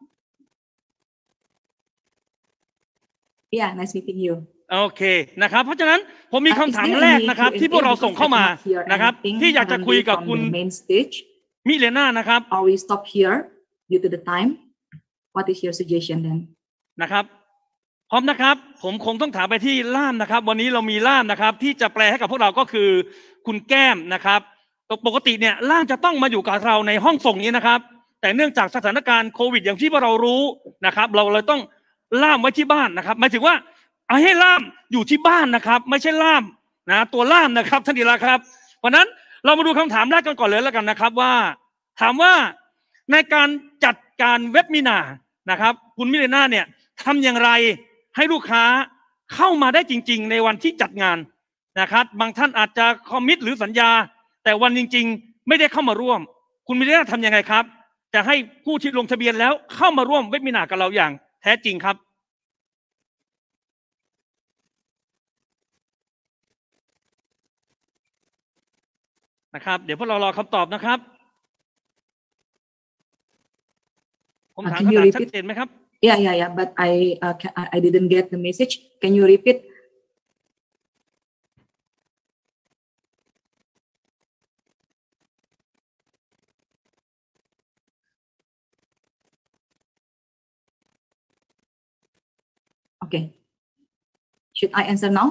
Yeah nice meeting you โอเคนะครับเพราะฉะนั้นผมมีคำถามแรกนะครับที่พวกเราส่งเข้ามานะครับที่อยากจะคุยกับคุณมิเลนานะครับ Or we stop here due to the time What is your suggestion then นะครับพร้อมนะครับผมคงต้องถามไปที่ล่ามนะครับวันนี้เรามีล่ามนะครับที่จะแปลให้กับพวกเราก็คือคุณแก้มนะครับปกติเนี่ยล่ามจะต้องมาอยู่กับเราในห้องส่งนี้นะครับแต่เนื่องจากสถานการณ์โควิดอย่างที่พวกเรารู้นะครับเราเลยต้องล่ามไว้ที่บ้านนะครับหมายถึงว่าเอาให้ล่ามอยู่ที่บ้านนะครับไม่ใช่ล่ามนะตัวล่ามนะครับท่านดีละครับเพราะนั้นเรามาดูคำถามแรกกันก่อนเลยแล้วกันนะครับว่าถามว่าในการจัดการเว็บมินานะครับคุณมิเลนาเนี่ยทำอย่างไรให้ลูกค้าเข้ามาได้จริงๆในวันที่จัดงานนะครับบางท่านอาจจะคอมมิตหรือสัญญาแต่วันจริงๆไม่ได้เข้ามาร่วมคุณมิเลนาทำยังไงครับจะให้ผู้ที่ลงทะเบียนแล้วเข้ามาร่วมเว็บมินากับเราอย่างแท้จริงครับนะครับเดี๋ยวพวกเรารอคำตอบนะครับผมถาม Can คำ you ถามชัด repeat? เจนไหมครับ Yeah. But I didn't get the message. Can you repeat? Okay. Should I answer now?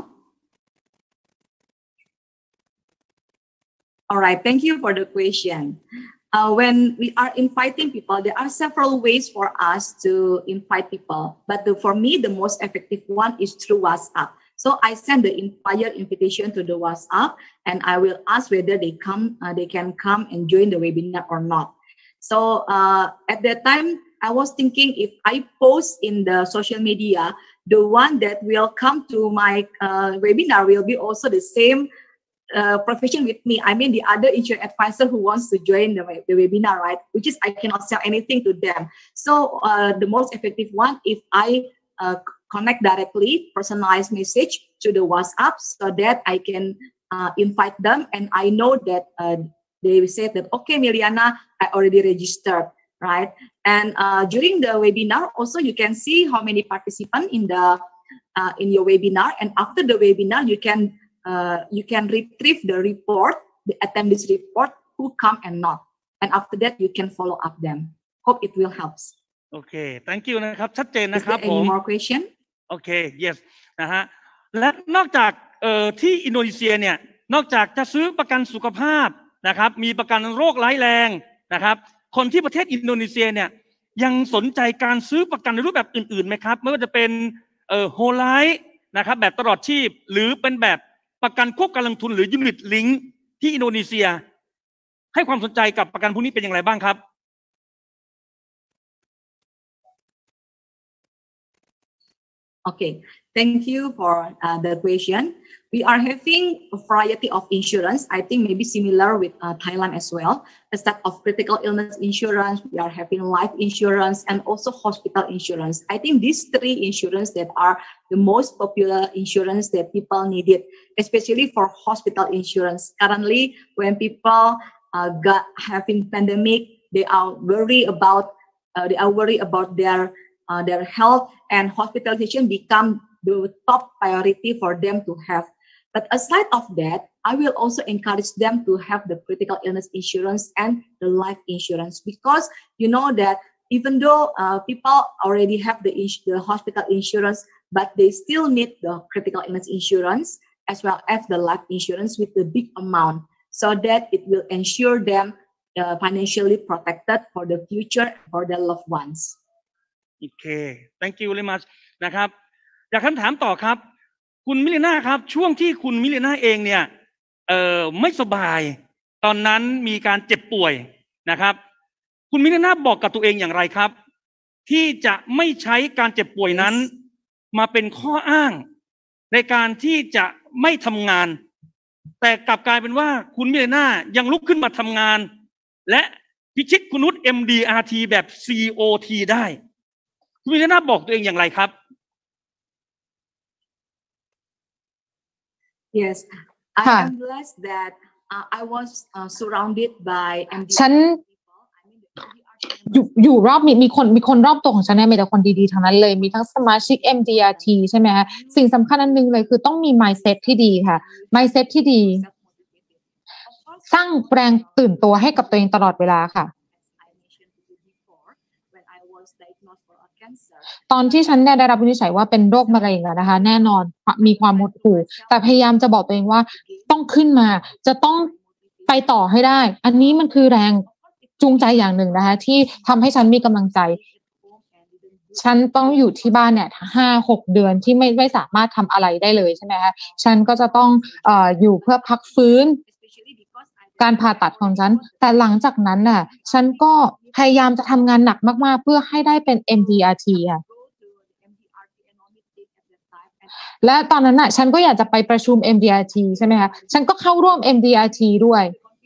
All right. Thank you for the question. When we are inviting people, there are several ways for us to invite people. But for me, the most effective one is through WhatsApp. So I send the entire invitation to the WhatsApp, and I will ask whether they can come and join the webinar or not. So at that time, I was thinking if I post in the social media, the one that will come to my webinar will be also the same profession with me. I mean, the other insurance advisor who wants to join the webinar, right? Which is I cannot sell anything to them. So the most effective one, if I connect directly, personalized message to the WhatsApp so that I can invite them, and I know that they will say that, okay, Miliana, I already registered, right? And during the webinar, also you can see how many participants in your webinar, and after the webinar, you can retrieve the report, the attendance report, who come and not, and after that you can follow up them. Hope it will help. โอเค thank you นะครับชัดเจน Is นะครับ there ผม any more question? โอเค yes นะฮะและนอกจากที่อินโดนีเซียเนี่ยนอกจากจะซื้อประกันสุขภาพนะครับมีประกันโรคร้ายแรงนะครับคนที่ประเทศอินโดนีเซียเนี่ยยังสนใจการซื้อประกันในรูปแบบอื่นๆไหมครับไม่ว่าจะเป็นโฮไลท์นะครับแบบตลอดชีพหรือเป็นแบบประกันควบการลงทุนหรือยูนิตลิงก์ที่อินโดนีเซียให้ความสนใจกับประกันพวกนี้เป็นอย่างไรบ้างครับ Okay, thank you for the question. We are having a variety of insurance. I think maybe similar with Thailand as well. A set of critical illness insurance. We are having life insurance and also hospital insurance. I think these three insurance that are the most popular insurance that people needed, especially for hospital insurance. Currently, when people having pandemic, they are worried about their health, and hospitalization become the top priority for them to have. But aside of that, I will also encourage them to have the critical illness insurance and the life insurance, because you know that even though people already have the hospital insurance, but they still need the critical illness insurance as well as the life insurance with the big amount, so that it will ensure them financially protected for the future for their loved ones. โอเค thank you very much นะครับอยากคำถามต่อครับคุณมิลิน่าครับช่วงที่คุณมิลิน่าเองเนี่ยไม่สบายตอนนั้นมีการเจ็บป่วยนะครับคุณมิลิน่าบอกกับตัวเองอย่างไรครับที่จะไม่ใช้การเจ็บป่วยนั้นมาเป็นข้ออ้างในการที่จะไม่ทำงานแต่กลับกลายเป็นว่าคุณมิลิน่ายังลุกขึ้นมาทำงานและพิชิตคุณนุช MDRT แบบ COT ได้คุณมิลิน่าบอกตัวเองอย่างไรครับ Yes, I am blessed that I was surrounded by ฉันอยู่รอบมีคนรอบตัวของฉันเนี่ยมีแต่คนดีๆทั้งนั้นเลยมีทั้งสมาชิก MDRT ใช่ไหมคะสิ่งสำคัญอันนึงเลยคือต้องมี mindset ที่ดีค่ะ mindset ที่ดีสร้างแรงตื่นตัวให้กับตัวเองตลอดเวลาค่ะตอนที่ฉันได้รับวินิจฉัยว่าเป็นโรคมะเร็งแล้วนะคะแน่นอนมีความหดหู่แต่พยายามจะบอกตัวเองว่าต้องขึ้นมาจะต้องไปต่อให้ได้อันนี้มันคือแรงจูงใจอย่างหนึ่งนะคะที่ทำให้ฉันมีกำลังใจฉันต้องอยู่ที่บ้านเนี่ย5-6 เดือนที่ไม่สามารถทำอะไรได้เลยใช่ไหมคะฉันก็จะต้องอยู่เพื่อพักฟื้นการผ่าตัดของฉันแต่หลังจากนั้นน่ะฉันก็พยายามจะทำงานหนักมากๆเพื่อให้ได้เป็น MDRT ค่ะและตอนนั้นน่ะฉันก็อยากจะไปประชุม MDRT ใช่ไหมคะฉันก็เข้าร่วม MDRT ด้วย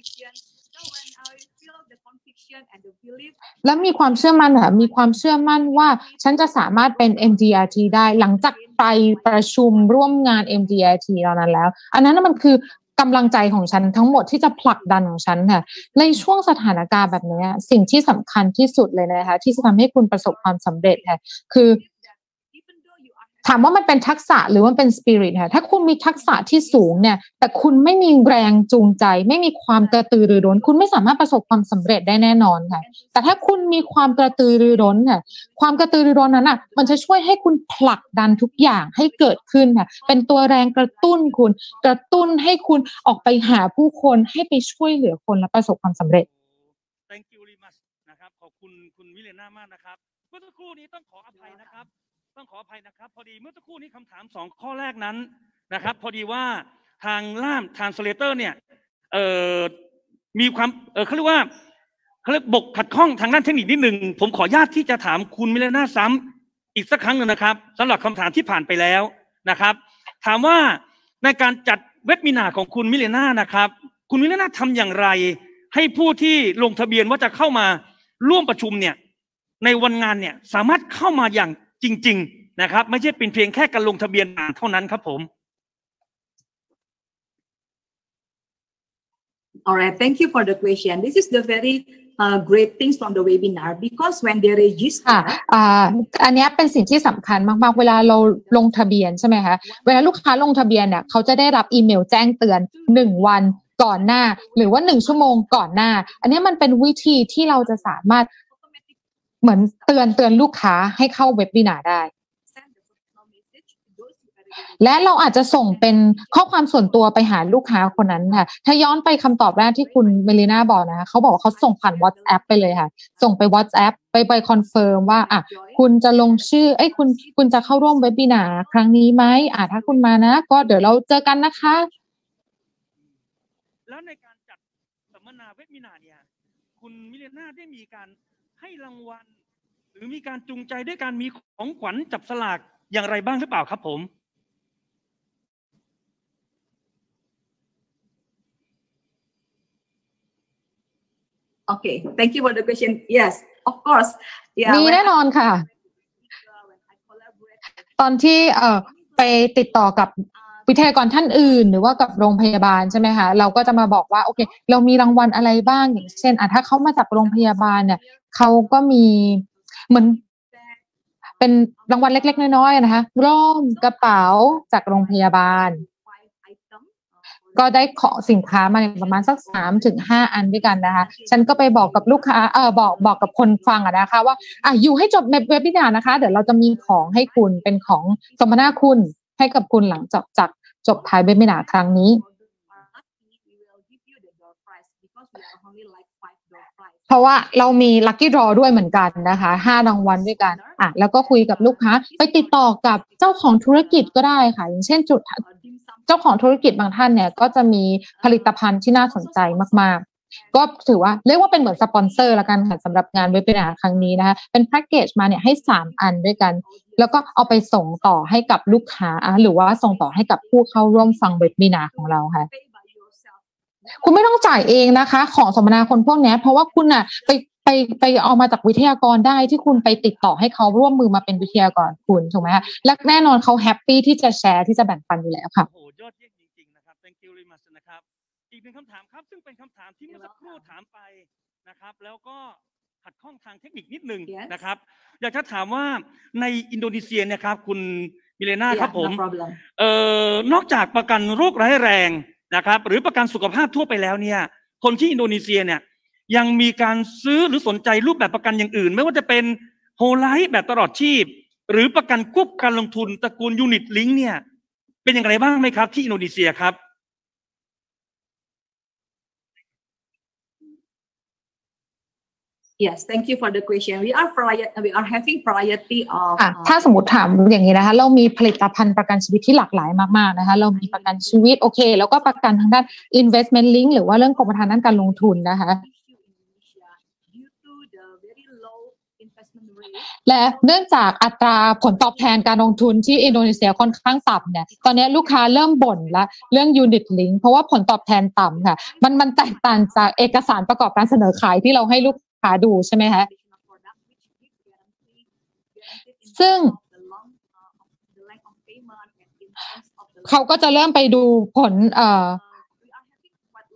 และมีความเชื่อมั่นค่ะมีความเชื่อมั่นว่าฉันจะสามารถเป็น MDRT ได้หลังจากไปประชุมร่วมงาน MDRT ตอนนั้นแล้วอันนั้นมันคือกำลังใจของฉันทั้งหมดที่จะผลักดันของฉันค่ะในช่วงสถานการณ์แบบนี้สิ่งที่สำคัญที่สุดเลยนะคะที่จะทำให้คุณประสบความสำเร็จค่ะคือถามว่ามันเป็นทักษะหรือว่าเป็นสปิริตค่ะถ้าคุณมีทักษะที่สูงเนี่ยแต่คุณไม่มีแรงจูงใจไม่มีความกระตือรือร้นคุณไม่สามารถประสบความสำเร็จได้แน่นอนค่ะแต่ถ้าคุณมีความกระตือรือร้นค่ะความกระตือรือร้นนั้นมันจะช่วยให้คุณผลักดันทุกอย่างให้เกิดขึ้นค่ะเป็นตัวแรงกระตุ้นคุณกระตุ้นให้คุณออกไปหาผู้คนให้ไปช่วยเหลือคนและประสบความสำเร็จ Thank you very much นะครับขอบคุณคุณมิเลน่ามากนะครับเมื่อสักครู่นี้ต้องขออภัยนะครับพอดีเมื่อสักครู่นี้คำถาม2ข้อแรกนั้นนะครับพอดีว่าทางล่าม translator เนี่ยมีความเขาเรียกว่าบกขัดข้องทางด้านเทคนิคนิดนึงผมขออนุญาตที่จะถามคุณมิเลน่าซ้ำอีกสักครั้งหนึ่งนะครับสำหรับคำถามที่ผ่านไปแล้วนะครับถามว่าในการจัดเว็บมินาของคุณมิเลน่านะครับคุณมิเลน่าทำอย่างไรให้ผู้ที่ลงทะเบียนว่าจะเข้ามาร่วมประชุมเนี่ยในวันงานเนี่ยสามารถเข้ามาอย่างจริงๆนะครับไม่ใช่เป็นเพียงแค่การลงทะเบียนเท่านั้นครับผม All right, thank you for the question. This is the very great things from the webinar because when they register อันนี้เป็นสิ่งที่สำคัญมากๆเวลาเราลงทะเบียนใช่ไหมคะเวลาลูกค้าลงทะเบียนเนี่ยเขาจะได้รับอีเมลแจ้งเตือน1วันก่อนหน้าหรือว่า1ชั่วโมงก่อนหน้าอันนี้มันเป็นวิธีที่เราจะสามารถเหมือนเตือนลูกค้าให้เข้าเว็บบินาร์ได้และเราอาจจะส่งเป็นข้อความส่วนตัวไปหาลูกค้าคนนั้นค่ะถ้าย้อนไปคำตอบแรกที่คุณเมลิน่าบอกนะคะเขาบอกว่าเขาส่งผ่าน WhatsApp ไปเลยค่ะส่งไป WhatsApp ไปคอนเฟิร์มว่าคุณจะลงชื่อคุณจะเข้าร่วมเว็บบินาร์ครั้งนี้ไหมถ้าคุณมานะก็เดี๋ยวเราเจอกันนะคะแล้วในการจัดสัมมนาเว็บบินาร์เนี่ยคุณมิเลน่าได้มีการให้รางวัลหรือมีการจูงใจด้วยการมีของขวัญจับสลากอย่างไรบ้างหรือเปล่าครับผม Okay, thank you for the question. Yes, of course. มีแน่นอนค่ะตอนที่ไปติดต่อกับวิทยากรท่านอื่นหรือว่ากับโรงพยาบาลใช่ไหมคะเราก็จะมาบอกว่าโอเคเรามีรางวัลอะไรบ้างอย่างเช่นถ้าเขามาจากโรงพยาบาลเนี่ยเขาก็มีเหมือนเป็นรางวัลเล็กๆน้อยๆนะคะร่มกระเป๋าจากโรงพยาบาลก็ได้ของสินค้ามาประมาณสัก3-5 อันด้วยกันนะคะฉันก็ไปบอกกับลูกค้าบอกกับคนฟังนะคะว่าอยู่ให้จบเว็บบินาร์นะคะเดี๋ยวเราจะมีของให้คุณเป็นของสมนาคุณให้กับคุณหลังจากจบท้ายเว็บบินาร์ครั้งนี้เพราะว่าเรามีลัคกี้ดรอด้วยเหมือนกันนะคะ5 รางวัลด้วยกันแล้วก็คุยกับลูกค้าไปติดต่อกับเจ้าของธุรกิจก็ได้ค่ะอย่างเช่นเจ้าของธุรกิจบางท่านเนี่ยก็จะมีผลิตภัณฑ์ที่น่าสนใจมากๆก็ถือว่าเรียกว่าเป็นเหมือนสปอนเซอร์ละกันค่ะสำหรับงานเว็บบินาร์ครั้งนี้นะคะเป็นแพ็กเกจมาเนี่ยให้3 อันด้วยกันแล้วก็เอาไปส่งต่อให้กับลูกค้าหรือว่าส่งต่อให้กับผู้เข้าร่วมฟังเว็บบินาร์ของเราค่ะคุณไม่ต้องจ่ายเองนะคะของสัมมนาคนพวกนี้เพราะว่าคุณไปเอามาจากวิทยากรได้ที่คุณไปติดต่อให้เขาร่วมมือมาเป็นวิทยากรคุณถูกไหมคะและแน่นอนเขาแฮปปี้ที่จะแชร์ที่จะแบ่งปันอยู่แล้วค่ะโอ้ยอดเยี่ยมจริงๆนะครับ thank you very much นะครับอีก1 คำถามครับซึ่งเป็นคำถามที่เมื่อสักครู่ถามไปนะครับแล้วก็ขัดข้องทางเทคนิคนิดนึงนะครับอยากจะถามว่าในอินโดนีเซียเนี่ยครับคุณมิเลน่าครับผมนอกจากประกันโรคร้ายแรงนะครับหรือประกันสุขภาพทั่วไปแล้วเนี่ยคนที่อินโดนีเซียเนี่ยยังมีการซื้อหรือสนใจรูปแบบประกันอย่างอื่นไม่ว่าจะเป็นโฮไลท์แบบตลอดชีพหรือประกันควบการลงทุนตระกูลยูนิตลิงก์เนี่ยเป็นอย่างไรบ้างไหมครับที่อินโดนีเซียครับ Yes, thank you for the question. We are having variety of ถ้าสมมติถามอย่างนี้นะคะเรามีผลิตภัณฑ์ประกันชีวิตที่หลากหลายมากๆนะคะเรามีประกันชีวิตโอเคแล้วก็ประกันทางด้าน investment link หรือว่าเรื่องกรมธรรม์ด้านการลงทุนนะคะและเนื่องจากอัตราผลตอบแทนการลงทุนที่อินโดนีเซียค่อนข้างต่ำเนี่ยตอนนี้ลูกค้าเริ่มบ่นละเรื่อง unit link เพราะว่าผลตอบแทนต่ำค่ะมันแตกต่างจากเอกสารประกอบการเสนอขายที่เราให้ลูกค้าดูใช่ไหมคะซึ่งเขาก็จะเริ่มไปดูผล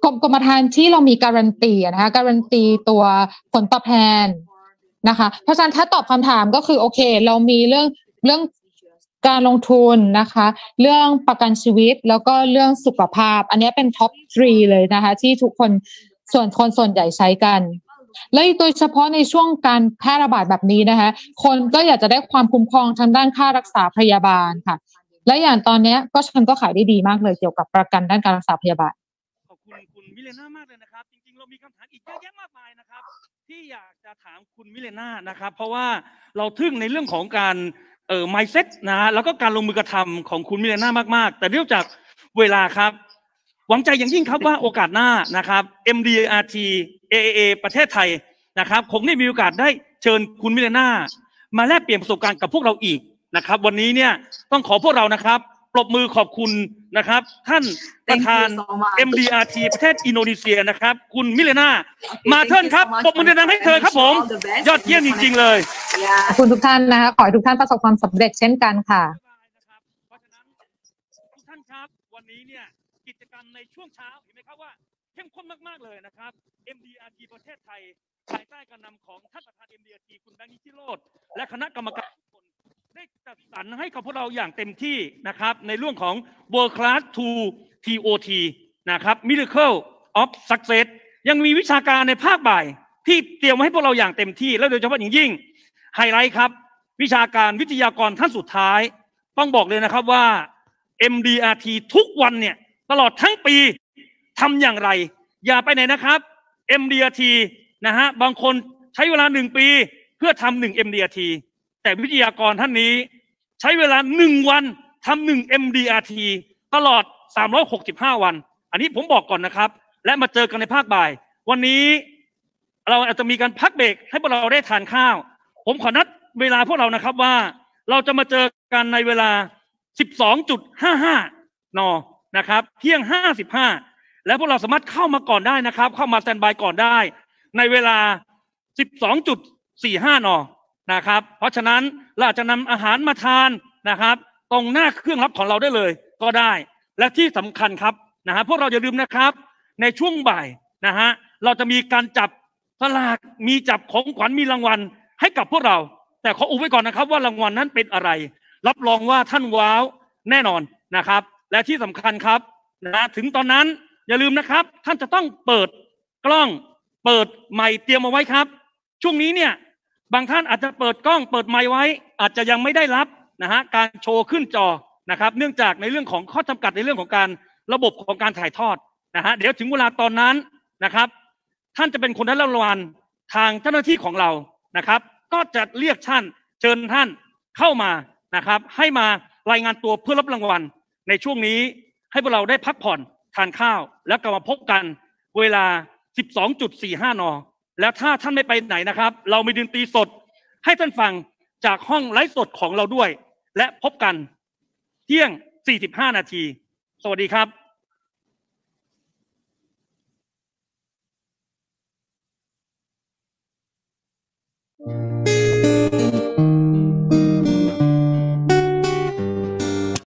กรมธรรม์ที่เรามีการันตีนะคะการันตีตัวผลตอบแทนนะคะเพราะฉะนั้นถ้าตอบคำถามก็คือโอเคเรามีเรื่องการลงทุนนะคะเรื่องประกันชีวิตแล้วก็เรื่องสุขภาพอันนี้เป็นท็อป 3 เลยนะคะที่ทุกคนส่วนใหญ่ใช้กันและโดยเฉพาะในช่วงการแพร่ระบาดแบบนี้นะคะคนก็อยากจะได้ความคุ้มครองทางด้านค่ารักษาพยาบาลค่ะและอย่างตอนนี้ฉันก็ขายได้ดีมากเลยเกี่ยวกับประกันด้านการรักษาพยาบาลขอบคุณคุณมิเลน่ามากเลยนะครับจริงๆเรามีคำถามอีกเยอะแยะมากมายนะครับที่อยากจะถามคุณมิเลน่านะครับเพราะว่าเราทึ่งในเรื่องของการmindset นะฮะแล้วก็การลงมือกระทำของคุณมิเลน่ามากๆแต่เนื่องจากเวลาครับหวังใจอย่างยิ่งครับว่าโอกาสหน้านะครับ MDRT AAA ประเทศไทยนะครับคงได้มีโอกาสได้เชิญคุณมิเลน่ามาแลกเปลี่ยนประสบการณ์กับพวกเราอีกนะครับวันนี้เนี่ยต้องขอพวกเรานะครับปรบมือขอบคุณนะครับท่านประธาน MDRT ประเทศอินโดนีเซียนะครับคุณมิเลน่ามาเทิร์นครับปรบมือดังๆให้เธอครับผมยอดเยี่ยมจริงๆเลยขอบคุณทุกท่านนะคะขอให้ทุกท่านประสบความสำเร็จเช่นกันค่ะเพราะฉะนั้นทุกท่านครับวันนี้เนี่ยกิจกรรมในช่วงเช้าเห็นไหมครับว่าเข้มข้นมากๆเลยนะครับ MDRT ประเทศไทยภายใต้การนำของท่านประธาน MDRT คุณแบงค์นิติโรจน์และคณะกรรมการทุกคนได้จัดสรรให้กับพวกเราอย่างเต็มที่นะครับในเรื่องของ World Class to TOT นะครับ Miracle of Success ยังมีวิชาการในภาคบ่ายที่เตรียมไว้ให้พวกเราอย่างเต็มที่และโดยเฉพาะอย่างยิ่งไฮไลท์ครับวิชาการวิทยากรท่านสุดท้ายต้องบอกเลยนะครับว่า MDRT ทุกวันเนี่ยตลอดทั้งปีทำอย่างไรอย่าไปไหนนะครับ MDRT นะฮะบางคนใช้เวลา1 ปีเพื่อทำ1 MDRT แต่วิทยากรท่านนี้ใช้เวลา1 วันทำ1 MDRT ตลอด365 วันอันนี้ผมบอกก่อนนะครับและมาเจอกันในภาคบ่ายวันนี้เราอาจจะมีการพักเบรกให้พวกเราได้ทานข้าวผมขอนัดเวลาพวกเรานะครับว่าเราจะมาเจอกันในเวลา 12.55 น.นะครับเที่ยง 55และพวกเราสามารถเข้ามาก่อนได้นะครับเข้ามาสแตนบายก่อนได้ในเวลา 12.45 น.นะครับเพราะฉะนั้นเราอาจจะนำอาหารมาทานนะครับตรงหน้าเครื่องรับของเราได้เลยก็ได้และที่สำคัญครับนะฮะพวกเราอย่าลืมนะครับในช่วงบ่ายนะฮะเราจะมีการจับสลากมีจับของขวัญมีรางวัลให้กับพวกเราแต่ขออุบไว้ก่อนนะครับว่ารางวัลนั้นเป็นอะไรรับรองว่าท่านว้าวแน่นอนนะครับและที่สำคัญครับนะถึงตอนนั้นอย่าลืมนะครับท่านจะต้องเปิดกล้องเปิดไมค์เตรียมเอาไว้ครับช่วงนี้เนี่ยบางท่านอาจจะเปิดกล้องเปิดไมค์ไว้อาจจะยังไม่ได้รับนะฮะการโชว์ขึ้นจอนะครับเนื่องจากในเรื่องของข้อจำกัดในเรื่องของการระบบของการถ่ายทอดนะฮะเดี๋ยวถึงเวลาตอนนั้นนะครับท่านจะเป็นคนได้รับรางวัลทางเจ้าหน้าที่ของเรานะครับก็จะเรียกท่านเชิญท่านเข้ามานะครับให้มารายงานตัวเพื่อรับรางวัลในช่วงนี้ให้พวกเราได้พักผ่อนทานข้าวแล้วกลับมาพบกันเวลา 12.45 น.แล้วถ้าท่านไม่ไปไหนนะครับเรามีดนตรีสดให้ท่านฟังจากห้องไลฟ์สดของเราด้วยและพบกันเที่ยง 45 นาทีสวัสดีครับ